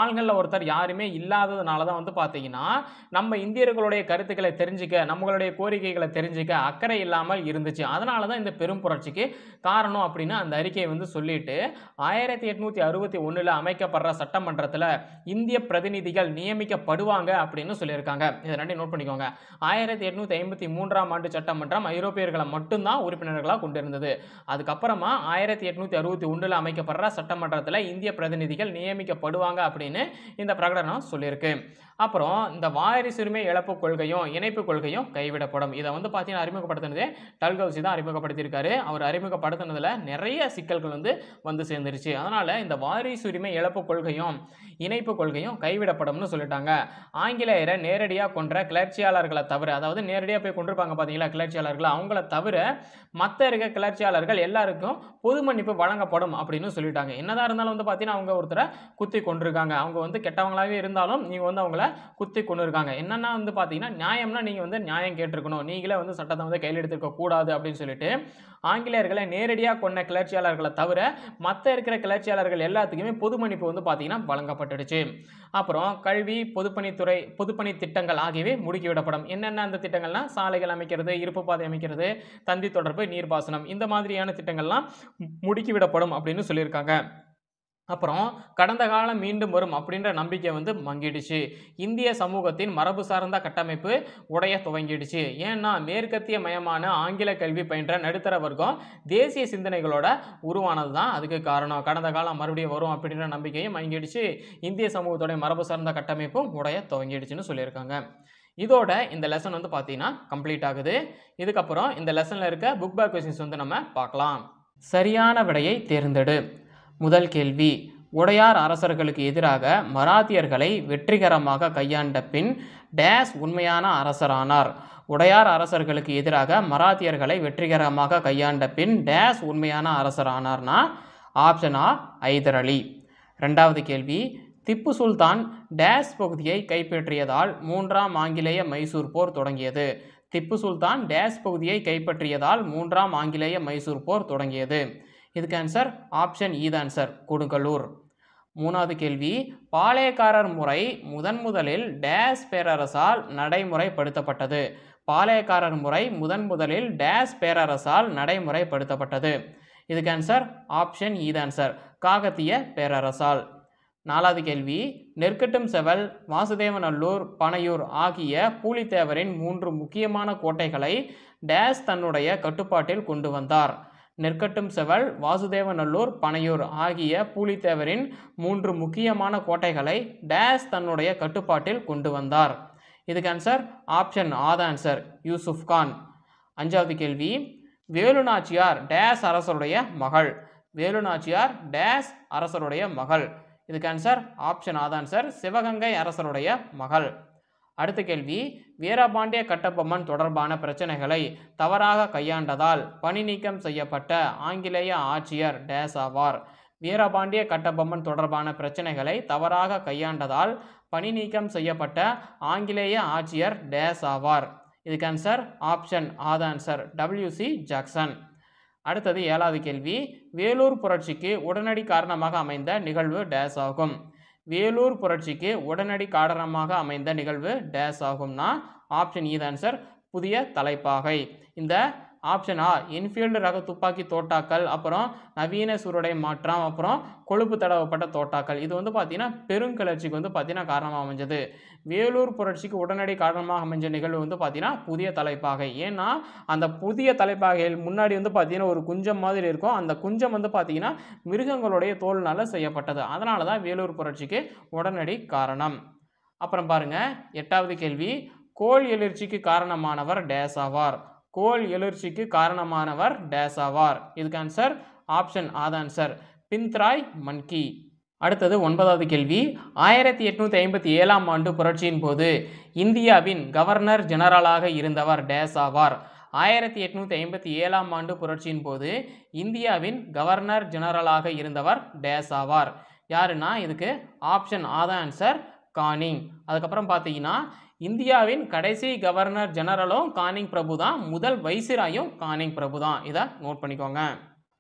ஆள்களில் ஒருத்தர் யாருமே இல்லாததுனால தான் வந்து பார்த்தீங்கன்னா நம்ம இந்தியர்களுடைய கருத்துக்களை தெரிஞ்சுக்க, நம்மளுடைய கோரிக்கைகளை தெரிஞ்சுக்க அக்கறை இல்லாமல் இருந்துச்சு. அதனால தான் இந்த பெரும் புரட்சிக்கு காரணம் அப்படின்னு அந்த அறிக்கையை வந்து சொல்லிட்டு ஆயிரத்தி எட்நூத்தி அறுபத்தி ஒண்ணுல அமைக்கப்படுற சட்டமன்றத்தில் இந்திய பிரதிநிதிகள் நியமிக்கப்படுவாங்க அப்படின்னு சொல்லியிருக்காங்க. இதை ரெண்டையும் நோட் பண்ணிக்கோங்க. ஆயிரத்தி எட்நூத்தி ஐம்பத்தி மூன்றாம் ஆண்டு சட்டமன்றம் ஐரோப்பியர்களை மட்டும்தான் உறுப்பினர்களாக கொண்டிருந்தது. அதுக்கப்புறமா ஆயிரத்தி எட்நூத்தி அறுபத்தி ஒண்ணுல அமைக்கப்படுற சட்டமன்றத்தில் இந்திய பிரதிநிதிகள் நியமிக்கப்படுவாங்க அப்படின்னு இந்த பிரகடனம் சொல்லியிருக்கு. அப்புறம் இந்த வாரிசுரிமை இழப்பு கொள்கையும் இணைப்பு கொள்கையும் கைவிடப்படும். இதை வந்து பார்த்தீங்கன்னா அறிமுகப்படுத்தினதே டல்கௌசி தான் அறிமுகப்படுத்தியிருக்காரு. அவர் அறிமுகப்படுத்தினதுல நிறைய சிக்கல்கள் வந்து வந்து சேர்ந்துருச்சு. அதனால இந்த வாரிசுரிமை இழப்பு கொள்கையும் இணைப்பு கொள்கையும் கைவிடப்படும்னு சொல்லிட்டாங்க. ஆங்கிலேயரை நேரடியாக கொன்ற கிளர்ச்சியாளர்களை தவிர, அதாவது நேரடியாக போய் கொண்டிருப்பாங்க பார்த்தீங்களா கிளர்ச்சியாளர்கள், அவங்கள தவிர மற்ற இருக்க கிளர்ச்சியாளர்கள் எல்லாருக்கும் பொது மன்னிப்பு வழங்கப்படும் அப்படின்னு சொல்லிட்டாங்க. என்னதான் இருந்தாலும் வந்து பார்த்தீங்கன்னா அவங்க ஒருத்தரை குத்தி கொண்டிருக்காங்க. அவங்க வந்து கெட்டவங்களாவே இருந்தாலும் நீங்கள் வந்து அவங்கள குத்தி கொண்டு இருக்காங்க. என்னன்னா வந்து பார்த்தீங்கன்னா நியாயம்னா நீங்கள் வந்து நியாயம் கேட்டிருக்கணும், நீங்களே வந்து சட்டத்தை வந்து கையில் எடுத்துக்க கூடாது அப்படின்னு சொல்லிட்டு ஆங்கிலேயர்களை நேரடியாக கொண்ட கிளர்ச்சியாளர்களை தவிர மற்ற இருக்கிற கிளர்ச்சியாளர்கள் எல்லாத்துக்குமே பொது மன்னிப்பு வந்து பார்த்தீங்கன்னா வழங்கப்பட்டுடுச்சு. அப்புறம் கல்வி, பொதுப்பணித்துறை, பொதுப்பணி திட்டங்கள் ஆகியவை முடுக்கிவிடப்படும். என்னென்ன அந்த திட்டங்கள்னா சாலைகள் அமைக்கிறது, இருப்பு பாதை அமைக்கிறது, தந்தி தொடர்பு, நீர்ப்பாசனம், இந்த மாதிரியான திட்டங்கள்லாம் முடுக்கிவிடப்படும் அப்படின்னு சொல்லியிருக்காங்க. அப்புறம் கடந்த காலம் மீண்டும் வரும் அப்படின்ற நம்பிக்கை வந்து மங்கிடுச்சு. இந்திய சமூகத்தின் மரபு சார்ந்த கட்டமைப்பு உடைய துவங்கிடுச்சு. ஏன்னா மேற்கத்திய மயமான ஆங்கில கல்வி பயின்ற நடுத்தர வர்க்கம் தேசிய சிந்தனைகளோட உருவானது தான் அதுக்கு காரணம். கடந்த காலம் மறுபடியும் வரும் அப்படின்ற நம்பிக்கையும் மங்கிடுச்சு. இந்திய சமூகத்தோடைய மரபு சார்ந்த கட்டமைப்பும் உடைய துவங்கிடுச்சுன்னு சொல்லியிருக்காங்க. இதோட இந்த லெசன் வந்து பார்த்தீங்கன்னா கம்ப்ளீட் ஆகுது. இதுக்கப்புறம் இந்த லெசனில் இருக்க புக் பேக் கொஸ்டின்ஸ் வந்து நம்ம பார்க்கலாம். சரியான விடையை தேர்ந்தெடு. முதல் கேள்வி, உடையார் அரசர்களுக்கு எதிராக மராத்தியர்களை வெற்றிகரமாக கையாண்ட பின் டேஸ் உண்மையான அரசரானார். உடையார் அரசர்களுக்கு எதிராக மராத்தியர்களை வெற்றிகரமாக கையாண்ட பின் டேஸ் உண்மையான அரசரானார்னா ஆப்ஷன் ஆ ஐதர் அலி. ரெண்டாவது கேள்வி, திப்பு சுல்தான் டேஸ் பகுதியை கைப்பற்றியதால் மூன்றாம் ஆங்கிலேய மைசூர் போர் தொடங்கியது. திப்பு சுல்தான் டேஸ் பகுதியை கைப்பற்றியதால் மூன்றாம் ஆங்கிலேய மைசூர் போர் தொடங்கியது. இதுக்கு ஆன்சர் ஆப்ஷன் இ தான் ஆன்சர், கொடுங்கலூர். மூணாவது கேள்வி, பாளையக்காரர் முறை முதன் முதலில் டேஸ் பேரரசால் நடைமுறைப்படுத்தப்பட்டது. பாளையக்காரர் முறை முதன் முதலில் டேஸ் பேரரசால் நடைமுறைப்படுத்தப்பட்டது. இதுக்கு ஆன்சர் ஆப்ஷன் இ தான் ஆன்சர், காகத்திய பேரரசால். நாலாவது கேள்வி, நெற்கட்டும் செவல், வாசுதேவநல்லூர், பனையூர் ஆகிய பூலித்தேவரின் மூன்று முக்கியமான கோட்டைகளை டேஸ் தன்னுடைய கட்டுப்பாட்டில் கொண்டு வந்தார். நெற்கட்டும் செவல், வாசுதேவநல்லூர், பனையூர் ஆகிய பூலித்தேவரின் மூன்று முக்கியமான கோட்டைகளை டேஸ் தன்னுடைய கட்டுப்பாட்டில் கொண்டு வந்தார். இதுக்கு ஆன்சர் ஆப்ஷன் ஆ தான் ஆன்சர், யூசுப் கான். அஞ்சாவது கேள்வி, வேலுநாச்சியார் டேஸ் அரசருடைய மகள். வேலுநாச்சியார் டேஸ் அரசருடைய மகள். இதுக்கு ஆன்சர் ஆப்ஷன் ஆ தான் ஆன்சர், சிவகங்கை அரசருடைய மகள். அடுத்த கேள்வி, வீரபாண்டிய கட்டபொம்மன் தொடர்பான பிரச்சனைகளை தவறாக கையாண்டதால் பணி நீக்கம் செய்யப்பட்ட ஆங்கிலேய ஆட்சியர் டேஸ் ஆவார். வீரபாண்டிய கட்டபொம்மன் தொடர்பான பிரச்சனைகளை தவறாக கையாண்டதால் பணி நீக்கம் செய்யப்பட்ட ஆங்கிலேய ஆட்சியர் டேஸ் ஆவார். இதுக்கு ஆன்சர் ஆப்ஷன் ஆ தான் ஆன்சர், டபிள்யூ சி ஜாக்சன். அடுத்தது ஏழாவது கேள்வி, வேலூர் புரட்சிக்கு உடனடி காரணமாக அமைந்த நிகழ்வு டேஸ் ஆகும். வேலூர் புரட்சிக்கு உடனடி காரணமாக அமைந்த நிகழ்வு டேஸ் ஆகும்னா ஆப்ஷன் இ தான் ஆன்சர், புதிய தலைப்பாகை. இந்த ஆப்ஷன் ஆ என்ஃபீல்டு ரக துப்பாக்கி தோட்டாக்கள், அப்புறம் நவீன சூருடை மாற்றம், அப்புறம் கொழுப்பு தடவப்பட்ட தோட்டாக்கள், இது வந்து பார்த்தீங்கன்னா பெருங்கிளர்ச்சிக்கு வந்து பார்த்தீங்கன்னா காரணமாக அமைஞ்சது. வேலூர் புரட்சிக்கு உடனடி காரணமாக அமைஞ்ச நிகழ்வு வந்து பார்த்தீங்கன்னா புதிய தலைப்பாகை. ஏன்னா அந்த புதிய தலைப்பாகையில் முன்னாடி வந்து பார்த்தீங்கன்னா ஒரு குஞ்சம் மாதிரி இருக்கும். அந்த குஞ்சம் வந்து பார்த்தீங்கன்னா மிருகங்களுடைய தோல்னால செய்யப்பட்டது. அதனால தான் வேலூர் புரட்சிக்கு உடனடி காரணம். அப்புறம் பாருங்க, எட்டாவது கேள்வி, கோல் எழுச்சிக்கு காரணமானவர் டேஸ் ஆவார். கோல் எழுச்சிக்கு காரணமானவர் டேஸ் ஆவார். இதுக்கு ஆன்சர் ஆப்ஷன் ஆ தான் ஆன்சர், பிந்த்ராய் மன்கி. அடுத்தது ஒன்பதாவது கேள்வி, ஆயிரத்தி எட்நூத்தி ஐம்பத்தி ஏழாம் ஆண்டு புரட்சியின் போது இந்தியாவின் கவர்னர் ஜெனரலாக இருந்தவர் டேஸ் ஆவார். ஆயிரத்தி எட்நூத்தி ஐம்பத்தி ஏழாம் ஆண்டு புரட்சியின் போது இந்தியாவின் கவர்னர் ஜெனரலாக இருந்தவர் டேஸ் ஆவார். யாருன்னா இதுக்கு ஆப்ஷன் ஆ தான் ஆன்சர், கானிங். அதுக்கப்புறம் பார்த்தீங்கன்னா இந்தியாவின் கடைசி கவர்னர் ஜெனரலும் கானிங் பிரபு தான், முதல் வைசிராயும் கானிங் பிரபு தான். இதை நோட் பண்ணிக்கோங்க.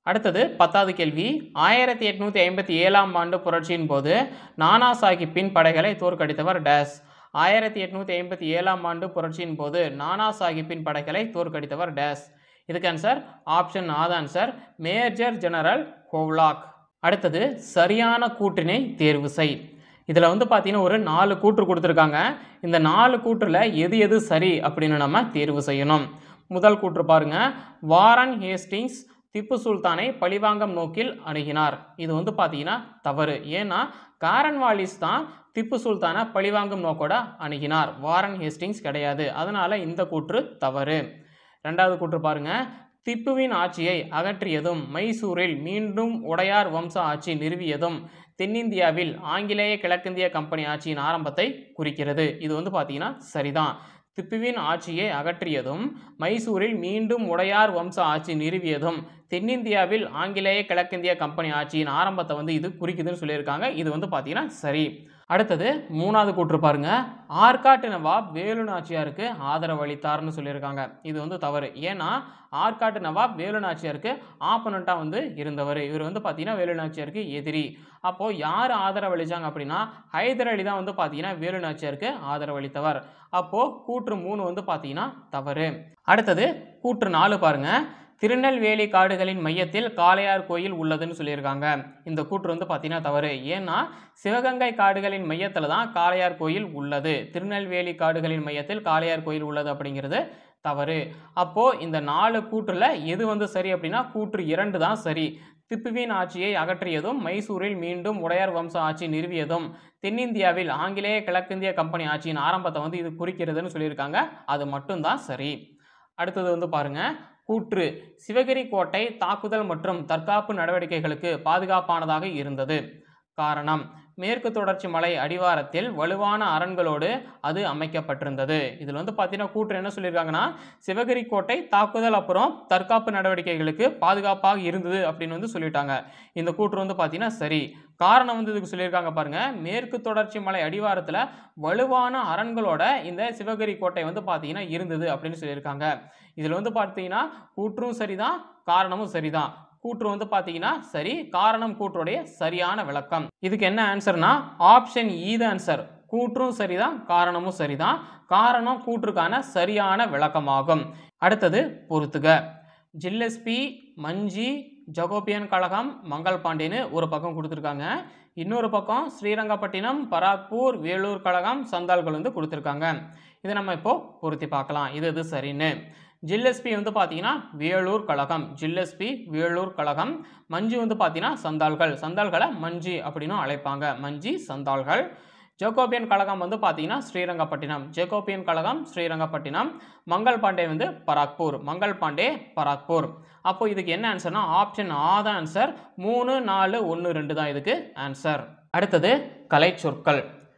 அடுத்தது பத்தாவது கேள்வி, ஆயிரத்தி எட்நூத்தி ஐம்பத்தி ஏழாம் ஆண்டு புரட்சியின் போது நானா சாஹிப்பின் படைகளை தோற்கடித்தவர் டேஸ். ஆயிரத்தி எட்நூத்தி ஐம்பத்தி ஏழாம் ஆண்டு புரட்சியின் போது நானா சாஹிப்பின் படைகளை தோற்கடித்தவர் டேஸ். இதுக்கு ஆன்சர் ஆப்ஷன் ஆ தான் ஆன்சர், மேஜர் ஜெனரல் ஹோவ்லாக். அடுத்தது சரியான கூற்றினை தேர்வு செய். இதில் வந்து பார்த்தீங்கன்னா ஒரு நாலு கூற்று கொடுத்துருக்காங்க. இந்த நாலு கூற்றில் எது எது சரி அப்படின்னு நம்ம தேர்வு செய்யணும். முதல் கூற்று பாருங்க, வாரன் ஹேஸ்டிங்ஸ் திப்பு சுல்தானை பழிவாங்கும் நோக்கில் அணுகினார். இது வந்து பார்த்தீங்கன்னா தவறு. ஏன்னா காரன்வாலிஸ் தான் திப்பு சுல்தானை பழிவாங்கும் நோக்கோட அணுகினார், வாரன் ஹேஸ்டிங்ஸ் கிடையாது. அதனால இந்த கூற்று தவறு. ரெண்டாவது கூற்று பாருங்க, திப்புவின் ஆட்சியை அகற்றியதும் மைசூரில் மீண்டும் உடையார் வம்ச ஆட்சி நிறுவியதும் தென்னிந்தியாவில் ஆங்கிலேய கிழக்கிந்திய கம்பெனி ஆட்சியின் ஆரம்பத்தை குறிக்கிறது. இது வந்து பார்த்தீங்கன்னா சரிதான். திப்புவின் ஆட்சியை அகற்றியதும் மைசூரில் மீண்டும் உடையார் வம்ச ஆட்சி நிறுவியதும் தென்னிந்தியாவில் ஆங்கிலேய கிழக்கிந்திய கம்பெனி ஆட்சியின் ஆரம்பத்தை வந்து இது குறிக்குதுன்னு சொல்லியிருக்காங்க. இது வந்து பார்த்தீங்கன்னா சரி. அடுத்தது மூணாவது கூற்று பாருங்க, ஆற்காட்டு நவாப் வேலு நாச்சியாருக்கு ஆதரவு அளித்தார்னு சொல்லியிருக்காங்க. இது வந்து தவறு. ஏன்னா ஆற்காட்டு நவாப் வேலு நாச்சியாருக்கு ஆப்பனண்டா வந்து இருந்தவர். இவர் வந்து பார்த்தீங்கன்னா வேலு நாச்சியாருக்கு எதிரி. அப்போ யார் ஆதரவு அளித்தாங்க அப்படின்னா ஹைதர் அலி தான் வந்து பார்த்தீங்கன்னா வேலு நாச்சியாருக்கு ஆதரவு அளித்தவர். அப்போ கூற்று மூணு வந்து பார்த்தீங்கன்னா தவறு. அடுத்தது கூற்று நாலு பாருங்க, திருநெல்வேலி காடுகளின் மையத்தில் காளையார் கோயில் உள்ளதுன்னு சொல்லியிருக்காங்க. இந்த கூற்று வந்து பார்த்தீங்கன்னா தவறு. ஏன்னா சிவகங்கை காடுகளின் மையத்தில் தான் காளையார் கோயில் உள்ளது. திருநெல்வேலி காடுகளின் மையத்தில் காளையார் கோயில் உள்ளது அப்படிங்கிறது தவறு. அப்போ இந்த நாலு கூற்றுல எது வந்து சரி அப்படின்னா கூற்று இரண்டு தான் சரி. திப்புவின் ஆட்சியை அகற்றியதும் மைசூரில் மீண்டும் உடையார் வம்ச ஆட்சி நிறுவியதும் தென்னிந்தியாவில் ஆங்கிலேய கிழக்கிந்திய கம்பெனி ஆட்சியின் ஆரம்பத்தை வந்து இது குறிக்கிறதுன்னு சொல்லியிருக்காங்க. அது மட்டும்தான் சரி. அடுத்தது வந்து பாருங்க, கூற்று சிவகிரி கோட்டை தாக்குதல் மற்றும் தற்காப்பு நடவடிக்கைகளுக்கு பாதுகாப்பானதாக இருந்தது. காரணம், மேற்கு தொடர்ச்சி மலை அடிவாரத்தில் வலுவான அரண்களோடு அது அமைக்கப்பட்டிருந்தது. இதில் வந்து பார்த்தீங்கன்னா கூற்று என்ன சொல்லியிருக்காங்கன்னா சிவகிரி கோட்டை தாக்குதல் அப்புறம் தற்காப்பு நடவடிக்கைகளுக்கு பாதுகாப்பாக இருந்தது அப்படின்னு வந்து சொல்லிட்டாங்க. இந்த கூற்று வந்து பார்த்தீங்கன்னா சரி. காரணம் வந்து இதுக்கு சொல்லியிருக்காங்க பாருங்க, மேற்கு தொடர்ச்சி மலை அடிவாரத்தில் வலுவான அரண்களோட இந்த சிவகிரி கோட்டை வந்து பார்த்தீங்கன்னா இருந்தது அப்படின்னு சொல்லியிருக்காங்க. இதில் வந்து பார்த்தீங்கன்னா கூற்றும் சரிதான், காரணமும் சரிதான். கூற்று வந்து பார்த்தீங்கன்னா சரி, காரணம் கூற்றுடைய சரியான விளக்கம். இதுக்கு என்ன ஆன்சர்னா ஆப்ஷன் இ தான் ஆன்சர். கூற்றும் சரிதான், காரணமும் சரிதான். காரணம் கூற்றுக்கான சரியான விளக்கமாகும். அடுத்தது பொறுத்துக. ஜில்லஸ்பி, மஞ்சி, ஜகோபியன் கழகம், மங்கள் பாண்டியன்னு ஒரு பக்கம் கொடுத்துருக்காங்க. இன்னொரு பக்கம் ஸ்ரீரங்கப்பட்டினம், பராக்பூர், வேலூர் கழகம், சந்தால்கள் வந்து கொடுத்துருக்காங்க. இதை நம்ம இப்போ பொருத்தி பார்க்கலாம் இது இது சரின்னு. ஜில்லஸ்பி வந்து பார்த்தீங்கன்னா வேலூர் கழகம், ஜில்லஸ்பி வேலூர் கழகம். மஞ்சி வந்து பார்த்தீங்கன்னா சந்தால்கள், சந்தால்களை மஞ்சி அப்படின்னு அழைப்பாங்க, மஞ்சி சந்தால்கள். ஜேக்கோபியன் கழகம் வந்து பார்த்தீங்கன்னா ஸ்ரீரங்கப்பட்டினம், ஜேக்கோபியன் கழகம் ஸ்ரீரங்கப்பட்டினம். மங்கள் பாண்டே வந்து பராக்பூர், மங்கள் பாண்டே பராக்பூர். அப்போ இதுக்கு என்ன ஆன்சர்னா ஆப்ஷன் ஆ தான் ஆன்சர். மூணு நாலு ஒன்று ரெண்டு தான் இதுக்கு ஆன்சர். அடுத்தது கலை சொற்கள்.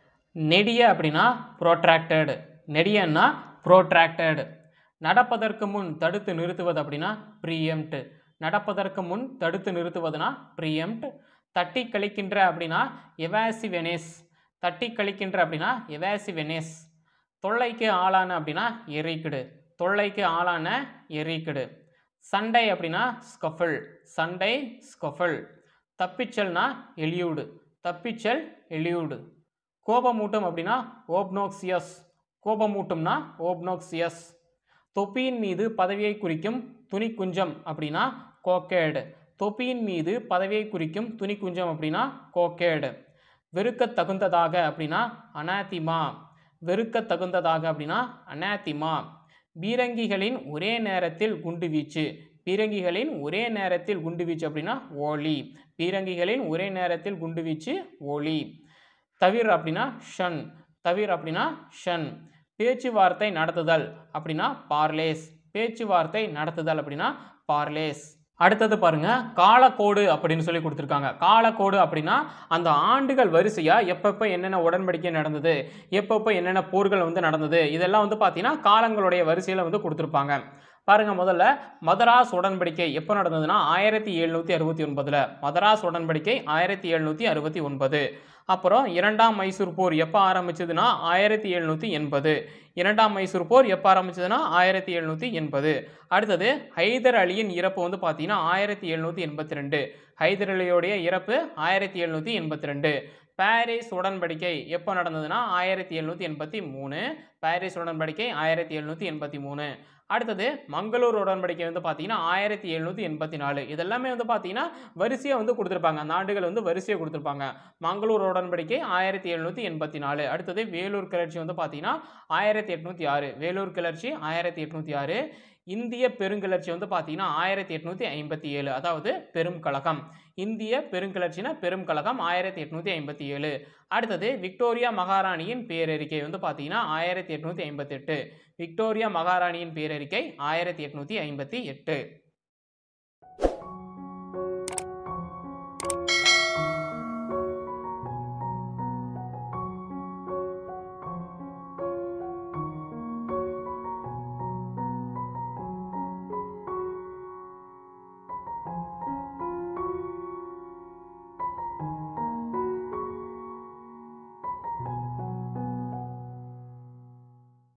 நெடிய அப்படின்னா ப்ரோட்ராக்டட், நெடியன்னா ப்ரோட்ராக்டட். நடப்பதற்கு முன் தடுத்து நிறுத்துவது அப்படின்னா ப்ரீஎம்ப்ட், நடப்பதற்கு முன் தடுத்து நிறுத்துவதுனா ப்ரீஎம்ப்ட். தட்டி கழிக்கின்ற அப்படின்னா எவாசிவெனேஸ், தட்டி கழிக்கின்ற அப்படின்னா எவாசிவெனேஸ். தொல்லைக்கு ஆளான அப்படின்னா எரிக்கிடு, தொல்லைக்கு ஆளான எரிக்கிடு. சண்டை அப்படின்னா ஸ்கஃபில், சண்டை ஸ்கஃபில். தப்பிச்சல்னா எலியூடு, தப்பிச்சல் எலியூடு. கோபமூட்டம் அப்படின்னா ஓப்னோக்சியஸ், கோபமூட்டும்னா ஓப்னோக்சியஸ். தொப்பியின் மீது பதவியை குறிக்கும் துணி குஞ்சம் அப்படின்னா கோக்கேடு, தொப்பியின் மீது பதவியை குறிக்கும் துணி குஞ்சம் அப்படின்னா கோக்கேடு. வெறுக்க தகுந்ததாக அப்படின்னா அனாத்திமா, வெறுக்க தகுந்ததாக அப்படின்னா அனாத்திமா. பீரங்கிகளின் ஒரே நேரத்தில் குண்டு வீச்சு, பீரங்கிகளின் ஒரே நேரத்தில் குண்டு வீச்சு அப்படின்னா ஓலி, பீரங்கிகளின் ஒரே நேரத்தில் குண்டு வீச்சு ஓலி. தவிர அப்படின்னா ஷன், தவிர அப்படின்னா ஷன். பேச்சுவார்த்தை நடத்துதல் அப்படின்னா பார்லேஸ், பேச்சுவார்த்தை நடத்துதல் அப்படின்னா பார்லேஸ். அடுத்தது பாருங்க, காலக்கோடு அப்படின்னு சொல்லி கொடுத்துருக்காங்க. காலக்கோடு அப்படின்னா அந்த ஆண்டுகள் வரிசையா எப்பப்போ என்னென்ன உடன்படிக்கை நடந்தது, எப்பப்போ என்னென்ன போர்கள் வந்து நடந்தது, இதெல்லாம் வந்து பார்த்தீங்கன்னா காலங்களுடைய வரிசையில் வந்து கொடுத்துருப்பாங்க. பாருங்க, முதல்ல மதராஸ் உடன்படிக்கை எப்போ நடந்ததுன்னா ஆயிரத்தி எழுநூற்றி அறுபத்தி ஒன்பதில் மதராஸ் உடன்படிக்கை ஆயிரத்தி எழுநூற்றி அறுபத்தி ஒன்பது. அப்புறம் இரண்டாம் மைசூர் போர் எப்போ ஆரம்பிச்சதுன்னா ஆயிரத்தி எழுநூற்றி எண்பது. இரண்டாம் மைசூர் போர் எப்போ ஆரம்பிச்சதுன்னா ஆயிரத்தி எழுநூற்றி எண்பது. அடுத்தது ஹைதர் அலியின் இறப்பு வந்து பார்த்தீங்கன்னா ஆயிரத்தி எழுநூற்றி எண்பத்தி ரெண்டு. ஹைதர் அலியோடைய இறப்பு ஆயிரத்தி எழுநூற்றி எண்பத்தி ரெண்டு. பாரிஸ் உடன்படிக்கை எப்போ நடந்ததுன்னா ஆயிரத்தி எழுநூற்றி எண்பத்தி மூணு. பாரிஸ் உடன்படிக்கை ஆயிரத்தி எழுநூற்றி எண்பத்தி மூணு. அடுத்தது மங்களூர் உடன்படிக்கை வந்து பார்த்தீங்கன்னா ஆயிரத்தி எழுநூற்றி எண்பத்தி நாலு. இதெல்லாமே வந்து பார்த்தீங்கன்னா வரிசையாக வந்து கொடுத்துருப்பாங்க. அந்த ஆண்டுகள் வந்து வரிசையாக கொடுத்துருப்பாங்க. மங்களூர் உடன்படிக்கை ஆயிரத்தி எழுநூற்றி எண்பத்தி நாலு. அடுத்தது வேலூர் கிளர்ச்சி வந்து பார்த்தீங்கன்னா ஆயிரத்தி எட்நூற்றி ஆறு. வேலூர் கிளர்ச்சி ஆயிரத்தி எட்நூற்றி ஆறு. இந்திய பெருங்கிளர்ச்சி வந்து பார்த்தீங்கன்னா ஆயிரத்தி எட்நூற்றி ஐம்பத்தி ஏழு. அதாவது பெரும் கழகம். இந்திய பெருங்கிளர்ச்சினா பெரும் கழகம் ஆயிரத்தி எட்நூற்றி ஐம்பத்தி ஏழு. அடுத்தது விக்டோரியா மகாராணியின் பேரறிக்கை வந்து பார்த்தீங்கன்னா ஆயிரத்தி எட்நூற்றி ஐம்பத்தி எட்டு. விக்டோரியா மகாராணியின் பேரறிக்கை ஆயிரத்தி எட்நூற்றி ஐம்பத்தி எட்டு.